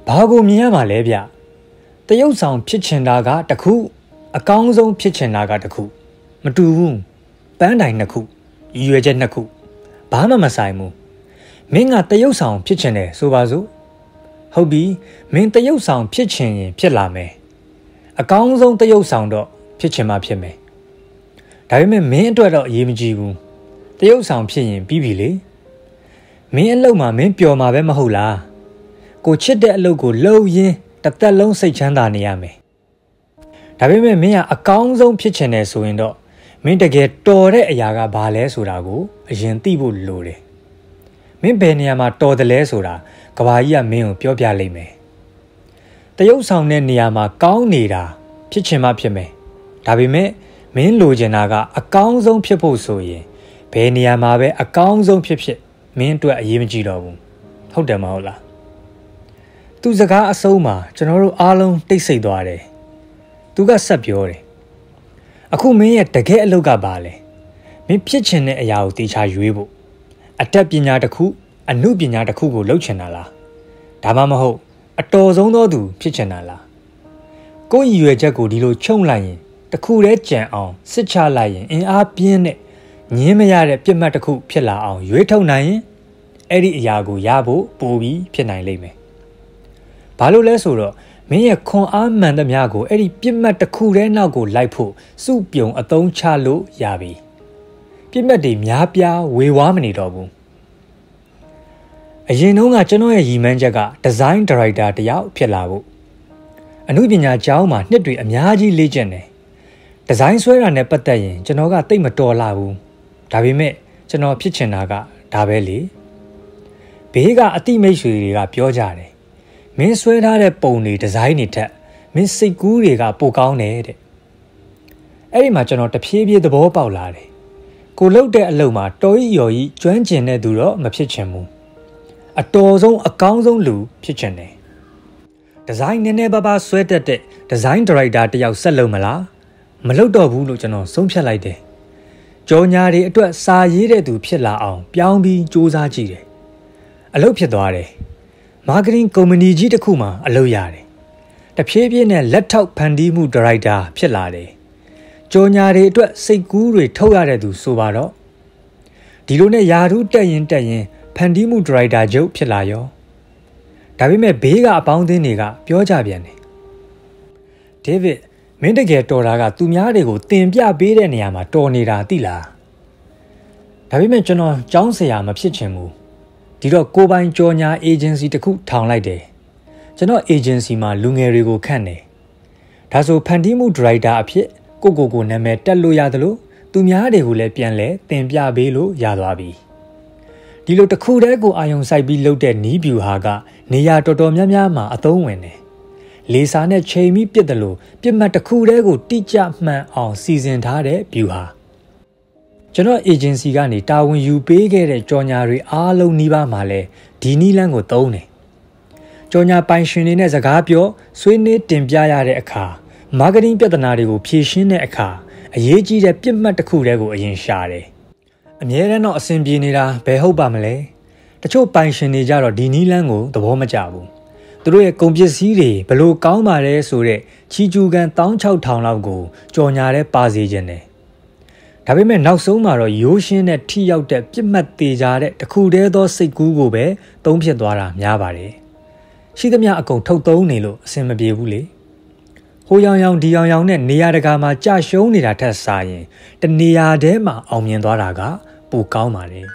ဘာကိုမြင်ရမှာလဲဗျတရုတ်ဆောင်ဖြစ်ချင်တာကတစ်ခုအကောင်းဆုံးဖြစ်ချင်တာကတစ်ခုမတူဘူးပန်းတိုင်နှစ်ခုရွယ်ချက်နှစ်ခုဘာမှမဆိုင်ဘူးမင်းကတရုတ်ဆောင်ဖြစ်ချင်တယ်ဆိုပါစို့ဟုတ်ပြီမင်းတရုတ်ဆောင်ဖြစ်ချင်ရင်ဖြစ်လာမယ်အကောင်းဆုံးတရုတ်ဆောင်တော့ဖြစ်ချင်မှဖြစ်မယ်ဒါပေမဲ့မင်းအတွက်တော့အရေးမကြီးဘူးတရုတ်ဆောင်ဖြစ်ရင်ပြီးပြီလေမင်းအလုပ်မှာမင်းပျော်မှာပဲမဟုတ်လားကိုချစ်တဲ့အလုပ်ကိုလုပ်ရင်းတစ်သက်လုံးစိတ်ချမ်းသာနေရမယ်ဒါပေမဲ့မင်းကအကောင်းဆုံးဖြစ်ချင်တယ်ဆိုရင်တော့မင်းတကယ်တော်တဲ့အရာကဘာလဲဆိုတာကိုအရင်သိဖို့လိုတယ်မင်းဘယ်နေရာမှာတော်တယ်လဲဆိုတာကဘာကြီးကမင်းကိုပြောပြလိမ့်မယ်တရုတ်ဆောင်တဲ့နေရာမှာကောင်းနေတာဖြစ်ချင်မှဖြစ်မယ်ဒါပေမဲ့မင်းလိုချင်တာကအကောင်းဆုံးဖြစ်ဖို့ဆိုရင်ဘယ်နေရာမှာပဲအကောင်းဆုံးဖြစ်မင်းအတွက်အရေးမကြီးတော့ဘူးဟုတ်တယ်မဟုတ်လားသူစကားအဆုံးမှာကျွန်တော်တို့အားလုံးတိတ်ဆိတ်သွားတယ်သူကဆက်ပြောတယ်အခုမင်းရဲ့တကယ်အလုပ်ကဘာလဲမင်းဖြစ်ချင်တဲ့အရာကိုတေချာရွေးဖို့အတတ်ပညာတစ်ခုအမှုပညာတစ်ခုကိုလုပ်ချင်တာလားဒါမှမဟုတ်အတော်ဆုံးသောသူဖြစ်ချင်တာလားကိုယ့်ရည်ရွယ်ချက်ကိုဒီလိုချုံလိုက်ရင်တစ်ခုတည်းကြံအောင်စစ်ချလိုက်ရင်အင်အားပြင်းတဲ့ငင်းမရတဲ့ပြစ်မှတ်တစ်ခုဖြစ်လာအောင်ရွေးထုတ်နိုင်ရင်အဲ့ဒီအရာကိုရဖို့ပိုပြီးဖြစ်နိုင်လိမ့်မယ်ဘာလို့လဲဆိုတော့မင်းရဲ့ခွန်အားမှန်သမျှကိုအဲ့ဒီပြစ်မှတ်တစ်ခုတည်းနောက်ကိုလိုက်ဖို့စုပြုံအသုံးချလို့ရပြီပြစ်မှတ်တွေများပြားဝေဝါးမနေတော့ဘူးအရင်တုန်းကကျွန်တော်ရဲ့ရည်မှန်းချက်ကဒီဇိုင်းဒါရိုက်တာတယောက်ဖြစ်လာဖို့အမှုပညာကျောင်းမှာနှစ်တွေအများကြီးလေ့ကျင့်တယ်ဒီဇိုင်းဆွဲတာနဲ့ပတ်သက်ရင်ကျွန်တော်ကတိတ်မတော်လာဘူးဒါပေမဲ့ကျွန်တော်ဖြစ်ချင်တာကဒါပဲလေဘေးကအတိမိတ်ဆွေတွေကပြောကြတယ်မင်းဆွဲထားတဲ့ပုံတွေဒီဇိုင်းတွေထက်မင်းစိတ်ကူးတွေကပိုကောင်းတယ်တဲ့အဲ့ဒီမှာကျွန်တော်တဖြည်းဖြည်းသဘောပေါက်လာတယ်ကိုလှုပ်တဲ့အလုပ်မှာတော်ရီရော်ကြီးကျွမ်းကျင်တဲ့သူတော့မဖြစ်ချင်ဘူးအတော်ဆုံးအကောင်းဆုံးလူဖြစ်ချင်တယ်ဒီဇိုင်းနည်းနည်းပါးပါးဆွဲတတ်တဲ့ဒီဇိုင်းဒါရိုက်တာတယောက်ဆက်လုပ်မလားမလုပ်တော့ဘူးလို့ကျွန်တော်ဆုံးဖြတ်လိုက်တယ်ကြော်ညာတွေအတွက်စာရေးတဲ့သူဖြစ်လာအောင်ပြောင်းပြီးစူးစမ်းကြည့်တယ်အလုပ်ဖြစ်သွားတယ်မာကတင်ကုမ္ပဏီကြီးတစ်ခုမှာအလုပ်ရတယ်တဖြည်းဖြည်းနဲ့လက်ထောက်ဖန်တီးမှုဒါရိုက်တာဖြစ်လာတယ်ကြော်ညာတွေအတွက်စိတ်ကူးတွေထုတ်ရတဲ့သူဆိုပါတော့ဒီလိုနဲ့ယာထူးတက်ရင်ဖန်တီးမှုဒါရိုက်တာချုပ်ဖြစ်လာရောဒါပေမဲ့ဘေးကအပေါင်းအသင်းတွေကပြောကြပြန်တယ်ဒေးဗစ်မင်းတကယ်တော်တာကသူများတွေကိုတင်ပြပေးတဲ့နေရာမှာတော်နေတာသိလားဒါပေမဲ့ကျွန်တော်ကျောင်းဆရာမဖြစ်ချင်ဘူးဒီတော့ကိုပိုင်ကြော်ညာအေဂျင်စီတစ်ခုထောင်လိုက်တယ်ကျွန်တော်အေဂျင်စီမှာလူငယ်တွေကိုခန့်တယ်ဒါဆိုဖန်တီးမှုဒါရိုက်တာအဖြစ်ကိုနာမည်တက်လို့ရတယ်လို့သူများတွေကိုလည်းပြန်လဲတင်ပြပေးလို့ရသွားပြီဒီလိုတစ်ခုတည်းကိုအာယုံစိုက်ပြီးလုပ်တဲ့နီးဗျူဟာကနေရာတော်တော်များများမှာအသုံးဝင်တယ်လေစာနဲ့ချိန်ပြီးပြစ်တယ်လို့ပြစ်မှတ်တစ်ခုတည်းကိုတိကျမှန်အောင်စီစဉ်ထားတဲ့ဗျူဟာကျွန်တော်အေဂျင်စီကနေတာဝန်ယူပေးခဲ့တဲ့ကြော်ညာတွေအားလုံးနှီးပါးမှာလဲဒီနီးလန်းကိုသုံးတယ်ကြော်ညာပိုင်ရှင်တွေနဲ့စကားပြောဆွေးနွေးတင်ပြရတဲ့အခါမာကတင်ပြဿနာတွေကိုဖြေရှင်းတဲ့အခါအရေးကြီးတဲ့ပြစ်မှတ်တစ်ခုတည်းကိုအရင်ရှာတယ်အမြဲတမ်းတော့အဆင်ပြေနေတာဘယ်ဟုတ်ပါမလဲတချို့ပိုင်ရှင်တွေကြတော့ဒီနီးလန်းကိုသဘောမကျဘူးသူတို့ရဲ့ကုန်ပစ္စည်းတွေဘလို့ကောင်းပါတယ်ဆိုတဲ့ချီကျူကန်16000လောက်ကိုကြော်ညာတဲ့ပါစီခြင်းတယ်ဒါပေမဲ့နောက်ဆုံးမှာတော့ရိုးရှင်းတဲ့ထိရောက်တဲ့ပြစ်မှတ်သေးကြတဲ့တခုတည်းသောစိတ်ကူးကိုပဲသုံးဖြစ်သွားတာများပါတယ်ရှိသမျှအကုန်ထုတ်သုံးနေလို့အဆင်မပြေဘူးလေဟိုရောင်ဒီရောင်နဲ့နေရာတကာမှာကြာရှုံးနေတာထက်စာရင်တနေရာတည်းမှာအောင်မြင်သွားတာကပိုကောင်းပါတယ်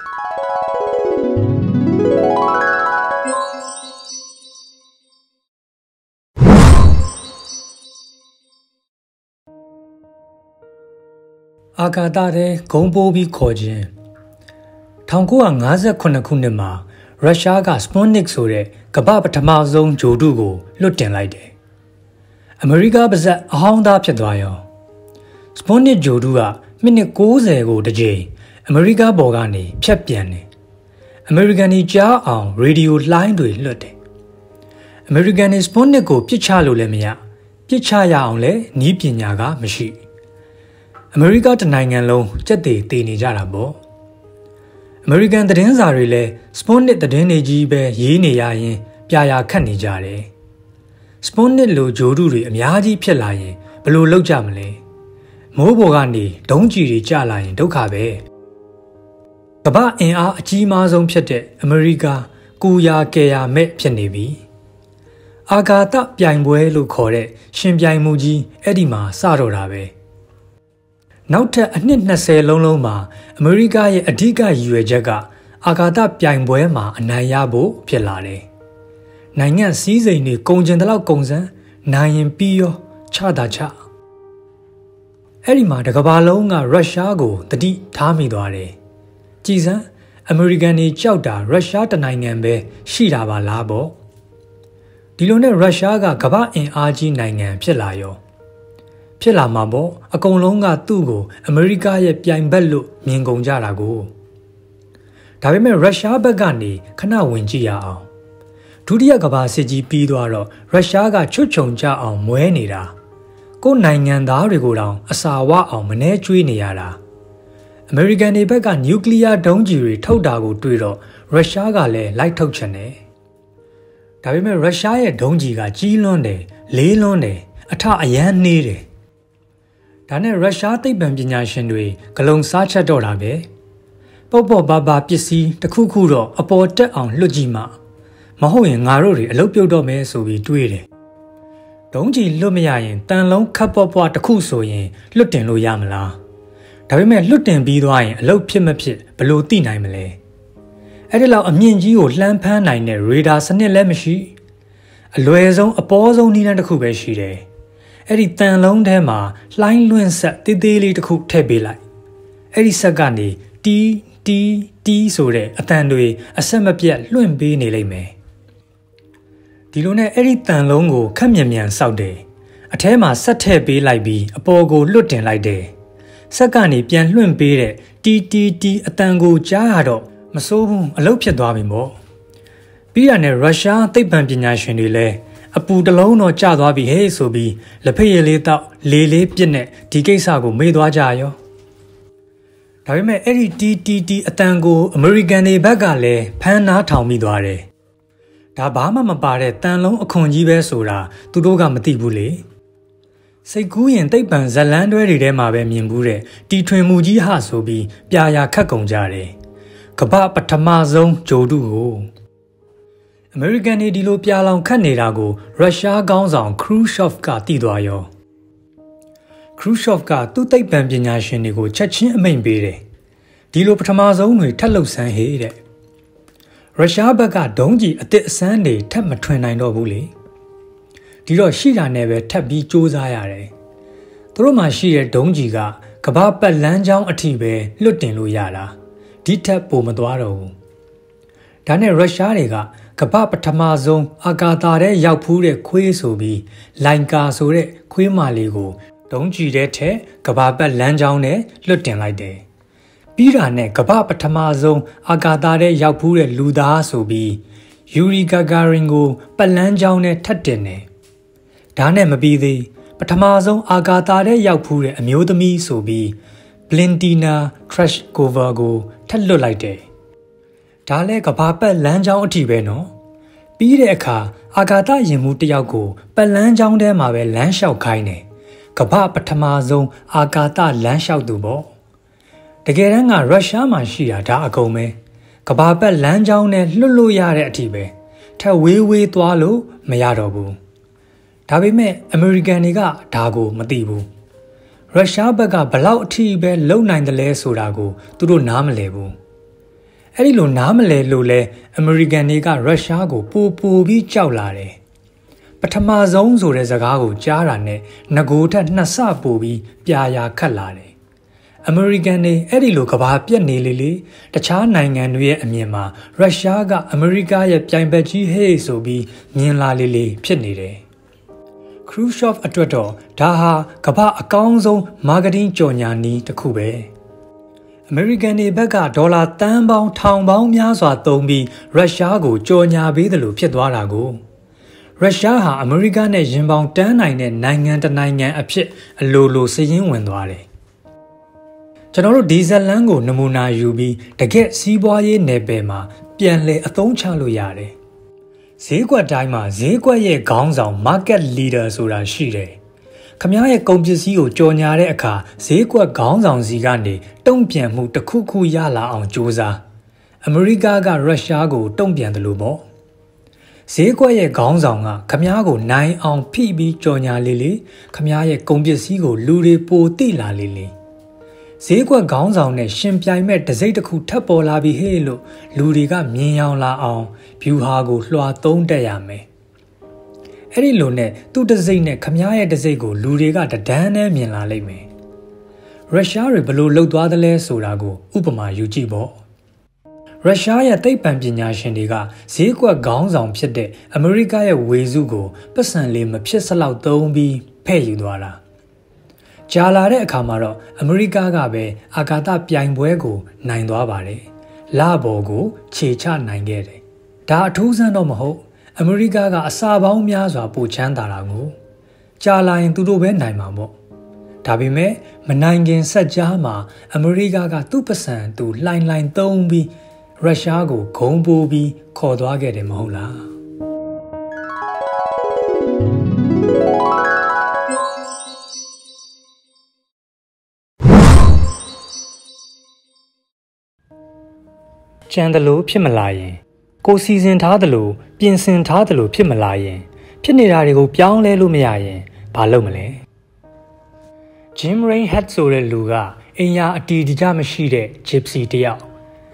အာကာသထဲဂုံပိုးပြီးခေါ်ခြင်း1958ခုနှစ်မှာရုရှားကစပွန်နစ်ဆိုတဲ့ကမ္ဘာပထမဆုံးဂြိုဟ်တုကိုလွှတ်တင်လိုက်တယ်အမေရိကပါဇက်အဟောင်းသားဖြစ်သွားရောစပွန်နစ်ဂြိုဟ်တုကမိနစ်60ကိုတစ်ကြိမ်အမေရိကဘော်ကနေဖြတ်ပြန်တယ်အမေရိကန်ကြီးကြားအောင်ရေဒီယိုလှိုင်းတွေလွှတ်တယ်အမေရိကန်စပွန်နစ်ကိုပစ်ချလို့လည်းမရပစ်ချရအောင်လည်းနည်းပညာကမရှိအမေရိကတနိုင်ငံလုံးကြက်တေနေကြတာပေါ့အမေရိကန်သတင်းစာတွေလည်းစပွန်နစ်သတင်းတွေကြီးပဲရေးနေရရင်ပြာခတ်နေကြတယ်စပွန်နစ်လိုဂျိုဒူတွေအများကြီးဖြစ်လာရင်ဘယ်လိုလုပ်ကြမလဲမိုးပေါ်ကနေဒုံးကျည်တွေကျလာရင်ဒုက္ခပဲကမ္ဘာအင်အားအကြီးမားဆုံးဖြစ်တဲ့အမေရိကကူယာကယ်ယာမဲ့ဖြစ်နေပြီအာကာသပြိုင်ပွဲလို့ခေါ်တဲ့ရှင်ပြိုင်မှုကြီးအဲ့ဒီမှာစတော့တာပဲနောက်ထပ်အနှစ်20လုံးမှာအမေရိကရဲ့အဓိကရည်ရွယ်ချက်ကအာကာသပြိုင်ပွဲမှာအနိုင်ရဖို့ဖြစ်လာတယ်နိုင်ငံစည်းစိမ်တွေကုန်ကျင်တဲ့လောက်ကုန်စံနိုင်ရင်ပြီးရောချတာချအဲ့ဒီမှာတကမ္ဘာလုံးကရုရှားကိုတတိထားမိသွားတယ်ကြည်စမ်းအမေရိကန်တွေကြောက်တာရုရှားတနိုင်ငံပဲရှိတာပါလားပေါ့ဒီလိုနဲ့ရုရှားကကမ္ဘာအင်အားကြီးနိုင်ငံဖြစ်လာရောဖြစ်လာမှာပေါ့အကုန်လုံးကသူ့ကိုအမေရိကရဲ့ပြိုင်ဘက်လို့မြင်ကုန်ကြတာကိုဒါပေမဲ့ရုရှားဘက်ကနေခဏဝင်ကြည့်ရအောင်ဒုတိယကမ္ဘာစစ်ကြီးပြီးသွားတော့ရုရှားကချွတ်ချုံကြအောင်မွဲနေတာကိုယ်နိုင်ငံသားတွေကိုတောင်အစာဝအောင်မနှဲကျွေးနေရတာအမေရိကန်တွေဘက်ကနျူကလ িয়ার ဒုံးကျည်တွေထုတ်တာကိုတွေ့တော့ရုရှားကလည်းလိုက်ထုတ်ချင်တယ်ဒါပေမဲ့ရုရှားရဲ့ဒုံးကျည်ကကြီးလွန်းတယ်လေးလွန်းတယ်အထအယမ်းနှေးတယ်ဒါနဲ့ရုရှားသိပ္ပံပညာရှင်တွေဂလုံစားချက်တော့တာပဲပေါ့ပေါ့ပါပါပစ္စည်းတစ်ခုခုတော့အပေါ်တက်အောင်လွတ်ကြည့်မှမဟုတ်ရင်ငါတို့တွေအလုပ်ပြုတ်တော့မယ်ဆိုပြီးတွေးတယ်ဒုံးကျည်လွတ်မရရင်တန်လုံးခတ်ပွားပွားတစ်ခုဆိုရင်လွတ်တင်လို့ရမလားဒါပေမဲ့လွတ်တင်ပြီးသွားရင်အလုပ်ဖြစ်မဖြစ်ဘယ်လိုသိနိုင်မလဲအဲ့ဒီလောက်အမြင့်ကြီးကိုလှမ်းဖမ်းနိုင်တဲ့ရေဒါစနစ်လည်းမရှိအလွယ်ဆုံးအပေါ်ဆုံးနည်းလမ်းတစ်ခုပဲရှိတယ်အဲ့ဒီတန်လုံးထဲမှာလှိုင်းလွင့်ဆက်တေးသေးလေးတစ်ခုထည့်ပေးလိုက်အဲ့ဒီဆက်ကနေတီးဆိုတဲ့အတန်တွေအဆက်မပြတ်လွင့်ပေးနေလိမ့်မယ်ဒီလိုနဲ့အဲ့ဒီတန်လုံးကိုခက်မြန်စောက်တယ်အထဲမှာဆက်ထည့်ပေးလိုက်ပြီးအပေါ်ကိုလွတ်တင်လိုက်တယ်ဆက်ကနေပြန်လွင့်ပေးတဲ့တီအတန်ကိုကြားရတော့မစိုးဘူးအလုပ်ဖြစ်သွားပြီမို့ပြီးရတဲ့ရုရှားသိပ္ပံပညာရှင်တွေလည်းအပူတလုံးတော့ကျသွားပြီဟဲ့ဆိုပြီးလက်ဖက်ရည်လေးတောက်လေးပြစ်နဲ့ဒီကိစ္စကိုမေ့သွားကြရောဒါပေမဲ့အဲ့ဒီတီအတန်ကိုအမေရိကန်တွေဘက်ကလည်းဖမ်းနားထောင်မိသွားတယ်ဒါဘာမှမပါတဲ့တန်လုံးအခွန်ကြီးပဲဆိုတာသူတို့ကမသိဘူးလေစိတ်ကူးရင်သိပ္ပံဇလန်းတွဲတွေထဲမှာပဲမြင်ဘူးတဲ့တီထွင်မှုကြီးဟဆိုပြီးပြာရာခတ်ကုန်ကြတယ်ကမ္ဘာပထမဆုံးဂျိုဒုကိုအမေရိကန်တွေဒီလိုပြာလောင်ခတ်နေတာကိုရုရှားခေါင်းဆောင်ခရူရှော့ဖ်ကသိသွားရောခရူရှော့ဖ်ကသူ့သိပ္ပံပညာရှင်တွေကိုချက်ချင်းအမိန့်ပေးတယ်ဒီလိုပထမဆုံးတွေထပ်လှုပ်ဆန်းဟေးတဲ့ရုရှားဘက်ကဒုံးကျည်အစ်အစမ်းတွေထပ်မထွင်နိုင်တော့ဘူးလေဒီတော့ရှိတာနဲ့ပဲထပ်ပြီးစူးစမ်းရတယ်သူတို့မှရှိတဲ့ဒုံးကျည်ကကမ္ဘာပတ်လမ်းကြောင်းအထိပဲလွတ်တင်လို့ရတာဒီထက်ပိုမသွားတော့ဘူးဒါနဲ့ရုရှားတွေကကမ္ဘာပထမဆုံးအာကာသထဲရောက်ဖူးတဲ့ခွေးဆိုပြီးလိုင်ကာဆိုတဲ့ခွေးမလေးကိုဒုံးကျည်တဲ့ထက်ကမ္ဘာပတ်လမ်းကြောင်းနဲ့လွတ်တင်လိုက်တယ်ပြီးတာနဲ့ကမ္ဘာပထမဆုံးအာကာသထဲရောက်ဖူးတဲ့လူသားဆိုပြီးယူရီဂါဂါရင်ကိုပတ်လမ်းကြောင်းနဲ့ထပ်တင်တယ်ဒါနဲ့မပြီးသေးပထမဆုံးအာကာသထဲရောက်ဖူးတဲ့အမျိုးသမီးဆိုပြီးဘလင်တီနာထရက်ကိုဗာကိုထပ်လွတ်လိုက်တယ်ဒါလဲကမ္ဘာပတ်လမ်းကြောင်းအထိပဲနော်ပြီးတဲ့အခါအာကာသယာဉ်မှူးတယောက်ကိုပတ်လမ်းကြောင်းထဲမှာပဲလမ်းလျှောက်ခိုင်းတယ်ကမ္ဘာပထမဆုံးအာကာသလမ်းလျှောက်သူပေါ့တကယ်တမ်းကရုရှားမှာရှိတာဒါအကုန်ပဲကမ္ဘာပတ်လမ်းကြောင်းနဲ့လွတ်လို့ရတဲ့အထိပဲထက်ဝေးသွားလို့မရတော့ဘူးဒါပေမဲ့အမေရိကန်တွေကဒါကိုမသိဘူးရုရှားဘက်ကဘလောက်အထိပဲလုံနိုင်တယ်လဲဆိုတာကိုသူတို့နားမလည်ဘူးအဲ့ဒီလိုနားမလည်လို့လဲအမေရိကန်တွေကရုရှားကိုပိုပြီးကြောက်လာတယ်ပထမဆုံးဆိုတဲ့စကားကိုကြားတာနဲ့ငကိုထက်2ဆပိုပြီးပြာရာခတ်လာတယ်အမေရိကန်တွေအဲ့ဒီလိုကဘာပြက်နေလေတခြားနိုင်ငံတွေရဲ့အမြင်မှာရုရှားကအမေရိကရဲ့ပြိုင်ဘက်ကြီးဟေးဆိုပြီးမြင်လာလေဖြစ်နေတယ်ခရူရှော့ဖ်အတွက်တော့ဒါဟာကမ္ဘာအကောင်းဆုံးမားကတင်းကြော်ညာနည်းတစ်ခုပဲအမေရိကန်တွေဘက်ကဒေါ်လာတန်းပေါင်းထောင်ပေါင်းများစွာသုံးပြီးရုရှားကိုကြော်ညာပေးတယ်လို့ဖြစ်သွားတာကိုရုရှားဟာအမေရိကနဲ့ရင်ပေါင်တန်းနိုင်တဲ့နိုင်ငံတစ်နိုင်ငံအဖြစ်အလိုစည်ရင်းဝင်သွားတယ်ကျွန်တော်တို့ဒီဇလန်ကိုနမူနာယူပြီးတကယ့်စီးပွားရေးနယ်ပယ်မှာပြန်လည်အသုံးချလို့ရတယ်ဈေးကွက်တိုင်းမှာဈေးကွက်ရဲ့ခေါင်းဆောင် market leader ဆိုတာရှိတယ်ခမားရဲ့ကုန်ပစ္စည်းကိုကြော်ညာတဲ့အခါဈေးကွက်ခေါင်းဆောင်စီကနေတုံ့ပြန်မှုတစ်ခုခုရလာအောင်စ조사အမေရိကကရုရှားကိုတုံ့ပြန်တယ်လို့ပေါ့ဈေးကွက်ရဲ့ခေါင်းဆောင်ကခမားကိုနိုင်အောင်ဖိပြီးကြော်ညာလေခမားရဲ့ကုန်ပစ္စည်းကိုလူတွေပိုသိလာလေဈေးကွက်ခေါင်းဆောင်နဲ့ရှင်ပြိုင်မဲ့တစိမ့်တစ်ခုထပ်ပေါ်လာပြီဟဲ့လို့လူတွေကမြင်ရောင်လာအောင်ဗျူဟာကိုလွှာသုံးတက်ရမယ်အဲ့ဒီလိုနဲ့သူ့တစိမ့်နဲ့ခမားရဲ့တစိမ့်ကိုလူတွေကတဒန်းနဲ့မြင်လာလိမ့်မယ်ရုရှားတွေဘယ်လိုလှုပ်သွားသလဲဆိုတာကိုဥပမာယူကြည့်ပေါ့ရုရှားရဲ့သိပ္ပံပညာရှင်တွေကဈေးကွက်ခေါင်းဆောင်ဖြစ်တဲ့အမေရိကရဲ့ဝေစုကိုပတ်စံလေးမဖြစ်စလောက်သုံးပြီးဖဲ့ယူသွားတာကြာလာတဲ့အခါမှာတော့အမေရိကကပဲအာကာသပြိုင်ပွဲကိုနိုင်သွားပါတယ်လဘော်ကိုခြေချနိုင်ခဲ့တယ်ဒါအထူးဆန်းတော့မဟုတ်အမေရိကကအစာပေါင်းများစွာပိုချမ်းသာတာကိုကြာလာရင်သူတို့ပဲနိုင်မှာပေါ့ဒါပေမဲ့မနိုင်ခင်ဆက်ကြားမှာအမေရိကကသူ့ပစံသူလှိုင်သုံးပြီးရုရှားကိုဂုံပိုးပြီးခေါ်သွားခဲ့တယ်မဟုတ်လားကြံတယ်လို့ဖြစ်မလာရင်ကိုစီစဉ်ထားတယ်လို့ပြင်ဆင်ထားတယ်လို့ဖြစ်မလာရင်ဖြစ်နေတာတွေကိုပြောင်းလဲလို့မရရင်ဘာလုပ်မလဲ Jim Reinhardt ဆိုတဲ့လူကအင်ယာအတီးတကျမရှိတဲ့ gypsy တယောက်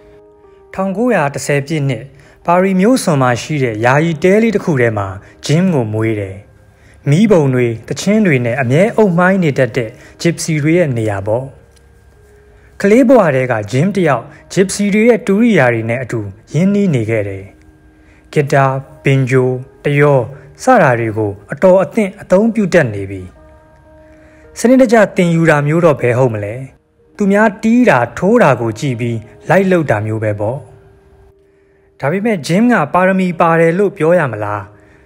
1910ပြည့်နှစ်ပါရီမြို့စွန်မှာရှိတဲ့ယာယီတဲလေးတစ်ခုထဲမှာဂျင်းကိုမွေးတယ်။မီးပုံတွေတချင်းတွေနဲ့အမြဲအုပ်မှိုင်းနေတတ်တဲ့ဂျစ်စီတွေရဲ့နေရာပေါ့။ကလေးဘဝတဲကဂျင်းတယောက်ဂျစ်စီတွေရဲ့တူရိယာတွေနဲ့အတူရင်းနှီးနေခဲ့တယ်။ဂီတာ၊ဘင်ဂျို၊တယောစတာတွေကိုအတော်အသင့်အသုံးပြုတတ်နေပြီ။စနစ်တကျသင်ယူတာမျိုးတော့ဘယ်ဟုတ်မလဲ။သူများတီးတာထိုးတာကိုကြည့်ပြီးလိုက်လုပ်တာမျိုးပဲပေါ့ဒါပေမဲ့ဂျင်းကပါရမီပါတယ်လို့ပြောရမလား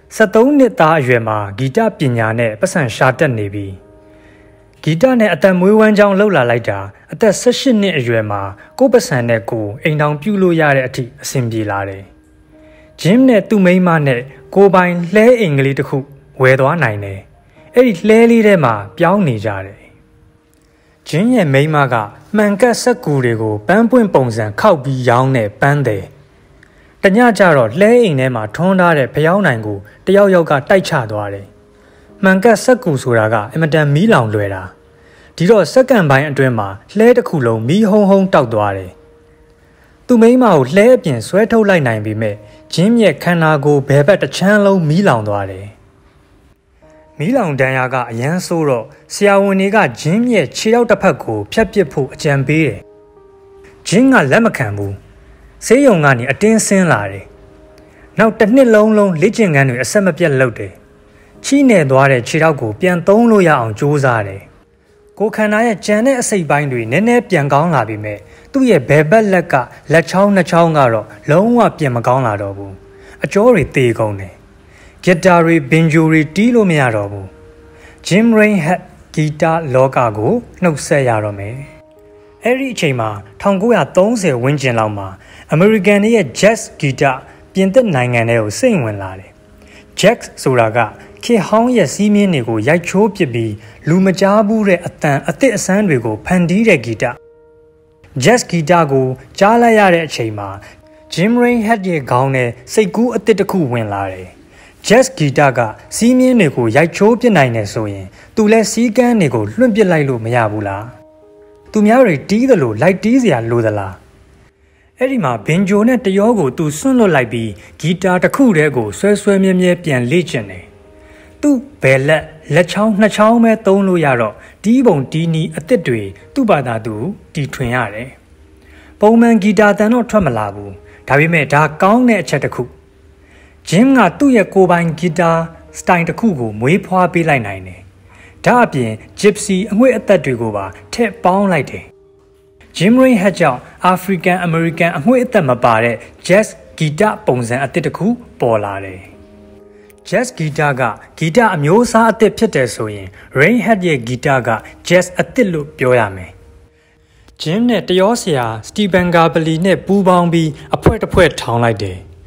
73နှစ်သားအရွယ်မှာဂီတပညာနဲ့ပတ်စံရှာတက်နေပြီဂီတနဲ့အသက်မွေးဝမ်းကြောင်းလှုပ်လာလိုက်တာအသက်18နှစ်အရွယ်မှာကိုယ့်ပတ်စံနဲ့ကိုအိမ်ထောင်ပြုလို့ရတဲ့အထိအဆင်ပြေလာတယ်ဂျင်းနဲ့သူ့မိန်းမနဲ့ကိုပိုင်လှဲအိမ်ကလေးတစ်ခုဝယ်သွားနိုင်တယ်အဲ့ဒီလှဲလေးထဲမှာပြောင်းနေကြတယ်ဂျင်းရဲ့မိန်းမကမှန်ကတ်ဆက်ကူတွေကိုပန်းပွင့်ပုံစံခောက်ပြီးရောင်းတဲ့ပန်းတယ်တညကျတော့လှဲအိမ်ထဲမှာထွန်းထားတဲ့ဖျောင်းနိုင်ကိုတယောက်ကတိုက်ချသွားတယ်မှန်ကတ်ဆက်ကူဆိုတာကအင်မတန်မီးလောင်လွယ်တာဒီတော့စက္ကန့်ပိုင်းအတွင်းမှာလှဲတစ်ခုလုံးမီးဟုံတောက်သွားတယ်သူမိန်းမကိုလှဲအပြင်ဆွဲထုတ်လိုက်နိုင်ပေမဲ့ဂျင်းရဲ့ခန္ဓာကိုယ်ဘယ်ဘက်တစ်ချမ်းလုံးမီးလောင်သွားတယ်မီးလောင်တန်းရာကအရန်ဆိုးတော့ဆရာဝန်တွေကဂျင်းရဲ့ခြေထောက်တစ်ဖက်ကိုဖြတ်ပစ်ဖို့အကြံပေးတယ်။ဂျင်းကလက်မခံဘူး။ဆေးရုံကနေအတင်းဆင်းလာတယ်။နောက်တစ်နှစ်လုံးလေ့ကျင့်ခန်းတွေအဆက်မပြတ်လုပ်တယ်။ချီးနယ်သွားတဲ့ခြေထောက်ကိုပြန်သုံးလို့ရအောင်ကြိုးစားတယ်။ကိုယ်ခန္ဓာရဲ့ကြံတဲ့အစိတ်ပိုင်းတွေနည်းနည်းပြန်ကောင်းလာပြီမဲ့သူ့ရဲ့ဘယ်ဘက်လက်ကလက်ချောင်းနှချောင်းကတော့လုံးဝပြန်မကောင်းလာတော့ဘူး။အကျောတွေသေကုန်တယ်။ဂီတာတွေဘင်ဂျိုတွေတီးလို့မရတော့ဘူးဂျင်ရိန်ဟက်ဂီတာလောကကိုနှုတ်ဆက်ရတော့မယ်အဲ့ဒီအချိန်မှာ1930ဝန်းကျင်လောက်မှာအမေရိကန်ရဲ့ jazz ဂီတာပြင်သစ်နိုင်ငံထဲကိုစိမ့်ဝင်လာတယ် jazz ဆိုတာကခေတ်ဟောင်းရဲ့စီးမြင်းတွေကိုရိုက်ချိုးပစ်ပြီးလူမကြားဘူးတဲ့အတန်အသစ်အဆန်းတွေကိုဖန်တီးတဲ့ဂီတာ jazz ဂီတာကိုကြားလိုက်ရတဲ့အချိန်မှာဂျင်ရိန်ဟက်ရဲ့ခေါင်းထဲစိတ်ကူးအသစ်တစ်ခုဝင်လာတယ်jazz ဂီတကစီးမြင်းတွေကိုရိုက်ချိုးပစ်နိုင်တယ်ဆိုရင်သူလည်းစီးကန်းတွေကိုလွှင့်ပစ်လိုက်လို့မရဘူးလားသူများတွေတီးသလိုလိုက်တီးစရာလိုသလားအဲ့ဒီမှာဘင်ဂျိုနဲ့တယောကိုသူဆွန့်လွတ်လိုက်ပြီးဂီတာတစ်ခုတည်းကိုဆွဲမြဲပြန်လေ့ကျင့်တယ်သူ့ဘယ်လက်ချောင်းနှစ်ချောင်းပဲသုံးလို့ရတော့တီးပုံတီးနီးအသစ်တွေသူ့ဘာသာသူတီထွင်ရတယ်ပုံမှန်ဂီတာတန်တော့ထွက်မလာဘူးဒါပေမဲ့ဒါကောင်းတဲ့အချက်တစ်ခုဂျင်းကသူ့ရဲ့ကိုယ်ပိုင်ဂီတာစတိုင်တစ်ခုကိုမွေးဖွားပေးလိုက်နိုင်တယ်။ဒါအပြင်ဂျစ်စီအငွေ့အသက်တွေကိုပါထည့်ပေါင်းလိုက်တယ်။ဂျင်ရိန်ဟက်ကြောင့်အာဖရိကန်အမေရိကန်အငွေ့အသက်မပါတဲ့ jazz ဂီတပုံစံအသစ်တစ်ခုပေါ်လာတယ်။ jazz ဂီတကဂီတအမျိုးအစားအသစ်ဖြစ်တယ်ဆိုရင် Reinhardt ရဲ့ဂီတက jazz အသစ်လို့ပြောရမယ်။ဂျင်းနဲ့တယောဆရာစတီဗန်ဂါဘလီနဲ့ပူးပေါင်းပြီးအဖွဲ့တစ်ဖွဲ့ထောင်လိုက်တယ်။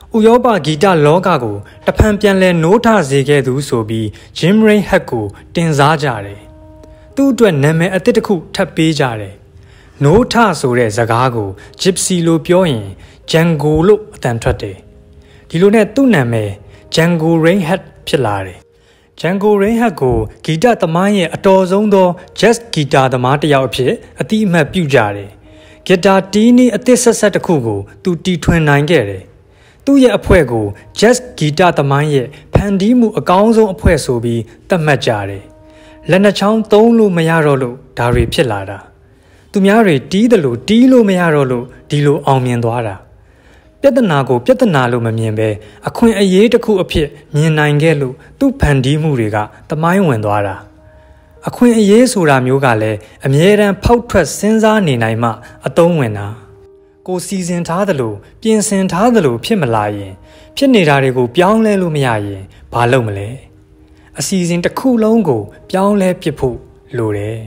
ဥရောပဂီတလောကကိုတဖန်ပြန်လဲနိုးထစေခဲ့သူဆိုပြီး Jim Reinhardt ကိုတင်စားကြတယ်။သူ့အတွက်နာမည်အသစ်တစ်ခုထပ်ပေးကြတယ်။နိုးထဆိုတဲ့စကားကို Gypsy လို့ပြောရင် Django လို့အတန်ထွက်တယ်။ဒီလိုနဲ့သူ့နာမည် Django Reinhardt ဖြစ်လာတယ်။ Django Reinhardt ကိုဂီတသမိုင်းရဲ့အတော်ဆုံးသော jazz ဂီတာသမားတစ်ယောက်အဖြစ်အတိအမှတ်ပြုကြတယ်။ဂီတာတီးနီးအသစ်ဆက်ဆက်တစ်ခုကိုသူတီထွင်နိုင်ခဲ့တယ်။သူ့ရဲ့အဖွဲ့ကို jazz ဂီတသမိုင်းရဲ့ဖန်တီးမှုအကောင်းဆုံးအဖွဲ့ဆိုပြီးသတ်မှတ်ကြတယ်။လက်နှချောင်းသုံးလို့မရတော့လို့ဒါတွေဖြစ်လာတာ။သူများတွေတီးတယ်လို့တီးလို့မရတော့လို့ဒီလိုအောင်မြင်သွားတာ။ပြဿနာကိုပြဿနာလို့မမြင်ပဲအခွင့်အရေးတစ်ခုအဖြစ်မြင်နိုင်ခဲ့လို့သူ့ဖန်တီးမှုတွေကသမိုင်းဝင်သွားတာ။အခွင့်အရေးဆိုတာမျိုးကလည်းအမြဲတမ်းဖောက်ထွက်စဉ်းစားနေနိုင်မှအသုံးဝင်တာ။ကိုစီစဉ်ထားသလိုပြင်ဆင်ထားသလိုဖြစ်မလာရင်ဖြစ်နေတာတွေကိုပြောင်းလဲလို့မရရင်ဘာလုပ်မလဲအစီအစဉ်တစ်ခုလုံးကိုပြောင်းလဲပစ်ဖို့လိုတယ်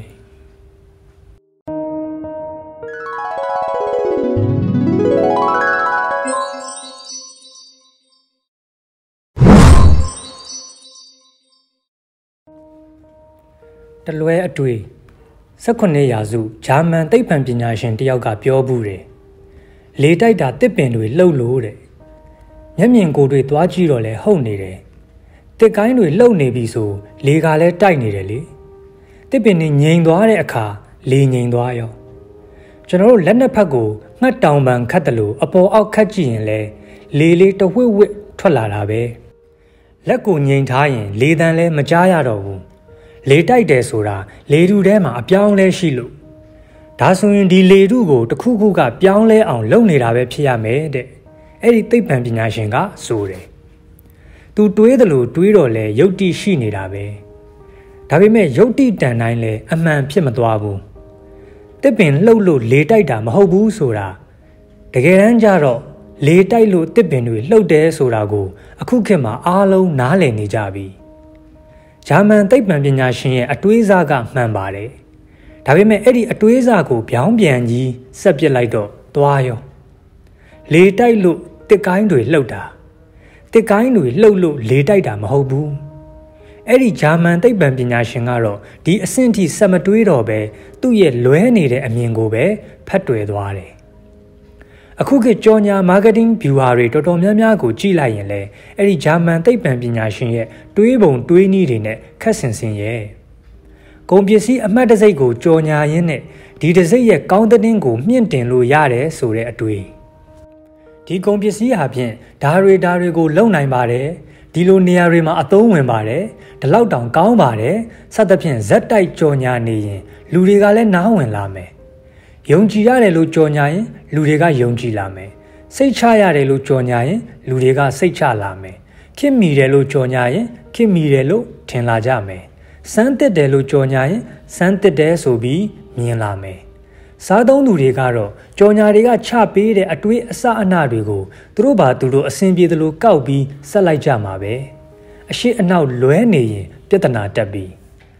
တလွဲအတွေ့18ရာစုဂျာမန်သိပ္ပံပညာရှင်တယောက်ကပြောဘူးတယ်လေတိုက်တာတစ်ပင်တွေလှုပ်လို့တဲ့မျက်မြင်ကိုယ်တွေသွားကြည့်တော့လဲဟုတ်နေတယ်တစ်ကိုင်းတွေလှုပ်နေပြီဆိုလေကလည်းတိုက်နေတယ်လေတစ်ပင်တွေငြိမ်သွားတဲ့အခါလေငြိမ်သွားရောကျွန်တော်တို့လက်နှစ်ဖက်ကိုငှက်တောင်ပံခတ်တယ်လို့အပေါ်အောက်ခတ်ကြည့်ရင်လဲလေလေးတဝှစ်ဝှစ်ထွက်လာတာပဲလက်ကိုငြိမ်ထားရင်လေတန်လဲမကြားရတော့ဘူးလေတိုက်တယ်ဆိုတာလေထုထဲမှာအပြောင်းလဲရှိလို့ဒါဆိုရင်ဒီလေထုကိုတစ်ခုခုကပြောင်းလဲအောင်လုပ်နေတာပဲဖြစ်ရမယ်တဲ့အဲ့ဒီသိပ္ပံပညာရှင်ကဆိုတယ်သူတွေးတယ်လို့တွေးတော့လဲယုတ်တိရှိနေတာပဲဒါပေမဲ့ယုတ်တိတန်တိုင်းလဲအမှန်ဖြစ်မသွားဘူးတစ်ပင်လှုပ်လို့လေတိုက်တာမဟုတ်ဘူးဆိုတာတကယ်တမ်းကျတော့လေတိုက်လို့တစ်ပင်တွေလှုပ်တယ်ဆိုတာကိုအခုခေတ်မှာအားလုံးနားလည်နေကြပြီဂျာမန်သိပ္ပံပညာရှင်ရဲ့အတွေးအဆကမှန်ပါတယ်ဒါပေမဲ့အဲ့ဒီအတွေးအဆကိုပြောင်းပြန်ကြီးဆက်ပစ်လိုက်တော့သွားရောလေတိုက်လို့တစ်ကိုင်းတွေလှုပ်တာတစ်ကိုင်းတွေလှုပ်လို့လေတိုက်တာမဟုတ်ဘူးအဲ့ဒီဂျာမန်သိပ္ပံပညာရှင်ကတော့ဒီအဆင့်ထိဆက်မတွေးတော့ပဲသူ့ရဲ့လွဲနေတဲ့အမြင်ကိုပဲဖတ်တွယ်သွားတယ်အခုခေတ်ကြော်ညာမားကတ်တင်းဗျူဟာတွေတော်တော်များများကိုကြည့်လိုက်ရင်လည်းအဲ့ဒီဂျာမန်သိပ္ပံပညာရှင်ရဲ့တွေးပုံတွေးနည်းတွေနဲ့ခက်ဆင်ဆင်ရဲ့ကုန်ပစ္စည်းအမှတ်တစိတ်ကိုကြော်ညာရင်းနဲ့ဒီတစိတ်ရဲ့ကောင်းတဲ့ကိုမြင့်တင်လို့ရတယ်ဆိုတဲ့အတွေးဒီကုန်ပစ္စည်းဟာဖြင့်ဓာတွေကိုလုံနိုင်ပါတယ်ဒီလိုနေရာတွေမှာအသုံးဝင်ပါတယ်ဒီလောက်တောင်ကောင်းပါတယ်စသဖြင့်ဇက်တိုက်ကြော်ညာနေရင်လူတွေကလည်းနားဝင်လာမယ်ယုံကြည်ရတယ်လို့ကြော်ညာရင်လူတွေကယုံကြည်လာမယ်စိတ်ချရတယ်လို့ကြော်ညာရင်လူတွေကစိတ်ချလာမယ်ခင်မိတယ်လို့ကြော်ညာရင်ခင်မိတယ်လို့ထင်လာကြမယ်စမ်းတစ်တယ်လို့ကြော်ညာရင်စမ်းတစ်တယ်ဆိုပြီးမြင်လာမယ်စားသုံးသူတွေကတော့ကြော်ညာတွေကချပေးတဲ့အတွေးအစအနတွေကိုသူတို့ဘာသူတို့အဆင်ပြေသလိုကောက်ပြီးဆက်လိုက်ကြမှာပဲအရှိအနောက်လွဲနေရင်ပြဿနာတက်ပြီး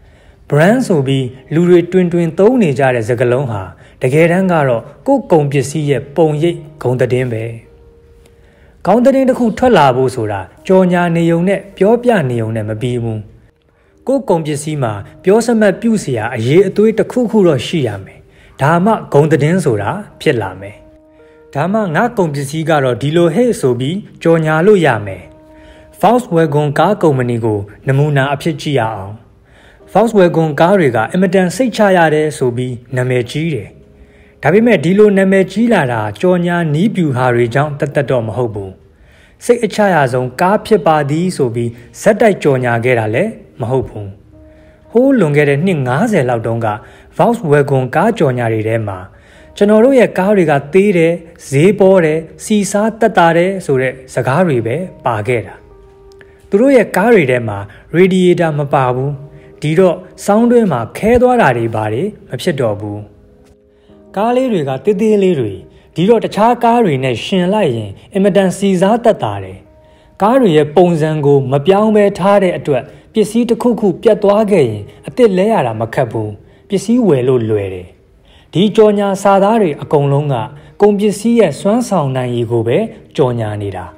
brand ဆိုပြီးလူတွေတွင်သုံးနေကြတဲ့စကားလုံးဟာတကယ်တမ်းကတော့ကိုယ်ကုန်ပစ္စည်းရဲ့ပုံရိပ်ဂုဏ်သတင်းပဲကောင်းသတင်းတစ်ခုထွက်လာဖို့ဆိုတာကြော်ညာနေုံနဲ့ပြောပြနေုံနဲ့မပြီးဘူးကိုယ်ကုန်ပစ္စည်းမှာပြောစမှတ်ပြုเสียအရေးအသွေးတစ်ခုခုတော့ရှိရမယ်ဒါမှဂုဏ်သတင်းဆိုတာဖြစ်လာမယ်ဒါမှငါကုန်ပစ္စည်းကတော့ဒီလိုဟဲ့ဆိုပြီးကြော်ညာလို့ရမယ် Volkswagen ကားကုမ္ပဏီကိုနမူနာအဖြစ်ကြည့်ရအောင် Volkswagen ကားတွေကအင်မတန်စိတ်ချရတယ်ဆိုပြီးနာမည်ကြီးတယ်ဒါပေမဲ့ဒီလိုနာမည်ကြီးလာတာကြော်ညာနီးပြူဟာတွေကြောင့်တတ်တော့မဟုတ်ဘူးစိတ်အချရဆုံးကားဖြစ်ပါသည်ဆိုပြီးဇက်တိုက်ကြော်ညာခဲ့တာလည်းမဟုတ်ဘူးဟိုးလွန်ခဲ့တဲ့နှစ်90လောက်တုန်းက Volkswagen ကားကြော်ညာတွေထဲမှာကျွန်တော်တို့ရဲ့ကားတွေကသေးတယ်ဈေးပေါ်တယ်စီစားတက်တာတယ်ဆိုတဲ့စကားတွေပဲပါခဲ့တာသူတို့ရဲ့ကားတွေထဲမှာ radiator မပါဘူးဒီတော့ဆောင်းတွင်းမှာခဲသွားတာတွေပါတယ်မဖြစ်တော့ဘူးကားလေးတွေကတေးသေးလေးတွေဒီတော့တခြားကားတွေနဲ့ရှင်လိုက်ရင်အင်မတန်စီစားတက်တာတယ်ကားတွေရဲ့ပုံစံကိုမပြောင်းပဲထားတဲ့အတွက်ပစ္စည်းတစ်ခုခုပြတ်သွားခဲ့ရင်အစ်စ်လဲရတာမခက်ဘူးပစ္စည်းဝယ်လို့လွယ်တယ်ဒီကြော်ညာစာသားတွေအကုန်လုံးကကုန်ပစ္စည်းရဲ့စွမ်းဆောင်နိုင်ရည်ကိုပဲကြော်ညာနေတာ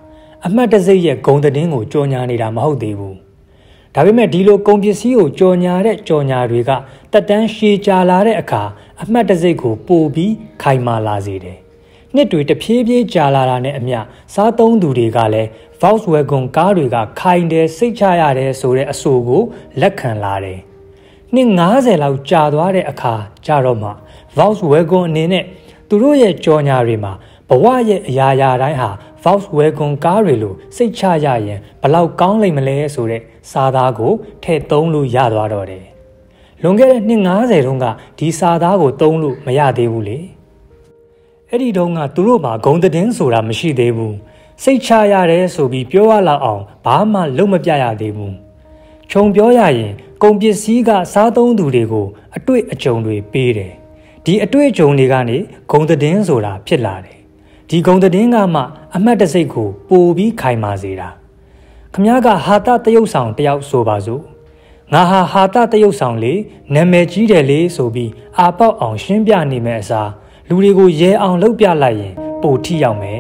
အမှတ်တစိတ်ရဲ့ဂုံသတင်းကိုကြော်ညာနေတာမဟုတ်သေးဘူးဒါပေမဲ့ဒီလိုကုန်ပစ္စည်းကိုကြော်ညာတဲ့ကြော်ညာတွေကတက်တန်းရှည်ကြာလာတဲ့အခါအမှတ်တစိတ်ကိုပိုပြီးခိုင်မာလာစေတယ်နှစ်တွေတဖြည်းဖြည်းကြာလာတာနဲ့အမျှစားသုံးသူတွေကလည်း Volkswagen ကားတွေကခိုင်တယ်စိတ်ချရတယ်ဆိုတဲ့အဆိုကိုလက်ခံလာတယ်နှစ်90လောက်ကြာသွားတဲ့အခါကြတော့မှ Volkswagen အနေနဲ့သူတို့ရဲ့ကြော်ညာတွေမှာဘဝရဲ့အရာရာတိုင်းဟာ Volkswagen ကားတွေလိုစိတ်ချရရင်ဘလောက်ကောင်းလိမ့်မလဲဆိုတဲ့စာသားကိုထည့်သုံးလို့ရသွားတော့တယ်လွန်ခဲ့တဲ့နှစ်90တုန်းကဒီစာသားကိုသုံးလို့မရသေးဘူးလေအဲ့ဒီတုန်းကသူတို့မှာဂုံသတင်းဆိုတာမရှိသေးဘူးစိတ်ချရတယ်ဆိုပြီးပြောရလောက်အောင်ဘာမှလုပ်မပြရသေးဘူးခြုံပြောရရင်ကုန်ပစ္စည်းကစားသုံးသူတွေကိုအတွေ့အကြုံတွေပေးတယ်ဒီအတွေ့အကြုံတွေကနေဂုံသတင်းဆိုတာဖြစ်လာတယ်ဒီဂုံသတင်းကမှအမှတ်တစိတ်ကိုပိုပြီးခိုင်မာစေတာခမားကဟာတတရုပ်ဆောင်တယောက်ဆိုပါစို့ငါဟာတတရုပ်ဆောင်လေနာမည်ကြီးတယ်လေဆိုပြီးအာပေါက်အောင်ရှင်းပြနေမယ်အစားလူတွေကိုရဲအောင်လှုပ်ပြလိုက်ရင်ပိုထိရောက်မယ်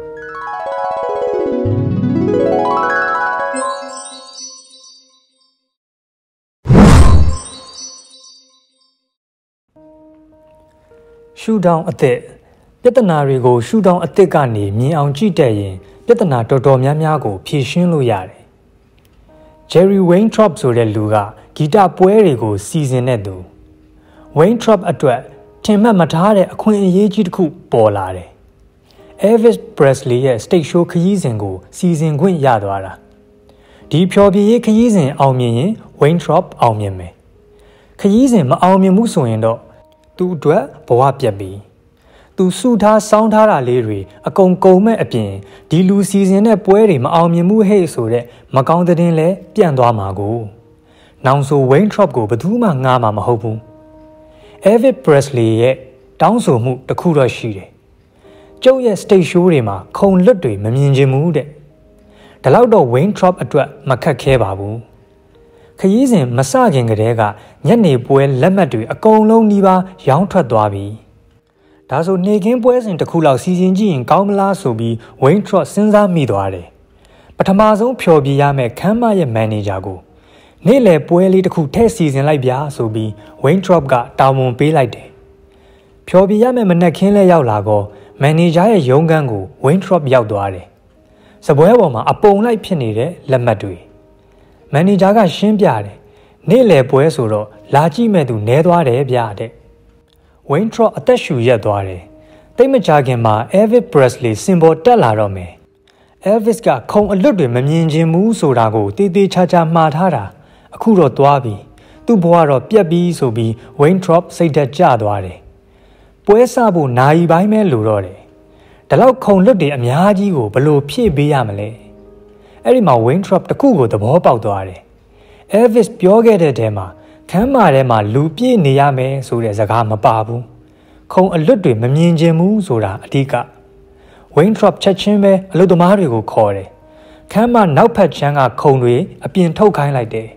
ရှူဒေါင်းအသက်ပြဿနာတွေကိုရှူဒေါင်းအသက်ကနေမြင်အောင်ကြည့်တဲ့ရင်ပြဿနာတော်တော်များများကိုဖြေရှင်းလို့ရတယ်Jerry Weintraub ဆိုတဲ့လူကဂီတပွဲတွေကိုစီစဉ်တဲ့သူ Weintraub အတွက်ထင်မှတ်မထားတဲ့အခွင့်အရေးကြီးတစ်ခုပေါ်လာတယ်Elvis Presley ရဲ့ Stage Show ခရီးစဉ်ကိုစီစဉ်ခွင့်ရသွားတာဒီဖျော်ဖြေရေးခရီးစဉ်အောင်မြင်ရင် Weintraub အောင်မြင်မယ်ခရီးစဉ်မအောင်မြင်မှုဆိုရင်တော့သူ့အတွက်ဘဝပြတ်ပြီသူစုထားစောင်းထားတာလေးတွေအကုန်ကုန်မဲ့အပြင်ဒီလူစီစဉ်တဲ့ပွဲတွေမအောင်မြင်မှုဟဲ့ဆိုတဲ့မကောင်းတဲ့လဲပြန့်သွားမှာကိုနောင်ဆို Weintraub ကိုဘယ်သူမှငားမှာမဟုတ်ဘူး Elvis Presley ရဲ့တောင်းဆိုမှုတစ်ခုတော့ရှိတယ်ကျုပ်ရဲ့ stage show တွေမှာခုံလွတ်တွေမမြင်ချင်ဘူးတဲ့ဒါလောက်တော့ Weintraub အတွက်မခက်ခဲပါဘူးခရီးစဉ်မစခင်ကတည်းကညနေပွဲလက်မှတ်တွေအကုန်လုံးနီးပါးရောင်းထွက်သွားပြီဒါဆိုနေကင်းပွဲစဉ်တစ်ခုလောက်စီစဉ်ကြည့်ရင်ကောင်းမလားဆိုပြီး Weintraub စဉ်းစားမိသွားတယ်ပထမဆုံးဖျော်ဖြေရမယ့်ခန်းမရဲ့မန်နေဂျာကိုနေ့လယ်ပွဲလေးတစ်ခုထည့်စီစဉ်လိုက်ဗျာဆိုပြီး Weintraub ကတာဝန်ပေးလိုက်တယ်ဖျော်ဖြေရမယ့်မနက်ခင်းလဲရောက်လာတော့မန်နေဂျာရဲ့ရုံးခန်းကို Weintraub ရောက်သွားတယ်စပွဲပေါ်မှာအပုံလိုက်ဖြစ်နေတဲ့လက်မှတ်တွေမန်နေဂျာကရှင်းပြတယ်နေ့လယ်ပွဲဆိုတော့လာကြည့်မဲ့သူနဲသွားတယ်ဗျတဲ့ Weintraub အသက်ရှူရက်သွားတယ်တိတ်မကြခင်မှာ Elvis Presley စင်ပေါ်တက်လာတော့မယ် Elvis ကခုံအလွတ်တွေမမြင်ချင်ဘူးဆိုတာကိုတေးသေးချာချာမှားထားတာအခုတော့သွားပြီသူ့ဘဝတော့ပြက်ပြီးဆိုပြီး Weintraub စိတ်သက်ကျသွားတယ်ပွဲစဖို့နာရီပိုင်းပဲလိုတော့တယ်ဒါလောက်ခုံလွတ်တွေအများကြီးကိုဘလို့ဖြည့်ပေးရမလဲအဲ့ဒီမှာ Weintraub တခုကိုသဘောပေါက်သွားတယ် Elvis ပြောခဲ့တဲ့တဲမှာခမ်းမာထဲမှာလူပြည့်နေရမယ်ဆိုတဲ့စကားမပါဘူးခုံအလွတ်တွေမမြင်ချင်ဘူးဆိုတာအဓိက Weintraub ချက်ချင်းပဲအလုပ်သမားတွေကိုခေါ်တယ်ခမ်းမနောက်ဖက်ချမ်းကခုံတွေအပြင်ထုတ်ခိုင်းလိုက်တယ်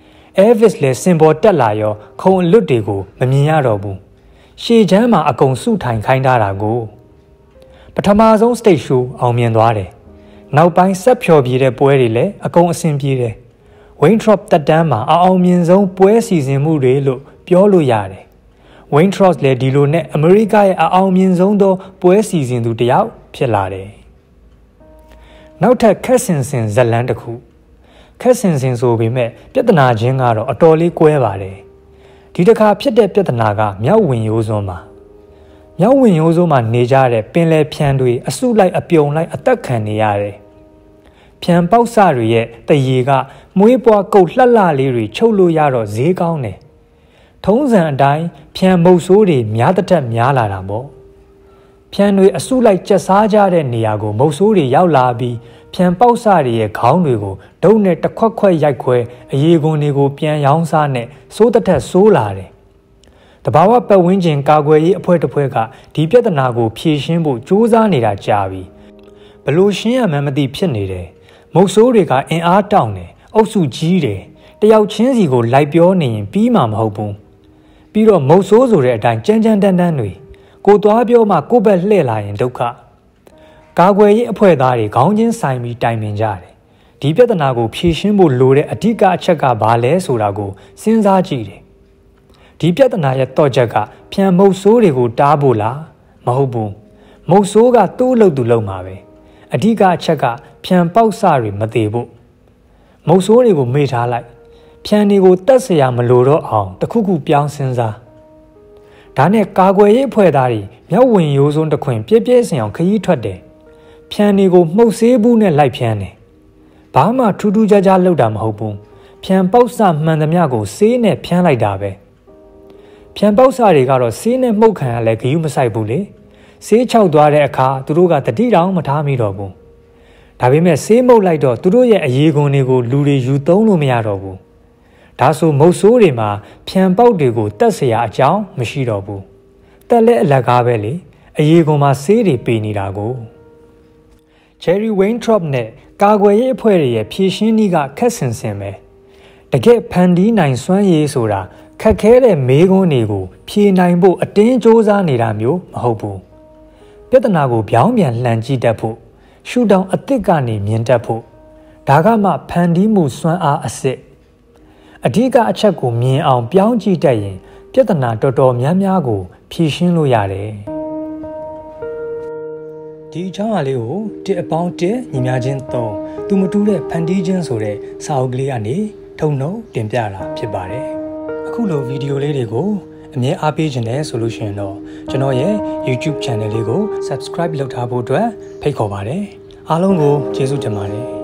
Elvis လည်းစင်ပေါ်တက်လာရောခုံအလွတ်တွေကိုမမြင်ရတော့ဘူးရှေ့ချမ်းမှာအကုန်စုထိုင်ခိုင်းထားတာကိုပထမဆုံး stage show အောင်မြင်သွားတယ်နောက်ပိုင်းဆက်ဖြော်ပြတဲ့ပွဲတွေလည်းအကုန်အဆင်ပြေတယ် Weintraub တက်တန်းမှာအောင်မြင်ဆုံးပွဲစီစဉ်မှုတွေလို့ပြောလို့ရတယ် Weintraub လည်းဒီလိုနဲ့အမေရိကရဲ့အောင်မြင်ဆုံးသောပွဲစီစဉ်သူတစ်ယောက်ဖြစ်လာတယ်နောက်ထပ်ခက်ဆင်ဆင်ဇလန်းတစ်ခုခက်ဆင်ဆင်ဆိုပေမဲ့ပြဿနာချင်းကတော့အတော်လေးကွဲပါတယ်ဒီတစ်ခါဖြစ်တဲ့ပြဿနာကမြောက်ဝင်ရိုးစွန်းမှာမြောက်ဝင်ရိုးစွန်းမှာနေကြတဲ့ပင်လယ်ဖြန်တွေအစုလိုက်အပြုံလိုက်အသက်ခံနေရတယ်ဖြန်ပေါက်စတွေရဲ့တရေကမွေးပွားကုတ်လှလှလေးတွေချုပ်လို့ရတော့ဈေးကောင်းတယ်ထုံးစံအတိုင်းဖြန်မုတ်ဆိုးတွေများတစ်ထက်များလာတာပေါ့ဖြန်တွေအစုလိုက်ကျက်စားကြတဲ့နေရာကိုမုတ်ဆိုးတွေရောက်လာပြီးဖြန်ပေါက်စတွေရဲ့ခေါင်းတွေကိုဒုတ်နဲ့တစ်ခွက်ခွက်ရိုက်ခွဲအရေခွန်တွေကိုပြန်ရောင်းစားနဲ့စိုးတစ်ထက်စိုးလာတယ်တဘာဝပတ်ဝန်းကျင်ကာကွယ်ရေးအဖွဲ့တစ်ဖွဲ့ကဒီပြဿနာကိုဖြေရှင်းဖို့ကြိုးစားနေတာကြာပြီဘလို့ရှင်းရမှန်းမသိဖြစ်နေတယ်မုတ်ဆိုးတွေကအင်အားတောင့်တယ်အုပ်စုကြီးတယ်တယောက်ချင်းစီကိုလိုက်ပြောနေရင်ပြီးမှာမဟုတ်ဘူးပြီးတော့မုတ်ဆိုးဆိုတဲ့အတိုင်းကြမ်းကြမ်းတန်းတန်းတွေကိုသွားပြောမှကိုယ့်ဘက်လှည့်လာရင်ဒုက္ခကာကွယ်ရေးအဖွဲ့သားတွေခေါင်းချင်းဆိုင်ပြီးတိုင်ပင်ကြတယ်ဒီပြဿနာကိုဖြေရှင်းဖို့လိုတဲ့အဓိကအချက်ကဘာလဲဆိုတာကိုစဉ်းစားကြည့်တယ်ဒီပြဿနာရဲ့တော့ချက်ကဖြန်မုတ်ဆိုးတွေကိုတားဖို့လားမဟုတ်ဘူးမုတ်ဆိုးကသူ့အလုပ်သူလုပ်မှာပဲအဓိကအချက်ကဖြန်ပေါက်စတွေမသေးဖို့မုတ်ဆိုးတွေကိုမေ့ထားလိုက်ဖြန်တွေကိုတတ်เสียမလိုတော့အောင်တခုခုပြောင်းစဉ်းစားဒါနဲ့ကာကွယ်ရေးအဖွဲ့သားတွေမြောက်ဝင်ရိုးစွန်းတစ်ခွင်ပြည့်ပြည့်စင်အောင်ခရီးထွက်တယ်ဖြန်တွေကိုမှုတ်ဆေးဘူးနဲ့လိုက်ဖြန်းတယ်ဘာမှထူးထူးခြားခြားလုပ်တာမဟုတ်ဘူးဖြန်ပေါက်စမှန်သမျှကိုဆေးနဲ့ဖြန်းလိုက်တာပဲဖြန်ပေါက်စတွေကတော့ဆေးနဲ့မှုတ်ခံရလဲဂယုမဆိုင်ဘူးလေဆေးချောက်သွားတဲ့အခါသူတို့ကတတိတောင်မထားမိတော့ဘူးဒါပေမဲ့ဆေးမှုတ်လိုက်တော့သူတို့ရဲ့အရေးခွန်တွေကိုလူတွေယူသုံးလို့မရတော့ဘူးဒါဆိုမုတ်ဆိုးတွေမှာဖြန်ပေါက်တွေကိုတတ်เสียအကြောင်းမရှိတော့ဘူးတက်လက်အလကားပဲလေအရေးခွန်မှာဆေးတွေပေးနေတာကိုJerry Weintraub နဲ့ကာကွယ်ရေးအဖွဲ့တွေရဲ့ဖြည့်ရှင်းနည်းကခက်ဆင်ဆင်ပဲတကယ်ဖန်တီးနိုင်စွမ်းရည်ဆိုတာခက်ခဲတဲ့မေးခွန်းတွေကိုဖြေနိုင်ဖို့အတင်းစ조사နေတာမျိုးမဟုတ်ဘူးပြဿနာကိုပြောင်းပြန်လှန်ကြည့်တတ်ဖို့ရှုထောင့်အသစ်ကနေမြင်တတ်ဖို့ဒါကမှဖန်တီးမှုစွမ်းအားအစစ်အဓိကအချက်ကိုမြင်အောင်ပြောင်းကြည့်တတ်ရင်ပြဿနာတော်တော်များများကိုဖြေရှင်းလို့ရတယ်ဒီအကြောင်းအလေးကိုတစ်အပေါင်းတစ်ညီများချင်း3သူမတူတဲ့ဖန်တီးခြင်းဆိုတဲ့စာအုပ်ကလေးကနေထုံနှုတ်တင်ပြတာဖြစ်ပါတယ်အခုလိုဗီဒီယိုလေးတွေကိုအမြဲအားပေးခြင်းနဲ့ဆိုလို့ရှိရင်တော့ကျွန်တော်ရဲ့ YouTube channel လေးကို Subscribe လုပ်ထားဖို့အတွက်ဖိတ်ခေါ်ပါတယ်အားလုံးကိုကျေးဇူးတင်ပါတယ်